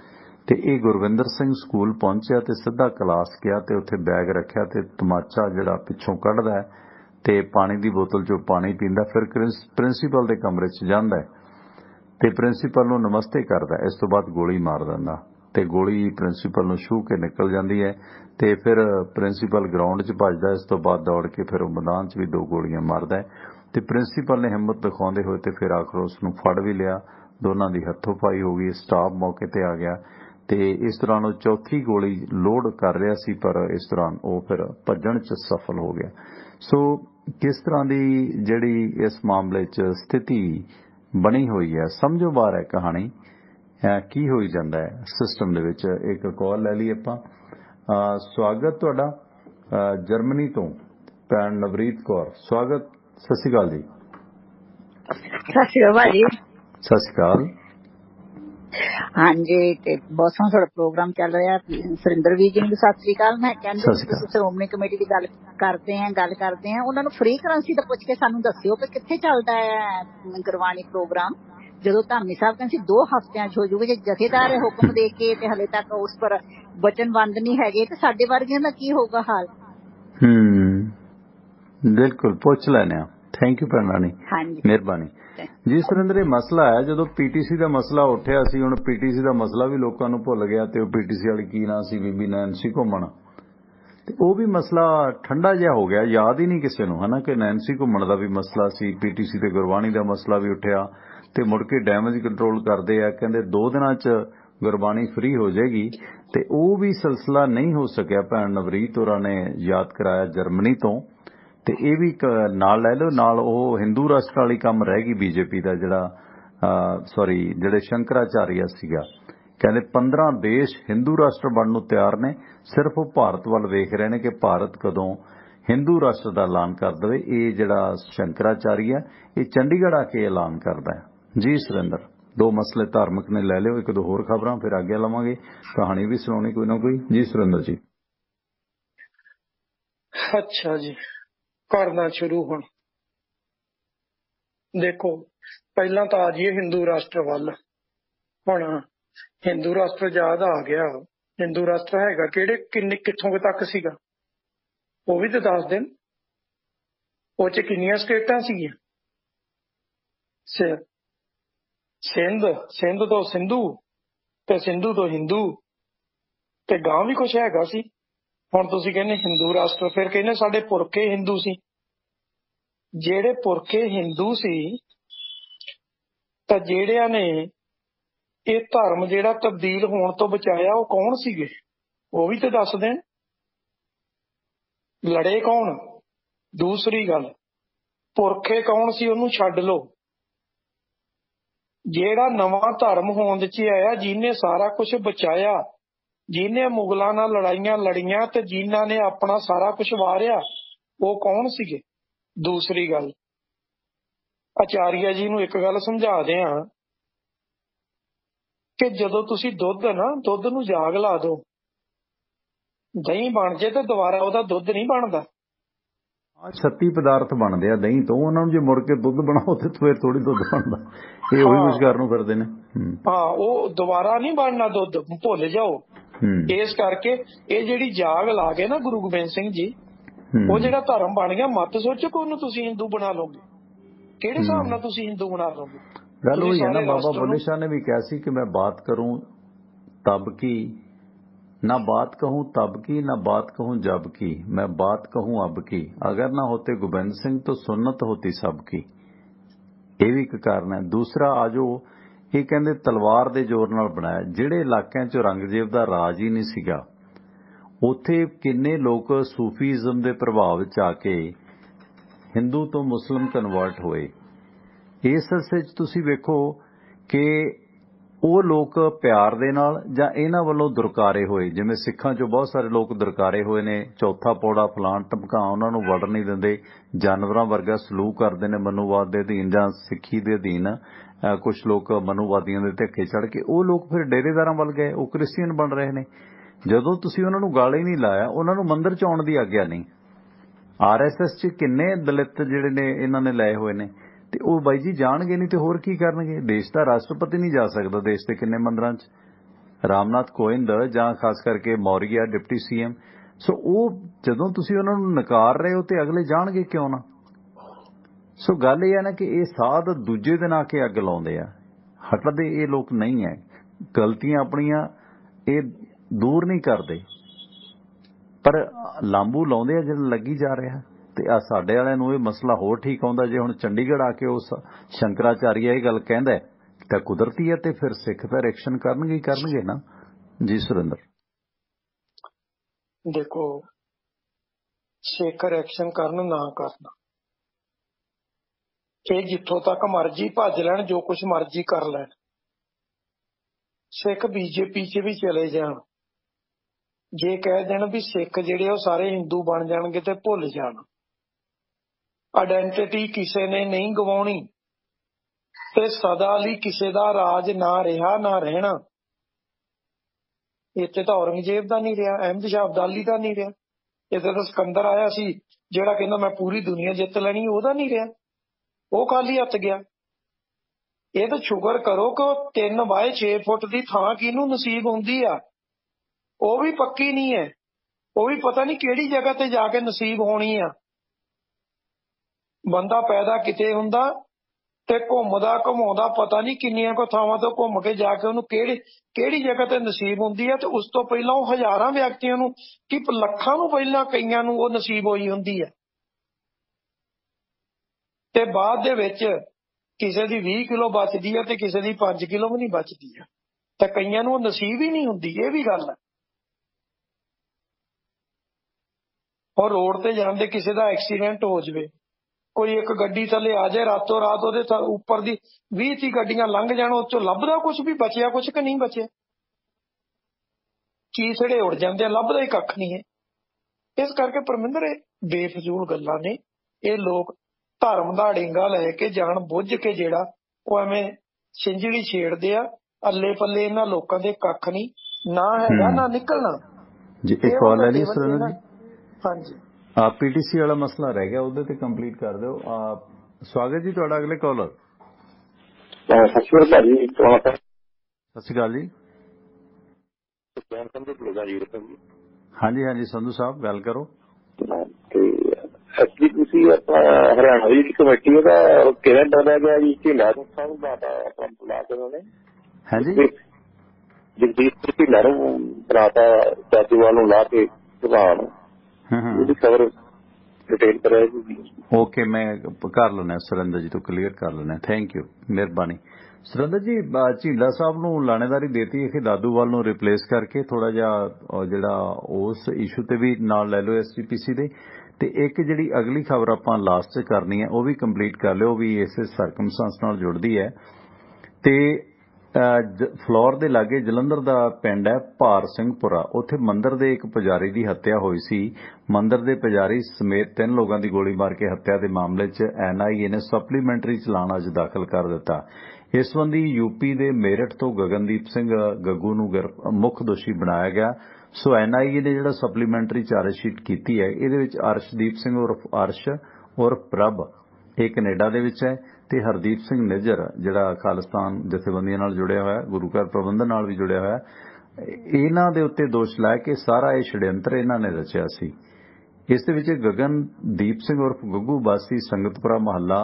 ਤੇ ਇਹ ਗੁਰਵਿੰਦਰ ਸਿੰਘ ਸਕੂਲ ਪਹੁੰਚਿਆ ਤੇ ਸਿੱਧਾ ਕਲਾਸ ਗਿਆ ਤੇ ਉੱਥੇ ਬੈਗ ਰੱਖਿਆ ਤੇ ਤਮਾਚਾ ਜਿਹੜਾ ਪਿੱਛੋਂ ਕੱਢਦਾ ਹੈ ਤੇ ਪਾਣੀ ਦੀ ਬੋਤਲ 'ਚੋਂ ਪਾਣੀ ਪੀਂਦਾ, ਫਿਰ ਪ੍ਰਿੰਸੀਪਲ ਦੇ ਕਮਰੇ 'ਚ ਜਾਂਦਾ ਤੇ ਪ੍ਰਿੰਸੀਪਲ ਨੂੰ ਨਮਸਤੇ ਕਰਦਾ। ਇਸ ਤੋਂ ਬਾਅਦ ਗੋਲੀ ਮਾਰ ਦਿੰਦਾ ਤੇ ਗੋਲੀ ਪ੍ਰਿੰਸੀਪਲ ਨੂੰ ਛੂਹ ਕੇ ਨਿਕਲ ਜਾਂਦੀ ਹੈ ਤੇ ਫਿਰ ਪ੍ਰਿੰਸੀਪਲ ਗਰਾਊਂਡ 'ਚ ਭੱਜਦਾ। ਇਸ ਤੋਂ ਬਾਅਦ ਦੌੜ ਕੇ ਫਿਰ ਉਹ ਮੈਦਾਨ 'ਚ ਵੀ ਦੋ ਗੋਲੀਆਂ ਮਾਰਦਾ ਤੇ ਪ੍ਰਿੰਸੀਪਲ ਨੇ ਹਿੰਮਤ ਦਿਖਾਉਂਦੇ ਹੋਏ ਤੇ ਫਿਰ ਆਖਰ ਉਸ ਨੂੰ ਫੜ ਵੀ ਲਿਆ। ਦੋਨਾਂ ਦੀ ਹੱਥੋਂ ਪਾਈ ਹੋ ਗਈ। ਸਟਾਫ ਮੌਕੇ ਤੇ ਆ ਗਿਆ ਤੇ ਇਸ ਦੌਰਾਨ ਉਹ ਚੌਥੀ ਗੋਲੀ ਲੋਡ ਕਰ ਰਿਹਾ ਸੀ, ਪਰ ਇਸ ਦੌਰਾਨ ਉਹ ਫਿਰ ਭੱਜਣ 'ਚ ਸਫਲ ਹੋ ਗਿਆ। ਸੋ ਕਿਸ ਤਰ੍ਹਾਂ ਦੀ ਜਿਹੜੀ ਇਸ ਮਾਮਲੇ 'ਚ ਸਥਿਤੀ ਬਣੀ ਹੋਈ ਹੈ, ਸਮਝੋ ਬਾਹਰ ਹੈ ਕਹਾਣੀ, ਕੀ ਹੋਈ ਜਾਂਦਾ ਹੈ ਸਿਸਟਮ ਦੇ ਵਿੱਚ। ਇੱਕ ਕਾਲ ਲੈ ਲਈ ਆਪਾਂ। ਸਵਾਗਤ ਤੁਹਾਡਾ ਜਰਮਨੀ ਤੋਂ ਭੈਣ ਨਵਰੀਤ ਕੌਰ, ਸਵਾਗਤ। ਸਤਿ ਸ਼੍ਰੀ ਅਕਾਲ ਜੀ। ਸਤਿ ਸ਼੍ਰੀ ਅਕਾਲ ਭਾਜੀ। ਸਤਿ ਸ਼੍ਰੀ ਅਕਾਲ। ਹਾਂਜੀ, ਤੇ ਬਹੁਤ ਸੋਹਣਾ ਤੁਹਾਡਾ ਪ੍ਰੋਗਰਾਮ ਚੱਲ ਰਿਹਾ। ਸੁਰਿੰਦਰ ਵੀਰ ਜੀ ਨੂੰ ਸਤਿ ਸ਼੍ਰੀ ਅਕਾਲ। ਮੈਂ ਕਹਿੰਦੀ ਤੁਸੀਂ ਸ਼੍ਰੋਮਣੀ ਕਮੇਟੀ ਦੀ ਗੱਲ ਕਰਦੇ ਆ ਗੱਲ ਕਰਦੇ ਆ ਉਹਨਾਂ ਨੂੰ ਫ੍ਰੀ ਕਰੰਸੀ ਦਾ ਪੁੱਛ ਕੇ ਸਾਨੂੰ ਦੱਸਿਓ ਕਿ ਕਿੱਥੇ ਚੱਲਦਾ ਹੈ ਗੁਰਬਾਣੀ ਪ੍ਰੋਗਰਾਮ। ਜਦੋਂ ਧਾਮੀ ਸਾਹਿਬ ਕਹਿੰਦੇ ਸੀ ਦੋ ਹਫ਼ਤਿਆਂ 'ਚ ਹੋ ਜੂਗੇ, ਜੇ ਜਥੇਦਾਰ ਹੁਕਮ ਦੇ ਕੇ ਤੇ ਹਲੇ ਤੱਕ ਉਸ ਪਰ ਵਚਨਬੰਦ ਨਹੀਂ ਹੈਗੇ ਤੇ ਸਾਡੇ ਵਰਗਿਆਂ ਦਾ ਕੀ ਹੋਊਗਾ ਹਾਲ। ਹੂੰ, ਬਿਲਕੁਲ ਪੁੱਛ ਲੈਣੇ ਆ। ਥੈਂਕ ਯੂ ਭੈਣਾਣੀ, ਮਿਹਰਬਾਨੀ ਜੀ। ਸੁਰਿੰਦਰ, ਇਹ ਮਸਲਾ ਹੈ ਜਦੋਂ ਪੀਟੀਸੀ ਦਾ ਮਸਲਾ ਉੱਠਿਆ ਸੀ, ਹੁਣ ਪੀਟੀਸੀ ਦਾ ਮਸਲਾ ਵੀ ਲੋਕਾਂ ਨੂੰ ਭੁੱਲ ਗਿਆ ਤੇ ਉਹ ਪੀਟੀਸੀ ਵਾਲੀ ਕੀ ਨਾਂ ਸੀ, ਬੀਬੀ ਨੈਂਸੀ ਘੁੰਮਣ, ਤੇ ਉਹ ਵੀ ਮਸਲਾ ਠੰਡਾ ਜਿਹਾ ਹੋ ਗਿਆ, ਯਾਦ ਹੀ ਨਹੀਂ ਕਿਸੇ ਨੂੰ ਹਨਾ ਕਿ ਨੈਂਸੀ ਘੁੰਮਣ ਦਾ ਵੀ ਮਸਲਾ ਸੀ। ਪੀਟੀਸੀ ਤੇ ਗੁਰਬਾਣੀ ਦਾ ਮਸਲਾ ਵੀ ਉੱਠਿਆ ਤੇ ਮੁੜ ਕੇ ਡੈਮੇਜ ਕੰਟਰੋਲ ਕਰਦੇ ਆ, ਕਹਿੰਦੇ ਦੋ ਦਿਨਾਂ 'ਚ ਗੁਰਬਾਣੀ ਫ੍ਰੀ ਹੋ ਜਾਏਗੀ ਤੇ ਉਹ ਵੀ ਸਿਲਸਿਲਾ ਨਹੀਂ ਹੋ ਸਕਿਆ। ਭੈਣ ਨਵਰੀਤ ਹੋਰਾਂ ਨੇ ਯਾਦ ਕਰਾਇਆ ਜਰਮਨੀ ਤੋਂ, ਤੇ ਇਹ ਵੀ ਨਾਲ ਲੈ ਲਓ। ਨਾਲ ਉਹ ਹਿੰਦੂ ਰਾਸ਼ਟਰ ਵਾਲੀ ਕੰਮ ਰਹਿ ਗਈ ਬੀਜੇਪੀ ਦਾ, ਜਿਹੜਾ ਸੌਰੀ ਜਿਹੜੇ ਸ਼ੰਕਰਾਚਾਰੀਆ ਸੀਗਾ, ਕਹਿੰਦੇ ਪੰਦਰਾਂ ਦੇਸ਼ ਹਿੰਦੂ ਰਾਸ਼ਟਰ ਬਣਨ ਨੂੰ ਤਿਆਰ ਨੇ, ਸਿਰਫ ਉਹ ਭਾਰਤ ਵੱਲ ਵੇਖ ਰਹੇ ਨੇ ਕਿ ਭਾਰਤ ਕਦੋਂ ਹਿੰਦੂ ਰਾਸ਼ਟਰ ਦਾ ਐਲਾਨ ਕਰ ਦੇਵੇ। ਇਹ ਜਿਹੜਾ ਸ਼ੰਕਰਾਚਾਰੀਆ ਇਹ ਚੰਡੀਗੜ੍ਹ ਆ ਕੇ ਐਲਾਨ ਕਰਦਾ ਹੈ ਜੀ। ਸੁਰਿੰਦਰ, ਦੋ ਮਸਲੇ ਧਾਰਮਿਕ ਨੇ ਲੈ ਲਿਓ, ਇੱਕ ਦੋ ਹੋਰ ਖਬਰਾਂ ਫਿਰ ਅੱਗੇ ਲਵਾਂਗੇ, ਕਹਾਣੀ ਵੀ ਸੁਣਾਉਣੀ ਕੋਈ ਨਾ ਕੋਈ ਜੀ। ਸੁਰਿੰਦਰ ਜੀ। ਅੱਛਾ ਜੀ, ਕਰਨਾ ਸ਼ੁਰੂ ਹੁਣ। ਦੇਖੋ ਪਹਿਲਾਂ ਤਾਂ ਆ ਜਾਈਏ ਹਿੰਦੂ ਰਾਸ਼ਟਰ ਵੱਲ। ਹੁਣ ਹਿੰਦੂ ਰਾਸ਼ਟਰ ਯਾਦ ਆ ਗਿਆ, ਹਿੰਦੂ ਰਾਸ਼ਟਰ ਹੈਗਾ ਕਿਹੜੇ ਕਿੰਨੇ ਕਿੱਥੋਂ ਤੱਕ ਸੀਗਾ ਉਹ ਵੀ ਤਾਂ ਦੱਸ ਦੇਣ। ਉਹ ਚ ਕਿੰਨੀਆਂ ਸਟੇਟਾਂ ਸੀਗੀਆਂ? ਸਿੰਧ, ਸਿੰਧ ਤੋਂ ਸਿੰਧੂ, ਤੇ ਸਿੰਧੂ ਤੋਂ ਹਿੰਦੂ, ਤੇ ਗਾਂ ਵੀ ਕੁਛ ਹੈਗਾ ਸੀ। ਹੁਣ ਤੁਸੀਂ ਕਹਿੰਦੇ ਹਿੰਦੂ ਰਾਸ਼ਟਰ, ਫਿਰ ਕਹਿੰਦੇ ਸਾਡੇ ਪੁਰਖੇ ਹਿੰਦੂ ਸੀ। ਜਿਹੜੇ ਪੁਰਖੇ ਹਿੰਦੂ ਸੀ ਤਾਂ ਜਿਹੜਿਆਂ ਨੇ ਇਹ ਧਰਮ ਜਿਹੜਾ ਤਬਦੀਲ ਹੋਣ ਤੋਂ ਬਚਾਇਆ ਉਹ ਕੌਣ ਸੀਗੇ? ਉਹ ਵੀ ਤੇ ਦੱਸ ਦੇਣ। ਲੜੇ ਕੌਣ? ਦੂਸਰੀ ਗੱਲ, ਪੁਰਖੇ ਕੌਣ ਸੀ ਉਹਨੂੰ ਛੱਡ ਲਓ। ਜਿਹੜਾ ਨਵਾਂ ਧਰਮ ਹੋਂਦ 'ਚ ਆਇਆ, ਜਿਹਨੇ ਸਾਰਾ ਕੁਝ ਬਚਾਇਆ, ਜਿਹਨੇ ਮੁਗਲਾਂ ਨਾਲ ਲੜਾਈਆਂ ਲੜੀਆਂ ਤੇ ਜਿਨ੍ਹਾਂ ਨੇ ਆਪਣਾ ਸਾਰਾ ਕੁਝ ਵਾਰਿਆ, ਉਹ ਕੌਣ ਸੀਗੇ? ਦੂਸਰੀ ਗੱਲ, ਆਚਾਰੀਆ ਜੀ ਨੂੰ ਇੱਕ ਗੱਲ ਸਮਝਾ ਦਿਆਂ ਕਿ ਜਦੋਂ ਤੁਸੀਂ ਦੁੱਧ ਨਾ ਦੁੱਧ ਨੂੰ ਜਾਗ ਲਾ ਦਿਓ, ਦਹੀਂ ਬਣ ਜੇ ਤੇ ਦੁਬਾਰਾ ਉਹਦਾ ਦੁੱਧ ਨਹੀਂ ਬਣਦਾ। ਆ ਛੱਤੀ ਪਦਾਰਥ ਬਣਦੇ ਆ ਦਹੀਂ ਤੋਂ, ਉਹਨਾਂ ਨੂੰ ਜੇ ਮੁੜ ਕੇ ਦੁੱਧ ਬਣਾਓ ਤੇ ਫਿਰ ਥੋੜੀ ਦੁੱਧ ਬਣਦਾ। ਇਹ ਉਹੀ ਕੁਝ ਕਰਨ ਨੂੰ ਫਿਰਦੇ ਨੇ। ਹਾਂ, ਉਹ ਦੁਬਾਰਾ ਨਹੀਂ ਬਣਨਾ ਦੁੱਧ, ਭੁੱਲ ਜਾਓ। ਇਸ ਕਰਕੇ ਇਹ ਜਿਹੜੀ ਜਾਗ ਲਾ ਗਏ ਨਾ ਗੁਰੂ ਗੋਬਿੰਦ ਸਿੰਘ ਜੀ, ਉਹ ਜਿਹੜਾ ਧਰਮ ਬਣ ਗਿਆ, ਮਤ ਸੋਚੋ ਕਿ ਉਹਨੂੰ ਤੁਸੀਂ ਹਿੰਦੂ ਬਣਾ ਲਓਗੇ। ਕਿਹੜੇ ਹਿਸਾਬ ਨਾਲ ਤੁਸੀਂ ਹਿੰਦੂ ਬਣਾ ਲਓਗੇ? ਗੱਲ ਹੋਈ ਹੈ ਨਾ, ਬਾਬਾ ਬੁੱਲੇ ਸ਼ਾਹ ਨੇ ਵੀ ਕਿਹਾ ਸੀ ਕਿ ਮੈਂ ਬਾਤ ਕਰੂੰ ਤਬ ਕੀ, ना बात कहूँ तब की, ना बात कहूँ जब की, मैं बात कहूँ अब की, अगर ना होते गोबिंद सिंह तो सुन्नत होती सबकी। ਇਹ ਵੀ ਇੱਕ ਕਾਰਨ ਹੈ। ਦੂਸਰਾ ਆਜੋ, ਇਹ ਕਹਿੰਦੇ ਤਲਵਾਰ ਦੇ ਜ਼ੋਰ ਨਾਲ ਬਣਾਇਆ। ਜਿਹੜੇ ਇਲਾਕਿਆਂ 'ਚ ਔਰੰਗਜ਼ੇਬ ਦਾ ਰਾਜ ਹੀ ਨਹੀਂ ਸੀਗਾ, ਉੱਥੇ ਕਿੰਨੇ ਲੋਕ ਸੂਫੀਜ਼ਮ ਦੇ ਪ੍ਰਭਾਵ 'ਚ ਆ ਕੇ ਹਿੰਦੂ ਤੋਂ ਮੁਸਲਿਮ ਕਨਵਰਟ ਹੋਏ। ਇਸ ਅਰਸੇ 'ਚ ਤੁਸੀਂ ਵੇਖੋ ਕਿ ਉਹ ਲੋਕ ਪਿਆਰ ਦੇ ਨਾਲ ਜਾਂ ਇਹਨਾਂ ਵੱਲੋਂ ਦੁਰਕਾਰੇ ਹੋਏ। ਜਿਵੇਂ ਸਿੱਖਾਂ 'ਚੋਂ ਬਹੁਤ ਸਾਰੇ ਲੋਕ ਦੁਰਕਾਰੇ ਹੋਏ ਨੇ, ਚੌਥਾ ਪੌੜਾ ਫਲਾਣ ਟਮਕਾ ਉਹਨਾਂ ਨੂੰ ਵੜ ਨਹੀਂ ਦਿੰਦੇ, ਜਾਨਵਰਾਂ ਵਰਗਾ ਸਲੂਕ ਕਰਦੇ ਨੇ ਮਨੂਵਾਦ ਦੇ ਅਧੀਨ ਜਾਂ ਸਿੱਖੀ ਦੇ ਅਧੀਨ। ਕੁਝ ਲੋਕ ਮਨੂਵਾਦੀਆਂ ਦੇ ਧੱਕੇ ਚੜ੍ਹ ਕੇ ਉਹ ਲੋਕ ਫਿਰ ਡੇਰੇਦਾਰਾਂ ਵੱਲ ਗਏ, ਉਹ ਕ੍ਰਿਸਚੀਅਨ ਬਣ ਰਹੇ ਨੇ। ਜਦੋਂ ਤੁਸੀਂ ਉਹਨਾਂ ਨੂੰ ਗਾਲ ਹੀ ਨਹੀਂ ਲਾਇਆ, ਉਹਨਾਂ ਨੂੰ ਮੰਦਿਰ 'ਚ ਆਉਣ ਦੀ ਆਗਿਆ ਨਹੀਂ। ਆਰ ਐਸ ਐਸ 'ਚ ਕਿੰਨੇ ਦਲਿਤ ਜਿਹੜੇ ਨੇ ਇਹਨਾਂ ਨੇ ਲਏ ਹੋਏ ਨੇ, ਤੇ ਉਹ ਬਾਈ ਜੀ ਜਾਣਗੇ ਨਹੀਂ ਤੇ ਹੋਰ ਕੀ ਕਰਨਗੇ? ਦੇਸ਼ ਦਾ ਰਾਸ਼ਟਰਪਤੀ ਨਹੀਂ ਜਾ ਸਕਦਾ ਦੇਸ਼ ਦੇ ਕਿੰਨੇ ਮੰਦਰਾਂ 'ਚ, ਰਾਮਨਾਥ ਕੋਵਿੰਦ ਜਾਂ ਖਾਸ ਕਰਕੇ Maurya deputy C M. So ਉਹ ਜਦੋਂ ਤੁਸੀਂ ਉਹਨਾਂ ਨੂੰ ਨਕਾਰ ਰਹੇ ਹੋ ਤੇ ਅਗਲੇ ਜਾਣਗੇ ਕਿਉਂ ਨਾ? ਸੋ ਗੱਲ ਇਹ ਹੈ ਨਾ ਕਿ ਇਹ ਸਾਧ ਦੂਜੇ ਦਿਨ ਆ ਕੇ ਅੱਗ ਲਾਉਂਦੇ ਆ, ਹਟਦੇ ਇਹ ਲੋਕ ਨਹੀਂ ਹੈ। ਗਲਤੀਆਂ ਆਪਣੀਆਂ ਇਹ ਦੂਰ ਨਹੀਂ ਕਰਦੇ, ਪਰ ਲਾਂਬੂ ਲਾਉਂਦੇ ਆ ਜਿਹੜਾ ਲੱਗੀ ਜਾ ਰਿਹਾ। ਤੇ ਆ ਸਾਡੇ ਵਾਲਿਆਂ ਨੂੰ ਇਹ ਮਸਲਾ ਹੋਰ ਠੀਕ ਆਉਂਦਾ। ਜੇ ਹੁਣ ਚੰਡੀਗੜ੍ਹ ਆ ਕੇ ਉਸ ਸ਼ੰਕਰਾਚਾਰੀਆ ਇਹ ਗੱਲ ਕਹਿੰਦਾ ਤਾਂ ਕੁਦਰਤੀ ਹੈ, ਤੇ ਫਿਰ ਸਿੱਖ ਤਾਂ ਰਿਐਕਸ਼ਨ ਕਰਨਗੇ ਹੀ ਕਰਨਗੇ ਨਾ। ਜੀ ਸੁਰਿੰਦਰ, ਦੇਖੋ ਸਿੱਖ ਰਿਐਕਸ਼ਨ ਕਰਨ ਨਾ ਕਰਨਾ, ਇਹ ਜਿੱਥੋਂ ਤੱਕ ਮਰਜ਼ੀ ਭੱਜ ਲੈਣ, ਜੋ ਕੁਛ ਮਰਜ਼ੀ ਕਰ ਲੈਣ। ਸਿੱਖ ਬੀਜੇਪੀ 'ਚ ਵੀ ਚਲੇ ਜਾਣ, ਜੇ ਕਹਿ ਦੇਣ ਵੀ ਸਿੱਖ ਜਿਹੜੇ ਉਹ ਸਾਰੇ ਹਿੰਦੂ ਬਣ ਜਾਣਗੇ ਤੇ ਭੁੱਲ ਜਾਣ। ਆਇਡੈਂਟਿਟੀ ਕਿਸੇ ਨੇ ਨਹੀਂ ਗਵਾਉਣੀ ਤੇ ਸਦਾ ਲਈ ਕਿਸੇ ਦਾ ਰਾਜ ਨਾ ਰਿਹਾ ਨਾ ਰਹਿਣਾ। ਇੱਥੇ ਤਾਂ ਔਰੰਗਜ਼ੇਬ ਦਾ ਨਹੀਂ ਰਿਹਾ, ਅਹਿਮਦ ਸ਼ਾਹ ਅਬਦਾਲੀ ਦਾ ਨਹੀਂ ਰਿਹਾ, ਇੱਥੇ ਤਾਂ ਸਿਕੰਦਰ ਆਇਆ ਸੀ ਜਿਹੜਾ ਕਹਿੰਦਾ ਮੈਂ ਪੂਰੀ ਦੁਨੀਆ ਜਿੱਤ ਲੈਣੀ, ਉਹਦਾ ਨਹੀਂ ਰਿਹਾ, ਉਹ ਖਾਲੀ ਹੱਥ ਗਿਆ। ਇਹ ਤਾਂ ਸ਼ੁਕਰ ਕਰੋ ਕਿ ਉਹ ਤਿੰਨ ਬਾਏ ਛੇ ਫੁੱਟ ਦੀ ਥਾਂ ਕਿਹਨੂੰ ਨਸੀਬ ਹੁੰਦੀ ਆ, ਉਹ ਵੀ ਪੱਕੀ ਨਹੀਂ ਹੈ, ਉਹ ਵੀ ਪਤਾ ਨਹੀਂ ਕਿਹੜੀ ਜਗ੍ਹਾ ਤੇ ਜਾ ਕੇ ਨਸੀਬ ਹੋਣੀ ਆ। ਬੰਦਾ ਪੈਦਾ ਕਿਤੇ ਹੁੰਦਾ ਤੇ ਘੁੰਮਦਾ ਘੁਮਾਉਂਦਾ ਪਤਾ ਨਹੀਂ ਕਿੰਨੀਆਂ ਕੋ ਥਾਵਾਂ ਤੋਂ ਘੁੰਮ ਕੇ ਜਾ ਕੇ ਉਹਨੂੰ ਕਿਹੜੀ ਕਿਹੜੀ ਜਗ੍ਹਾ ਤੇ ਨਸੀਬ ਹੁੰਦੀ ਹੈ। ਤੇ ਉਸ ਤੋਂ ਪਹਿਲਾਂ ਉਹ ਹਜ਼ਾਰਾਂ ਵਿਅਕਤੀਆਂ ਨੂੰ ਕਿ ਲੱਖਾਂ ਨੂੰ ਪਹਿਲਾਂ ਕਈਆਂ ਨੂੰ ਉਹ ਨਸੀਬ ਹੋਈ ਹੁੰਦੀ ਹੈ, ਤੇ ਬਾਅਦ ਦੇ ਵਿੱਚ ਕਿਸੇ ਦੀ ਵੀਹ ਕਿਲੋ ਬਚਦੀ ਹੈ ਤੇ ਕਿਸੇ ਦੀ ਪੰਜ ਕਿਲੋ ਵੀ ਨਹੀਂ ਬਚਦੀ ਹੈ, ਤੇ ਕਈਆਂ ਨੂੰ ਉਹ ਨਸੀਬ ਹੀ ਨਹੀਂ ਹੁੰਦੀ। ਇਹ ਵੀ ਗੱਲ ਹੈ। ਔਰ ਰੋਡ ਤੇ ਜਾਂਦੇ ਕਿਸੇ ਦਾ ਐਕਸੀਡੈਂਟ ਹੋ ਜਾਵੇ, ਕੋਈ ਇੱਕ ਗੱਡੀ ਥੱਲੇ ਆ ਜਾਏ, ਰਾਤੋਂ ਰਾਤ ਉਹਦੇ ਉੱਪਰ ਦੀ ਵੀਹ ਤੀਹ ਗੱਡੀਆਂ ਲੰਘ ਜਾਣ, ਉਹ ਚੋਂ ਲੱਭਦਾ ਕੁਛ ਵੀ ਬਚਿਆ ਕੁਛ ਕਿ ਨਹੀਂ ਬਚਿਆ, ਚੀਸੜੇ ਉੜ ਜਾਂਦੇ ਆ, ਲੱਭਦਾ ਹੀ ਕੱਖ ਨਹੀਂ ਹੈ। ਇਸ ਕਰਕੇ ਪਰਮਿੰਦਰ ਇਹ ਬੇਫਜ਼ੂਲ ਗੱਲਾਂ ਨੇ। ਇਹ ਲੋਕ ਧਰਮ ਦਾ ਡਿੰਗਾ ਲੈ ਕੇ ਜਾਣ ਬੁੱਝ ਕੇ ਜਿਹੜਾ ਉਹ ਐਵੇਂ ਸਿੰਜੜੀ ਛੇੜਦੇ ਆ। ਅੱਲੇ ਪੱਲੇ ਇਹਨਾਂ ਲੋਕਾਂ ਦੇ ਕੱਖ ਨਹੀਂ, ਨਾ ਹੈਗਾ ਨਾ ਨਿਕਲਣਾ। ਜੀ ਇੱਕ ਕਾਲ ਲੈ ਲਈ ਸੁਰਿੰਦਰ ਜੀ। ਹਾਂਜੀ, ਪੀਟੀਸੀ ਵਾਲਾ ਮਸਲਾ ਰਹਿ ਗਿਆ, ਉਹਦੇ ਤੇ ਕੰਪਲੀਟ ਕਰ ਦਿਓ। ਸਵਾਗਤ ਜੀ ਤੁਹਾਡਾ ਅਗਲੇ ਕਾਲਰ। ਸਤਿ ਸ਼੍ਰੀ ਅਕਾਲ ਜੀ। ਸਤਿ ਸ਼੍ਰੀ ਅਕਾਲ ਜੀ। ਹਾਂਜੀ ਹਾਂਜੀ ਸੰਧੂ ਸਾਹਿਬ ਗੱਲ ਕਰੋ। ਤੇ ਐਕਚੁਅਲੀ ਤੁਸੀਂ ਆਪਾਂ ਹਰਿਆਣਾ ਦੀ ਕਮੇਟੀ ਉਹਦਾ ਕਿਵੇਂ ਬਦਲਿਆ ਗਿਆ ਜੀ? ਢਿੱਲਾ ਸਾਹਿਬ ਦਾ ਆਪਣਾ ਬੁਲਾ ਕੇ ਉਹਨੇ ਹਾਂਜੀ ਜਗਦੀਪ ਢਿੱਲਾ ਨੂੰ ਬੁਲਾਤਾ, ਚਾਚੂਵਾਲ ਨੂੰ ਲਾ ਕੇ ਪ੍ਰਧਾਨ। ਉਹਦੀ ਖਬਰ ਡਿਟੇਲ ਕਰਿਆ ਜੀ। ਓਕੇ ਮੈਂ ਕਰ ਲੈਣਾ ਸੁਰਿੰਦਰ ਜੀ ਤੋਂ ਕਲੀਅਰ ਕਰ ਲੈਣਾ। ਥੈਂਕ ਯੂ, ਮਿਹਰਬਾਨੀ। ਸੁਰਿੰਦਰ ਜੀ ਝੀਲਾ ਸਾਹਿਬ ਨੂੰ ਲਾਣੇਦਾਰੀ ਦੇਤੀ ਕਿ ਦਾਦੂਵਾਲ ਨੂੰ ਰਿਪਲੇਸ ਕਰਕੇ ਥੋੜਾ ਜਿਹਾ ਜਿਹੜਾ ਉਸ ਇਸ਼ੂ ਤੇ ਵੀ ਨਾਲ ਲੈ ਲਓ ਐਸ ਜੀ ਪੀ ਸੀ ਦੇ। ਤੇ ਇੱਕ ਜਿਹੜੀ ਅਗਲੀ ਖਬਰ ਆਪਾਂ ਲਾਸਟ 'ਚ ਕਰਨੀ ਹੈ ਉਹ ਵੀ ਕੰਪਲੀਟ ਕਰ ਲਿਓ, ਵੀ ਇਸੇ ਸਰਕਮਸਟੈਂਸ ਨਾਲ ਜੁੜਦੀ ਹੈ। ਤੇ ਫਲੋਰ ਦੇ ਲਾਗੇ ਜਲੰਧਰ ਦਾ ਪਿੰਡ ਹੈ ਭਾਰ ਸਿੰਘਪੁਰਾ, ਉੱਥੇ ਮੰਦਿਰ ਦੇ ਇੱਕ ਪੁਜਾਰੀ ਦੀ ਹੱਤਿਆ ਹੋਈ ਸੀ। ਮੰਦਿਰ ਦੇ ਪੁਜਾਰੀ ਸਮੇਤ ਤਿੰਨ ਲੋਕਾਂ ਦੀ ਗੋਲੀ ਮਾਰ ਕੇ ਹੱਤਿਆ ਦੇ ਮਾਮਲੇ 'ਚ ਐਨ ਆਈ ਏ ਨੇ ਸਪਲੀਮੈਂਟਰੀ ਚਲਾਨ ਅੱਜ ਦਾਖਲ ਕਰ ਦਿੱਤਾ। ਇਸ ਸੰਬੰਧੀ ਯੂਪੀ ਦੇ ਮੇਰਠ ਤੋਂ ਗਗਨਦੀਪ ਸਿੰਘ ਗੱਗੂ ਨੂੰ ਮੁੱਖ ਦੋਸ਼ੀ ਬਣਾਇਆ ਗਿਆ। ਸੋ ਐਨ ਆਈ ਏ ਨੇ ਜਿਹੜਾ ਸਪਲੀਮੈਂਟਰੀ ਚਾਰਜਸ਼ੀਟ ਕੀਤੀ ਹੈ, ਇਹਦੇ ਵਿੱਚ ਅਰਸ਼ਦੀਪ ਸਿੰਘ ਉਰਫ ਅਰਸ਼ ਉਰਫ ਪ੍ਰਭ ਇਹ ਕੈਨੇਡਾ ਦੇ ਵਿੱਚ ਹੈ, ਤੇ ਹਰਦੀਪ ਸਿੰਘ ਨਿੱਜਰ ਜਿਹੜਾ ਖਾਲਿਸਤਾਨ ਜਥੇਬੰਦੀਆਂ ਨਾਲ ਜੁੜਿਆ ਹੋਇਆ, ਗੁਰੂ ਘਰ ਪ੍ਰਬੰਧਨ ਨਾਲ ਵੀ ਜੁੜਿਆ ਹੋਇਆ, ਇਹਨਾਂ ਦੇ ਉੱਤੇ ਦੋਸ਼ ਲਾਇਆ ਕਿ ਸਾਰਾ ਇਹ ਛੜਯੰਤਰ ਇਹਨਾਂ ਨੇ ਰਚਿਆ ਸੀ। ਇਸ ਦੇ ਵਿੱਚ ਗਗਨਦੀਪ ਸਿੰਘ ਉਰਫ ਗੱਗੂ ਵਾਸੀ ਸੰਗਤਪੁਰਾ ਮਹੱਲਾ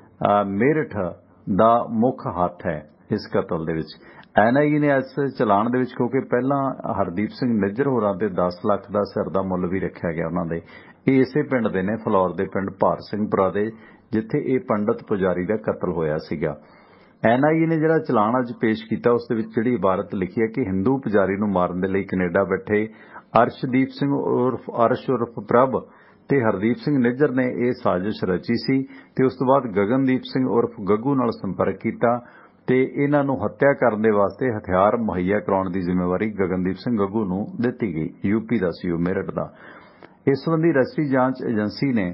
ਮੇਰਠ ਦਾ ਮੁੱਖ ਹੱਥ ਹੈ ਇਸ ਕਤਲ ਦੇ ਵਿੱਚ। ਐਨ ਆਈ ਏ ਨੇ ਇਸ ਚਲਾਨ ਦੇ ਵਿੱਚ, ਕਿਉਂਕਿ ਪਹਿਲਾਂ ਹਰਦੀਪ ਸਿੰਘ ਨਿੱਜਰ ਹੋਰਾਂ ਤੇ ਦਸ ਲੱਖ ਦਾ ਸਿਰ ਦਾ ਮੁੱਲ ਵੀ ਰੱਖਿਆ ਗਿਆ ਉਹਨਾਂ ਦੇ। ਇਹ ਇਸੇ ਪਿੰਡ ਦੇ ਨੇ, ਫਲੌਰ ਦੇ ਪਿੰਡ ਭਾਰ ਸਿੰਘਪੁਰਾ ਦੇ, ਜਿੱਥੇ ਇਹ ਪੰਡਤ ਪੁਜਾਰੀ ਦਾ ਕਤਲ ਹੋਇਆ ਸੀਗਾ। ਐਨ ਆਈ ਏ ਨੇ ਜਿਹੜਾ ਚਲਾਨ ਅੱਜ ਪੇਸ਼ ਕੀਤਾ ਉਸ ਦੇ ਵਿੱਚ ਜਿਹੜੀ ਇਬਾਰਤ ਲਿਖੀ ਹੈ ਕਿ ਹਿੰਦੂ ਪੁਜਾਰੀ ਨੂੰ ਮਾਰਨ ਦੇ ਲਈ ਕੈਨੇਡਾ ਬੈਠੇ ਅਰਸ਼ਦੀਪ ਸਿੰਘ ਉਰਫ ਅਰਸ਼ ਉਰਫ ਪ੍ਰਭ ਤੇ ਹਰਦੀਪ ਸਿੰਘ ਨਿੱਜਰ ਨੇ ਇਹ ਸਾਜ਼ਿਸ਼ ਰਚੀ ਸੀ, ਤੇ ਉਸ ਤੋਂ ਬਾਅਦ ਗਗਨਦੀਪ ਸਿੰਘ ਉਰਫ ਗੱਗੂ ਨਾਲ ਸੰਪਰਕ ਕੀਤਾ ਤੇ ਇਹਨਾਂ ਨੂੰ ਹੱਤਿਆ ਕਰਨ ਦੇ ਵਾਸਤੇ ਹਥਿਆਰ ਮੁਹੱਈਆ ਕਰਾਉਣ ਦੀ ਜ਼ਿੰਮੇਵਾਰੀ ਗਗਨਦੀਪ ਸਿੰਘ ਗੱਗੂ ਨੂੰ ਦਿੱਤੀ ਗਈ। ਯੂਪੀ ਦਾ ਸੀ ਉਹ, ਮੇਰਠ ਦਾ। ਇਸ ਸੰਬੰਧੀ ਰਜਿਸਟਰੀ ਜਾਂਚ ਏਜੰਸੀ ਨੇ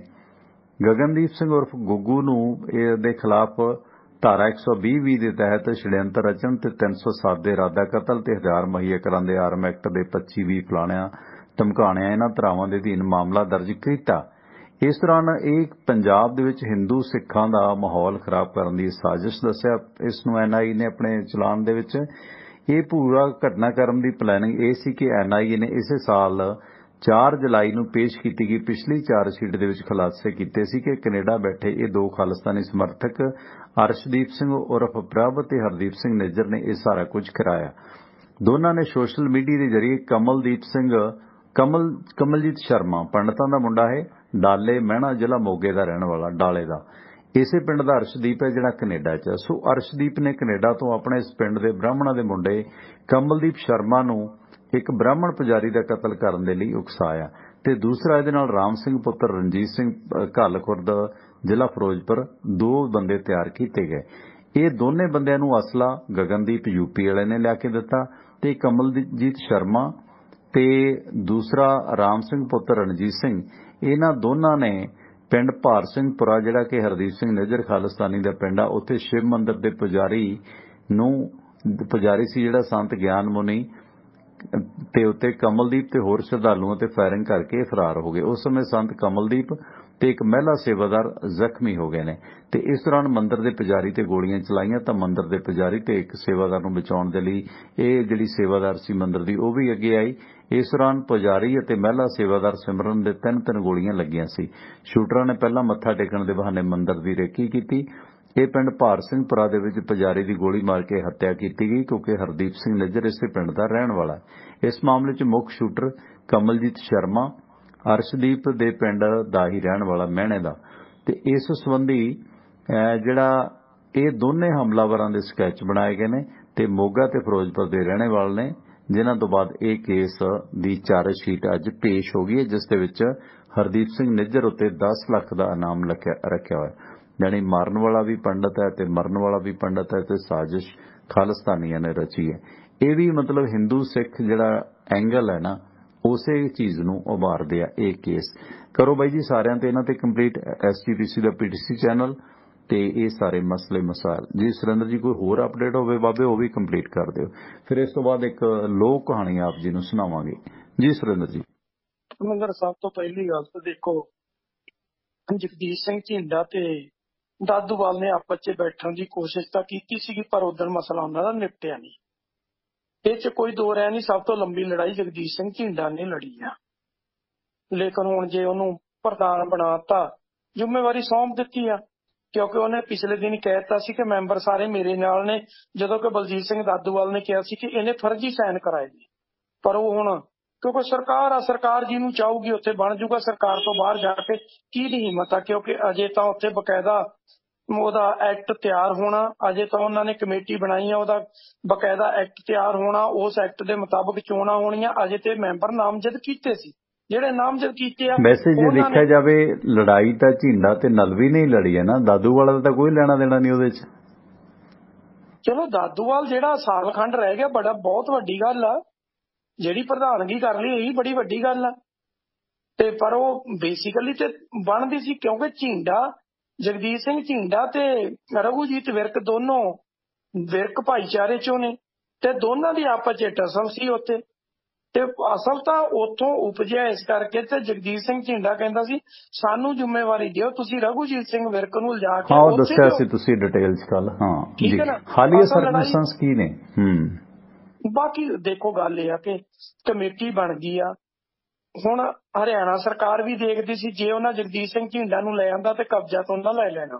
ਗਗਨਦੀਪ ਸਿੰਘ ਉਰਫ ਗੱਗੂ ਨੂੰ ਇਹਦੇ ਖਿਲਾਫ ਧਾਰਾ ਇੱਕ ਸੌ ਵੀਹ ਵੀਹ ਦੇ ਤਹਿਤ ਛੜਯੰਤਰ ਰਚਣ ਤੇ ਤਿੰਨ ਸੌ ਸੱਤ ਦੇ ਇਰਾਦਾ ਕਤਲ ਤੇ ਹਥਿਆਰ ਮੁਹੱਈਆ ਕਰਨ ਦੇ ਆਰਮ ਐਕਟ ਦੇ ਪੱਚੀ ਵੀਹ ਫਲਾਣਿਆਂ ਧਮਕਾਣਿਆਂ ਇਹਨਾਂ ਧਾਰਾਵਾਂ ਦੇ ਅਧੀਨ ਮਾਮਲਾ ਦਰਜ ਕੀਤਾ। ਇਸ ਦੌਰਾਨ ਇਹ ਪੰਜਾਬ ਦੇ ਵਿੱਚ ਹਿੰਦੂ ਸਿੱਖਾਂ ਦਾ ਮਾਹੌਲ ਖਰਾਬ ਕਰਨ ਦੀ ਸਾਜ਼ਿਸ਼ ਦੱਸਿਆ ਇਸ ਨੂੰ ਐਨ ਆਈ ਏ ਨੇ ਆਪਣੇ ਚਲਾਨ ਦੇ ਵਿੱਚ। ਇਹ ਪੂਰਾ ਘਟਨਾਕ੍ਰਮ ਦੀ ਪਲੈਨਿੰਗ ਇਹ ਸੀ ਕਿ ਐਨ ਆਈ ਏ ਨੇ ਇਸੇ ਸਾਲ ਚਾਰ ਜੁਲਾਈ ਨੂੰ ਪੇਸ਼ ਕੀਤੀ ਗਈ ਪਿਛਲੀ ਚਾਰਜਸ਼ੀਟ ਦੇ ਵਿੱਚ ਖੁਲਾਸੇ ਕੀਤੇ ਸੀ ਕਿ ਕੈਨੇਡਾ ਬੈਠੇ ਇਹ ਦੋ ਖਾਲਿਸਤਾਨੀ ਸਮਰਥਕ ਅਰਸ਼ਦੀਪ ਸਿੰਘ ਉਰਫ ਪ੍ਰਭ ਤੇ ਹਰਦੀਪ ਸਿੰਘ ਨਿੱਜਰ ਨੇ ਇਹ ਸਾਰਾ ਕੁਝ ਕਰਾਇਆ। ਦੋਨਾਂ ਨੇ ਸੋਸ਼ਲ ਮੀਡੀਆ ਦੇ ਜ਼ਰੀਏ ਕਮਲਦੀਪ ਸਿੰਘ ਕਮਲ ਕਮਲਜੀਤ ਸ਼ਰਮਾ ਪੰਡਤਾਂ ਦਾ ਮੁੰਡਾ ਹੈ, ਡਾਲੇ ਮਹਿਣਾ ਜ਼ਿਲ੍ਹਾ ਮੋਗੇ ਦਾ ਰਹਿਣ ਵਾਲਾ, ਡਾਲੇ ਦਾ। ਇਸੇ ਪਿੰਡ ਦਾ ਅਰਸ਼ਦੀਪ ਹੈ ਜਿਹੜਾ ਕੈਨੇਡਾ 'ਚ। ਸੋ ਅਰਸ਼ਦੀਪ ਨੇ ਕੈਨੇਡਾ ਤੋਂ ਆਪਣੇ ਇਸ ਪਿੰਡ ਦੇ ਬ੍ਰਾਹਮਣਾਂ ਦੇ ਮੁੰਡੇ ਕਮਲਦੀਪ ਸ਼ਰਮਾ ਨੂੰ ਇੱਕ ਬ੍ਰਾਹਮਣ ਪੁਜਾਰੀ ਦਾ ਕਤਲ ਕਰਨ ਦੇ ਲਈ ਉਕਸਾਇਆ, ਤੇ ਦੂਸਰਾ ਇਹਦੇ ਨਾਲ ਰਾਮ ਸਿੰਘ ਪੁੱਤਰ ਰਣਜੀਤ ਸਿੰਘ ਘੱਲ ਖੁਰਦ ਜ਼ਿਲ੍ਹਾ ਫਿਰੋਜ਼ਪੁਰ ਦੋ ਬੰਦੇ ਤਿਆਰ ਕੀਤੇ ਗਏ। ਇਹ ਦੋਨੇ ਬੰਦਿਆਂ ਨੂੰ ਅਸਲਾ ਗਗਨਦੀਪ ਯੂਪੀ ਵਾਲੇ ਨੇ ਲਿਆ ਕੇ ਦਿੱਤਾ ਤੇ ਕਮਲਜੀਤ ਸ਼ਰਮਾ ਤੇ ਦੂਸਰਾ ਰਾਮ ਸਿੰਘ ਪੁੱਤਰ ਰਣਜੀਤ ਸਿੰਘ, ਇਹਨਾਂ ਦੋਨਾਂ ਨੇ ਪਿੰਡ ਭਾਰ ਸਿੰਘਪੁਰਾ ਜਿਹੜਾ ਕਿ ਹਰਦੀਪ ਸਿੰਘ ਨਿੱਜਰ ਖਾਲਿਸਤਾਨੀ ਦਾ ਪਿੰਡ ਆ, ਉੱਥੇ ਸ਼ਿਵ ਮੰਦਿਰ ਦੇ ਪੁਜਾਰੀ ਨੂੰ ਪੁਜਾਰੀ ਸੀ ਜਿਹੜਾ ਸੰਤ ਗਿਆਨ ਮੁਨੀ ਤੇ ਉੱਤੇ ਕਮਲਦੀਪ ਤੇ ਹੋਰ ਸ਼ਰਧਾਲੂਆਂ ਤੇ ਫਾਇਰਿੰਗ ਕਰਕੇ ਫਰਾਰ ਹੋ ਗਏ। ਉਸ ਸਮੇਂ ਸੰਤ ਕਮਲਦੀਪ ਤੇ ਇੱਕ ਮਹਿਲਾ ਸੇਵਾਦਾਰ ਜ਼ਖਮੀ ਹੋ ਗਏ ਨੇ ਤੇ ਇਸ ਦੌਰਾਨ ਮੰਦਿਰ ਦੇ ਪੁਜਾਰੀ ਤੇ ਗੋਲੀਆਂ ਚਲਾਈਆਂ ਤਾਂ ਮੰਦਿਰ ਦੇ ਪੁਜਾਰੀ ਤੇ ਇੱਕ ਸੇਵਾਦਾਰ ਨੂੰ ਬਚਾਉਣ ਦੇ ਲਈ ਇਹ ਜਿਹੜੀ ਸੇਵਾਦਾਰ ਸੀ ਮੰਦਿਰ ਦੀ ਉਹ ਵੀ ਅੱਗੇ ਆਈ। ਇਸ ਦੌਰਾਨ ਪੁਜਾਰੀ ਅਤੇ ਮਹਿਲਾ ਸੇਵਾਦਾਰ ਸਿਮਰਨ ਦੇ ਤਿੰਨ ਤਿੰਨ ਗੋਲੀਆਂ ਲੱਗੀਆਂ ਸੀ। ਸ਼ੂਟਰਾਂ ਨੇ ਪਹਿਲਾਂ ਮੱਥਾ ਟੇਕਣ ਦੇ ਬਹਾਨੇ ਮੰਦਿਰ ਦੀ ਰੇਕੀ ਕੀਤੀ। ਇਹ ਪਿੰਡ ਭਾਰ ਸਿੰਘਪੁਰਾ ਦੇ ਵਿੱਚ ਪੁਜਾਰੀ ਦੀ ਗੋਲੀ ਮਾਰ ਕੇ ਹੱਤਿਆ ਕੀਤੀ ਗਈ ਕਿਉਂਕਿ ਹਰਦੀਪ ਸਿੰਘ ਨਿੱਜਰ ਇਸੇ ਪਿੰਡ ਦਾ ਰਹਿਣ ਵਾਲਾ ਹੈ। ਇਸ ਮਾਮਲੇ 'ਚ ਮੁੱਖ ਸ਼ੂਟਰ ਕਮਲਜੀਤ ਸ਼ਰਮਾ ਅਰਸ਼ਦੀਪ ਦੇ ਪਿੰਡ ਦਾ ਹੀ ਰਹਿਣ ਵਾਲਾ ਮਹਿਣੇ ਦਾ, ਤੇ ਇਸ ਸੰਬੰਧੀ ਜਿਹੜਾ ਇਹ ਦੋਨੇ ਹਮਲਾਵਰਾਂ ਦੇ ਸਕੈਚ ਬਣਾਏ ਗਏ ਨੇ ਤੇ ਮੋਗਾ ਤੇ ਫਿਰੋਜ਼ਪੁਰ ਦੇ ਰਹਿਣੇ ਵਾਲੇ ਨੇ, ਜਿਨ੍ਹਾਂ ਤੋਂ ਬਾਅਦ ਇਹ ਕੇਸ ਦੀ ਚਾਰਜਸ਼ੀਟ ਅੱਜ ਪੇਸ਼ ਹੋ ਗਈ ਹੈ ਜਿਸ ਦੇ ਵਿੱਚ ਹਰਦੀਪ ਸਿੰਘ ਨਿੱਜਰ ਉੱਤੇ ਦਸ ਲੱਖ ਦਾ ਇਨਾਮ ਰੱਖਿਆ ਹੋਇਆ। ਯਾਨੀ ਮਾਰਨ ਵਾਲਾ ਵੀ ਪੰਡਤ ਹੈ ਤੇ ਮਰਨ ਵਾਲਾ ਵੀ ਪੰਡਤ ਹੈ ਤੇ ਸਾਜ਼ਿਸ਼ ਖਾਲਿਸਤਾਨੀਆਂ ਨੇ ਰਚੀ ਹੈ। ਇਹ ਵੀ ਮਤਲਬ ਹਿੰਦੂ ਸਿੱਖ ਜਿਹੜਾ ਐਂਗਲ ਹੈ ਨਾ ਉਸੇ ਚੀਜ਼ ਨੂੰ ਉਭਾਰਦੇ ਆ ਇਹ ਕੇਸ। ਕਰੋ ਬਾਈ ਜੀ ਸਾਰਿਆਂ ਤੇ ਇਹਨਾਂ ਤੇ ਕੰਪਲੀਟ ਐਸ ਜੀ ਪੀ ਸੀ ਦਾ ਪੀ ਟੀ ਸੀ ਚੈਨਲ ਤੇ ਇਹ ਸਾਰੇ ਮਸਲੇ ਮਸਾਇਲ। ਜੀ ਸੁਰਿੰਦਰ ਜੀ ਕੋਈ ਹੋਰ ਅਪਡੇਟ ਹੋਵੇ ਬਾਬੇ ਉਹ ਵੀ ਕੰਪਲੀਟ ਕਰ ਦਿਓ, ਫਿਰ ਇਸ ਤੋਂ ਬਾਅਦ ਇੱਕ ਲੋਕ ਕਹਾਣੀ ਆਪ ਜੀ ਨੂੰ ਸੁਣਾਵਾਂਗੇ। ਜੀ ਸੁਰਿੰਦਰ ਜੀ। ਸੁਰਿੰਦਰ ਸਭ ਤੋਂ ਪਹਿਲੀ ਗੱਲ ਤਾਂ ਦੇਖੋ ਜਗਦੀਸ਼ ਸਿੰਘ ਝਿੰਡਾ ਤੇ ਦਾਦੂਵਾਲ ਨੇ ਆਪਸ 'ਚ ਬੈਠਣ ਦੀ ਕੋਸ਼ਿਸ਼ ਤਾਂ ਕੀਤੀ ਸੀਗੀ, ਪਰ ਉਦੋਂ ਮਸਲਾ ਉਹਨਾਂ ਦਾ ਨਿਪਟਿਆ ਨਹੀਂ। ਇਹ 'ਚ ਕੋਈ ਦੋ ਰਹਿ ਨਹੀਂ, ਸਭ ਤੋਂ ਲੰਬੀ ਲੜਾਈ ਜਗਦੀਸ਼ ਸਿੰਘ ਝਿੰਡਾ ਨੇ ਲੜੀ ਆ। ਲੇਕਿਨ ਹੁਣ ਜੇ ਉਹਨੂੰ ਪ੍ਰਧਾਨ ਬਣਾਤਾ, ਜ਼ਿੰਮੇਵਾਰੀ ਸੌਂਪ ਦਿੱਤੀ ਆ, ਕਿਉਂਕਿ ਉਹਨੇ ਪਿਛਲੇ ਦਿਨ ਕਹਿ ਦਿੱਤਾ ਸੀ ਕਿ ਮੈਂਬਰ ਸਾਰੇ ਮੇਰੇ ਨਾਲ ਨੇ, ਜਦੋਂ ਕਿ ਬਲਜੀਤ ਸਿੰਘ ਦਾਦੂਵਾਲ ਨੇ ਕਿਹਾ ਸੀ ਕਿ ਇਹਨੇ ਫਰਜ਼ੀ ਸਾਈਨ ਕਰਾਏ ਨੇ। ਪਰ ਉਹ ਹੁਣ ਕਿਉਂਕਿ ਸਰਕਾਰ ਆ, ਸਰਕਾਰ ਜਿਹਨੂੰ ਚਾਹੂਗੀ ਉੱਥੇ ਬਣ ਜਾਊਗਾ। ਸਰਕਾਰ ਤੋਂ ਬਾਹਰ ਜਾ ਕੇ ਕੀ ਦੀ ਹਿੰਮਤ ਆ, ਕਿਉਂਕਿ ਅਜੇ ਤਾਂ ਉੱਥੇ ਬਕਾਇਦਾ ਉਹਦਾ ਐਕਟ ਤਿਆਰ ਹੋਣਾ, ਅਜੇ ਤਾਂ ਉਹਨਾਂ ਨੇ ਕਮੇਟੀ ਬਣਾਈ ਆ, ਉਹਦਾ ਬਕਾਇਦਾ ਐਕਟ ਤਿਆਰ ਹੋਣਾ, ਉਸ ਐਕਟ ਦੇ ਮੁਤਾਬਕ ਚੋਣਾਂ ਹੋਣੀਆਂ। ਅਜੇ ਤੇ ਮੈਂਬਰ ਨਾਮਜ਼ਦ ਕੀਤੇ ਸੀ, ਜਿਹੜੇ ਨਾਮਜ਼ਦ ਕੀਤੇ ਆ। ਵੈਸੇ ਜੇ ਦੇਖਿਆ ਜਾਵੇ ਲੜਾਈ ਤਾਂ ਝਿੰਡਾ ਤੇ ਨਲਵੀ ਨਹੀਂ ਲੜੀ ਹੈ ਨਾ, ਦਾਦੂਵਾਲ ਦਾ ਤਾਂ ਕੋਈ ਲੈਣਾ ਦੇਣਾ ਨਹੀਂ ਉਹਦੇ 'ਚ। ਚਲੋ ਦਾਦੂਵਾਲ ਜਿਹੜਾ ਸਾਲ ਖੰਡ ਰਹਿ ਗਿਆ, ਬੜਾ ਬਹੁਤ ਵੱਡੀ ਗੱਲ ਆ। ਜਿਹੜੀ ਪ੍ਰਧਾਨਗੀ ਕਰ ਲਈ ਇਹੀ ਬੜੀ ਵੱਡੀ ਗੱਲ ਆ। ਤੇ ਪਰ ਉਹ ਬੇਸਿਕਲੀ ਤੇ ਬਣਦੀ ਸੀ, ਕਿਉਂਕਿ ਝਿੰਡਾ ਜਗਦੀਸ਼ ਸਿੰਘ ਝਿੰਡਾ ਤੇ ਰਘੂਜੀਤ ਵਿਰਕ ਦੋਨੋਂ ਵਿਰਕ ਭਾਈਚਾਰੇ ਚੋਂ ਨੇ, ਤੇ ਦੋਨਾਂ ਦੀ ਆਪਸ 'ਚ ਟਸਲ ਸੀ ਉੱਥੇ। ਤੇ ਅਸਲ ਤਾਂ ਉੱਥੋਂ ਉਪਜਿਆ ਇਸ ਕਰਕੇ, ਤੇ ਜਗਦੀਸ਼ ਸਿੰਘ ਝਿੰਡਾ ਕਹਿੰਦਾ ਸੀ ਸਾਨੂੰ ਜ਼ਿੰਮੇਵਾਰੀ ਦਿਓ, ਤੁਸੀਂ ਰਘੂਜੀਤ ਸਿੰਘ ਵਿਰਕ ਨੂੰ ਲਿਜਾ ਕੇ ਹਾਂ ਦੱਸਿਆ ਸੀ ਤੁਸੀਂ ਡਿਟੇਲ 'ਚ ਕੱਲ। ਹਾਂ ਠੀਕ ਹੈ ਨਾ। ਹਾਲੀਆ ਸਰਕਮਸਟੈਂਸ ਕੀ ਨੇ। ਹੂੰ ਬਾਕੀ ਦੇਖੋ ਗੱਲ ਇਹ ਆ ਕਿ ਕਮੇਟੀ ਬਣ ਗਈ ਆ। ਹੁਣ ਹਰਿਆਣਾ ਸਰਕਾਰ ਵੀ ਦੇਖਦੀ ਸੀ, ਜੇ ਉਹਨਾਂ ਜਗਦੀਸ਼ ਸਿੰਘ ਝਿੰਡਾ ਨੂੰ ਲੈ ਆਂਦਾ ਤੇ ਕਬਜ਼ਾ ਤੋਂ ਉਹਨਾਂ ਲੈ ਲੈਣਾ।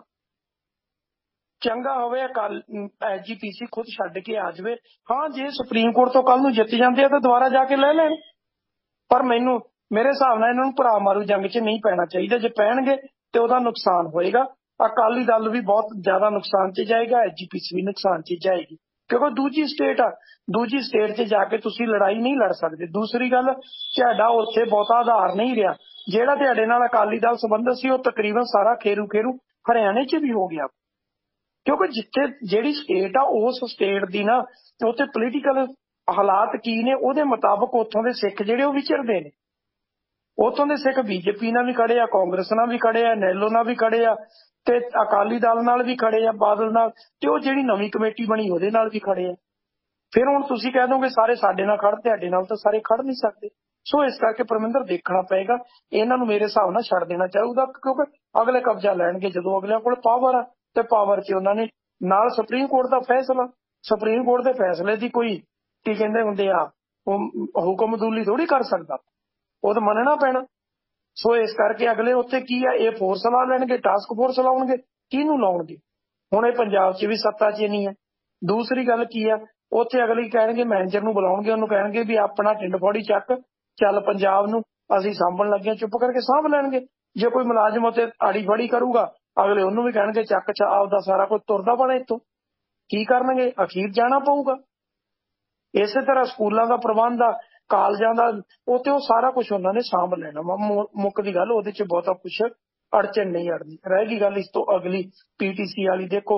ਚੰਗਾ ਹੋਵੇ ਕੱਲ ਐਸ ਜੀ ਪੀ ਸੀ ਖੁਦ ਛੱਡ ਕੇ ਆ ਜਾਵੇ। ਹਾਂ ਜੇ ਸੁਪਰੀਮ ਕੋਰਟ ਤੋਂ ਕੱਲ ਨੂੰ ਜਿੱਤ ਜਾਂਦੇ ਆ ਤਾਂ ਦੁਬਾਰਾ ਜਾ ਕੇ ਲੈ ਲੈਣ। ਪਰ ਮੈਨੂੰ ਮੇਰੇ ਹਿਸਾਬ ਨਾਲ ਇਹਨਾਂ ਨੂੰ ਭਰਾ ਮਾਰੂ ਜੰਗ 'ਚ ਨਹੀਂ ਪੈਣਾ ਚਾਹੀਦਾ। ਜੇ ਪੈਣਗੇ ਤੇ ਉਹਦਾ ਨੁਕਸਾਨ ਹੋਏਗਾ। ਅਕਾਲੀ ਦਲ ਵੀ ਬਹੁਤ ਜ਼ਿਆਦਾ ਨੁਕਸਾਨ 'ਚ ਜਾਏਗਾ, ਐਸ ਜੀ ਪੀ ਸੀ ਵੀ ਨੁਕਸਾਨ 'ਚ ਜਾਏਗੀ, ਕਿਉਂਕਿ ਦੂਜੀ ਸਟੇਟ ਆ। ਦੂਜੀ ਸਟੇਟ 'ਚ ਜਾ ਕੇ ਤੁਸੀਂ ਲੜਾਈ ਨਹੀਂ ਲੜ ਸਕਦੇ। ਦੂਸਰੀ ਗੱਲ, ਤੁਹਾਡਾ ਉੱਥੇ ਬਹੁਤਾ ਆਧਾਰ ਨਹੀਂ ਰਿਹਾ। ਜਿਹੜਾ ਤੁਹਾਡੇ ਨਾਲ ਅਕਾਲੀ ਦਲ ਸੰਬੰਧਿਤ ਸੀ ਉਹ ਤਕਰੀਬਨ ਸਾਰਾ ਖੇਰੂ ਖੇਰੂ ਹਰਿਆਣੇ 'ਚ ਵੀ ਹੋ ਗਿਆ, ਕਿਉਂਕਿ ਜਿੱਥੇ ਜਿਹੜੀ ਸਟੇਟ ਆ ਉਸ ਸਟੇਟ ਦੀ ਨਾ ਉੱਥੇ ਪੋਲੀਟੀਕਲ ਹਾਲਾਤ ਕੀ ਨੇ, ਉਹਦੇ ਮੁਤਾਬਕ ਉੱਥੋਂ ਦੇ ਸਿੱਖ ਜਿਹੜੇ ਉਹ ਵਿਚਰਦੇ ਨੇ। ਉੱਥੋਂ ਦੇ ਸਿੱਖ ਬੀਜੇਪੀ ਨਾਲ ਵੀ ਖੜੇ ਆ, ਕਾਂਗਰਸ ਨਾਲ ਵੀ ਖੜੇ ਆ, ਨੈਲੋ ਨਾਲ ਵੀ ਖੜੇ ਆ, ਤੇ ਅਕਾਲੀ ਦਲ ਨਾਲ ਵੀ ਖੜੇ ਆ, ਬਾਦਲ ਨਾਲ, ਤੇ ਉਹ ਜਿਹੜੀ ਨਵੀਂ ਕਮੇਟੀ ਬਣੀ ਉਹਦੇ ਨਾਲ ਵੀ ਖੜੇ ਆ। ਫਿਰ ਹੁਣ ਤੁਸੀਂ ਕਹਿ ਦੋਗੇ ਸਾਰੇ ਸਾਡੇ ਨਾਲ ਖੜ, ਤੁਹਾਡੇ ਨਾਲ ਤਾਂ ਸਾਰੇ ਖੜ ਨਹੀਂ ਸਕਦੇ। ਸੋ ਇਸ ਕਰਕੇ ਪਰਮਿੰਦਰ ਦੇਖਣਾ ਪਏਗਾ, ਇਹਨਾਂ ਨੂੰ ਮੇਰੇ ਹਿਸਾਬ ਨਾਲ ਛੱਡ ਦੇਣਾ ਚਾਹੀਦਾ, ਕਿਉਂਕਿ ਅਗਲੇ ਕਬਜ਼ਾ ਲੈਣਗੇ ਜਦੋਂ ਅਗਲਿਆਂ ਕੋਲ ਪਾਵਰ ਆ, ਤੇ ਪਾਵਰ 'ਚ ਉਹਨਾਂ ਨੇ ਨਾਲ ਸੁਪਰੀਮ ਕੋਰਟ ਦਾ ਫੈਸਲਾ, ਸੁਪਰੀਮ ਕੋਰਟ ਦੇ ਫੈਸਲੇ ਦੀ ਕੋਈ ਕੀ ਕਹਿੰਦੇ ਹੁੰਦੇ ਆ ਉਹ ਹੁਕਮਦੂਲੀ ਥੋੜੀ ਕਰ ਸਕਦਾ, ਉਹ ਤਾਂ ਮੰਨਣਾ ਪੈਣਾ। ਸੋ ਇਸ ਕਰਕੇ ਅਗਲੇ ਉੱਥੇ ਕੀ ਆ, ਇਹ ਫੋਰਸ ਲਾ ਲੈਣਗੇ, ਟਾਸਕ ਫੋਰਸ ਲਾਉਣਗੇ। ਕਿਹਨੂੰ ਲਾਉਣਗੇ? ਹੁਣ ਇਹ ਪੰਜਾਬ 'ਚ ਵੀ ਸੱਤਾ 'ਚ ਨਹੀਂ ਹੈ। ਦੂਸਰੀ ਗੱਲ ਕੀ ਆ, ਉੱਥੇ ਅਗਲੇ ਕਹਿਣਗੇ ਮੈਨੇਜਰ ਨੂੰ ਬੁਲਾਉਣਗੇ, ਉਹਨੂੰ ਕਹਿਣਗੇ ਵੀ ਆਪਣਾ ਢਿੰਡ ਫੋੜੀ ਚੱਕ, ਚੱਲ ਪੰਜਾਬ ਨੂੰ ਅਸੀਂ ਸਾਂਭਣ ਲੱਗੇ, ਚੁੱਪ ਕਰਕੇ ਸਾਂਭ ਲੈਣਗੇ। ਜੇ ਕੋਈ ਮੁਲਾਜ਼ਮ ਉੱਥੇ ਆੜੀ ਫੜੀ ਕਰੂਗਾ, ਅਗਲੇ ਉਹਨੂੰ ਵੀ ਕਹਿਣਗੇ ਚੱਕ ਚਾ ਆਪਦਾ ਸਾਰਾ ਕੁਝ ਤੁਰਦਾ ਬਣਾ ਇੱਥੋਂ। ਕੀ ਕਰਨਗੇ? ਅਖੀਰ ਜਾਣਾ ਪਊਗਾ। ਇਸੇ ਤਰ੍ਹਾਂ ਸਕੂਲਾਂ ਦਾ ਪ੍ਰਬੰਧ ਆ, ਕਾਲਜਾਂ ਦਾ, ਉੱਥੇ ਉਹ ਸਾਰਾ ਕੁਝ ਉਹਨਾਂ ਨੇ ਸਾਂਭ ਲੈਣਾ। ਮੁੱਕ ਦੀ ਗੱਲ ਉਹਦੇ 'ਚ ਬਹੁਤਾ ਕੁਛ ਅੜਚਨ ਨਹੀਂ ਅੜਦੀ। ਰਹਿ ਗਈ ਗੱਲ ਇਸ ਤੋਂ ਅਗਲੀ ਪੀਟੀਸੀ ਵਾਲੀ, ਦੇਖੋ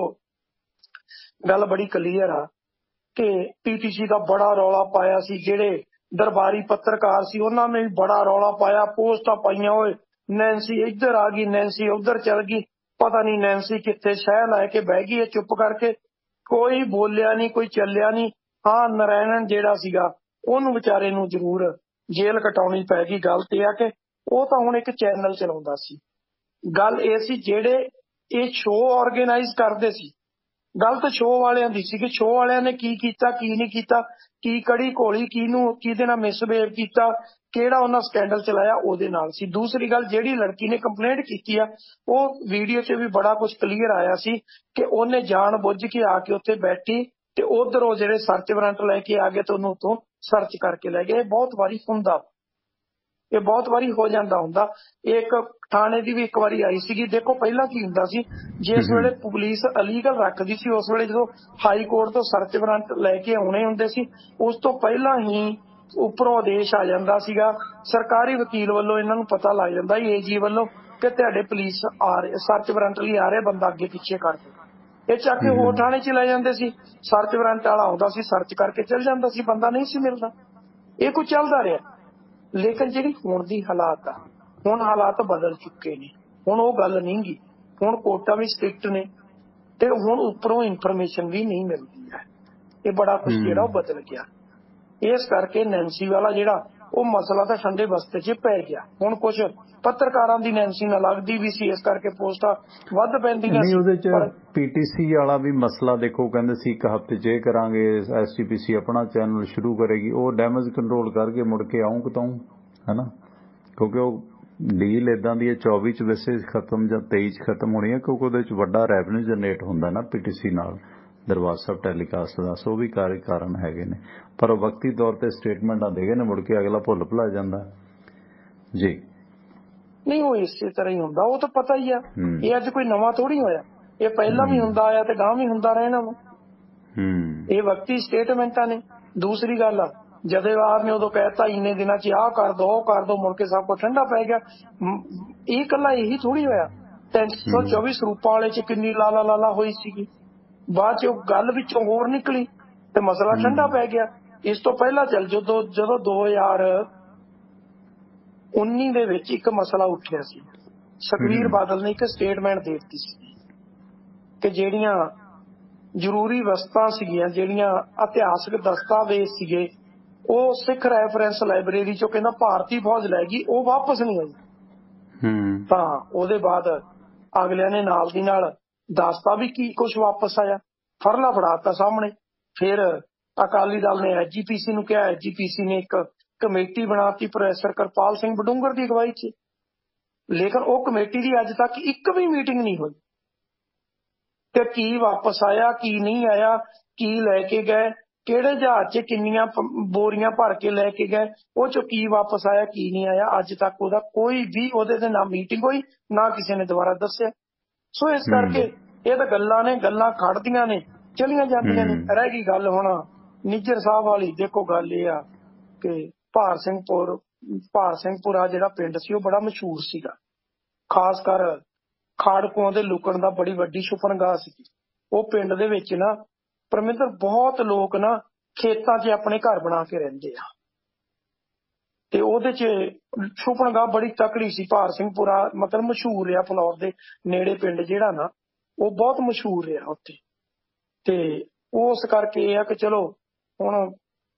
ਗੱਲ ਬੜੀ ਕਲੀਅਰ ਆ ਕਿ ਪੀਟੀਸੀ ਦਾ ਬੜਾ ਰੌਲਾ ਪਾਇਆ ਸੀ। ਜਿਹੜੇ ਦਰਬਾਰੀ ਪੱਤਰਕਾਰ ਸੀ ਉਹਨਾਂ ਨੇ ਵੀ ਬੜਾ ਰੌਲਾ ਪਾਇਆ, ਪੋਸਟਾਂ ਪਾਈਆਂ, ਓਏ ਨੈਂਸੀ ਇੱਧਰ ਆ ਗਈ, ਨੈਂਸੀ ਉੱਧਰ ਚਲ ਗਈ, ਪਤਾ ਨਹੀਂ ਨੈਂਸੀ ਕਿੱਥੇ ਸ਼ਹਿ ਲੈ ਕੇ ਬਹਿ ਗਈ ਹੈ ਚੁੱਪ ਕਰਕੇ। ਕੋਈ ਬੋਲਿਆ ਨਹੀਂ, ਕੋਈ ਚੱਲਿਆ ਨਹੀਂ। ਹਾਂ ਨਾਰਾਇਣਨ ਜਿਹੜਾ ਸੀਗਾ ਉਹਨੂੰ ਵਿਚਾਰੇ ਨੂੰ ਜ਼ਰੂਰ ਜੇਲ੍ਹ ਕਟਾਉਣੀ ਪੈ ਗਈ। ਗੱਲ ਤੇ ਆ ਕਿ ਉਹ ਤਾਂ ਹੁਣ ਇੱਕ ਚੈਨਲ ਚਲਾਉਂਦਾ ਸੀ। ਗੱਲ ਇਹ ਸੀ ਜਿਹੜੇ ਇਹ ਸ਼ੋਅ ਆਰਗੇਨਾਈਜ਼ ਕਰਦੇ ਸੀ, ਗੱਲ ਤਾਂ ਸ਼ੋਅ ਵਾਲਿਆਂ ਦੀ ਸੀ ਕਿ ਸ਼ੋਅ ਵਾਲਿਆਂ ਨੇ ਕੀ ਕੀਤਾ ਕੀ ਨਹੀਂ ਕੀਤਾ, ਕੀ ਕੜੀ ਘੋਲੀ, ਕਿਹਨੂੰ ਕਿਹਦੇ ਨਾਲ ਮਿਸਬਿਹੇਵ ਕੀਤਾ, ਕਿਹੜਾ ਉਹਨਾਂ ਸਕੈਂਡਲ ਚਲਾਇਆ, ਉਹਦੇ ਨਾਲ ਸੀ। ਦੂਸਰੀ ਗੱਲ, ਜਿਹੜੀ ਲੜਕੀ ਨੇ ਕੰਪਲੇਂਟ ਕੀਤੀ ਆ ਉਹ ਵੀਡੀਓ 'ਚ ਵੀ ਬੜਾ ਕੁਝ ਕਲੀਅਰ ਆਇਆ ਸੀ ਕਿ ਉਹਨੇ ਜਾਣ ਬੁੱਝ ਕੇ ਆ ਕੇ ਉੱਥੇ ਬੈਠੀ ਤੇ ਉਧਰ ਉਹ ਜਿਹੜੇ ਸਰਚ ਵਾਰੰਟ ਲੈ ਕੇ ਆ ਗਏ ਤੇ ਉਹਨੂੰ ਉੱਥੋਂ ਸਰਚ ਕਰਕੇ ਲੈ ਗਏ। ਇਹ ਬਹੁਤ ਵਾਰੀ ਹੁੰਦਾ, ਇਹ ਬਹੁਤ ਵਾਰੀ ਹੋ ਜਾਂਦਾ ਹੁੰਦਾ। ਇੱਕ ਥਾਣੇ ਦੀ ਵੀ ਇੱਕ ਵਾਰੀ ਆਈ ਸੀਗੀ। ਦੇਖੋ ਪਹਿਲਾਂ ਕੀ ਹੁੰਦਾ ਸੀ, ਜਿਸ ਵੇਲੇ ਪੁਲਿਸ ਅਲੀਗਲ ਰੱਖਦੀ ਸੀ ਉਸ ਵੇਲੇ ਜਦੋਂ ਹਾਈ ਕੋਰਟ ਤੋਂ ਸਰਚ ਵਾਰੰਟ ਲੈ ਕੇ ਆਉਣੇ ਹੁੰਦੇ ਸੀ, ਉਸ ਤੋਂ ਪਹਿਲਾਂ ਹੀ ਉੱਪਰੋਂ ਆਦੇਸ਼ ਆ ਜਾਂਦਾ ਸੀਗਾ ਸਰਕਾਰੀ ਵਕੀਲ ਵੱਲੋਂ, ਇਹਨਾਂ ਨੂੰ ਪਤਾ ਲੱਗ ਜਾਂਦਾ ਏ ਜੀ ਵੱਲੋਂ ਕਿ ਤੁਹਾਡੇ ਪੁਲਿਸ ਆ ਰਹੇ, ਸਰਚ ਵਾਰੰਟ ਲਈ ਆ ਰਹੇ, ਬੰਦਾ ਅੱਗੇ ਪਿੱਛੇ ਕਰ ਦਿਓ। ਇਹ ਚੱਕ ਕੇ ਹੋਰ ਥਾਣੇ 'ਚ ਲੈ ਜਾਂਦੇ ਸੀ, ਸਰਚ ਵਾਰੰਟ ਵਾਲਾ ਆਉਂਦਾ ਸੀ, ਸਰਚ ਕਰਕੇ ਚਲ ਜਾਂਦਾ ਸੀ, ਬੰਦਾ ਨਹੀਂ ਸੀ ਮਿਲਦਾ। ਇਹ ਕੁਝ ਚੱਲਦਾ ਰਿਹਾ। ਲੇਕਿਨ ਜਿਹੜੀ ਹੁਣ ਦੀ ਹਾਲਾਤ ਆ, ਹੁਣ ਹਾਲਾਤ ਬਦਲ ਚੁੱਕੇ ਨੇ। ਹੁਣ ਉਹ ਗੱਲ ਨਹੀਂ ਗੀ, ਹੁਣ ਕੋਰਟਾਂ ਵੀ ਸਟ੍ਰਿਕਟ ਨੇ ਤੇ ਹੁਣ ਉੱਪਰੋਂ ਇਨਫੋਰਮੇਸ਼ਨ ਵੀ ਨਹੀਂ ਮਿਲਦੀ ਹੈ। ਇਹ ਬੜਾ ਕੁਝ ਜਿਹੜਾ ਉਹ ਬਦਲ ਗਿਆ। ਇਸ ਕਰਕੇ ਨੈਂਸੀ ਵਾਲਾ ਜਿਹੜਾ ਉਹ ਮਸਲਾ ਤਾਂ ਠੰਡੇ ਬਸਤੇ 'ਚ ਪੈ ਗਿਆ। ਹੁਣ ਕੁਝ ਪੱਤਰਕਾਰਾਂ ਦੀ ਨੈਂਸੀ ਨਾ ਲੱਗਦੀ ਵੀ ਸੀ, ਇਸ ਕਰਕੇ ਪੋਸਟਾਂ ਵੱਧ ਪੈਂਦੀਆਂ ਨਹੀਂ। ਉਹਦੇ 'ਚ ਪਰ ਪੀਟੀਸੀ ਵਾਲਾ ਵੀ ਮਸਲਾ ਦੇਖੋ, ਕਹਿੰਦੇ ਸੀ ਇੱਕ ਹਫ਼ਤੇ 'ਚ ਇਹ ਕਰਾਂਗੇ, ਐਸਜੀਪੀਸੀ ਆਪਣਾ ਚੈਨਲ ਸ਼ੁਰੂ ਕਰੇਗੀ, ਉਹ ਡੈਮੇਜ ਕੰਟਰੋਲ ਕਰਕੇ ਮੁੜ ਕੇ ਆਊਂ ਕਤਾਊਂ ਹੈ ਨਾ, ਕਿਉਂਕਿ ਉਹ ਡੀਲ ਇਦਾਂ ਦੀ ਹੈ ਚੌਵੀ 'ਚ ਵੈਸੇ ਖਤਮ ਜਾਂ ਤੇਈ 'ਚ ਖਤਮ ਹੋਣੀ ਹੈ, ਕਿਉਂਕਿ ਉਹਦੇ 'ਚ ਵੱਡਾ ਰੈਵਨਿਊ ਜਨਰੇਟ ਹੁੰਦਾ ਨਾ ਪੀਟੀਸੀ ਨਾਲ ਦਰਬਾਰ ਸਾਹਿਬ ਟੈਲੀਕਾਸਟ ਦਾ। ਸੋ ਉਹ ਵੀ ਕਾਰਨ ਕਾਰਨ ਹੈਗੇ ਨੇ, ਪਰ ਉਹ ਵਕਤੀ ਤੌਰ ਤੇ ਸਟੇਟਮੈਂਟਾਂ ਦੇ ਗਏ ਨੇ, ਮੁੜ ਕੇ ਅਗਲਾ ਭੁੱਲ ਭੁਲਾ ਜਾਂਦਾ ਜੀ। ਨਹੀਂ, ਉਹ ਇਸੇ ਤਰ੍ਹਾਂ ਹੀ ਹੁੰਦਾ, ਉਹ ਤਾਂ ਪਤਾ ਹੀ ਆ। ਇਹ ਅੱਜ ਕੋਈ ਨਵਾਂ ਥੋੜੀ ਹੋਇਆ, ਇਹ ਪਹਿਲਾਂ ਵੀ ਹੁੰਦਾ ਆਇਆ ਤੇ ਗਾਂ ਵੀ ਹੁੰਦਾ ਰਹਿਣਾ ਵਾ। ਇਹ ਵਕਤੀ ਸਟੇਟਮੈਂਟਾਂ ਨੇ। ਦੂਸਰੀ ਗੱਲ ਆ, ਜਥੇਦਾਰ ਨੇ ਉਦੋਂ ਕਹਿਤਾ ਇੰਨੇ ਦਿਨਾਂ 'ਚ ਆਹ ਕਰ ਦੋ, ਉਹ ਕਰ ਦੋ, ਮੁੜ ਕੇ ਸਭ ਕੁਝ ਠੰਡਾ ਪੈ ਗਿਆ। ਇਹ ਇਕੱਲਾ ਇਹੀ ਥੋੜੀ ਹੋਇਆ। ਤਿੰਨ ਸੌ ਚੌਵੀ ਸਰੂਪਾਂ ਵਾਲੇ 'ਚ ਕਿੰਨੀ ਲਾਲਾ ਲਾਲਾ ਹੋਈ ਸੀਗੀ, ਬਾਅਦ 'ਚ ਉਹ ਗੱਲ ਵਿੱਚੋਂ ਹੋਰ ਨਿਕਲੀ ਤੇ ਮਸਲਾ ਠੰਡਾ ਪੈ ਗਿਆ। ਇਸ ਤੋਂ ਪਹਿਲਾਂ ਚੱਲ ਜਦੋਂ ਜਦੋਂ ਦੋ ਹਜ਼ਾਰ ਉੱਨੀ ਦੇ ਵਿੱਚ ਇੱਕ ਮਸਲਾ ਉੱਠਿਆ ਸੀ, ਸੁਖਬੀਰ ਬਾਦਲ ਨੇ ਇੱਕ ਸਟੇਟਮੈਂਟ ਦੇ ਦਿੱਤੀ ਸੀ ਕਿ ਜਿਹੜੀਆਂ ਜ਼ਰੂਰੀ ਵਸਤਾਂ ਸੀਗੀਆਂ, ਜਿਹੜੀਆਂ ਇਤਿਹਾਸਕ ਦਸਤਾਵੇਜ਼ ਸੀਗੇ, ਉਹ ਸਿੱਖ ਰੈਫਰੈਂਸ ਲਾਇਬ੍ਰੇਰੀ 'ਚੋਂ ਕਹਿੰਦਾ ਭਾਰਤੀ ਫੌਜ ਲੈ ਗਈ, ਉਹ ਵਾਪਸ ਨਹੀਂ ਆਈ। ਤਾਂ ਉਹਦੇ ਬਾਅਦ ਅਗਲਿਆਂ ਨੇ ਨਾਲ ਦੀ ਨਾਲ ਦੱਸਤਾ ਵੀ ਕੀ ਕੁਛ ਵਾਪਸ ਆਇਆ, ਫਰਲਾ ਫੜਾਤਾ ਸਾਹਮਣੇ। ਫਿਰ ਅਕਾਲੀ ਦਲ ਨੇ ਐਸਜੀਪੀਸੀ ਨੂੰ ਕਿਹਾ, ਐਸਜੀਪੀਸੀ ਨੇ ਇੱਕ ਕਮੇਟੀ ਬਣਾਤੀ ਪ੍ਰੋਫੈਸਰ ਕਿਰਪਾਲ ਸਿੰਘ ਬਡੂੰਗਰ ਦੀ ਅਗਵਾਈ 'ਚ, ਲੇਕਿਨ ਉਹ ਕਮੇਟੀ ਦੀ ਅੱਜ ਤੱਕ ਇੱਕ ਵੀ ਮੀਟਿੰਗ ਨਹੀਂ ਹੋਈ। ਤੇ ਕੀ ਵਾਪਸ ਆਇਆ, ਕੀ ਨਹੀਂ ਆਇਆ, ਕੀ ਲੈ ਕੇ ਗਏ, ਕਿਹੜੇ ਜਹਾਜ਼ 'ਚ ਕਿੰਨੀਆਂ ਬੋਰੀਆਂ ਭਰ ਕੇ ਲੈ ਕੇ ਗਏ, ਉਹ 'ਚੋਂ ਕੀ ਵਾਪਸ ਆਇਆ, ਕੀ ਨਹੀਂ ਆਇਆ, ਅੱਜ ਤੱਕ ਉਹਦਾ ਕੋਈ ਵੀ ਉਹਦੇ ਤੇ ਨਾ ਮੀਟਿੰਗ ਹੋਈ, ਨਾ ਕਿਸੇ ਨੇ ਦੁਬਾਰਾ ਦੱਸਿਆ। ਸੋ ਇਸ ਕਰਕੇ ਇਹ ਤਾਂ ਗੱਲਾਂ ਨੇ, ਗੱਲਾਂ ਖੜਦੀਆਂ ਨੇ, ਚਲੀਆਂ ਜਾਂਦੀਆਂ ਨੇ। ਰਹਿ ਗਈ ਗੱਲ ਹੁਣ ਨਿੱਜਰ ਸਾਹਿਬ ਵਾਲੀ, ਦੇਖੋ ਗੱਲ ਇਹ ਆ ਕਿ ਭਾਰ ਸਿੰਘਪੁਰ ਭਾਰ ਸਿੰਘਪੁਰਾ ਜਿਹੜਾ ਪਿੰਡ ਸੀ ਉਹ ਬੜਾ ਮਸ਼ਹੂਰ ਸੀਗਾ, ਖਾਸ ਕਰ ਖਾੜਕੂਆਂ ਦੇ ਲੁਕਣ ਦਾ ਬੜੀ ਵੱਡੀ ਛੁਪਣਗਾਹ ਸੀ। ਉਹ ਪਿੰਡ ਦੇ ਵਿੱਚ ਨਾ ਪਰਮਿੰਦਰ ਬਹੁਤ ਲੋਕ ਨਾ ਖੇਤਾਂ 'ਚ ਆਪਣੇ ਘਰ ਬਣਾ ਕੇ ਰਹਿੰਦੇ ਆ, ਤੇ ਉਹਦੇ 'ਚ ਛੁਪਣਗਾਹ ਬੜੀ ਤਕੜੀ ਸੀ। ਭਾਰ ਸਿੰਘਪੁਰਾ ਮਤਲਬ ਮਸ਼ਹੂਰ ਰਿਹਾ, ਫਲੌਰ ਦੇ ਨੇੜੇ ਪਿੰਡ ਜਿਹੜਾ ਨਾ ਉਹ ਬਹੁਤ ਮਸ਼ਹੂਰ ਰਿਹਾ ਉੱਥੇ। ਤੇ ਉਸ ਕਰਕੇ ਇਹ ਆ ਕਿ ਚਲੋ ਹੁਣ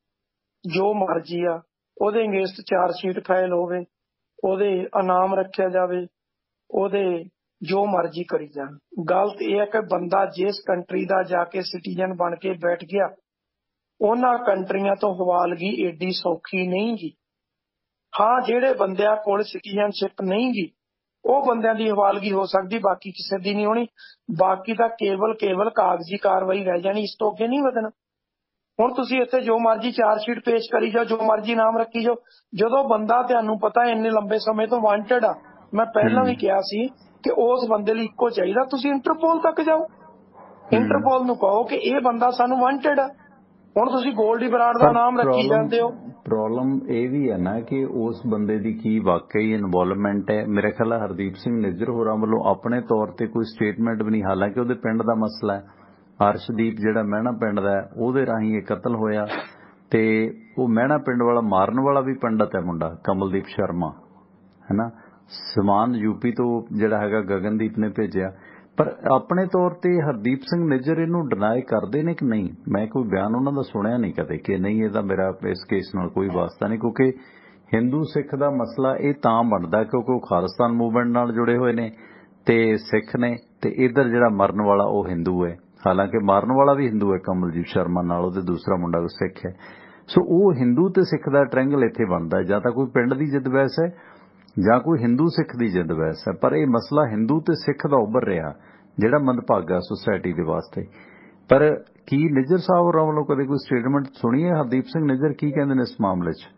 ਜੋ ਮਰਜ਼ੀ ਆ ਉਹਦੇ ਅਗੇਂਸਟ ਚਾਰਜ ਸ਼ੀਟ ਫਾਈਲ ਹੋਵੇ, ਉਹਦੇ ਇਨਾਮ ਰੱਖਿਆ ਜਾਵੇ, ਉਹਦੇ ਜੋ ਮਰਜ਼ੀ ਕਰੀ ਜਾਣ। ਗਲਤ ਇਹ ਹੈ ਕਿ ਬੰਦਾ ਜਿਸ ਕੰਟਰੀ ਦਾ ਜਾ ਕੇ ਸਿਟੀਜ਼ਨ ਬਣ ਕੇ ਬੈਠ ਗਿਆ, ਉਹਨਾਂ ਕੰਟਰੀਆਂ ਤੋਂ ਹਵਾਲਗੀ ਏਡੀ ਸੌਖੀ ਨਹੀਂ ਗੀ। ਹਾਂ, ਜਿਹੜੇ ਬੰਦਿਆਂ ਕੋਲ ਸਿਟੀਜ਼ਨਸ਼ਿਪ ਨਹੀਂ ਗੀ ਉਹ ਬੰਦਿਆਂ ਦੀ ਹਵਾਲਗੀ ਹੋ ਸਕਦੀ, ਬਾਕੀ ਕਿਸੇ ਦੀ ਨਹੀਂ ਹੋਣੀ। ਬਾਕੀ ਤਾਂ ਕੇਵਲ ਕੇਵਲ ਕਾਗਜ਼ੀ ਕਾਰਵਾਈ ਰਹਿ ਜਾਣੀ, ਇਸ ਤੋਂ ਅੱਗੇ ਨਹੀਂ ਵਧਣਾ। ਹੁਣ ਤੁਸੀਂ ਇੱਥੇ ਜੋ ਮਰਜ਼ੀ ਚਾਰਜ ਸ਼ੀਟ ਪੇਸ਼ ਕਰੀ ਜਾਓ, ਜੋ ਮਰਜ਼ੀ ਨਾਮ ਰੱਖੀ ਜਾਓ, ਜਦੋਂ ਬੰਦਾ ਤੁਹਾਨੂੰ ਪਤਾ ਇੰਨੇ ਲੰਬੇ ਸਮੇਂ ਤੋਂ ਵਾਂਟਡ ਆ, ਮੈਂ ਪਹਿਲਾਂ ਵੀ ਕਿਹਾ ਸੀ ਕਿ ਉਸ ਬੰਦੇ ਲਈ ਇੱਕੋ ਚਾਹੀਦਾ, ਤੁਸੀਂ ਇੰਟਰਪੋਲ ਤੱਕ ਜਾਓ, ਇੰਟਰਪੋਲ ਨੂੰ ਕਹੋ ਕਿ ਇਹ ਬੰਦਾ ਸਾਨੂੰ ਵਾਂਟਡ ਆ। ਹੁਣ ਤੁਸੀਂ ਗੋਲਡੀ ਬਰਾੜ ਦਾ ਨਾਮ ਰੱਖੀ ਜਾਂਦੇ ਹੋ। ਪ੍ਰੋਬਲਮ ਇਹ ਵੀ ਹੈ ਨਾ ਕਿ ਉਸ ਬੰਦੇ ਦੀ ਕੀ ਵਾਕਈ ਇਨਵੋਲਵਮੈਂਟ ਹੈ। ਮੇਰੇ ਖਿਆਲ ਹੈ ਹਰਦੀਪ ਸਿੰਘ ਨਿੱਜਰ ਹੋਰਾਂ ਵੱਲੋਂ ਆਪਣੇ ਤੌਰ ਤੇ ਕੋਈ ਸਟੇਟਮੈਂਟ ਵੀ ਨਹੀਂ, ਹਾਲਾਂਕਿ ਉਹਦੇ ਪਿੰਡ ਦਾ ਮਸਲਾ ਹੈ। ਅਰਸ਼ਦੀਪ ਜਿਹੜਾ ਮਹਿਣਾ ਪਿੰਡ ਦਾ ਹੈ, ਉਹਦੇ ਰਾਹੀਂ ਇਹ ਕਤਲ ਹੋਇਆ, ਤੇ ਉਹ ਮਹਿਣਾ ਪਿੰਡ ਵਾਲਾ ਮਾਰਨ ਵਾਲਾ ਵੀ ਪੰਡਤ ਹੈ ਮੁੰਡਾ, ਕਮਲਦੀਪ ਸ਼ਰਮਾ ਹੈ ਨਾ, ਸਮਾਨ ਯੂਪੀ ਤੋਂ ਜਿਹੜਾ ਹੈਗਾ ਗਗਨਦੀਪ ਨੇ ਭੇਜਿਆ। ਪਰ ਆਪਣੇ ਤੌਰ ਤੇ ਹਰਦੀਪ ਸਿੰਘ ਨਿੱਜਰ ਇਹਨੂੰ ਡਿਨਾਈ ਕਰਦੇ ਨੇ ਕਿ ਨਹੀਂ? ਮੈਂ ਕੋਈ ਬਿਆਨ ਉਹਨਾਂ ਦਾ ਸੁਣਿਆ ਨਹੀਂ ਕਦੇ ਕਿ ਨਹੀਂ ਇਹਦਾ ਮੇਰਾ ਇਸ ਕੇਸ ਨਾਲ ਕੋਈ ਵਾਸਤਾ ਨਹੀਂ, ਕਿਉਂਕਿ ਹਿੰਦੂ ਸਿੱਖ ਦਾ ਮਸਲਾ ਇਹ ਤਾਂ ਬਣਦਾ ਕਿਉਂਕਿ ਉਹ ਖਾਲਿਸਤਾਨ ਮੂਵਮੈਂਟ ਨਾਲ ਜੁੜੇ ਹੋਏ ਨੇ ਤੇ ਸਿੱਖ ਨੇ, ਤੇ ਇੱਧਰ ਜਿਹੜਾ ਮਰਨ ਵਾਲਾ ਉਹ ਹਿੰਦੂ ਹੈ। ਹਾਲਾਂਕਿ ਮਾਰਨ ਵਾਲਾ ਵੀ ਹਿੰਦੂ ਹੈ ਕਮਲਜੀਤ ਸ਼ਰਮਾ ਨਾਲ, ਉਹਦੇ ਦੂਸਰਾ ਮੁੰਡਾ ਵੀ ਸਿੱਖ ਹੈ। ਸੋ ਉਹ ਹਿੰਦੂ ਤੇ ਸਿੱਖ ਦਾ ਟ੍ਰਾਇੰਗਲ ਇੱਥੇ ਬਣਦਾ, ਜਾਂ ਤਾਂ ਕੋਈ ਪਿੰਡ ਦੀ ਜਿੱਦ ਬਹਿਸ ਹੈ ਜਾਂ ਕੋਈ ਹਿੰਦੂ ਸਿੱਖ ਦੀ ਜਿੱਦ ਬਹਿਸ ਹੈ। ਪਰ ਇਹ ਮਸਲਾ ਹਿੰਦੂ ਤੇ ਸਿੱਖ ਦਾ ਉੱਭਰ ਰਿਹਾ, ਜਿਹੜਾ ਮੰਦਭਾਗਾ ਸੁਸਾਇਟੀ ਦੇ ਵਾਸਤੇ। ਪਰ ਕੀ ਨਿੱਜਰ ਸਾਹਿਬ ਹੋਰਾਂ ਵੱਲੋਂ ਕਦੇ ਕੋਈ ਸਟੇਟਮੈਂਟ ਸੁਣੀ ਹੈ? ਹਰਦੀਪ ਸਿੰਘ ਨਿੱਜਰ ਕੀ ਕਹਿੰਦੇ ਨੇ ਇਸ ਮਾਮਲੇ 'ਚ?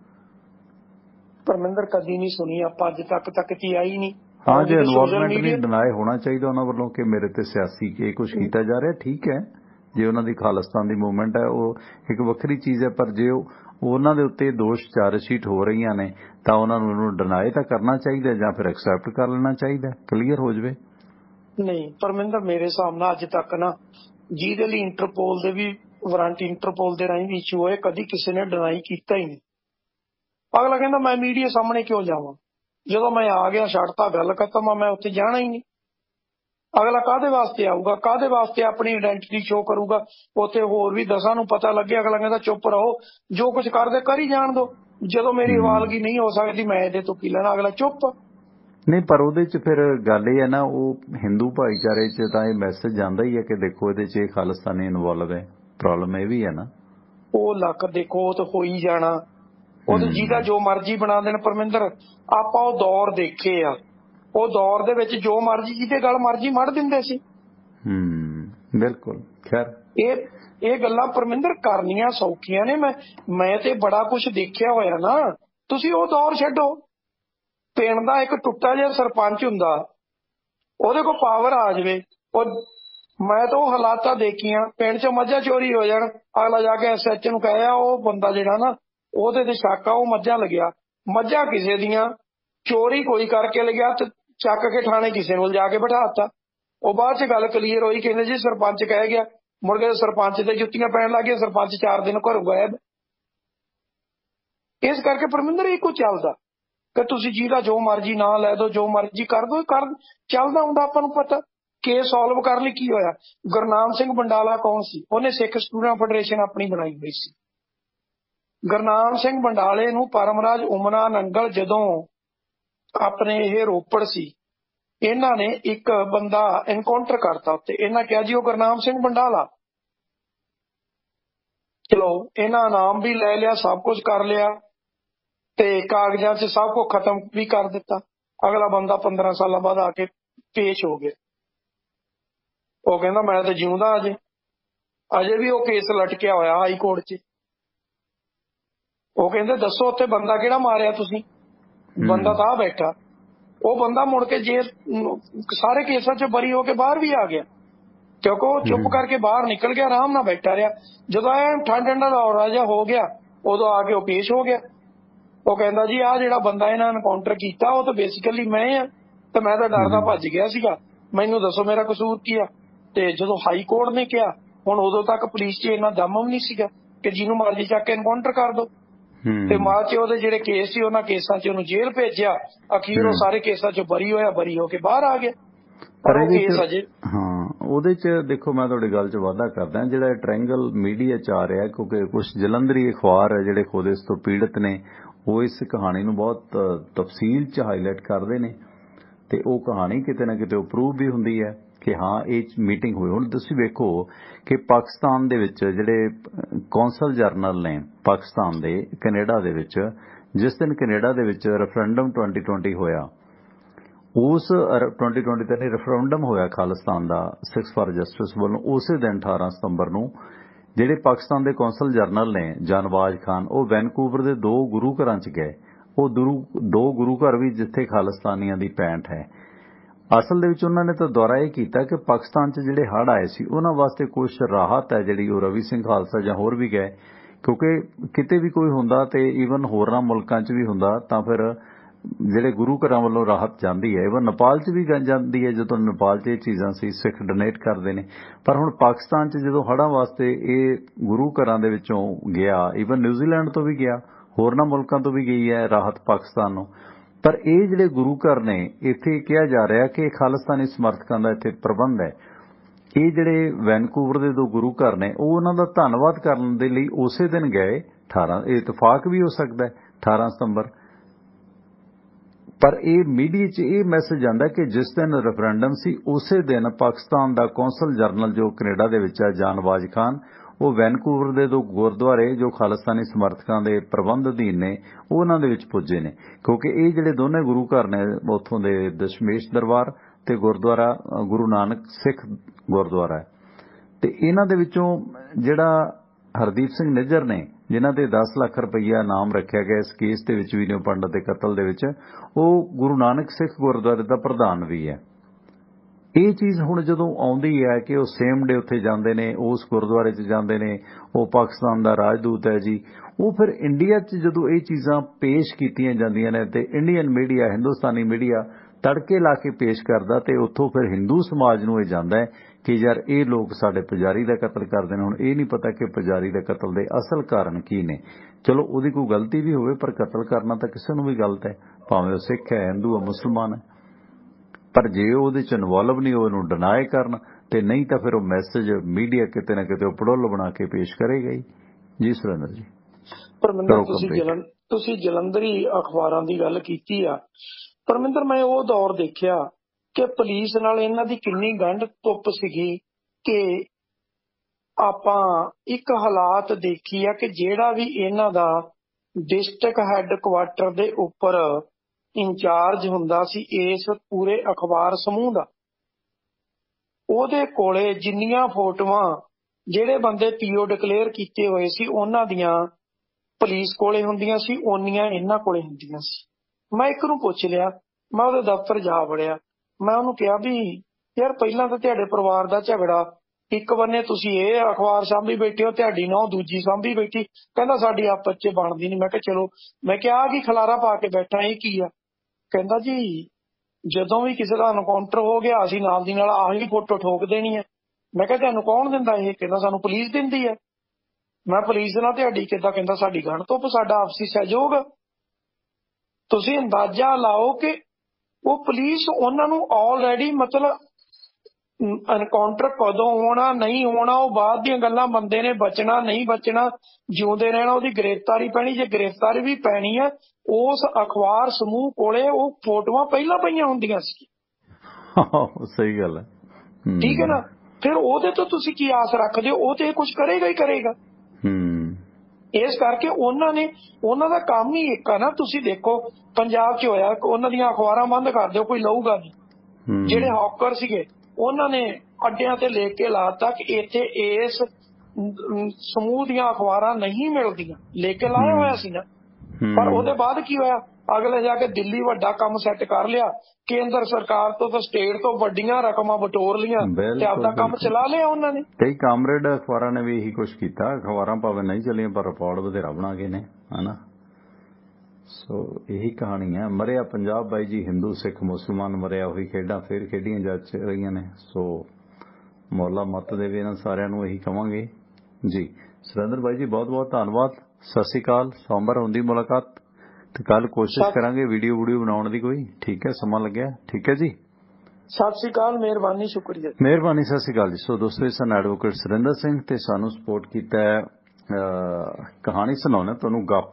ਪਰਮਿੰਦਰ ਕਦੀ ਨਹੀਂ ਸੁਣੀ ਆਪਾਂ, ਅੱਜ ਤੱਕ ਤੱਕ ਕੀ ਆਈ ਨਹੀਂ। ਹਾਂ, ਜੇ ਇਨਵੋਲਵਮੈਂਟ ਨਹੀਂ ਡਿਨਾਈ ਹੋਣਾ ਚਾਹੀਦਾ ਉਹਨਾਂ ਵੱਲੋਂ ਕਿ ਮੇਰੇ ਤੇ ਸਿਆਸੀ ਇਹ ਕੁਛ ਕੀਤਾ ਜਾ ਰਿਹਾ, ਠੀਕ ਹੈ। ਜੇ ਉਹਨਾਂ ਦੀ ਖਾਲਿਸਤਾਨ ਦੀ ਮੂਵਮੈਂਟ ਹੈ ਉਹ ਇੱਕ ਵੱਖਰੀ ਚੀਜ਼ ਹੈ, ਪਰ ਜੇ ਉਹ ਉਹਨਾਂ ਦੇ ਉੱਤੇ ਦੋਸ਼ ਚਾਰਜ ਸ਼ੀਟ ਹੋ ਰਹੀਆਂ ਨੇ ਤਾਂ ਉਹਨਾਂ ਨੂੰ ਉਹਨੂੰ ਡਿਨਾਈ ਤਾਂ ਕਰਨਾ ਚਾਹੀਦਾ ਜਾਂ ਫਿਰ ਐਕਸੈਪਟ ਕਰ ਲੈਣਾ ਚਾਹੀਦਾ, ਕਲੀਅਰ ਹੋ ਜਾਵੇ। ਨਹੀਂ ਪਰਮਿੰਦਰ, ਮੇਰੇ ਹਿਸਾਬ ਨਾਲ ਅੱਜ ਤੱਕ ਨਾ ਜਿਹਦੇ ਲਈ ਇੰਟਰਪੋਲ ਦੇ ਵੀ ਵਾਰੰਟ ਇੰਟਰਪੋਲ ਦੇ ਰਾਹੀਂ ਵੀ ਇਸ਼ੂ ਹੋਏ, ਕਦੀ ਕਿਸੇ ਨੇ ਡਿਨਾਈ ਕੀਤਾ ਹੀ ਨਹੀਂ। ਅਗਲਾ ਕਹਿੰਦਾ ਮੈਂ ਮੀਡੀਆ ਸਾਹਮਣੇ ਕਿਉਂ ਜਾਵਾਂ, ਜਦੋਂ ਮੈਂ ਆ ਗਿਆ ਛੱਡਤਾ, ਗੱਲ ਖਤਮ ਆ, ਮੈਂ ਉੱਥੇ ਜਾਣਾ ਹੀ ਨਹੀਂ। ਅਗਲਾ ਕਾਹਦੇ ਵਾਸਤੇ ਆਊਗਾ, ਕਾਹਦੇ ਵਾਸਤੇ ਆਪਣੀ ਆਇਡੈਂਟੀਟੀ ਸ਼ੋ ਕਰੂਗਾ? ਉੱਥੇ ਹੋਰ ਵੀ ਦਸਾਂ ਨੂੰ ਪਤਾ ਲੱਗੇ, ਅਗਲਾ ਕਹਿੰਦਾ ਚੁੱਪ ਰਹੋ, ਜੋ ਕੁਝ ਕਰਦੇ ਕਰ ਹੀ ਜਾਣ ਦੋ। ਜਦੋਂ ਮੇਰੀ ਹਵਾਲਗੀ ਨਹੀਂ ਹੋ ਸਕਦੀ ਮੈਂ ਇਹਦੇ ਤੋਂ ਕੀ ਲੈਣਾ, ਅਗਲਾ ਚੁੱਪ। ਨਹੀਂ, ਪਰ ਉਹਦੇ ਚ ਫਿਰ ਗੱਲ ਇਹ ਹੈ ਨਾ, ਉਹ ਹਿੰਦੂ ਭਾਈਚਾਰੇ ਚ ਤਾਂ ਇਹ ਮੈਸੇਜ ਜਾਂਦਾ ਹੀ ਹੈ ਕਿ ਦੇਖੋ ਇਹਦੇ ਚ ਇਹ ਖਾਲਿਸਤਾਨੀ ਇਨਵੋਲਵ ਹੈ। ਪ੍ਰੋਬਲਮ ਇਹ ਵੀ ਹੈ ਨਾ, ਉਹ ਲੱਕ ਦੇਖੋ ਉਹ ਤਾਂ ਹੋ ਹੀ ਜਾਣਾ, ਉਹ ਤਾਂ ਜਿਹਦਾ ਜੋ ਮਰਜ਼ੀ ਬਣਾ ਦੇਣ। ਪਰਮਿੰਦਰ, ਆਪਾਂ ਉਹ ਦੌਰ ਦੇਖੇ ਆ, ਉਹ ਦੌਰ ਦੇ ਵਿੱਚ ਜੋ ਮਰਜ਼ੀ ਜਿਹਦੇ ਗੱਲ ਮਰਜ਼ੀ ਮੜ ਦਿੰਦੇ ਸੀ। ਹੂੰ, ਬਿਲਕੁਲ। ਖੈਰ ਇਹ ਇਹ ਗੱਲਾਂ ਪਰਮਿੰਦਰ ਕਰਨੀਆਂ ਸੌਖੀਆਂ ਨੇ। ਮੈਂ ਮੈਂ ਤੇ ਬੜਾ ਕੁਝ ਦੇਖਿਆ ਹੋਇਆ ਨਾ। ਤੁਸੀਂ ਉਹ ਦੌਰ ਛੱਡੋ, ਪਿੰਡ ਦਾ ਇੱਕ ਟੁੱਟਾ ਜਿਹਾ ਸਰਪੰਚ ਹੁੰਦਾ, ਉਹਦੇ ਕੋਲ ਪਾਵਰ ਆ ਜਾਵੇ, ਉਹ ਮੈਂ ਤਾਂ ਉਹ ਹਾਲਾਤਾਂ ਦੇਖੀਆਂ, ਪਿੰਡ 'ਚ ਮੱਝਾਂ ਚੋਰੀ ਹੋ ਜਾਣ, ਅਗਲਾ ਜਾ ਕੇ ਐਸ ਐਚ ਨੂੰ ਕਹਿਆ ਉਹ ਬੰਦਾ ਜਿਹੜਾ ਨਾ ਉਹਦੇ ਤੇ ਸ਼ੱਕ ਆ, ਉਹ ਮੱਝਾਂ ਲੱਗਿਆ, ਮੱਝਾਂ ਕਿਸੇ ਦੀਆਂ, ਚੋਰੀ ਕੋਈ ਕਰਕੇ ਲੱਗਿਆ ਤੇ ਚੱਕ ਕੇ ਥਾਣੇ ਕਿਸੇ ਨੂੰ ਜਾ ਕੇ ਬਿਠਾਤਾ। ਉਹ ਬਾਅਦ 'ਚ ਗੱਲ ਕਲੀਅਰ ਹੋਈ, ਕਹਿੰਦੇ ਜੀ ਸਰਪੰਚ ਕਹਿ ਗਿਆ। ਮੁੜ ਕੇ ਸਰਪੰਚ ਤੇ ਜੁੱਤੀਆਂ ਪੈਣ ਲੱਗ ਗਈਆਂ, ਸਰਪੰਚ ਚਾਰ ਦਿਨ ਘਰੋਂ ਗਾਇਬ। ਇਸ ਕਰਕੇ ਪਰਮਿੰਦਰ ਇਹ ਕੁਝ ਚੱਲਦਾ ਕਿ ਤੁਸੀਂ ਜਿਹਦਾ ਜੋ ਮਰਜ਼ੀ ਨਾਂ ਲੈ ਦੋ, ਜੋ ਮਰਜ਼ੀ ਕਰ ਦੋ, ਕਰ ਚੱਲਦਾ ਹੁੰਦਾ। ਆਪਾਂ ਨੂੰ ਪਤਾ ਕੇਸ ਸੋਲਵ ਕਰਨ ਲਈ ਕੀ ਹੋਇਆ। ਗੁਰਨਾਮ ਸਿੰਘ ਬੰਡਾਲਾ ਕੌਣ ਸੀ? ਉਹਨੇ ਸਿੱਖ ਸਟੂਡੈਂਟ ਫੈਡਰੇਸ਼ਨ ਆਪਣੀ ਬਣਾਈ ਹੋਈ ਸੀ। ਗੁਰਨਾਮ ਸਿੰਘ ਬੰਡਾਲੇ ਨੂੰ ਪਰਮਰਾਜ ਉਮਨਾ ਨੰਗਲ ਜਦੋਂ ਆਪਣੇ ਇਹ ਰੋਪੜ ਸੀ, ਇਹਨਾਂ ਨੇ ਇੱਕ ਬੰਦਾ ਐਨਕਾਊਂਟਰ ਕਰਤਾ ਉੱਤੇ। ਇਹਨਾਂ ਕਿਹਾ ਜੀ ਉਹ ਗੁਰਨਾਮ ਸਿੰਘ ਬੰਡਾਲਾ। ਚਲੋ ਇਹਨਾਂ ਨਾਮ ਵੀ ਲੈ ਲਿਆ, ਸਭ ਕੁਝ ਕਰ ਲਿਆ ਤੇ ਕਾਗਜ਼ਾਂ 'ਚ ਸਭ ਕੁਝ ਖਤਮ ਵੀ ਕਰ ਦਿੱਤਾ। ਅਗਲਾ ਬੰਦਾ ਪੰਦਰਾਂ ਸਾਲਾਂ ਬਾਅਦ ਆ ਕੇ ਪੇਸ਼ ਹੋ ਗਿਆ। ਉਹ ਕਹਿੰਦਾ ਮੈਂ ਤਾਂ ਜਿਉਂਦਾ ਅਜੇ ਅਜੇ ਵੀ ਉਹ ਕੇਸ ਲਟਕਿਆ ਹੋਇਆ ਹਾਈ ਕੋਰਟ 'ਚ। ਉਹ ਕਹਿੰਦੇ ਦੱਸੋ ਉੱਥੇ ਬੰਦਾ ਕਿਹੜਾ ਮਾਰਿਆ ਤੁਸੀਂ? ਬੰਦਾ ਤਾਂ ਬੈਠਾ। ਉਹ ਬੰਦਾ ਮੁੜ ਕੇ ਜੇ ਸਾਰੇ ਕੇਸਾਂ 'ਚ ਬਰੀ ਹੋ ਕੇ ਬਾਹਰ ਵੀ ਆ ਗਿਆ, ਕਿਉਂਕਿ ਉਹ ਚੁੱਪ ਕਰਕੇ ਬਾਹਰ ਨਿਕਲ ਗਿਆ, ਆਰਾਮ ਨਾਲ ਬੈਠਾ ਰਿਹਾ। ਜਦੋਂ ਇਹ ਠੰਡ ਠੰਡਾ ਦੌਰਾ ਜਿਹਾ ਹੋ ਗਿਆ, ਉਦੋਂ ਆ ਕੇ ਉਹ ਪੇਸ਼ ਹੋ ਗਿਆ। ਉਹ ਕਹਿੰਦਾ ਜੀ ਆਹ ਜਿਹੜਾ ਬੰਦਾ ਇਹਨਾਂ ਐਨਕਾਊਂਟਰ ਕੀਤਾ ਉਹ ਤਾਂ ਬੇਸਿਕਲੀ ਮੈਂ ਆ, ਤੇ ਮੈਂ ਤਾਂ ਡਰਦਾ ਭੱਜ ਗਿਆ ਸੀਗਾ, ਮੈਨੂੰ ਦੱਸੋ ਮੇਰਾ ਕਸੂਰ ਕੀ ਆ। ਤੇ ਜਦੋਂ ਹਾਈ ਕੋਰਟ ਨੇ ਕਿਹਾ, ਹੁਣ ਉਦੋਂ ਤੱਕ ਪੁਲਿਸ 'ਚ ਇੰਨਾ ਦਮ ਵੀ ਨਹੀਂ ਸੀਗਾ ਕਿ ਜਿਹਨੂੰ ਮਰਜ਼ੀ ਚੱਕ ਕੇ ਐਨਕਾਊਂਟਰ ਕਰ ਦੋ। ਤੇ ਬਾਅਦ 'ਚ ਉਹਦੇ ਜਿਹੜੇ ਕੇਸ ਸੀ ਉਹਨਾਂ ਕੇਸਾਂ 'ਚ ਉਹਨੂੰ ਜੇਲ੍ਹ ਭੇਜਿਆ। ਅਖੀਰ ਉਹ ਸਾਰੇ ਕੇਸਾਂ 'ਚ ਬਰੀ ਹੋਇਆ, ਬਰੀ ਹੋ ਕੇ ਬਾਹਰ ਆ ਗਿਆ। ਪਰ ਉਹ ਕੇਸ ਅਜੇ ਹਾਂ ਉਹਦੇ 'ਚ ਦੇਖੋ, ਮੈਂ ਤੁਹਾਡੀ ਗੱਲ 'ਚ ਵਾਅਦਾ ਕਰਦਾ, ਜਿਹੜਾ ਟ੍ਰਾਇੰਗਲ ਮੀਡੀਆ 'ਚ ਆ ਰਿਹਾ, ਕਿਉਂਕਿ ਕੁਝ ਜਲੰਧਰੀ ਅਖਬਾਰ ਹੈ ਜਿਹੜੇ ਖੁਦ ਇਸ ਤੋਂ ਪੀੜਤ ਨੇ, ਉਹ ਇਸ ਕਹਾਣੀ ਨੂੰ ਬਹੁਤ ਤਫਸੀਲ 'ਚ ਹਾਈਲਾਈਟ ਕਰਦੇ ਨੇ ਤੇ ਉਹ ਕਹਾਣੀ ਕਿਤੇ ਨਾ ਕਿਤੇ ਪ੍ਰੂਵ ਵੀ ਹੁੰਦੀ ਹੈ ਕਿ ਹਾਂ ਇਹ ਮੀਟਿੰਗ ਹੋਈ। ਹੁਣ ਤੁਸੀਂ ਵੇਖੋ ਕਿ ਪਾਕਿਸਤਾਨ ਦੇ ਵਿੱਚ ਜਿਹੜੇ ਕੌਂਸਲ ਜਨਰਲ ਨੇ ਪਾਕਿਸਤਾਨ ਦੇ ਕੈਨੇਡਾ ਦੇ ਵਿੱਚ, ਜਿਸ ਦਿਨ ਕੈਨੇਡਾ ਦੇ ਵਿੱਚ ਰੈਫਰੈਂਡਮ ਟਵੈਂਟੀ ਟਵੈਂਟੀ ਹੋਇਆ, ਉਸ ਟਵੈਂਟੀ ਟਵੈਂਟੀ ਤੇ ਨਹੀਂ ਰੈਫਰੈਂਡਮ ਹੋਇਆ ਖਾਲਿਸਤਾਨ ਦਾ ਸਿੱਖਸ ਫਾਰ ਜਸਟਿਸ ਵੱਲੋਂ, ਉਸੇ ਦਿਨ ਅਠਾਰਾਂ ਸਤੰਬਰ ਨੂੰ ਜਿਹੜੇ ਪਾਕਿਸਤਾਨ ਦੇ ਕੌਂਸਲ ਜਨਰਲ ਨੇ ਜਾਨਬਾਜ਼ ਖਾਨ, ਉਹ ਵੈਨਕੂਵਰ ਦੇ ਦੋ ਗੁਰੂ ਘਰਾਂ 'ਚ ਗਏ। ਉਹ ਦੋ ਗੁਰੂ ਘਰ ਵੀ ਜਿੱਥੇ ਖਾਲਿਸਤਾਨੀਆਂ ਦੀ ਪੈਂਠ ਹੈ। ਅਸਲ ਦੇ ਵਿੱਚ ਉਹਨਾਂ ਨੇ ਤਾਂ ਦੁਆਰਾ ਇਹ ਕੀਤਾ ਕਿ ਪਾਕਿਸਤਾਨ 'ਚ ਜਿਹੜੇ ਹੜ੍ਹ ਆਏ ਸੀ ਉਹਨਾਂ ਵਾਸਤੇ ਕੁਝ ਰਾਹਤ ਹੈ ਜਿਹੜੀ ਉਹ ਰਵੀ ਸਿੰਘ ਖਾਲਸਾ ਜਾਂ ਹੋਰ ਵੀ ਗਏ, ਕਿਉਂਕਿ ਕਿਤੇ ਵੀ ਕੋਈ ਹੁੰਦਾ ਤੇ ਈਵਨ ਹੋਰਨਾਂ ਮੁਲਕਾਂ 'ਚ ਵੀ ਹੁੰਦਾ ਤਾਂ ਫਿਰ ਜਿਹੜੇ ਗੁਰੂ ਘਰਾਂ ਵੱਲੋਂ ਰਾਹਤ ਜਾਂਦੀ ਹੈ। ਈਵਨ ਨੇਪਾਲ 'ਚ ਵੀ ਜਾਂਦੀ ਹੈ, ਜਦੋਂ ਨੇਪਾਲ 'ਚ ਇਹ ਚੀਜ਼ਾਂ ਸੀ ਸਿੱਖ ਡੋਨੇਟ ਕਰਦੇ ਨੇ। ਪਰ ਹੁਣ ਪਾਕਿਸਤਾਨ 'ਚ ਜਦੋਂ ਹੜ੍ਹਾਂ ਵਾਸਤੇ ਇਹ ਗੁਰੂ ਘਰਾਂ ਦੇ ਵਿੱਚੋਂ ਗਿਆ, ਈਵਨ ਨਿਊਜ਼ੀਲੈਂਡ ਤੋਂ ਵੀ ਗਿਆ, ਹੋਰਨਾਂ ਮੁਲਕਾਂ ਤੋਂ ਵੀ ਗਈ ਹੈ ਰਾਹਤ ਪਾਕਿਸਤਾਨ ਨੂੰ। ਪਰ ਇਹ ਜਿਹੜੇ ਗੁਰੂ ਘਰ ਨੇ, ਇੱਥੇ ਕਿਹਾ ਜਾ ਰਿਹਾ ਕਿ ਖਾਲਿਸਤਾਨੀ ਸਮਰਥਕਾਂ ਦਾ ਇੱਥੇ ਪ੍ਰਬੰਧ ਹੈ। ਇਹ ਜਿਹੜੇ ਵੈਨਕੂਵਰ ਦੇ ਦੋ ਗੁਰੂ ਘਰ ਨੇ, ਉਹ ਉਹਨਾਂ ਦਾ ਧੰਨਵਾਦ ਕਰਨ ਦੇ ਲਈ ਉਸੇ ਦਿਨ ਗਏ। ਅਠਾਰਾਂ ਇਹ ਇਤਫਾਕ ਵੀ ਹੋ ਸਕਦਾ ਹੈ ਅਠਾਰਾਂ ਸਤੰਬਰ। ਪਰ ਇਹ ਮੀਡੀਆ 'ਚ ਇਹ ਮੈਸੇਜ ਆਉਂਦਾ ਕਿ ਜਿਸ ਦਿਨ ਰੈਫਰੈਂਡਮ ਸੀ ਉਸੇ ਦਿਨ ਪਾਕਿਸਤਾਨ ਦਾ ਕੌਂਸਲ ਜਨਰਲ ਜੋ ਕੈਨੇਡਾ ਦੇ ਵਿੱਚ ਹੈ ਜਾਨਬਾਜ਼ ਖਾਨ, ਉਹ ਵੈਨਕੂਵਰ ਦੇ ਦੋ ਗੁਰਦੁਆਰੇ ਜੋ ਖਾਲਿਸਤਾਨੀ ਸਮਰਥਕਾਂ ਦੇ ਪ੍ਰਬੰਧ ਅਧੀਨ ਨੇ ਉਹਨਾਂ ਦੇ ਵਿੱਚ ਪੁੱਜੇ ਨੇ, ਕਿਉਂਕਿ ਇਹ ਜਿਹੜੇ ਦੋਨੇ ਗੁਰੂ ਘਰ ਨੇ ਉੱਥੋਂ ਦੇ ਦਸ਼ਮੇਸ਼ ਦਰਬਾਰ ਤੇ ਗੁਰਦੁਆਰਾ ਗੁਰੂ ਨਾਨਕ ਸਿੱਖ ਗੁਰਦੁਆਰਾ ਹੈ। ਤੇ ਇਹਨਾਂ ਦੇ ਵਿੱਚੋਂ ਜਿਹੜਾ ਹਰਦੀਪ ਸਿੰਘ ਨਿੱਜਰ ਨੇ, ਜਿਨ੍ਹਾਂ ਤੇ ਦਸ ਲੱਖ ਰੁਪਈਆ ਇਨਾਮ ਰੱਖਿਆ ਗਿਆ ਇਸ ਕੇਸ ਦੇ ਵਿੱਚ ਵੀ ਨੇ ਪੰਡਤ ਦੇ ਕਤਲ ਦੇ ਵਿੱਚ, ਉਹ ਗੁਰੂ ਨਾਨਕ ਸਿੱਖ ਗੁਰਦੁਆਰੇ ਦਾ ਪ੍ਰਧਾਨ ਵੀ ਹੈ। ਇਹ ਚੀਜ਼ ਹੁਣ ਜਦੋਂ ਆਉਂਦੀ ਹੈ ਕਿ ਉਹ ਸੇਮ ਡੇ ਉੱਥੇ ਜਾਂਦੇ ਨੇ, ਉਸ ਗੁਰਦੁਆਰੇ 'ਚ ਜਾਂਦੇ ਨੇ, ਉਹ ਪਾਕਿਸਤਾਨ ਦਾ ਰਾਜਦੂਤ ਹੈ ਜੀ, ਉਹ ਫਿਰ ਇੰਡੀਆ 'ਚ ਜਦੋਂ ਇਹ ਚੀਜ਼ਾਂ ਪੇਸ਼ ਕੀਤੀਆਂ ਜਾਂਦੀਆਂ ਨੇ ਤੇ ਇੰਡੀਅਨ ਮੀਡੀਆ, ਹਿੰਦੁਸਤਾਨੀ ਮੀਡੀਆ ਤੜਕੇ ਲਾ ਕੇ ਪੇਸ਼ ਕਰਦਾ ਤੇ ਉੱਥੋਂ ਫਿਰ ਹਿੰਦੂ ਸਮਾਜ ਨੂੰ ਇਹ ਜਾਂਦਾ ਹੈ ਕਿ ਯਾਰ ਇਹ ਲੋਕ ਸਾਡੇ ਪੁਜਾਰੀ ਦਾ ਕਤਲ ਕਰਦੇ ਨੇ। ਹੁਣ ਇਹ ਨਹੀਂ ਪਤਾ ਕਿ ਪੁਜਾਰੀ ਦੇ ਕਤਲ ਦੇ ਅਸਲ ਕਾਰਨ ਕੀ ਨੇ। ਚਲੋ ਉਹਦੀ ਕੋਈ ਗਲਤੀ ਵੀ ਹੋਵੇ, ਪਰ ਕਤਲ ਕਰਨਾ ਤਾਂ ਕਿਸੇ ਨੂੰ ਵੀ ਗਲਤ ਹੈ, ਭਾਵੇਂ ਉਹ ਸਿੱਖ ਹੈ, ਹਿੰਦੂ ਹੈ, ਮੁਸਲਮਾਨ ਹੈ। ਪਰ ਜੇ ਉਹਦੇ 'ਚ ਇਨਵੋਲਵ ਨਹੀਂ, ਉਹਨੂੰ ਡਿਨਾਈ ਕਰਨ ਤੇ ਨਹੀਂ ਤਾਂ ਫਿਰ ਉਹ ਮੈਸੇਜ ਮੀਡੀਆ ਕਿਤੇ ਨਾ ਕਿਤੇ ਉਹ ਪੜੋਲ ਬਣਾ ਕੇ ਪੇਸ਼ ਕਰੇਗਾ ਹੀ। ਜੀ ਸੁਰਿੰਦਰ ਜੀ। ਪਰਮਿੰਦਰ ਤੁਸੀਂ ਜਲਨ ਤੁਸੀਂ ਜਲੰਧਰੀ ਅਖਬਾਰਾਂ ਦੀ ਗੱਲ ਕੀਤੀ ਆ, ਪਰਮਿੰਦਰ ਮੈਂ ਉਹ ਦੌਰ ਦੇਖਿਆ ਕਿ ਪੁਲਿਸ ਨਾਲ ਇਹਨਾਂ ਦੀ ਕਿੰਨੀ ਗੰਢ ਧੁੱਪ ਸੀਗੀ ਕਿ ਆਪਾਂ ਇੱਕ ਹਾਲਾਤ ਦੇਖੀ ਆ ਕਿ ਜਿਹੜਾ ਵੀ ਇਹਨਾਂ ਦਾ ਡਿਸਟ੍ਰਿਕਟ ਹੈੱਡਕੁਆਟਰ ਦੇ ਉੱਪਰ ਇੰਚਾਰਜ ਹੁੰਦਾ ਸੀ ਇਸ ਪੂਰੇ ਅਖਬਾਰ ਸਮੂਹ ਦਾ, ਉਹਦੇ ਕੋਲੇ ਜਿੰਨੀਆਂ ਫੋਟੋਆਂ ਜਿਹੜੇ ਬੰਦੇ ਪੀਓ ਡਿਕਲੇਅਰ ਕੀਤੇ ਹੋਏ ਸੀ ਉਹਨਾਂ ਦੀਆਂ ਪੁਲਿਸ ਕੋਲੇ ਹੁੰਦੀਆਂ ਸੀ, ਓਨੀਆਂ ਇਹਨਾਂ ਕੋਲੇ ਹੁੰਦੀਆਂ ਸੀ। ਮੈਂ ਇੱਕ ਨੂੰ ਪੁੱਛ ਲਿਆ, ਮੈਂ ਉਹਦੇ ਦਫ਼ਤਰ ਜਾ ਵੜਿਆ, ਮੈਂ ਉਹਨੂੰ ਕਿਹਾ ਵੀ ਯਾਰ ਪਹਿਲਾਂ ਤਾਂ ਤੁਹਾਡੇ ਪਰਿਵਾਰ ਦਾ ਝਗੜਾ, ਇੱਕ ਬੰਨੇ ਤੁਸੀਂ ਇਹ ਅਖਬਾਰ ਸਾਂਭੀ ਬੈਠੇ ਹੋ, ਤੁਹਾਡੀ ਨੌਂ ਦੂਜੀ ਸਾਂਭੀ ਬੈਠੀ। ਕਹਿੰਦਾ ਸਾਡੀ ਆਪਸ 'ਚ ਬਣਦੀ ਨਹੀਂ। ਮੈਂ ਕਿਹਾ ਚਲੋ, ਮੈਂ ਕਿਹਾ ਆਹ ਕੀ ਖਲਾਰਾ ਪਾ ਕੇ ਬੈਠਾ, ਇਹ ਕੀ ਆ? ਕਹਿੰਦਾ ਜੀ ਜਦੋਂ ਵੀ ਕਿਸੇ ਦਾ ਐਨਕਾਊਂਟਰ ਹੋ ਗਿਆ ਅਸੀਂ ਨਾਲ ਦੀ ਨਾਲ ਆਹੀ ਫੋਟੋ ਠੋਕ ਦੇਣੀ ਹੈ। ਮੈਂ ਕਿਹਾ ਤੁਹਾਨੂੰ ਕੌਣ ਦਿੰਦਾ ਇਹ? ਕਹਿੰਦਾ ਸਾਨੂੰ ਪੁਲਿਸ ਦਿੰਦੀ ਹੈ। ਮੈਂ ਪੁਲਿਸ ਨਾਲ ਤੁਹਾਡੀ ਕਿੱਦਾਂ? ਕਹਿੰਦਾ ਸਾਡੀ ਗੰਢ ਧੁੱਪ, ਸਾਡਾ ਆਪਸੀ ਸਹਿਯੋਗ। ਤੁਸੀਂ ਅੰਦਾਜ਼ਾ ਲਾਓ ਕਿ ਉਹ ਪੁਲਿਸ ਉਹਨਾਂ ਨੂੰ ਆਲਰੇਡੀ ਮਤਲਬ ਐਨਕਾਊਂਟਰ ਕਦੋਂ ਹੋਣਾ ਨਹੀਂ ਹੋਣਾ ਉਹ ਬਾਅਦ ਦੀਆਂ ਗੱਲਾਂ, ਬੰਦੇ ਨੇ ਬਚਣਾ ਨਹੀਂ ਬਚਣਾ, ਜਿਉਂਦੇ ਰਹਿਣਾ, ਉਹਦੀ ਗ੍ਰਿਫਤਾਰੀ ਪੈਣੀ, ਜੇ ਗ੍ਰਿਫਤਾਰੀ ਵੀ ਪੈਣੀ ਹੈ ਉਸ ਅਖਬਾਰ ਸਮੂਹ ਕੋਲੇ ਉਹ ਫੋਟੋਆਂ ਪਹਿਲਾਂ ਪਈਆਂ ਹੁੰਦੀਆਂ ਸੀ। ਸਹੀ ਗੱਲ ਹੈ, ਠੀਕ ਹੈ ਨਾ? ਫਿਰ ਉਹਦੇ ਤੋਂ ਤੁਸੀਂ ਕੀ ਆਸ ਰੱਖਦੇ ਹੋ? ਉਹ ਤੇ ਕੁਝ ਕਰੇਗਾ ਹੀ ਕਰੇਗਾ। ਇਸ ਕਰਕੇ ਉਹਨਾਂ ਨੇ, ਉਹਨਾਂ ਦਾ ਕੰਮ ਹੀ ਇੱਕ ਆ ਨਾ। ਤੁਸੀਂ ਦੇਖੋ ਪੰਜਾਬ 'ਚ ਹੋਇਆ, ਉਹਨਾਂ ਦੀਆਂ ਅਖਬਾਰਾਂ ਬੰਦ ਕਰ ਦਿਓ, ਕੋਈ ਲਊਗਾ ਨਹੀਂ। ਜਿਹੜੇ ਹੌਕਰ ਸੀਗੇ ਉਹਨਾਂ ਨੇ ਅੱਡਿਆਂ ਤੇ ਲਿਖ ਕੇ ਲਾਤਾ ਕਿ ਇੱਥੇ ਇਸ ਸਮੂਹ ਦੀਆਂ ਅਖਬਾਰਾਂ ਨਹੀਂ ਮਿਲਦੀਆਂ, ਲਿਖ ਕੇ ਲਾਇਆ ਹੋਇਆ ਸੀ ਨਾ। ਪਰ ਉਹਦੇ ਬਾਅਦ ਕੀ ਹੋਇਆ? ਅਗਲੇ ਜਾ ਕੇ ਦਿੱਲੀ ਵੱਡਾ ਕੰਮ ਸੈੱਟ ਕਰ ਲਿਆ, ਕੇਂਦਰ ਸਰਕਾਰ ਤੋਂ ਤੇ ਸਟੇਟ ਤੋਂ ਵੱਡੀਆਂ ਰਕਮਾਂ ਬਟੋਰ ਲੀਆਂ ਤੇ ਆਪਦਾ ਕੰਮ ਚਲਾ ਲਿਆ ਉਹਨਾਂ ਨੇ। ਕਈ ਕਾਮਰੇਡ ਅਖਬਾਰਾਂ ਨੇ ਵੀ ਇਹੀ ਕੁਛ ਕੀਤਾ। ਅਖਬਾਰਾਂ ਭਾਵੇਂ ਨਹੀਂ ਚੱਲੀਆਂ ਪਰ ਰਿਪੋਰਟ ਬਥੇਰਾ ਬਣਾ ਗਏ ਨੇ, ਹਨਾ। ਸੋ ਇਹੀ ਕਹਾਣੀ ਹੈ। ਮਰਿਆ ਪੰਜਾਬ ਬਾਈ ਜੀ, ਹਿੰਦੂ ਸਿੱਖ ਮੁਸਲਮਾਨ ਮਰਿਆ, ਉਹੀ ਖੇਡਾਂ ਫਿਰ ਖੇਡੀਆਂ ਜਾ ਰਹੀਆਂ ਨੇ। ਸੋ ਮੌਲਾ ਮੱਤ ਦੇਵੇ ਇਹਨਾਂ ਸਾਰਿਆਂ ਨੂੰ, ਇਹੀ ਕਵਾਂਗੇ ਜੀ। ਸੁਰਿੰਦਰ ਬਾਈ ਜੀ ਬਹੁਤ ਬਹੁਤ ਧੰਨਵਾਦ, ਸਤਿ ਸ਼੍ਰੀ ਅਕਾਲ। ਸੋਮਵਾਰ ਹੁੰਦੀ ਮੁਲਾਕਾਤ ਤੇ ਕੱਲ ਕੋਸ਼ਿਸ਼ ਕਰਾਂਗੇ ਵੀਡੀਓ ਵੀਡੀਓ ਬਣਾਉਣ ਦੀ ਕੋਈ। ਠੀਕ ਹੈ, ਸਮਾਂ ਲੱਗਿਆ। ਠੀਕ ਹੈ ਜੀ, ਸਤਿ ਸ਼੍ਰੀ ਅਕਾਲ, ਮਿਹਰਬਾਨੀ, ਸ਼ੁਕਰੀਆ, ਮਿਹਰਬਾਨੀ, ਸਤਿ ਸ਼੍ਰੀ ਅਕਾਲ ਜੀ। ਸੋ ਦੋਸਤੋ, ਇਹ ਸਨ ਐਡਵੋਕੇਟ ਸੁਰਿੰਦਰ ਸਿੰਘ ਤੇ ਸਾਨੂੰ ਸਪੋਰਟ ਕੀਤਾ ਹੈ। ਕਹਾਣੀ ਸੁਣਾਉਣਾ ਤੁਹਾਨੂੰ ਗੱਪ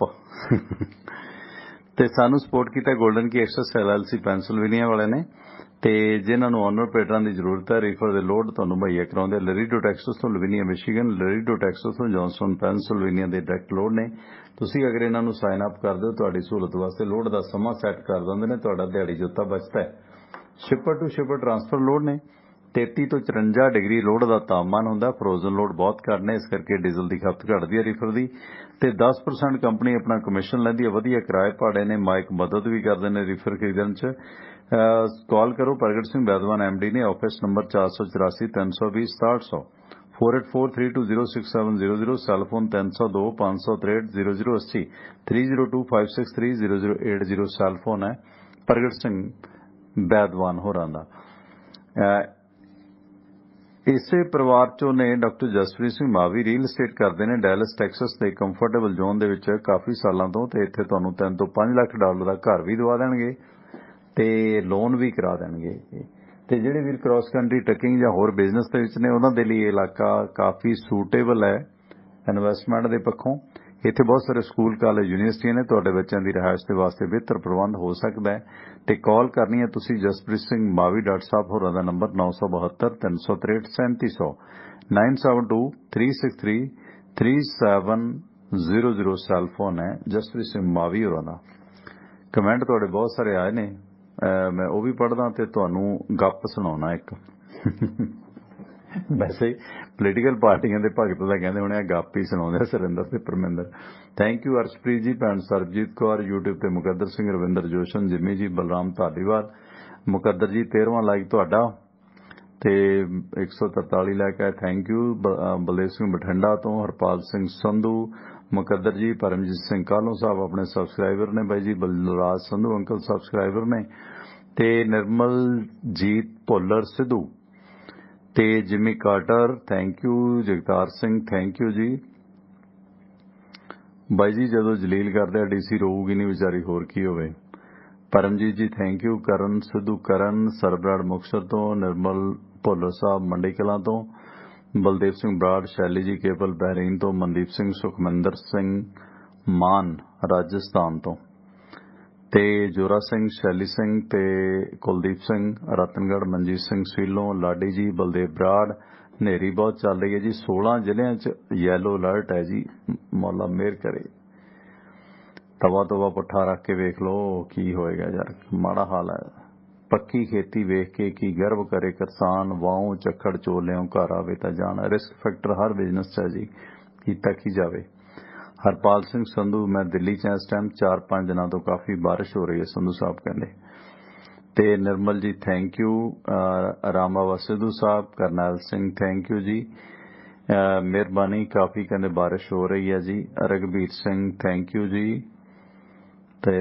ਤੇ ਸਾਨੂੰ ਸਪੋਰਟ ਕੀਤਾ golden key access L L C Pennsylvania ਵਾਲੇ ਨੇ, ਤੇ ਜਿਨ੍ਹਾਂ ਨੂੰ ਓਨਰ ਪੇਟਰਾਂ ਦੀ ਜ਼ਰੂਰਤ ਹੈ। ਰੀਫਰ ਦੇ ਲੋਡ ਤੁਹਾਨੂੰ ਮੁਹੱਈਆ ਕਰਾਉਂਦੇ ਲਰੀਡੋ ਟੈਕਸਸ ਤੋਂ ਲਵੀਨੀਆ ਮਿਸ਼ੀਗਨ, ਲਰੀਡੋ ਟੈਕਸਸ ਤੋਂ ਜੌਨਸਨ ਪੈਨਸਿਲਵੇਨੀਆ ਦੇ ਡਾਇਰੈਕਟ ਲੋਡ ਨੇ। ਤੁਸੀਂ ਅਗਰ ਇਹਨਾਂ ਨੂੰ ਸਾਈਨ ਅਪ ਕਰਦੇ ਹੋ ਤੁਹਾਡੀ ਸਹੂਲਤ ਵਾਸਤੇ ਲੋਡ ਦਾ ਸਮਾਂ ਸੈੱਟ ਕਰ ਦਿੰਦੇ ਨੇ, ਤੁਹਾਡਾ ਦਿਹਾੜੀ ਜੋਤਾ ਬਚਦਾ ਹੈ। Shipper to shipper transfer load ਨੇ। ਤੇਤੀ ਤੋਂ ਚੁਰੰਜਾ ਡਿਗਰੀ ਲੋਡ ਦਾ ਤਾਪਮਾਨ ਹੁੰਦਾ। ਫਰੋਜ਼ਨ ਲੋਡ ਬਹੁਤ ਘੱਟ ਨੇ, ਇਸ ਕਰਕੇ ਡੀਜ਼ਲ ਦੀ ਖਪਤ ਘਟਦੀ ਹੈ ਰੀਫਰ ਦੀ। ਤੇ ਦਸ ਪਰਸੈਂਟ ਕੰਪਨੀ ਆਪਣਾ ਕਮਿਸ਼ਨ ਲੈਂਦੀ ਹੈ। ਵਧੀਆ ਕਿਰਾਏ ਭਾੜੇ ਨੇ, ਮਾਈਕ ਮਦਦ ਵੀ ਕਰਦੇ ਨੇ ਰੀਫਰ ਖਰੀਦਣ 'ਚ। ਕਾਲ ਕਰੋ, ਪ੍ਰਗਟ ਸਿੰਘ ਬੈਦਵਾਨ ਐਮ ਡੀ ਨੇ। ਆਫਿਸ ਨੰਬਰ ਚਾਰ ਸੌ ਚੁਰਾਸੀ ਤਿੰਨ ਸੌ ਵੀਹ ਸਤਾਹਠ ਸੌ, four eight four three two zero six seven zero zero. Cellphone ਤਿੰਨ ਸੌ ਦੋ ਪੰਜ ਸੌ ਤਰੇਹਠ ਜ਼ੀਰੋ ਜ਼ੀਰੋ ਅੱਸੀ, three zero two five six three zero zero eight zero cellphone ਹੈ ਪ੍ਰਗਟ ਸਿੰਘ ਬੈਦਵਾਨ ਹੋਰਾਂ ਦਾ। ਇਸੇ ਪਰਿਵਾਰ ਚੋਂ ਨੇ doctor Jaspreet Singh Mavi. Real estate ਕਰਦੇ ਨੇ ਡੈਲਸ ਟੈਕਸਸ ਦੇ ਕੰਫਰਟੇਬਲ ਜ਼ੋਨ ਦੇ ਵਿੱਚ ਕਾਫੀ ਸਾਲਾਂ ਤੋਂ, ਤੇ ਇੱਥੇ ਤੁਹਾਨੂੰ ਤਿੰਨ ਤੋਂ ਪੰਜ ਲੱਖ ਡਾਲਰ ਦਾ ਘਰ ਵੀ ਦਵਾ ਦੇਣਗੇ ਤੇ ਲੋਨ ਵੀ ਕਰਾ ਦੇਣਗੇ। ਤੇ ਜਿਹੜੇ ਵੀਰ ਕ੍ਰਾਸ ਕੰਟਰੀ ਟਰਕਿੰਗ ਜਾਂ ਹੋਰ ਬਿਜ਼ਨਸ ਦੇ ਵਿੱਚ ਨੇ ਉਹਨਾਂ ਦੇ ਲਈ ਇਹ ਇਲਾਕਾ ਕਾਫੀ ਸੂਟੇਬਲ ਹੈ ਇਨਵੈਸਟਮੈਂਟ ਦੇ ਪੱਖੋਂ। ਇੱਥੇ ਬਹੁਤ ਸਾਰੇ ਸਕੂਲ, ਕਾਲਜ, ਯੂਨੀਵਰਸਿਟੀਆਂ ਨੇ। ਤੁਹਾਡੇ ਬੱਚਿਆਂ ਦੀ ਰਿਹਾਇਸ਼ ਦੇ ਵਾਸਤੇ ਬਿਹਤਰ ਪ੍ਰਬੰਧ ਹੋ ਸਕਦਾ ਹੈ। ਤੇ ਕਾਲ ਕਰਨੀ ਹੈ ਤੁਸੀਂ ਜਸਪ੍ਰੀਤ ਸਿੰਘ ਮਾਵੀ ਡਾਕਟਰ ਸਾਹਿਬ ਹੋਰਾਂ ਦਾ ਨੰਬਰ ਨੌ ਸੌ ਬਹੱਤਰ ਤਿੰਨ ਸੌ ਤਰੇਹਠ ਸੈਂਤੀ ਸੌ, nine seven two three six three three seven zero zero cellphone ਹੈ ਜਸਪ੍ਰੀਤ ਸਿੰਘ ਮਾਵੀ ਹੋਰਾਂ ਦਾ। ਕਮੈਂਟ ਤੁਹਾਡੇ ਬਹੁਤ ਸਾਰੇ ਆਏ ਨੇ, ਮੈਂ ਉਹ ਵੀ ਪੜ੍ਹਦਾ ਤੇ ਤੁਹਾਨੂੰ ਗੱਪ ਸੁਣਾਉਣਾ ਇੱਕ। ਵੈਸੇ ਪੋਲੀਟੀਕਲ ਪਾਰਟੀਆਂ ਦੇ ਭਗਤ ਦਾ ਕਹਿੰਦੇ ਹੋਣੇ ਆ ਗੱਪ ਹੀ ਸੁਣਾਉਂਦੇ ਸੁਰਿੰਦਰ ਤੇ ਪਰਮਿੰਦਰ। ਥੈਂਕ ਯੂ ਅਰਸ਼ਪ੍ਰੀਤ ਜੀ, ਭੈਣ ਸਰਬਜੀਤ ਕੌਰ, ਯੂਟਿਊਬ ਤੇ ਮੁਕੱਦਰ ਸਿੰਘ, ਰਵਿੰਦਰ ਜੋਸ਼ਨ, ਜਿੰਮੀ ਜੀ, ਬਲਰਾਮ ਧਾਲੀਵਾਲ। ਮੁਕੱਦਰ ਜੀ ਤੇਰਵਾਂ ਲਾਈਕ ਤੁਹਾਡਾ ਤੇ ਇੱਕ ਸੌ ਤਰਤਾਲੀ ਲਾਈਕ ਹੈ, ਥੈਂਕ ਯੂ। ਬਲਦੇਵ ਸਿੰਘ ਬਠਿੰਡਾ ਤੋਂ, ਹਰਪਾਲ ਸਿੰਘ ਸੰਧੂ, ਮੁਕੱਦਰ ਜੀ, ਪਰਮਜੀਤ ਸਿੰਘ ਕਾਲੋਂ ਸਾਹਿਬ ਆਪਣੇ ਸਬਸਕ੍ਰਾਈਬਰ ਨੇ ਬਾਈ ਜੀ। ਬਲਰਾਜ ਸੰਧੂ ਅੰਕਲ ਸਬਸਕ੍ਰਾਈਬਰ ਨੇ, ਤੇ ਨਿਰਮਲਜੀਤ ਭੁੱਲਰ ਸਿੱਧੂ ਤੇ Jimmy Carter, thank you. Jagtar Singh, thank you ji. ਬਾਈ ਜੀ ਜਦੋਂ ਜਲੀਲ ਕਰਦੇ ਆ ਡੀਸੀ ਰੋਊਗੀ ਨਹੀਂ ਵਿਚਾਰੀ, ਹੋਰ ਕੀ ਹੋਵੇ। ਪਰਮਜੀਤ ਜੀ ਥੈਂਕ ਯੂ। ਕਰਨ ਸਿੱਧੂ, ਕਰਨ ਸਰਬਰਾੜ ਮੁਕਤਸਰ ਤੋਂ, ਨਿਰਮਲ ਭੁੱਲਰ ਸਾਹਿਬ ਮੰਡੀ ਕਲਾਂ ਤੋਂ, ਬਲਦੇਵ ਸਿੰਘ ਬਰਾੜ, ਸ਼ੈਲੀ ਜੀ ਕੇਵਲ ਬਹਿਰੀਨ ਤੋਂ, ਮਨਦੀਪ ਸਿੰਘ, ਸੁਖਮਿੰਦਰ ਸਿੰਘ ਮਾਨ ਰਾਜਸਥਾਨ ਤੋਂ, ਤੇ ਜੋਰਾ ਸਿੰਘ, ਸ਼ੈਲੀ ਸਿੰਘ ਤੇ ਕੁਲਦੀਪ ਸਿੰਘ ਰਤਨਗੜ੍ਹ, ਮਨਜੀਤ ਸਿੰਘ ਸੀਲੋਂ, ਲਾਡੀ ਜੀ, ਬਲਦੇਵ ਬਰਾੜ। ਹਨੇਰੀ ਬਹੁਤ ਚੱਲ ਰਹੀ ਹੈ ਜੀ। ਸੋਲਾਂ ਜ਼ਿਲ੍ਹਿਆਂ 'ਚ ਯੈਲੋ ਅਲਰਟ ਹੈ ਜੀ। ਮੌਲਾ ਮਿਹਰ ਕਰੇ। ਤਵਾ ਤਵਾ ਪੁੱਠਾ ਰੱਖ ਕੇ ਵੇਖ ਲਓ ਕੀ ਹੋਏਗਾ ਯਾਰ, ਮਾੜਾ ਹਾਲ ਹੈ। ਪੱਕੀ ਖੇਤੀ ਵੇਖ ਕੇ ਕੀ ਗਰਵ ਕਰੇ ਕਿਸਾਨ, ਵਾਹੋਂ ਝੱਖੜ ਚੋਲਿਓਂ ਘਰ ਆਵੇ ਤਾਂ ਜਾਣ। ਰਿਸਕ ਫੈਕਟਰ ਹਰ ਬਿਜ਼ਨਸ 'ਚ ਹੈ ਜੀ, ਕੀਤਾ ਕੀ ਜਾਵੇ। ਹਰਪਾਲ ਸਿੰਘ ਸੰਧੂ, ਮੈਂ ਦਿੱਲੀ 'ਚ ਇਸ ਟਾਈਮ ਚਾਰ ਪੰਜ ਦਿਨਾਂ ਤੋਂ ਕਾਫੀ ਬਾਰਿਸ਼ ਹੋ ਰਹੀ ਹੈ ਸੰਧੂ ਸਾਹਿਬ ਕਹਿੰਦੇ। ਤੇ Nirmal ji thank you. Ram Baba Sidhu Sahib, Karnail Singh thank you ji, ਮਿਹਰਬਾਨੀ ਕਾਫੀ ਕਹਿੰਦੇ ਬਾਰਿਸ਼ ਹੋ ਰਹੀ ਹੈ ਜੀ। ਰਘਬੀਰ ਸਿੰਘ ਥੈਂਕ ਯੂ ਜੀ। ਤੇ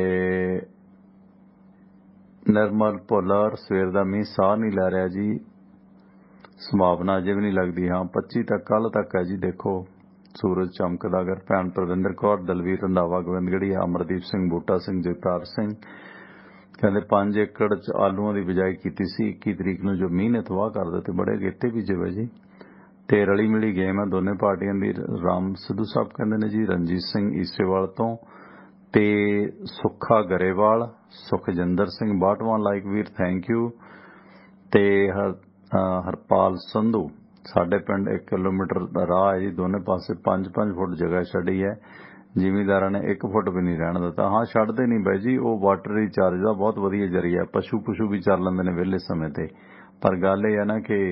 ਨਿਰਮਲ ਭੁੱਲਰ, ਸਵੇਰ ਦਾ ਮੀਂਹ ਸਾਹ ਨਹੀਂ ਲੈ ਰਿਹਾ ਜੀ, ਸੰਭਾਵਨਾ ਅਜੇ ਵੀ ਨਹੀਂ ਲੱਗਦੀ। ਹਾਂ ਪੱਚੀ ਤੱਕ, ਕੱਲ ਤੱਕ ਹੈ ਜੀ, ਦੇਖੋ ਸੂਰਜ ਚਮਕਦਾ। ਅਗਰ ਭੈਣ ਪ੍ਰਵਿੰਦਰ ਕੌਰ, ਦਲਵੀਰ ਰੰਧਾਵਾ, ਗੋਬਿੰਦਗੜ੍ਹੀ, ਅਮਰਦੀਪ ਸਿੰਘ, ਬੂਟਾ ਸਿੰਘ, ਜਗਤਾਰ ਸਿੰਘ ਕਹਿੰਦੇ ਪੰਜ ਏਕੜ 'ਚ ਆਲੂਆਂ ਦੀ ਬਿਜਾਈ ਕੀਤੀ ਸੀ ਇੱਕੀ ਤਰੀਕ ਨੂੰ, ਜੋ ਮੀਂਹ ਨੇ ਤਬਾਹ ਕਰ ਦਿੱਤੇ। ਬੜੇ ਗੇਤੇ ਬੀਜੇ ਹੋਏ ਜੀ। ਤੇ ਰਲੀ ਮਿਲੀ ਗੇਮ ਹੈ ਦੋਨੇ ਪਾਰਟੀਆਂ ਦੀ। ਰਾਮ ਸਿੱਧੂ ਸਾਹਿਬ ਕਹਿੰਦੇ ਨੇ ਜੀ। ਰਣਜੀਤ ਸਿੰਘ ਈਸੇਵਾਲ ਤੋਂ, ਤੇ ਸੁੱਖਾ ਗਰੇਵਾਲ, ਸੁਖਜਿੰਦਰ ਸਿੰਘ ਬਾਟਵਾਂ ਲਾਈਕ ਵੀਰ ਥੈਂਕ ਯੂ। ਤੇ ਹਰ ਹਰਪਾਲ ਸੰਧੂ, ਸਾਡੇ ਪਿੰਡ ਇੱਕ ਕਿਲੋਮੀਟਰ ਦਾ ਰਾਹ ਹੈ ਜੀ, ਦੋਨੇ ਪਾਸੇ ਪੰਜ ਪੰਜ ਫੁੱਟ ਜਗ੍ਹਾ ਛੱਡੀ ਹੈ, ਜ਼ਿਮੀਂਦਾਰਾਂ ਨੇ ਇੱਕ ਫੁੱਟ ਵੀ ਨਹੀਂ ਰਹਿਣ ਦਿੱਤਾ। ਹਾਂ ਛੱਡਦੇ ਨਹੀਂ ਬਾਈ ਜੀ, ਉਹ ਵਾਟਰ ਰੀਚਾਰਜ ਦਾ ਬਹੁਤ ਵਧੀਆ ਜ਼ਰੀਆ। ਪਸ਼ੂ ਪਸ਼ੂ ਵੀ ਚੱਲ ਲੈਂਦੇ ਨੇ ਵਿਹਲੇ ਸਮੇਂ ਤੇ, ਪਰ ਗੱਲ ਇਹ ਹੈ ਨਾ ਕਿ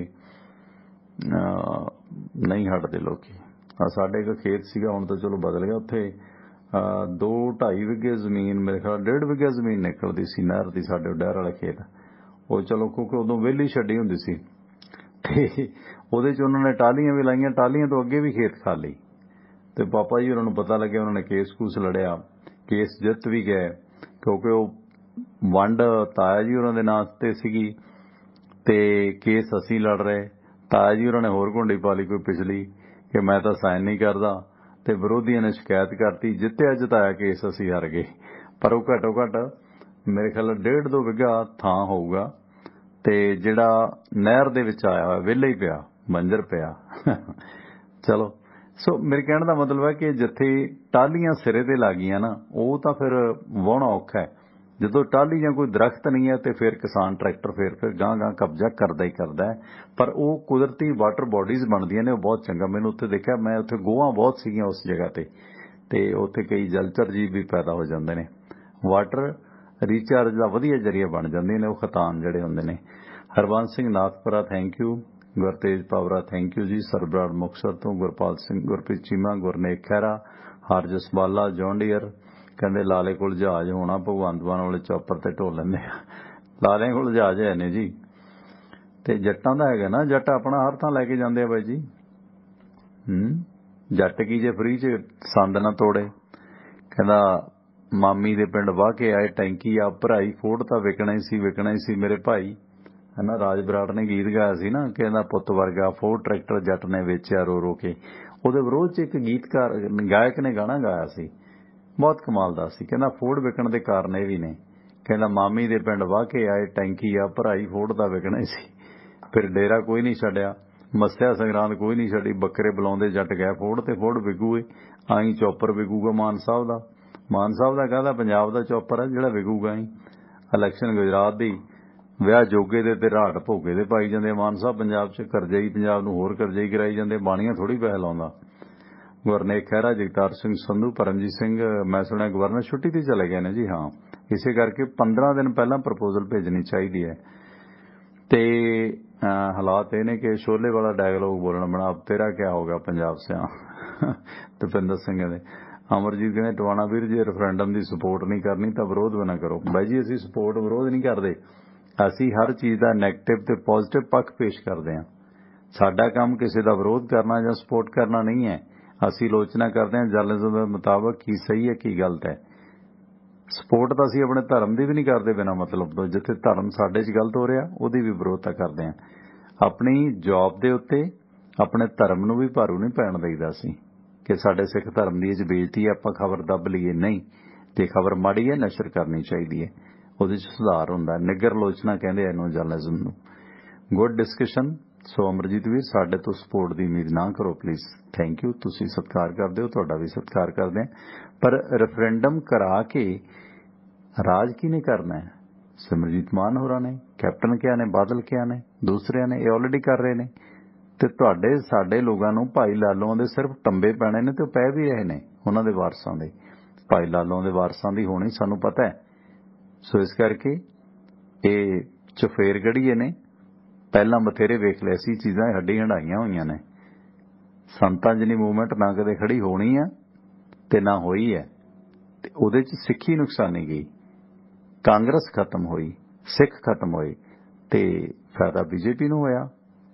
ਨਹੀਂ ਹਟਦੇ ਲੋਕੀ। ਸਾਡੇ ਇੱਕ ਖੇਤ ਸੀਗਾ, ਹੁਣ ਤਾਂ ਚਲੋ ਬਦਲ ਗਿਆ, ਉੱਥੇ ਦੋ ਢਾਈ ਵਿਗੇ ਜ਼ਮੀਨ, ਮੇਰੇ ਖਿਆਲ ਡੇਢ ਵਿਗੇ ਜ਼ਮੀਨ ਨਿਕਲਦੀ ਸੀ ਨਹਿਰ ਦੀ, ਸਾਡੇ ਡਹਿਰ ਵਾਲਾ ਖੇਤ। ਉਹ ਚਲੋ ਕਿਉਂਕਿ ਉਦੋਂ ਵਿਹਲੀ ਛੱਡੀ ਹੁੰਦੀ ਸੀ, ਤੇ ਉਹਦੇ 'ਚ ਉਹਨਾਂ ਨੇ ਟਾਹਲੀਆਂ ਵੀ ਲਾਈਆਂ, ਟਾਹਲੀਆਂ ਤੋਂ ਅੱਗੇ ਵੀ ਖੇਤ ਖਾਲੀ। ਤੇ ਪਾਪਾ ਜੀ ਉਹਨਾਂ ਨੂੰ ਪਤਾ ਲੱਗਿਆ, ਉਹਨਾਂ ਨੇ ਕੇਸ ਕੂਸ ਲੜਿਆ, ਕੇਸ ਜਿੱਤ ਵੀ ਗਏ, ਕਿਉਂਕਿ ਉਹ ਵੰਡ ਤਾਇਆ ਜੀ ਉਹਨਾਂ ਦੇ ਨਾਂ ਤੇ ਸੀਗੀ, ਤੇ ਕੇਸ ਅਸੀਂ ਲੜ ਰਹੇ। ਤਾਇਆ ਜੀ ਉਹਨਾਂ ਨੇ ਹੋਰ ਘੁੰਡੀ ਪਾ ਲਈ ਕੋਈ ਪਿਛਲੀ, ਕਿ ਮੈਂ ਤਾਂ ਸਾਈਨ ਨਹੀਂ ਕਰਦਾ, ਤੇ ਵਿਰੋਧੀਆਂ ਨੇ ਸ਼ਿਕਾਇਤ ਕਰਤੀ, ਜਿੱਤਿਆ ਜਿਤਾਇਆ ਕੇਸ ਅਸੀਂ ਹਾਰ ਗਏ। ਪਰ ਉਹ ਘੱਟੋ ਘੱਟ ਮੇਰੇ ਖਿਆਲ ਡੇਢ ਦੋ ਵਿਗਾ ਥਾਂ ਹੋਊਗਾ, ਤੇ ਜਿਹੜਾ ਨਹਿਰ ਦੇ ਵਿੱਚ ਆਇਆ ਹੋਇਆ ਵਿਹਲਾ ਹੀ ਪਿਆ, ਬੰਜਰ ਪਿਆ। ਚਲੋ, ਸੋ ਮੇਰੇ ਕਹਿਣ ਦਾ ਮਤਲਬ ਹੈ ਕਿ ਜਿੱਥੇ ਟਾਹਲੀਆਂ ਸਿਰੇ ਤੇ ਲੱਗੀਆਂ ਨਾ, ਉਹ ਤਾਂ ਫਿਰ ਵਾਹੁਣਾ ਔਖਾ ਹੈ। ਜਦੋਂ ਟਾਹਲੀ ਜਾਂ ਕੋਈ ਦਰਖਤ ਨਹੀਂ ਹੈ, ਤੇ ਫਿਰ ਕਿਸਾਨ ਟਰੈਕਟਰ ਫੇਰ ਫਿਰ ਗਾਂ ਗਾਂ ਕਬਜ਼ਾ ਕਰਦਾ ਹੀ ਕਰਦਾ ਹੈ। ਪਰ ਉਹ ਕੁਦਰਤੀ ਵਾਟਰ ਬੋਡੀਜ਼ ਬਣਦੀਆਂ ਨੇ, ਉਹ ਬਹੁਤ ਚੰਗਾ। ਮੈਨੂੰ ਉੱਥੇ ਦੇਖਿਆ, ਮੈਂ ਉੱਥੇ ਗੋਹਾਂ ਬਹੁਤ ਸੀਗੀਆਂ ਉਸ ਜਗ੍ਹਾ ਤੇ, ਤੇ ਉੱਥੇ ਕਈ ਜਲਚਰ ਜੀਵ ਵੀ ਪੈਦਾ ਹੋ ਜਾਂਦੇ ਨੇ। ਵਾਟਰ ਰੀਚਾਰਜ ਦਾ ਵਧੀਆ ਜ਼ਰੀਆ ਬਣ ਜਾਂਦੇ ਨੇ ਉਹ ਖਤਾਨ ਜਿਹੜੇ ਹੁੰਦੇ ਨੇ। Harbans Singh Nathpura thank you. Gurtej Pawra thank you ji. Sarbrar Muktsar ਤੋਂ, ਗੁਰਪਾਲ ਸਿੰਘ, ਗੁਰਪ੍ਰੀਤ ਚੀਮਾ, ਗੁਰਨੇਕ ਖਹਿਰਾ, ਹਰਜਸ ਬਾਲਾ, ਜੌਂਡੀਅਰ ਕਹਿੰਦੇ ਲਾਲੇ ਕੋਲ ਜਹਾਜ਼ ਹੋਣਾ, ਭਗਵੰਤ ਮਾਨ ਵਾਲੇ ਚੌਪਰ ਤੇ ਢੋ ਲੈਂਦੇ ਆ। ਲਾਲੇ ਕੋਲ ਜਹਾਜ਼ ਹੈ ਨੇ ਜੀ, ਤੇ ਜੱਟਾਂ ਦਾ ਹੈਗਾ ਨਾ, ਜੱਟ ਆਪਣਾ ਹਰ ਥਾਂ ਲੈ ਕੇ ਜਾਂਦੇ ਆ ਬਾਈ ਜੀ। ਹੂੰ ਜੱਟ ਕੀ ਜੇ ਫਰੀ 'ਚ ਸੰਦ ਨਾ ਤੋੜੇ। ਕਹਿੰਦਾ ਮਾਮੀ ਦੇ ਪਿੰਡ ਵਾਹ ਕੇ ਆਏ ਟੈਂਕੀ ਆ ਭਰਾਈ, ਫੋੜ ਤਾਂ ਵਿਕਣਾ ਹੀ ਸੀ, ਵਿਕਣਾ ਹੀ ਸੀ ਮੇਰੇ ਭਾਈ। ਹੈ ਨਾ, ਰਾਜ ਬਰਾੜ ਨੇ ਗੀਤ ਗਾਇਆ ਸੀ ਨਾ, ਕਹਿੰਦਾ ਪੁੱਤ ਵਰਗਾ ਫੋੜ ਟਰੈਕਟਰ ਜੱਟ ਨੇ ਵੇਚਿਆ ਰੋ ਰੋ ਕੇ। ਉਹਦੇ ਵਿਰੋਧ 'ਚ ਇੱਕ ਗੀਤਕਾਰ ਗਾਇਕ ਨੇ ਗਾਣਾ ਗਾਇਆ ਸੀ, ਬਹੁਤ ਕਮਾਲ ਦਾ ਸੀ। ਕਹਿੰਦਾ ਫੋੜ ਵਿਕਣ ਦੇ ਕਾਰਨ ਇਹ ਵੀ ਨੇ, ਕਹਿੰਦਾ ਮਾਮੀ ਦੇ ਪਿੰਡ ਵਾਹ ਕੇ ਆਏ ਟੈਂਕੀ ਆ ਭਰਾਈ, ਫੋੜ ਤਾਂ ਵਿਕਣਾ ਹੀ ਸੀ। ਫਿਰ ਡੇਰਾ ਕੋਈ ਨਹੀਂ ਛੱਡਿਆ, ਮੱਸਿਆ ਸੰਗਰਾਂਦ ਕੋਈ ਨਹੀਂ ਛੱਡੀ, ਬੱਕਰੇ ਬੁਲਾਉਂਦੇ ਜੱਟ ਗਏ ਫੋੜ, ਤੇ ਫੋੜ ਵਿਕੂਏ। ਆਈ ਚੌਪਰ ਵਿਕੂਗਾ ਮਾਨ ਸਾਹਿਬ ਦਾ। ਮਾਨ ਸਾਹਿਬ ਦਾ ਕਾਹਦਾ, ਪੰਜਾਬ ਦਾ ਚੌਪਰ ਹੈ ਜਿਹੜਾ ਵਿਕੂਗਾ। ਹੀ ਇਲੈਕਸ਼ਨ ਗੁਜਰਾਤ ਦੀ, ਵਿਆਹ ਜੋਗੇ ਦੇ ਤੇ ਰਾਟ ਭੋਗੇ ਦੇ ਪਾਈ ਜਾਂਦੇ ਮਾਨ ਸਾਹਿਬ ਪੰਜਾਬ 'ਚ। ਕਰਜ਼ਈ ਪੰਜਾਬ ਨੂੰ ਹੋਰ ਕਰਜ਼ਈ ਕਰਾਈ ਜਾਂਦੇ, ਬਾਣੀਆਂ ਥੋੜ੍ਹੀ ਪੈਸੇ ਲਾਉਂਦਾ। ਗੁਰਨੇਕ ਖਹਿਰਾ, ਜਗਤਾਰ ਸਿੰਘ ਸੰਧੂ, ਪਰਮਜੀਤ ਸਿੰਘ, ਮੈਂ ਸੁਣਿਆ ਗਵਰਨਰ ਛੁੱਟੀ ਤੇ ਚਲੇ ਗਏ ਨੇ ਜੀ। ਹਾਂ, ਇਸੇ ਕਰਕੇ ਪੰਦਰਾਂ ਦਿਨ ਪਹਿਲਾਂ ਪ੍ਰਪੋਜ਼ਲ ਭੇਜਣੀ ਚਾਹੀਦੀ ਹੈ। ਤੇ ਹਾਲਾਤ ਇਹ ਨੇ ਕਿ ਸ਼ੋਲੇ ਵਾਲਾ ਡਾਇਲੋਗ ਬੋਲਣਾ ਬਣਾ, ਤੇਰਾ ਕਿਆ ਹੋ ਗਿਆ ਪੰਜਾਬ ਸਿਆ, ਦਵਿੰਦਰ ਸਿੰਘ ਦੇ। ਅਮਰਜੀਤ ਕਹਿੰਦੇ ਟਵਾਣਾ ਵੀਰ ਜੇ ਰੈਫਰੈਂਡਮ ਦੀ ਸਪੋਰਟ ਨਹੀਂ ਕਰਨੀ ਤਾਂ ਵਿਰੋਧ ਵੀ ਨਾ ਕਰੋ। ਬਾਈ ਜੀ ਅਸੀਂ ਸਪੋਰਟ ਵਿਰੋਧ ਨਹੀਂ ਕਰਦੇ, ਅਸੀਂ ਹਰ ਚੀਜ਼ ਦਾ ਨੈਗੇਟਿਵ ਤੇ ਪੋਜ਼ਿਟਿਵ ਪੱਖ ਪੇਸ਼ ਕਰਦੇ ਹਾਂ। ਸਾਡਾ ਕੰਮ ਕਿਸੇ ਦਾ ਵਿਰੋਧ ਕਰਨਾ ਜਾਂ ਸਪੋਰਟ ਕਰਨਾ ਨਹੀਂ ਹੈ। ਅਸੀਂ ਆਲੋਚਨਾ ਕਰਦੇ ਹਾਂ ਜਰਨਲਿਜ਼ਮ ਦੇ ਮੁਤਾਬਕ ਕੀ ਸਹੀ ਹੈ ਕੀ ਗਲਤ ਹੈ। ਸਪੋਰਟ ਤਾਂ ਅਸੀਂ ਆਪਣੇ ਧਰਮ ਦੀ ਵੀ ਨਹੀਂ ਕਰਦੇ ਬਿਨਾਂ ਮਤਲਬ ਤੋਂ। ਜਿੱਥੇ ਧਰਮ ਸਾਡੇ 'ਚ ਗਲਤ ਹੋ ਰਿਹਾ ਉਹਦੀ ਵੀ ਵਿਰੋਧਤਾ ਕਰਦੇ ਹਾਂ। ਆਪਣੀ ਜੌਬ ਦੇ ਉੱਤੇ ਆਪਣੇ ਧਰਮ ਨੂੰ ਵੀ ਭਾਰੂ ਨਹੀਂ ਪੈਣ ਦਈਦਾ ਅਸੀਂ, ਕਿ ਸਾਡੇ ਸਿੱਖ ਧਰਮ ਦੀ ਇਹ ਬੇਇੱਜ਼ਤੀ ਹੈ ਆਪਾਂ ਖਬਰ ਦੱਬ ਲਈਏ। ਨਹੀਂ, ਜੇ ਖਬਰ ਮਾੜੀ ਹੈ ਨਸ਼ਰ ਕਰਨੀ ਚਾਹੀਦੀ ਹੈ, ਉਹਦੇ 'ਚ ਸੁਧਾਰ ਹੁੰਦਾ। ਨਿੱਗਰ ਆਲੋਚਨਾ ਕਹਿੰਦੇ ਇਹਨੂੰ ਜਰਨਲਿਜ਼ਮ ਨੂੰ। ਗੁੱਡ ਡਿਸਕਸ਼ਨ, ਸੋ ਅਮਰਜੀਤ ਵੀਰ ਸਾਡੇ ਤੋਂ ਸਪੋਰਟ ਦੀ ਉਮੀਦ ਨਾ ਕਰੋ ਪਲੀਜ਼। ਥੈਂਕ ਯੂ, ਤੁਸੀਂ ਸਤਿਕਾਰ ਕਰਦੇ ਹੋ, ਤੁਹਾਡਾ ਵੀ ਸਤਿਕਾਰ ਕਰਦੇ ਹਾਂ। ਪਰ ਰੈਫਰੈਂਡਮ ਕਰਾ ਕੇ ਰਾਜ ਕਿਹਨੇ ਕਰਨਾ ਹੈ? ਸਿਮਰਜੀਤ ਮਾਨ ਹੋਰਾਂ ਨੇ, ਕੈਪਟਨ ਕਿਹਾ ਨੇ, ਬਾਦਲ ਕਿਹਾ ਨੇ, ਦੂਸਰਿਆਂ ਨੇ, ਇਹ ਆਲਰੇਡੀ ਕਰ ਰਹੇ ਨੇ। ਤੇ ਤੁਹਾਡੇ ਸਾਡੇ ਲੋਕਾਂ ਨੂੰ ਭਾਈ ਲਾਲੋਂ ਦੇ ਸਿਰਫ ਟੰਬੇ ਪੈਣੇ ਨੇ ਤੇ ਉਹ ਪੈ ਵੀ ਰਹੇ ਨੇ ਉਹਨਾਂ ਦੇ ਵਾਰਸਾਂ ਦੇ। ਭਾਈ ਲਾਲੋਂ ਦੇ ਵਾਰਸਾਂ ਦੀ ਹੋਣੀ ਸਾਨੂੰ ਪਤਾ ਹੈ। ਸੋ ਇਸ ਕਰਕੇ ਇਹ ਚਫੇਰਗੜੀਏ ਨੇ, ਪਹਿਲਾਂ ਬਥੇਰੇ ਵੇਖ ਲਿਆ ਸੀ ਚੀਜ਼ਾਂ, ਹੱਡੀ ਹੰਡਾਈਆਂ ਹੋਈਆਂ ਨੇ। ਸੰਤਾਂ ਜਿੰਨੀ ਮੂਵਮੈਂਟ ਨਾ ਕਦੇ ਖੜੀ ਹੋਣੀ ਆ ਤੇ ਨਾ ਹੋਈ ਹੈ। ਤੇ ਉਹਦੇ ਚ ਸਿੱਖੀ ਨੁਕਸਾਨੀ ਗਈ, ਕਾਂਗਰਸ ਖਤਮ ਹੋਈ, ਸਿੱਖ ਖਤਮ ਹੋਏ ਤੇ ਫਾਇਦਾ ਬੀਜੇਪੀ ਨੂੰ ਹੋਇਆ।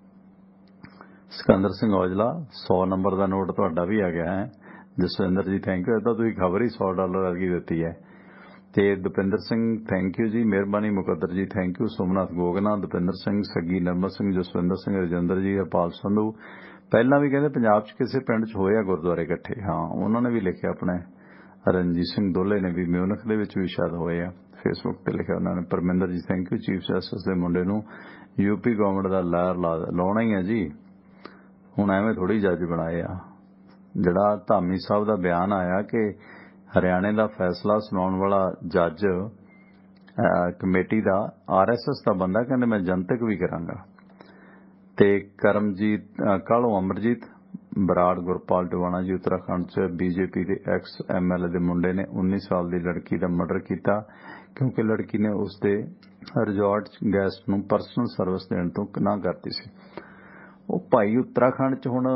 ਸਿਕੰਦਰ ਸਿੰਘ ਔਜਲਾ ਸੌ ਨੰਬਰ ਦਾ ਨੋਟ ਤੁਹਾਡਾ ਵੀ ਆ ਗਿਆ ਹੈ। ਜਸਵਿੰਦਰ ਜੀ ਥੈਂਕ ਯੂ, ਇਹ ਤਾਂ ਤੁਸੀਂ ਖਬਰ ਹੀ ਸੌ ਡਾਲਰ ਵਰਗੀ ਦਿੱਤੀ ਹੈ। ਤੇ ਦੁਪਿੰਦਰ ਸਿੰਘ ਥੈਂਕ ਯੂ ਜੀ, ਮਿਹਰਬਾਨੀ। Mukaddar ji thank you. ਸੋਮਨਾਥ ਗੋਗਨਾ, ਦੁਪਿੰਦਰ ਸਿੰਘ, ਸੱਗੀ, ਨਰਮਲ ਸਿੰਘ, ਜਸਵਿੰਦਰ ਸਿੰਘ, ਰਜਿੰਦਰ ਜੀ, ਹਰਪਾਲ ਸੰਧੂ। ਪਹਿਲਾਂ ਵੀ ਕਹਿੰਦੇ ਪੰਜਾਬ 'ਚ ਕਿਸੇ ਪਿੰਡ 'ਚ ਹੋਏ ਆ ਗੁਰਦੁਆਰੇ ਇਕੱਠੇ। ਹਾਂ, ਉਹਨਾਂ ਨੇ ਵੀ ਲਿਖਿਆ, ਆਪਣੇ ਰਣਜੀਤ ਸਿੰਘ ਦੋਲੇ ਨੇ ਵੀ ਮਿਊਨਿਖ ਦੇ ਵਿੱਚ ਵੀ ਸ਼ਾਇਦ ਹੋਏ ਆ, ਫੇਸਬੁੱਕ ਤੇ ਲਿਖਿਆ ਉਹਨਾਂ ਨੇ। Parminder ji thank you. Chief justice ਦੇ ਮੁੰਡੇ ਨੂੰ ਯੂਪੀ ਗਵਰਨਮੈਂਟ ਦਾ ਲਾਰ ਲਾਉਣਾ ਹੀ ਹੈ ਜੀ, ਹੁਣ ਐਵੇਂ ਥੋੜ੍ਹੀ ਜੱਜ ਬਣਾਏ ਆ। ਜਿਹੜਾ ਧਾਮੀ ਸਾਹਿਬ ਦਾ ਬਿਆਨ ਆਇਆ ਕਿ ਹਰਿਆਣੇ ਦਾ ਫੈਸਲਾ ਸੁਣਾਉਣ ਵਾਲਾ ਜੱਜ ਕਮੇਟੀ ਦਾ ਆਰ ਐਸ ਐਸ ਦਾ ਬੰਦਾ, ਕਹਿੰਦੇ ਮੈਂ ਜਨਤਕ ਵੀ ਕਰਾਂਗਾ। ਤੇ ਕਰਮਜੀਤ ਕਾਲੋਂ ਅਮਰਜੀਤ ਬਰਾੜ, ਗੁਰਪਾਲ ਟਵਾਣਾ ਜੀ ਉੱਤਰਾਖੰਡ 'ਚ ਬੀਜੇਪੀ ਦੇ ਐਕਸ ਐਮ ਐਲ ਏ ਦੇ ਮੁੰਡੇ ਨੇ ਉੱਨੀ ਸਾਲ ਦੀ ਲੜਕੀ ਦਾ ਮਰਡਰ ਕੀਤਾ ਕਿਉਂਕਿ ਲੜਕੀ ਨੇ ਉਸਦੇ ਰਿਜ਼ੋਰਟ 'ਚ ਗੈਸਟ ਨੂੰ ਪਰਸਨਲ ਸਰਵਿਸ ਦੇਣ ਤੋਂ ਨਾ ਕਰਤੀ ਸੀ। ਉਹ ਭਾਈ ਉੱਤਰਾਖੰਡ 'ਚ ਹੁਣ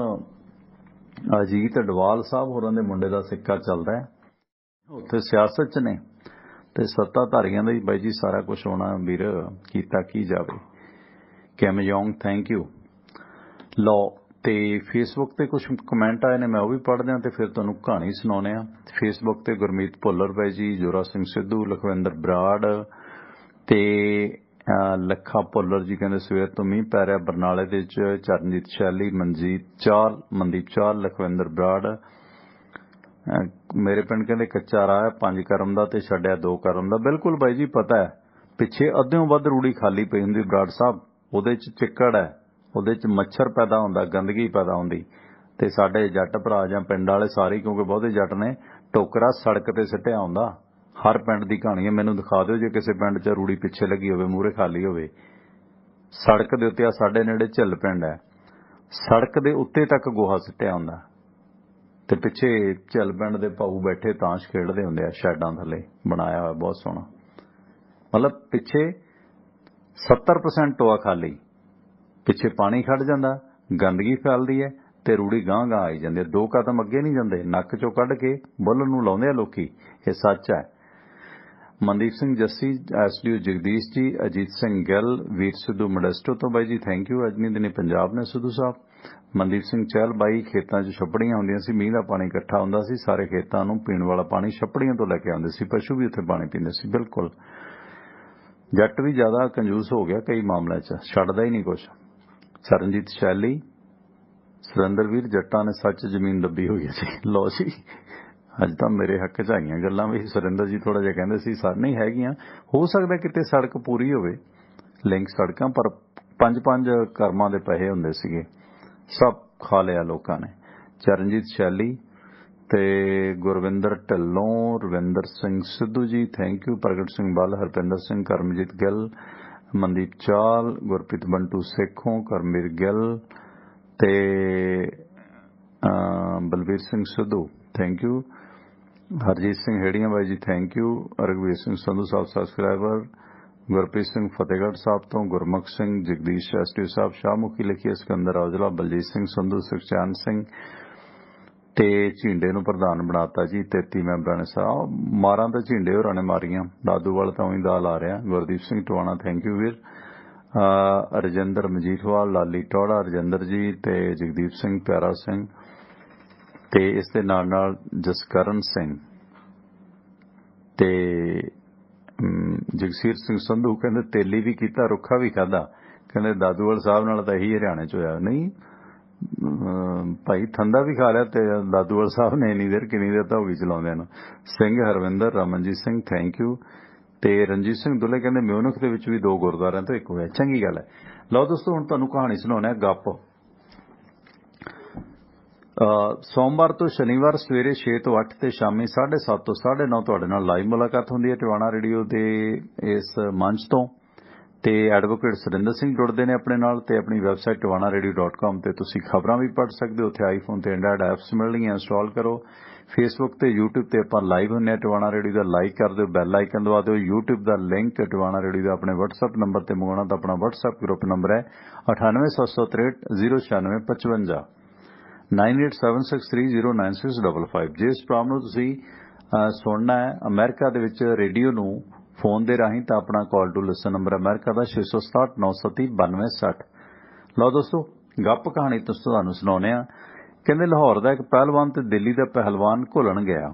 ਅਜੀਤ ਅਡਵਾਲ ਸਾਹਿਬ ਹੋਰਾਂ ਦੇ ਮੁੰਡੇ ਦਾ ਸਿੱਕਾ ਚੱਲਦਾ ਹੈ, ਉੱਥੇ ਸਿਆਸਤ 'ਚ ਨੇ ਤੇ ਸੱਤਾਧਾਰੀਆਂ ਦਾ ਹੀ ਬਾਈ ਜੀ ਸਾਰਾ ਕੁਝ ਹੋਣਾ ਵੀਰ, ਕੀਤਾ ਕੀ ਜਾਵੇ। Kim Yong thank you. ਲਓ, ਤੇ ਫੇਸਬੁੱਕ ਤੇ ਕੁਝ ਕਮੈਂਟ ਆਏ ਨੇ, ਮੈਂ ਉਹ ਵੀ ਪੜ੍ਹਦੇ ਹਾਂ ਤੇ ਫਿਰ ਤੁਹਾਨੂੰ ਕਹਾਣੀ ਸੁਣਾਉਂਦੇ ਹਾਂ। ਫੇਸਬੁੱਕ ਤੇ ਗੁਰਮੀਤ ਭੁੱਲਰ ਬਾਈ ਜੀ, ਜੋਰਾ ਸਿੰਘ ਸਿੱਧੂ, ਲਖਵਿੰਦਰ ਬਰਾੜ ਤੇ ਲੱਖਾ ਭੁੱਲਰ ਜੀ ਕਹਿੰਦੇ ਸਵੇਰ ਤੋਂ ਮੀਂਹ ਪੈ ਰਿਹਾ ਬਰਨਾਲੇ ਦੇ ਵਿੱਚ। ਚਰਨਜੀਤ ਸ਼ੈਲੀ, ਮਨਜੀਤ ਚਾਲ, ਮਨਦੀਪ ਚਾਲ, ਲਖਵਿੰਦਰ ਬਰਾੜ। ਮੇਰੇ ਪਿੰਡ ਕਹਿੰਦੇ ਕੱਚਾ ਰਾਹ ਹੈ ਪੰਜ ਕਰਮ ਦਾ ਤੇ ਛੱਡਿਆ ਦੋ ਕਰਮ ਦਾ। ਬਿਲਕੁਲ ਬਾਈ ਜੀ ਪਤਾ ਹੈ, ਪਿੱਛੇ ਅੱਧਿਓਂ ਵੱਧ ਰੂੜੀ ਖਾਲੀ ਪਈ ਹੁੰਦੀ ਬਰਾੜ ਸਾਹਿਬ, ਉਹਦੇ 'ਚ ਚਿੱਕੜ ਹੈ, ਉਹਦੇ 'ਚ ਮੱਛਰ ਪੈਦਾ ਹੁੰਦਾ, ਗੰਦਗੀ ਪੈਦਾ ਹੁੰਦੀ। ਤੇ ਸਾਡੇ ਜੱਟ ਭਰਾ ਜਾਂ ਪਿੰਡ ਵਾਲੇ ਸਾਰੇ, ਕਿਉਂਕਿ ਬਹੁਤੇ ਜੱਟ ਨੇ, ਟੋਕਰਾ ਸੜਕ ਤੇ ਸਿੱਟਿਆ ਹੁੰਦਾ। ਹਰ ਪਿੰਡ ਦੀ ਕਹਾਣੀ ਹੈ, ਮੈਨੂੰ ਦਿਖਾ ਦਿਓ ਜੇ ਕਿਸੇ ਪਿੰਡ 'ਚ ਰੂੜੀ ਪਿੱਛੇ ਲੱਗੀ ਹੋਵੇ, ਮੂਹਰੇ ਖਾਲੀ ਹੋਵੇ ਸੜਕ ਦੇ ਉੱਤੇ। ਆ ਸਾਡੇ ਨੇੜੇ ਝਿੱਲ ਪਿੰਡ ਹੈ, ਸੜਕ ਦੇ ਉੱਤੇ ਤੱਕ ਗੋਹਾ ਸਿੱਟਿਆ ਹੁੰਦਾ ਤੇ ਪਿੱਛੇ ਝਿੱਲ ਪਿੰਡ ਦੇ ਭਾਊ ਬੈਠੇ ਤਾਸ਼ ਖੇਡਦੇ ਹੁੰਦੇ ਆ, ਸ਼ੈਡਾਂ ਥੱਲੇ ਬਣਾਇਆ ਹੋਇਆ ਬਹੁਤ ਸੋਹਣਾ। ਮਤਲਬ ਪਿੱਛੇ ਸੱਤਰ ਪਰਸੈਂਟ ਟੋਆ ਖਾਲੀ, ਪਿੱਛੇ ਪਾਣੀ ਖੜ ਜਾਂਦਾ, ਗੰਦਗੀ ਫੈਲਦੀ ਹੈ ਤੇ ਰੂੜੀ ਗਾਂਹ ਗਾਂਹ ਆਈ ਜਾਂਦੀ ਹੈ। ਦੋ ਕਦਮ ਅੱਗੇ ਨਹੀਂ ਜਾਂਦੇ, ਨੱਕ ਚੋਂ ਕੱਢ ਕੇ ਬੁੱਲ ਨੂੰ ਲਾਉਂਦੇ ਆ ਲੋਕੀ, ਇਹ ਸੱਚ ਹੈ। ਮਨਦੀਪ ਸਿੰਘ ਜੱਸੀ, ਐਸਡੀਓ ਜਗਦੀਸ਼ ਜੀ, ਅਜੀਤ ਸਿੰਘ ਗਿੱਲ, ਵੀਰ ਸਿੱਧੂ ਮੋਡੈਸਟੋ ਤੋਂ ਬਾਈ ਜੀ ਥੈਂਕ ਯੂ। ਅੱਜ ਨਹੀਂ ਦਿਨੇ ਪੰਜਾਬ ਨੇ ਸਿੱਧੂ ਸਾਹਿਬ। ਮਨਦੀਪ ਸਿੰਘ ਚਹਿਲ ਬਾਈ, ਖੇਤਾਂ 'ਚ ਛੱਪੜੀਆਂ ਹੁੰਦੀਆਂ ਸੀ, ਮੀਂਹ ਦਾ ਪਾਣੀ ਇਕੱਠਾ ਹੁੰਦਾ ਸੀ, ਸਾਰੇ ਖੇਤਾਂ ਨੂੰ ਪੀਣ ਵਾਲਾ ਪਾਣੀ ਛੱਪੜੀਆਂ ਤੋਂ ਲੈ ਕੇ ਆਉਂਦੇ ਸੀ, ਪਸ਼ੂ ਵੀ ਉੱਥੇ ਪਾਣੀ ਪੀਂਦੇ ਸੀ। ਬਿਲਕੁਲ ਜੱਟ ਵੀ ਜ਼ਿਆਦਾ ਕੰਜੂਸ ਹੋ ਗਿਆ ਕਈ ਮਾਮਲਿਆਂ 'ਚ, ਛੱਡਦਾ ਹੀ ਨਹੀਂ ਕੁਛ। ਚਰਨਜੀਤ ਸ਼ੈਲੀ, ਸੁਰਿੰਦਰ ਵੀਰ, ਜੱਟਾਂ ਨੇ ਸੱਚ ਜ਼ਮੀਨ ਦੱਬੀ ਹੋਈ ਹੈ ਜੀ। ਲਓ ਜੀ, ਅੱਜ ਤਾਂ ਮੇਰੇ ਹੱਕ 'ਚ ਆਈਆਂ ਗੱਲਾਂ ਵੀ। ਸੁਰਿੰਦਰ ਜੀ ਥੋੜਾ ਜਿਹਾ ਕਹਿੰਦੇ ਸੀ ਸਰ ਨਹੀਂ ਹੈਗੀਆਂ, ਹੋ ਸਕਦਾ ਕਿਤੇ ਸੜਕ ਪੂਰੀ ਹੋਵੇ, ਲਿੰਕ ਸੜਕਾਂ, ਪਰ ਪੰਜ ਪੰਜ ਕਰਮਾਂ ਦੇ ਪੈਸੇ ਹੁੰਦੇ ਸੀਗੇ, ਸਭ ਖਾ ਲਿਆ ਲੋਕਾਂ ਨੇ। ਚਰਨਜੀਤ ਸ਼ੈਲੀ ਤੇ ਗੁਰਵਿੰਦਰ ਢਿੱਲੋਂ, ਰਵਿੰਦਰ ਸਿੰਘ ਸਿੱਧੂ ਜੀ ਥੈਂਕ ਯੂ। ਪ੍ਰਗਟ ਸਿੰਘ ਬੱਲ, ਹਰਪਿੰਦਰ ਸਿੰਘ, ਕਰਮਜੀਤ ਗਿੱਲ, ਮਨਦੀਪ ਚਾਲ, ਗੁਰਪ੍ਰੀਤ ਬੰਟੂ ਸੇਖੋਂ, ਕਰਮਵੀਰ ਗਿੱਲ ਤੇ ਬਲਵੀਰ ਸਿੰਘ ਸਿੱਧੂ ਥੈਂਕ ਯੂ। ਹਰਜੀਤ ਸਿੰਘ ਹੇੜੀਆਂ ਬਾਈ ਜੀ thank you. Raghbir Singh Sandhu Sahib subscriber, Gurpreet Singh Fatehgarh Sahib ਤੋਂ, ਗੁਰਮੁਖ ਸਿੰਘ, ਜਗਦੀਸ਼ ਐਸਟੀਓ ਸਾਹਿਬ, ਸ਼ਾਹਮੁਖੀ ਲਿਖੀ, ਸਿਕੰਦਰ ਔਜਲਾ, ਬਲਜੀਤ ਸਿੰਘ ਸੰਧੂ, ਸੁਖਚੈਨ ਸਿੰਘ ਤੇ ਝੀਂਡੇ ਨੂੰ ਪ੍ਰਧਾਨ ਬਣਾਤਾ ਜੀ। ਤੇਤੀ ਮੈਂਬਰਾਂ ਨੇ ਸਾਹਿਬ ਮਾਰਾਂ ਤਾਂ ਝੀਂਡੇ ਹੋਰਾਂ ਨੇ ਮਾਰੀਆਂ, ਦਾਦੂਵਾਲ ਤਾਂ ਉਹੀ ਦਾਲ ਆ ਰਿਹਾ। ਗੁਰਦੀਪ ਸਿੰਘ ਟਵਾਣਾ ਥੈਂਕ ਯੂ ਵੀਰ। ਰਜਿੰਦਰ ਮਜੀਠਵਾਲ, ਲਾਲੀ ਟੌੜਾ, ਰਜਿੰਦਰ ਜੀ ਤੇ ਜਗਦੀਪ ਸਿੰਘ, ਪਿਆਰਾ ਸਿੰਘ ਤੇ ਇਸ ਦੇ ਨਾਲ ਨਾਲ ਜਸਕਰਨ ਸਿੰਘ ਤੇ ਜਗਸੀਰ ਸਿੰਘ ਸੰਧੂ ਕਹਿੰਦੇ ਤੇਲੀ ਵੀ ਕੀਤਾ, ਰੁੱਖਾ ਵੀ ਖਾਧਾ। ਕਹਿੰਦੇ ਦਾਦੂਵਾਲ ਸਾਹਿਬ ਨਾਲ ਤਾਂ ਇਹੀ ਹਰਿਆਣੇ 'ਚ ਹੋਇਆ। ਨਹੀਂ ਭਾਈ, ਠੰਡਾ ਵੀ ਖਾ ਲਿਆ ਤੇ ਦਾਦੂਵਾਲ ਸਾਹਿਬ ਨੇ ਇੰਨੀ ਦੇਰ ਕਿੰਨੀ ਦੇਰ ਤਾਂ ਹੋ ਗਈ ਚਲਾਉਂਦਿਆਂ ਨੂੰ। Singh Harvinder, Ramanjit Singh thank you. ਤੇ ਰਣਜੀਤ ਸਿੰਘ ਦੁੱਲੇ ਕਹਿੰਦੇ ਮਿਊਨਿਖ ਦੇ ਵਿੱਚ ਵੀ ਦੋ ਗੁਰਦੁਆਰਿਆਂ ਤੋਂ ਇੱਕ ਹੋਇਆ। ਚੰਗੀ ਗੱਲ ਹੈ। ਲਓ ਦੋਸਤੋ ਹੁਣ ਤੁਹਾਨੂੰ ਕਹਾਣੀ ਸੁਣਾਉਣਾ ਗੱਪ। ਸੋਮਵਾਰ ਤੋਂ ਸ਼ਨੀਵਾਰ ਸਵੇਰੇ ਛੇ ਤੋਂ ਅੱਠ ਤੇ ਸ਼ਾਮੀ ਸਾਢੇ ਸੱਤ ਤੋਂ ਸਾਢੇ ਨੌ ਤੁਹਾਡੇ ਨਾਲ ਲਾਈਵ ਮੁਲਾਕਾਤ ਹੁੰਦੀ ਹੈ ਟਿਵਾਣਾ ਰੇਡੀਓ ਦੇ ਇਸ ਮੰਚ ਤੋਂ। ਤੇ ਐਡਵੋਕੇਟ ਸੁਰਿੰਦਰ ਸਿੰਘ ਜੁੜਦੇ ਨੇ ਆਪਣੇ ਨਾਲ ਤੇ ਆਪਣੀ website Tiwana radio dot com ਤੇ ਤੁਸੀਂ ਖਬਰਾਂ ਵੀ ਪੜ੍ਹ ਸਕਦੇ ਹੋ। ਉੱਥੇ ਆਈਫੋਨ ਤੇ ਐਂਡਰਾਇਡ ਐਪਸ ਮਿਲਣਗੀਆਂ, ਇੰਸਟਾਲ ਕਰੋ। ਫੇਸਬੁੱਕ ਤੇ ਯੂਟਿਊਬ ਤੇ ਆਪਾਂ ਲਾਈਵ ਹੁੰਦੇ ਹਾਂ। ਟਿਵਾਣਾ ਰੇਡੀਓ ਦਾ ਲਾਈਕ ਕਰ ਦਿਓ, ਬੈਲ ਆਈਕਨ ਦਬਾ ਦਿਓ। ਯੂਟਿਊਬ ਦਾ ਲਿੰਕ ਟਿਵਾਣਾ ਰੇਡੀਓ ਦਾ ਆਪਣੇ WhatsApp ਨੰਬਰ ਤੇ ਮੰਗਵਾਉਣਾ ਤਾਂ ਆਪਣਾ WhatsApp ਗਰੁੱਪ ਨੰਬਰ ਹੈ ਅਠਾਨਵੇਂ ਸੱਤ ਸੌ ਤਰੇਹਠ ਜ਼ੀਰੋ ਛਿਆਨਵੇਂ ਪਚਵੰਜਾ nine eight seven six three zero nine six double five. ਜੇ ਇਸ ਪ੍ਰੋਗਰਾਮ ਨੂੰ ਤੁਸੀਂ ਸੁਣਨਾ ਹੈ ਅਮਰੀਕਾ ਦੇ ਵਿੱਚ ਰੇਡੀਓ ਨੂੰ ਫੋਨ ਦੇ ਰਾਹੀਂ ਤਾਂ ਆਪਣਾ ਕਾਲ ਟੂ ਲਿਸਨ ਨੰਬਰ ਅਮਰੀਕਾ ਦਾ ਛੇ ਸੌ ਸਤਾਹਠ ਨੌ ਸੌ ਤੀਹ ਬਾਨਵੇਂ ਸੱਠ। ਲਓ ਦੋਸਤੋ ਗੱਪ ਕਹਾਣੀ ਤੁਸੀਂ ਤੁਹਾਨੂੰ ਸੁਣਾਉਂਦੇ ਆ। ਕਹਿੰਦੇ ਲਾਹੌਰ ਦਾ ਇੱਕ ਪਹਿਲਵਾਨ ਤੇ ਦਿੱਲੀ ਦਾ ਪਹਿਲਵਾਨ ਘੁਲਣ ਗਿਆ।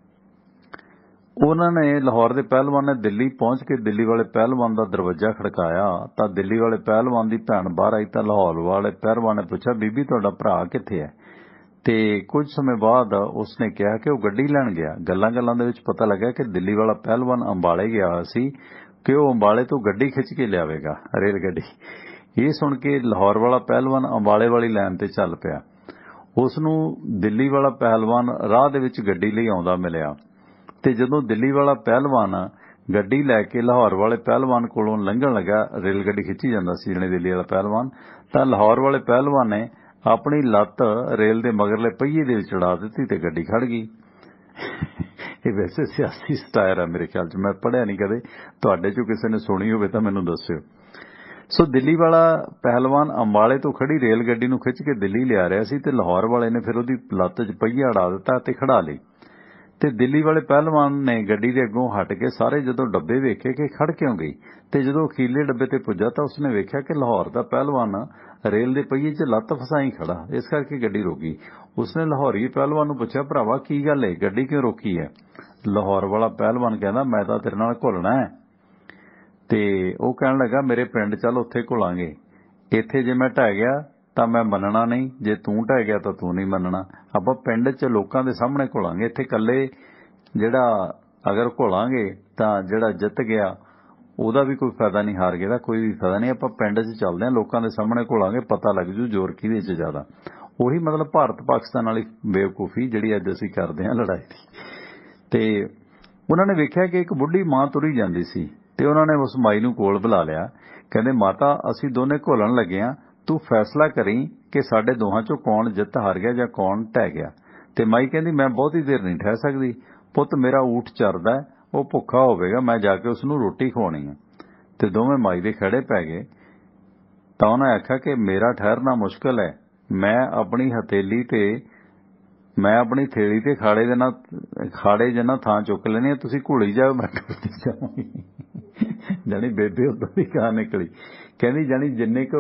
ਉਹਨਾਂ ਨੇ ਲਾਹੌਰ ਦੇ ਪਹਿਲਵਾਨ ਨੇ ਦਿੱਲੀ ਪਹੁੰਚ ਕੇ ਦਿੱਲੀ ਵਾਲੇ ਪਹਿਲਵਾਨ ਦਾ ਦਰਵਾਜ਼ਾ ਖੜਕਾਇਆ ਤਾਂ ਦਿੱਲੀ ਵਾਲੇ ਪਹਿਲਵਾਨ ਦੀ ਭੈਣ ਬਾਹਰ ਆਈ ਤਾਂ ਲਾਹੌਰ ਵਾਲੇ ਪਹਿਲਵਾਨ ਨੇ ਪੁੱਛਿਆ, ਬੀਬੀ ਤੁਹਾਡਾ ਭਰਾ ਕਿੱਥੇ ਹੈ? ਤੇ ਕੁਝ ਸਮੇਂ ਬਾਅਦ ਉਸਨੇ ਕਿਹਾ ਕਿ ਉਹ ਗੱਡੀ ਲੈਣ ਗਿਆ। ਗੱਲਾਂ ਗੱਲਾਂ ਦੇ ਵਿੱਚ ਪਤਾ ਲੱਗਾ ਕਿ ਦਿੱਲੀ ਵਾਲਾ ਪਹਿਲਵਾਨ ਅੰਬਾਲੇ ਗਿਆ ਸੀ ਕਿ ਉਹ ਅੰਬਾਲੇ ਤੋਂ ਗੱਡੀ ਖਿੱਚ ਕੇ ਲਿਆਵੇਗਾ, ਰੇਲ ਗੱਡੀ। ਇਹ ਸੁਣ ਕੇ ਲਾਹੌਰ ਵਾਲਾ ਪਹਿਲਵਾਨ ਅੰਬਾਲੇ ਵਾਲੀ ਲਾਈਨ ਤੇ ਚੱਲ ਪਿਆ। ਉਸ ਨੂੰ ਦਿੱਲੀ ਵਾਲਾ ਪਹਿਲਵਾਨ ਰਾਹ ਦੇ ਵਿੱਚ ਗੱਡੀ ਲਈ ਆਉਂਦਾ ਮਿਲਿਆ ਤੇ ਜਦੋਂ ਦਿੱਲੀ ਵਾਲਾ ਪਹਿਲਵਾਨ ਗੱਡੀ ਲੈ ਕੇ ਲਾਹੌਰ ਵਾਲੇ ਪਹਿਲਵਾਨ ਕੋਲੋਂ ਲੰਘਣ ਲੱਗਾ, ਰੇਲ ਗੱਡੀ ਖਿੱਚੀ ਜਾਂਦਾ ਸੀ ਜਿਹੜੇ ਦਿੱਲੀ ਵਾਲਾ ਪਹਿਲਵਾਨ, ਤਾਂ ਲਾਹੌਰ ਵਾਲੇ ਪਹਿਲਵਾਨ ਨੇ ਆਪਣੀ ਲੱਤ ਰੇਲ ਦੇ ਮਗਰਲੇ ਪਹੀਏ ਦੇ ਵਿੱਚ ਚੜਾ ਦਿੱਤੀ ਤੇ ਗੱਡੀ ਖੜ ਗਈ। ਇਹ ਵੈਸੇ ਸਿਆਸੀ ਸਟਾਇਰ ਹੈ ਮੇਰੇ ਖਿਆਲ 'ਚ, ਮੈਂ ਪੜ੍ਹਿਆ ਨਹੀਂ ਕਦੇ, ਤੁਹਾਡੇ 'ਚੋਂ ਕਿਸੇ ਨੇ ਸੁਣੀ ਹੋਵੇ ਤਾਂ ਮੈਨੂੰ ਦੱਸਿਓ। ਸੋ ਦਿੱਲੀ ਵਾਲਾ ਪਹਿਲਵਾਨ ਅੰਬਾਲੇ ਤੋਂ ਖੜੀ ਰੇਲ ਗੱਡੀ ਨੂੰ ਖਿੱਚ ਕੇ ਦਿੱਲੀ ਲਿਆ ਰਿਹਾ ਸੀ ਤੇ ਲਾਹੌਰ ਵਾਲੇ ਨੇ ਫਿਰ ਉਹਦੀ ਲੱਤ 'ਚ ਪਹੀਆ ਅੜਾ ਦਿੱਤਾ ਤੇ ਖੜਾ ਲਈ। ਤੇ ਦਿੱਲੀ ਵਾਲੇ ਪਹਿਲਵਾਨ ਨੇ ਗੱਡੀ ਦੇ ਅੱਗੋਂ ਹਟ ਕੇ ਸਾਰੇ ਜਦੋਂ ਡੱਬੇ ਵੇਖੇ ਕਿ ਖੜ ਕਿਉਂ ਗਈ ਤੇ ਜਦੋਂ ਅਖੀਰਲੇ ਡੱਬੇ ਤੇ ਪੁੱਜਾ ਤਾਂ ਉਸਨੇ ਵੇਖਿਆ ਕਿ ਲਾਹੌਰ ਦਾ ਪਹਿਲਵਾਨ ਰੇਲ ਦੇ ਪਹੀਏ 'ਚ ਲੱਤ ਫਸਾਈ ਖੜਾ, ਇਸ ਕਰਕੇ ਗੱਡੀ ਰੋਕੀ। ਉਸਨੇ ਲਾਹੌਰੀ ਪਹਿਲਵਾਨ ਨੂੰ ਪੁੱਛਿਆ, ਭਰਾਵਾ ਕੀ ਗੱਲ ਹੈ, ਗੱਡੀ ਕਿਉਂ ਰੋਕੀ ਹੈ? ਲਾਹੌਰ ਵਾਲਾ ਪਹਿਲਵਾਨ ਕਹਿੰਦਾ, ਮੈਂ ਤਾਂ ਤੇਰੇ ਨਾਲ ਘੁਲਣਾ ਹੈ। ਤੇ ਉਹ ਕਹਿਣ ਲੱਗਾ, ਮੇਰੇ ਪਿੰਡ ਚੱਲ, ਉੱਥੇ ਘੁਲਾਂਗੇ। ਇੱਥੇ ਜੇ ਮੈਂ ਢਹਿ ਗਿਆ ਤਾਂ ਮੈਂ ਮੰਨਣਾ ਨਹੀਂ, ਜੇ ਤੂੰ ਢਹਿ ਗਿਆ ਤਾਂ ਤੂੰ ਨਹੀਂ ਮੰਨਣਾ। ਆਪਾਂ ਪਿੰਡ 'ਚ ਲੋਕਾਂ ਦੇ ਸਾਹਮਣੇ ਘੁਲਾਂਗੇ, ਇੱਥੇ ਇਕੱਲੇ ਜਿਹੜਾ ਅਗਰ ਘੁਲਾਂਗੇ ਤਾਂ ਜਿਹੜਾ ਜਿੱਤ ਗਿਆ ਉਹਦਾ ਵੀ ਕੋਈ ਫਾਇਦਾ ਨਹੀਂ, ਹਾਰ ਗਿਆ ਦਾ ਕੋਈ ਵੀ ਫਾਇਦਾ ਨਹੀਂ। ਆਪਾਂ ਪਿੰਡ 'ਚ ਚੱਲਦੇ ਹਾਂ, ਲੋਕਾਂ ਦੇ ਸਾਹਮਣੇ ਘੁਲਾਂਗੇ, ਪਤਾ ਲੱਗ ਜੂ ਜ਼ੋਰ ਕਿਹਦੇ 'ਚ ਜ਼ਿਆਦਾ। ਉਹੀ ਮਤਲਬ ਭਾਰਤ ਪਾਕਿਸਤਾਨ ਵਾਲੀ ਬੇਵਕੂਫੀ ਜਿਹੜੀ ਅੱਜ ਅਸੀਂ ਕਰਦੇ ਹਾਂ ਲੜਾਈ ਦੀ। ਤੇ ਉਹਨਾਂ ਨੇ ਵੇਖਿਆ ਕਿ ਇੱਕ ਬੁੱਢੀ ਮਾਂ ਤੁਰੀ ਜਾਂਦੀ ਸੀ ਤੇ ਉਹਨਾਂ ਨੇ ਉਸ ਮਾਈ ਨੂੰ ਕੋਲ ਬੁਲਾ ਲਿਆ। ਕਹਿੰਦੇ, ਮਾਤਾ ਅਸੀਂ ਦੋਨੇ ਘੁਲਣ ਲੱਗੇ ਹਾਂ, ਤੂੰ ਫੈਸਲਾ ਕਰੀਂ ਕਿ ਸਾਡੇ ਦੋਹਾਂ 'ਚੋਂ ਕੌਣ ਜਿੱਤ ਹਾਰ ਗਿਆ ਜਾਂ ਕੌਣ ਢਹਿ ਗਿਆ। ਤੇ ਮਾਈ ਕਹਿੰਦੀ, ਮੈਂ ਬਹੁਤੀ ਦੇਰ ਨਹੀਂ ਠਹਿ ਸਕਦੀ, ਪੁੱਤ ਮੇਰਾ ਊਠ ਚਰਦਾ, ਉਹ ਭੁੱਖਾ ਹੋਵੇਗਾ, ਮੈਂ ਜਾ ਕੇ ਉਸ ਨੂੰ ਰੋਟੀ ਖਵਾਉਣੀ ਹੈ। ਤੇ ਦੋਵੇਂ ਮਾਈ ਦੇ ਖੜੇ ਪੈ ਗਏ ਤਾਂ ਉਹਨੇ ਆਖਿਆ ਕਿ ਮੇਰਾ ਠਹਿਰਨਾ ਮੁਸ਼ਕਲ ਹੈ, ਮੈਂ ਆਪਣੀ ਹਥੇਲੀ ਤੇ ਮੈਂ ਆਪਣੀ ਥੇਲੀ ਤੇ ਖਾੜੇ ਦੇ ਨਾਲ ਖਾੜੇ ਜਿੰਨਾ ਥਾਂ ਚੁੱਕ ਲੈਣੀ, ਤੁਸੀਂ ਘੁਲੀ ਜਾਓ, ਮੈਂ ਟੁੱਟਦੀ ਜਾਵਾਂਗੀ। ਜਾਣੀ ਬੇਬੇ ਉਦੋਂ ਦੀ ਕਾਂ ਨਿਕਲੀ, ਕਹਿੰਦੀ ਜਾਣੀ ਜਿੰਨੇ ਕੁ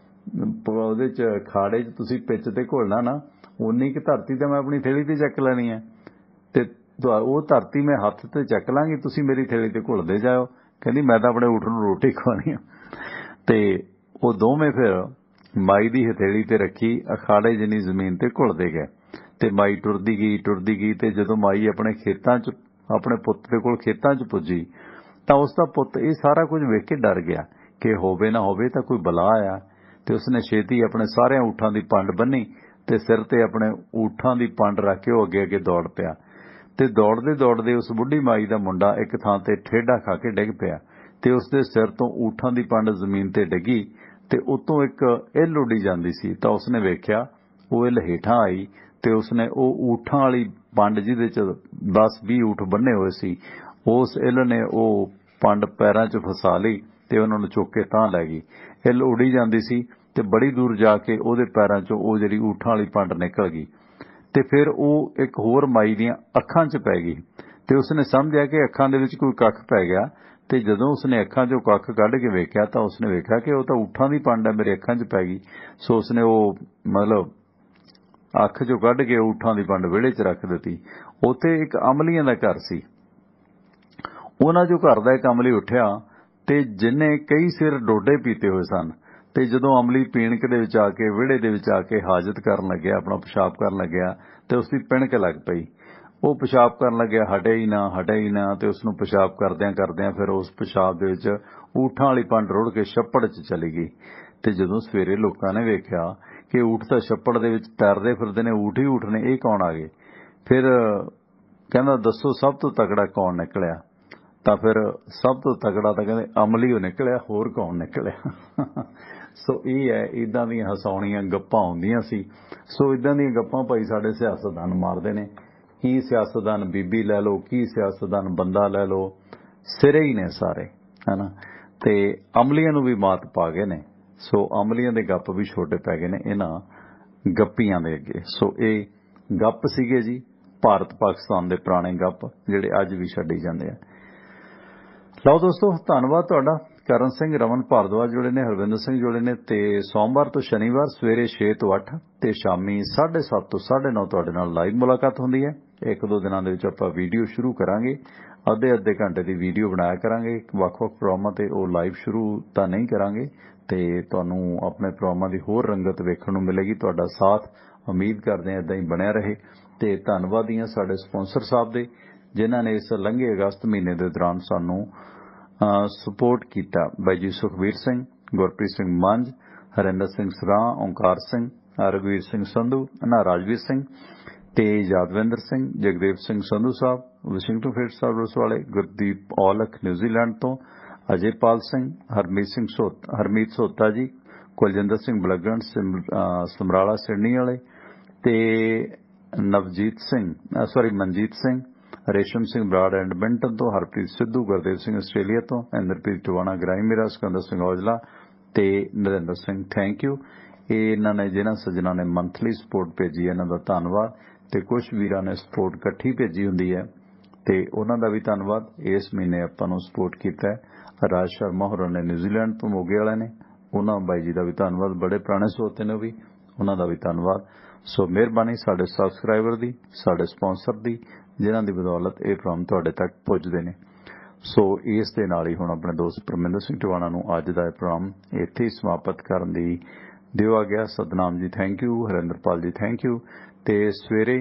ਉਹਦੇ 'ਚ ਖਾੜੇ 'ਚ ਤੁਸੀਂ ਪਿੱਚ ਤੇ ਘੁਲਣਾ ਨਾ, ਉਨੀ ਕੁ ਧਰਤੀ ਤਾਂ ਮੈਂ ਆਪਣੀ ਥੇਲੀ ਤੇ ਚੱਕ ਲੈਣੀ ਹੈ ਤੇ ਉਹ ਧਰਤੀ ਮੈਂ ਹੱਥ ਤੇ ਚੱਕ ਲਾਂਗੀ, ਤੁਸੀਂ ਮੇਰੀ ਥੇਲੀ ਤੇ ਘੁਲਦੇ ਜਾਓ। ਕਹਿੰਦੀ ਮੈਂ ਤਾਂ ਆਪਣੇ ਊਠ ਨੂੰ ਰੋਟੀ ਖਵਾਉਣੀ ਆ। ਤੇ ਉਹ ਦੋਵੇਂ ਫਿਰ ਮਾਈ ਦੀ ਹਥੇਲੀ ਤੇ ਰੱਖੀ ਅਖਾੜੇ ਜਿੰਨੀ ਜ਼ਮੀਨ ਤੇ ਘੁਲਦੇ ਗਏ ਤੇ ਮਾਈ ਟੁਰਦੀ ਗਈ ਟੁਰਦੀ ਗਈ ਤੇ ਜਦੋਂ ਮਾਈ ਆਪਣੇ ਖੇਤਾਂ 'ਚ ਆਪਣੇ ਪੁੱਤ ਦੇ ਕੋਲ ਖੇਤਾਂ 'ਚ ਪੁੱਜੀ ਤਾਂ ਉਸ ਦਾ ਪੁੱਤ ਇਹ ਸਾਰਾ ਕੁਝ ਵੇਖ ਕੇ ਡਰ ਗਿਆ ਕਿ ਹੋਵੇ ਨਾ ਹੋਵੇ ਤਾਂ ਕੋਈ ਬਲਾ ਆਇਆ। ਤੇ ਉਸਨੇ ਛੇਤੀ ਆਪਣੇ ਸਾਰਿਆਂ ਊਠਾਂ ਦੀ ਪੰਡ ਬੰਨੀ ਤੇ ਸਿਰ ਤੇ ਆਪਣੇ ਊਠਾਂ ਦੀ ਪੰਡ ਰੱਖ ਕੇ ਉਹ ਅੱਗੇ ਅੱਗੇ ਦੌੜ ਪਿਆ। ਤੇ ਦੌੜਦੇ ਦੌੜਦੇ ਉਸ ਬੁੱਢੀ ਮਾਈ ਦਾ ਮੁੰਡਾ ਇੱਕ ਥਾਂ ਤੇ ਠੇਡਾ ਖਾ ਕੇ ਡਿੱਗ ਪਿਆ ਤੇ ਉਸਦੇ ਸਿਰ ਤੋਂ ਊਠਾਂ ਦੀ ਪੰਡ ਜ਼ਮੀਨ ਤੇ ਡਿੱਗੀ ਤੇ ਉਤੋਂ ਇੱਕ ਇੱਲ ਉੱਡੀ ਜਾਂਦੀ ਸੀ ਤਾਂ ਉਸਨੇ ਵੇਖਿਆ, ਉਹ ਇੱਲ ਹੇਠਾਂ ਆਈ ਤੇ ਉਸਨੇ ਉਹ ਊਠਾਂ ਵਾਲੀ ਪੰਡ ਜਿਹਦੇ 'ਚ ਦਸ ਵੀਹ ਊਠ ਬੰਨੇ ਹੋਏ ਸੀ, ਉਸ ਇੱਲ ਨੇ ਉਹ ਪੰਡ ਪੈਰਾਂ 'ਚ ਫਸਾ ਲਈ ਤੇ ਉਹਨਾਂ ਨੂੰ ਚੁੱਕ ਕੇ ਤਾਂ ਲੈ ਗਈ। ਇੱਲ ਉੱਡੀ ਜਾਂਦੀ ਸੀ ਤੇ ਬੜੀ ਦੂਰ ਜਾ ਕੇ ਉਹਦੇ ਪੈਰਾਂ 'ਚੋਂ ਉਹ ਜਿਹੜੀ ਊਠਾਂ ਵਾਲੀ ਪੰਡ ਨਿਕਲ ਗਈ ਤੇ ਫਿਰ ਉਹ ਇੱਕ ਹੋਰ ਮਾਈ ਦੀਆਂ ਅੱਖਾਂ 'ਚ ਪੈ ਗਈ ਤੇ ਉਸਨੇ ਸਮਝਿਆ ਕਿ ਅੱਖਾਂ ਦੇ ਵਿੱਚ ਕੋਈ ਕੱਖ ਪੈ ਗਿਆ। ਤੇ ਜਦੋਂ ਉਸਨੇ ਅੱਖਾਂ 'ਚੋਂ ਕੱਖ ਕੱਢ ਕੇ ਵੇਖਿਆ ਤਾਂ ਉਸਨੇ ਵੇਖਿਆ ਕਿ ਉਹ ਤਾਂ ਊਠਾਂ ਦੀ ਪੰਡ ਹੈ, ਮੇਰੇ ਅੱਖਾਂ 'ਚ ਪੈ ਗਈ। ਸੋ ਉਸਨੇ ਉਹ ਮਤਲਬ ਅੱਖ 'ਚੋਂ ਕੱਢ ਕੇ ਊਠਾਂ ਦੀ ਪੰਡ ਵਿਹੜੇ 'ਚ ਰੱਖ ਦਿੱਤੀ। ਉੱਥੇ ਇੱਕ ਅਮਲੀਆਂ ਦਾ ਘਰ ਸੀ, ਉਹਨਾਂ 'ਚੋਂ ਘਰ ਦਾ ਇੱਕ ਅਮਲੀ ਉੱਠਿਆ ਤੇ ਜਿਹਨੇ ਕਈ ਸਿਰ ਡੋਡੇ ਪੀਤੇ ਹੋਏ ਸਨ ਤੇ ਜਦੋਂ ਅਮਲੀ ਪੀਣਕ ਦੇ ਵਿੱਚ ਆ ਕੇ ਵਿਹੜੇ ਦੇ ਵਿੱਚ ਆ ਕੇ ਹਾਜਤ ਕਰਨ ਲੱਗਿਆ, ਆਪਣਾ ਪਿਸ਼ਾਬ ਕਰਨ ਲੱਗਿਆ ਤੇ ਉਸਦੀ ਪਿਣਕ ਲੱਗ ਪਈ। ਉਹ ਪਿਸ਼ਾਬ ਕਰਨ ਲੱਗਿਆ, ਹਟਿਆ ਹੀ ਨਾ ਹਟਿਆ ਹੀ ਨਾ ਤੇ ਉਸ ਨੂੰ ਪਿਸ਼ਾਬ ਕਰਦਿਆਂ ਕਰਦਿਆਂ ਫਿਰ ਉਸ ਪਿਸ਼ਾਬ ਦੇ ਵਿੱਚ ਊਠਾਂ ਵਾਲੀ ਪੰਡ ਰੁੜ ਕੇ ਛੱਪੜ 'ਚ ਚਲੀ ਗਈ। ਤੇ ਜਦੋਂ ਸਵੇਰੇ ਲੋਕਾਂ ਨੇ ਵੇਖਿਆ ਕਿ ਊਠ ਤਾਂ ਛੱਪੜ ਦੇ ਵਿੱਚ ਤੈਰਦੇ ਫਿਰਦੇ ਨੇ, ਊਠ ਹੀ ਊਠ ਨੇ, ਇਹ ਕੌਣ ਆ ਗਏ? ਫਿਰ ਕਹਿੰਦਾ ਦੱਸੋ ਸਭ ਤੋਂ ਤਕੜਾ ਕੌਣ ਨਿਕਲਿਆ? ਤਾਂ ਫਿਰ ਸਭ ਤੋਂ ਤਕੜਾ ਤਾਂ ਕਹਿੰਦੇ ਅਮਲੀ ਓ ਨਿਕਲਿਆ, ਹੋਰ ਕੌਣ ਨਿਕਲਿਆ? ਸੋ ਇਹ ਹੈ, ਇੱਦਾਂ ਦੀਆਂ ਹਸਾਉਣੀਆਂ ਗੱਪਾਂ ਹੁੰਦੀਆਂ ਸੀ। ਸੋ ਇੱਦਾਂ ਦੀਆਂ ਗੱਪਾਂ ਭਾਈ ਸਾਡੇ ਸਿਆਸਤਦਾਨ ਮਾਰਦੇ ਨੇ। ਕੀ ਸਿਆਸਤਦਾਨ ਬੀਬੀ ਲੈ ਲਓ, ਕੀ ਸਿਆਸਤਦਾਨ ਬੰਦਾ ਲੈ ਲਓ, ਸਿਰੇ ਹੀ ਨੇ ਸਾਰੇ, ਹੈ ਨਾ। ਤੇ ਅਮਲੀਆਂ ਨੂੰ ਵੀ ਮਾਤ ਪਾ ਗਏ ਨੇ। ਸੋ ਅਮਲੀਆਂ ਦੇ ਗੱਪ ਵੀ ਛੋਟੇ ਪੈ ਗਏ ਨੇ ਇਹਨਾਂ ਗੱਪੀਆਂ ਦੇ ਅੱਗੇ। ਸੋ ਇਹ ਗੱਪ ਸੀਗੇ ਜੀ, ਭਾਰਤ ਪਾਕਿਸਤਾਨ ਦੇ ਪੁਰਾਣੇ ਗੱਪ ਜਿਹੜੇ ਅੱਜ ਵੀ ਛੱਡੀ ਜਾਂਦੇ ਆ। ਲਓ ਦੋਸਤੋ, ਧੰਨਵਾਦ ਤੁਹਾਡਾ। ਕਰਨ ਸਿੰਘ, ਰਮਨ ਭਾਰਦਵਾਜ ਜੁੜੇ ਨੇ, ਹਰਵਿੰਦਰ ਸਿੰਘ ਜੁੜੇ ਨੇ। ਤੇ ਸੋਮਵਾਰ ਤੋਂ ਸ਼ਨੀਵਾਰ ਸਵੇਰੇ ਛੇ ਤੋਂ ਅੱਠ ਤੇ ਸ਼ਾਮੀ ਸਾਢੇ ਸੱਤ ਤੋਂ ਸਾਢੇ ਨੌ ਤੁਹਾਡੇ ਨਾਲ ਲਾਈਵ ਮੁਲਾਕਾਤ ਹੁੰਦੀ ਹੈ। ਇੱਕ ਦੋ ਦਿਨਾਂ ਦੇ ਵਿੱਚ ਆਪਾਂ ਵੀਡੀਓ ਸ਼ੁਰੂ ਕਰਾਂਗੇ, ਅੱਧੇ ਅੱਧੇ ਘੰਟੇ ਦੀ ਵੀਡੀਓ ਬਣਾਇਆ ਕਰਾਂਗੇ ਵੱਖ-ਵੱਖ ਪ੍ਰੋਗਰਾਮਾਂ ਤੇ। ਉਹ ਲਾਈਵ ਸ਼ੁਰੂ ਤਾਂ ਨਹੀਂ ਕਰਾਂਗੇ ਤੇ ਤੁਹਾਨੂੰ ਆਪਣੇ ਪ੍ਰੋਗਰਾਮਾਂ ਦੀ ਹੋਰ ਰੰਗਤ ਵੇਖਣ ਨੂੰ ਮਿਲੇਗੀ। ਤੁਹਾਡਾ ਸਾਥ ਉਮੀਦ ਕਰਦੇ ਹਾਂ ਇਦਾਂ ਹੀ ਬਣਿਆ ਰਹੇ। ਤੇ ਧੰਨਵਾਦੀ ਹਾਂ ਸਾਡੇ ਸਪਾਂਸਰ ਸਾਹਿਬ ਦੇ, ਜਿਨ੍ਹਾਂ ਨੇ ਇਸ ਲੰਘੇ ਅਗਸਤ ਮਹੀਨੇ ਦੇ ਦੌਰਾਨ ਸਾਨੂੰ ਸਪੋਰਟ ਕੀਤਾ। ਬਾਈ ਜੀ ਸੁਖਬੀਰ ਸਿੰਘ, ਗੁਰਪ੍ਰੀਤ ਸਿੰਘ ਮੰਝ, ਹਰਿੰਦਰ ਸਿੰਘ ਸਰਾਂ, ਓਂਕਾਰ ਸਿੰਘ, ਰਘਵੀਰ ਸਿੰਘ ਸੰਧੂ, ਨਾ ਰਾਜਵੀਰ ਸਿੰਘ ਤੇ Yadvinder Singh, Jagdev Singh Sandhu Sahib Washington field service ਵਾਲੇ, ਗੁਰਦੀਪ ਔਲਖ ਨਿਊਜ਼ੀਲੈਂਡ ਤੋਂ, ਅਜੇਪਾਲ ਸਿੰਘ, ਹਰਮੀਤ ਸਿੰਘ ਸੋਤਾ ਹਰਮੀਤ ਸੋਤਾ ਜੀ, ਕੁਲਜਿੰਦਰ ਸਿੰਘ ਬਲਗਣ ਸਮਰਾਲਾ ਸਿਡਨੀ ਵਾਲੇ ਤੇ ਨਵਜੀਤ ਸਿੰਘ ਸੌਰੀ ਮਨਜੀਤ ਸਿੰਘ, ਰੇਸ਼ਮ ਸਿੰਘ ਬਰਾੜ ਐਡਮਿੰਟਨ ਤੋਂ, ਹਰਪ੍ਰੀਤ ਸਿੱਧੂ, ਗੁਰਦੇਵ ਸਿੰਘ ਆਸਟ੍ਰੇਲੀਆ ਤੋਂ, ਇੰਦਰਪ੍ਰੀਤ ਟਵਾਣਾ ਗ੍ਰਾਈ ਮੇਰਾ, ਸਿਕੰਦਰ ਸਿੰਘ ਔਜਲਾ ਤੇ ਨਰਿੰਦਰ ਸਿੰਘ। Thank you. ਇਹ ਇਹਨਾਂ ਨੇ ਜਿਹਨਾਂ ਸੱਜਣਾ ਨੇ ਮੰਥਲੀ ਸਪੋਰਟ ਭੇਜੀ, ਇਹਨਾਂ ਦਾ ਧੰਨਵਾਦ। ਤੇ ਕੁਝ ਵੀਰਾਂ ਨੇ ਸਪੋਰਟ ਇਕੱਠੀ ਭੇਜੀ ਹੁੰਦੀ ਹੈ ਤੇ ਉਹਨਾਂ ਦਾ ਵੀ ਧੰਨਵਾਦ। ਇਸ ਮਹੀਨੇ ਆਪਾਂ ਨੂੰ ਸਪੋਰਟ ਕੀਤਾ ਹੈ ਰਾਜ ਸ਼ਰਮਾ ਹੋਰਾਂ ਨੇ ਨਿਊਜ਼ੀਲੈਂਡ ਤੋਂ, ਮੋਗੇ ਵਾਲਿਆਂ ਨੇ, ਉਹਨਾਂ ਬਾਈ ਜੀ ਦਾ ਵੀ ਧੰਨਵਾਦ। ਬੜੇ ਪੁਰਾਣੇ ਸਰੋਤੇ ਨੇ ਉਹ ਵੀ, ਉਹਨਾਂ ਦਾ ਵੀ ਧੰਨਵਾਦ। ਸੋ ਮਿਹਰਬਾਨੀ ਸਾਡੇ ਸਬਸਕ੍ਰਾਈਬਰ ਦੀ, ਸਾਡੇ ਸਪਾਂਸਰ ਦੀ, ਜਿਨ੍ਹਾਂ ਦੀ ਬਦੌਲਤ ਇਹ ਪ੍ਰੋਗਰਾਮ ਤੁਹਾਡੇ ਤੱਕ ਪੁੱਜਦੇ ਨੇ। ਸੋ ਇਸ ਦੇ ਨਾਲ ਹੀ ਹੁਣ ਆਪਣੇ ਦੋਸਤ ਪਰਮਿੰਦਰ ਸਿੰਘ ਟਵਾਣਾ ਨੂੰ ਅੱਜ ਦਾ ਇਹ ਪ੍ਰੋਗਰਾਮ ਇੱਥੇ ਹੀ ਸਮਾਪਤ ਕਰਨ ਦੀ ਦਿਓ ਆ ਗਿਆ। ਸਤਨਾਮ ਜੀ ਥੈਂਕ ਯੂ, ਹਰਿੰਦਰਪਾਲ ਜੀ ਥੈਂਕ ਯੂ। ਤੇ ਸਵੇਰੇ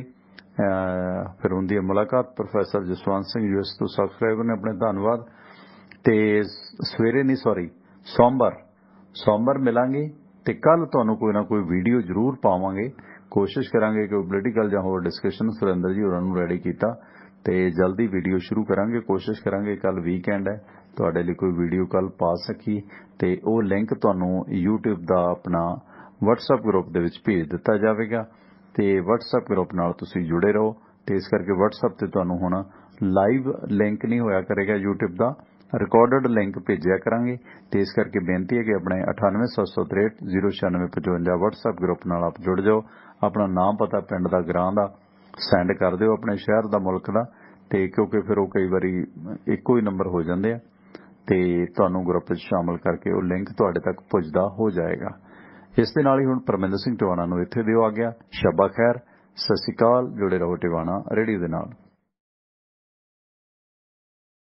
ਫਿਰ ਹੁੰਦੀ ਹੈ ਮੁਲਾਕਾਤ। Professor Jaswant Singh U S ਤੋਂ ਸਬਸਕ੍ਰਾਈਬਰ ਨੇ, ਆਪਣੇ ਧੰਨਵਾਦ। ਤੇ ਸਵੇਰੇ ਨਹੀਂ ਸੌਰੀ ਸੋਮਵਾਰ ਸੋਮਵਾਰ ਮਿਲਾਂਗੇ ਤੇ ਕੱਲ ਤੁਹਾਨੂੰ ਕੋਈ ਨਾ ਕੋਈ ਵੀਡੀਓ ਜ਼ਰੂਰ ਪਾਵਾਂਗੇ। ਕੋਸ਼ਿਸ਼ ਕਰਾਂਗੇ ਕਿ ਪੋਲੀਟੀਕਲ ਜਾਂ ਹੋਰ ਡਿਸਕਸ਼ਨ ਸੁਰਿੰਦਰ ਜੀ ਹੋਰਾਂ ਨੂੰ ਰੈਡੀ ਕੀਤਾ ਤੇ ਜਲਦੀ ਵੀਡੀਓ ਸ਼ੁਰੂ ਕਰਾਂਗੇ। ਕੋਸ਼ਿਸ਼ ਕਰਾਂਗੇ, ਕੱਲ ਵੀਕਐਂਡ ਹੈ, ਤੁਹਾਡੇ ਲਈ ਕੋਈ ਵੀਡੀਓ ਕੱਲ ਪਾ ਸਕੀ ਤੇ ਉਹ ਲਿੰਕ ਤੁਹਾਨੂੰ YouTube ਦਾ ਆਪਣਾ WhatsApp ਗਰੁੱਪ ਦੇ ਵਿੱਚ ਭੇਜ ਦਿੱਤਾ ਜਾਵੇਗਾ ਤੇ WhatsApp ਗਰੁੱਪ ਨਾਲ ਤੁਸੀਂ ਜੁੜੇ ਰਹੋ। ਤੇ ਇਸ ਕਰਕੇ WhatsApp ਤੇ ਤੁਹਾਨੂੰ ਹੁਣ ਲਾਈਵ ਲਿੰਕ ਨਹੀਂ ਹੋਇਆ ਕਰੇਗਾ YouTube ਦਾ, ਰਿਕਾਰਡਡ ਲਿੰਕ ਭੇਜਿਆ ਕਰਾਂਗੇ। ਤੇ ਇਸ ਕਰਕੇ ਬੇਨਤੀ ਹੈ ਕਿ ਆਪਣੇ ਅਠਾਨਵੇਂ ਸੱਤ ਸੌ ਤਰੇਹਠ ਜ਼ੀਰੋ ਛਿਆਨਵੇਂ ਪਚਵੰਜਾ WhatsApp ਗਰੁੱਪ ਨਾਲ ਆਪ ਜੁੜ ਜਾਓ। ਆਪਣਾ ਨਾਮ, ਪਤਾ, ਪਿੰਡ ਦਾ, ਗ੍ਰਾਂ ਦਾ ਸੈਂਡ ਕਰ ਦਿਓ, ਆਪਣੇ ਸ਼ਹਿਰ ਦਾ, ਮੁਲਕ ਦਾ। ਤੇ ਕਿਉਂਕਿ ਫਿਰ ਉਹ ਕਈ ਵਾਰੀ ਇੱਕੋ ਹੀ ਨੰਬਰ ਹੋ ਜਾਂਦੇ ਆ ਤੇ ਤੁਹਾਨੂੰ ਗਰੁੱਪ ਵਿੱਚ ਸ਼ਾਮਲ ਕਰਕੇ ਉਹ ਲਿੰਕ ਤੁਹਾਡੇ ਤੱਕ ਪੁੱਜਦਾ ਹੋ ਜਾਏਗਾ। ਇਸ ਦੇ ਨਾਲ ਹੀ ਹੁਣ ਪਰਮਿੰਦਰ ਸਿੰਘ ਟਵਾਣਾ ਨੂੰ ਇੱਥੇ ਦਿਓ ਆ ਗਿਆ। ਸ਼ਬਾ ਖੈਰ, ਸਤਿ ਸ਼੍ਰੀ ਅਕਾਲ। ਜੁੜੇ ਰਹੋ ਟਿਵਾਣਾ ਰੇਡੀਓ ਦੇ ਨਾਲ।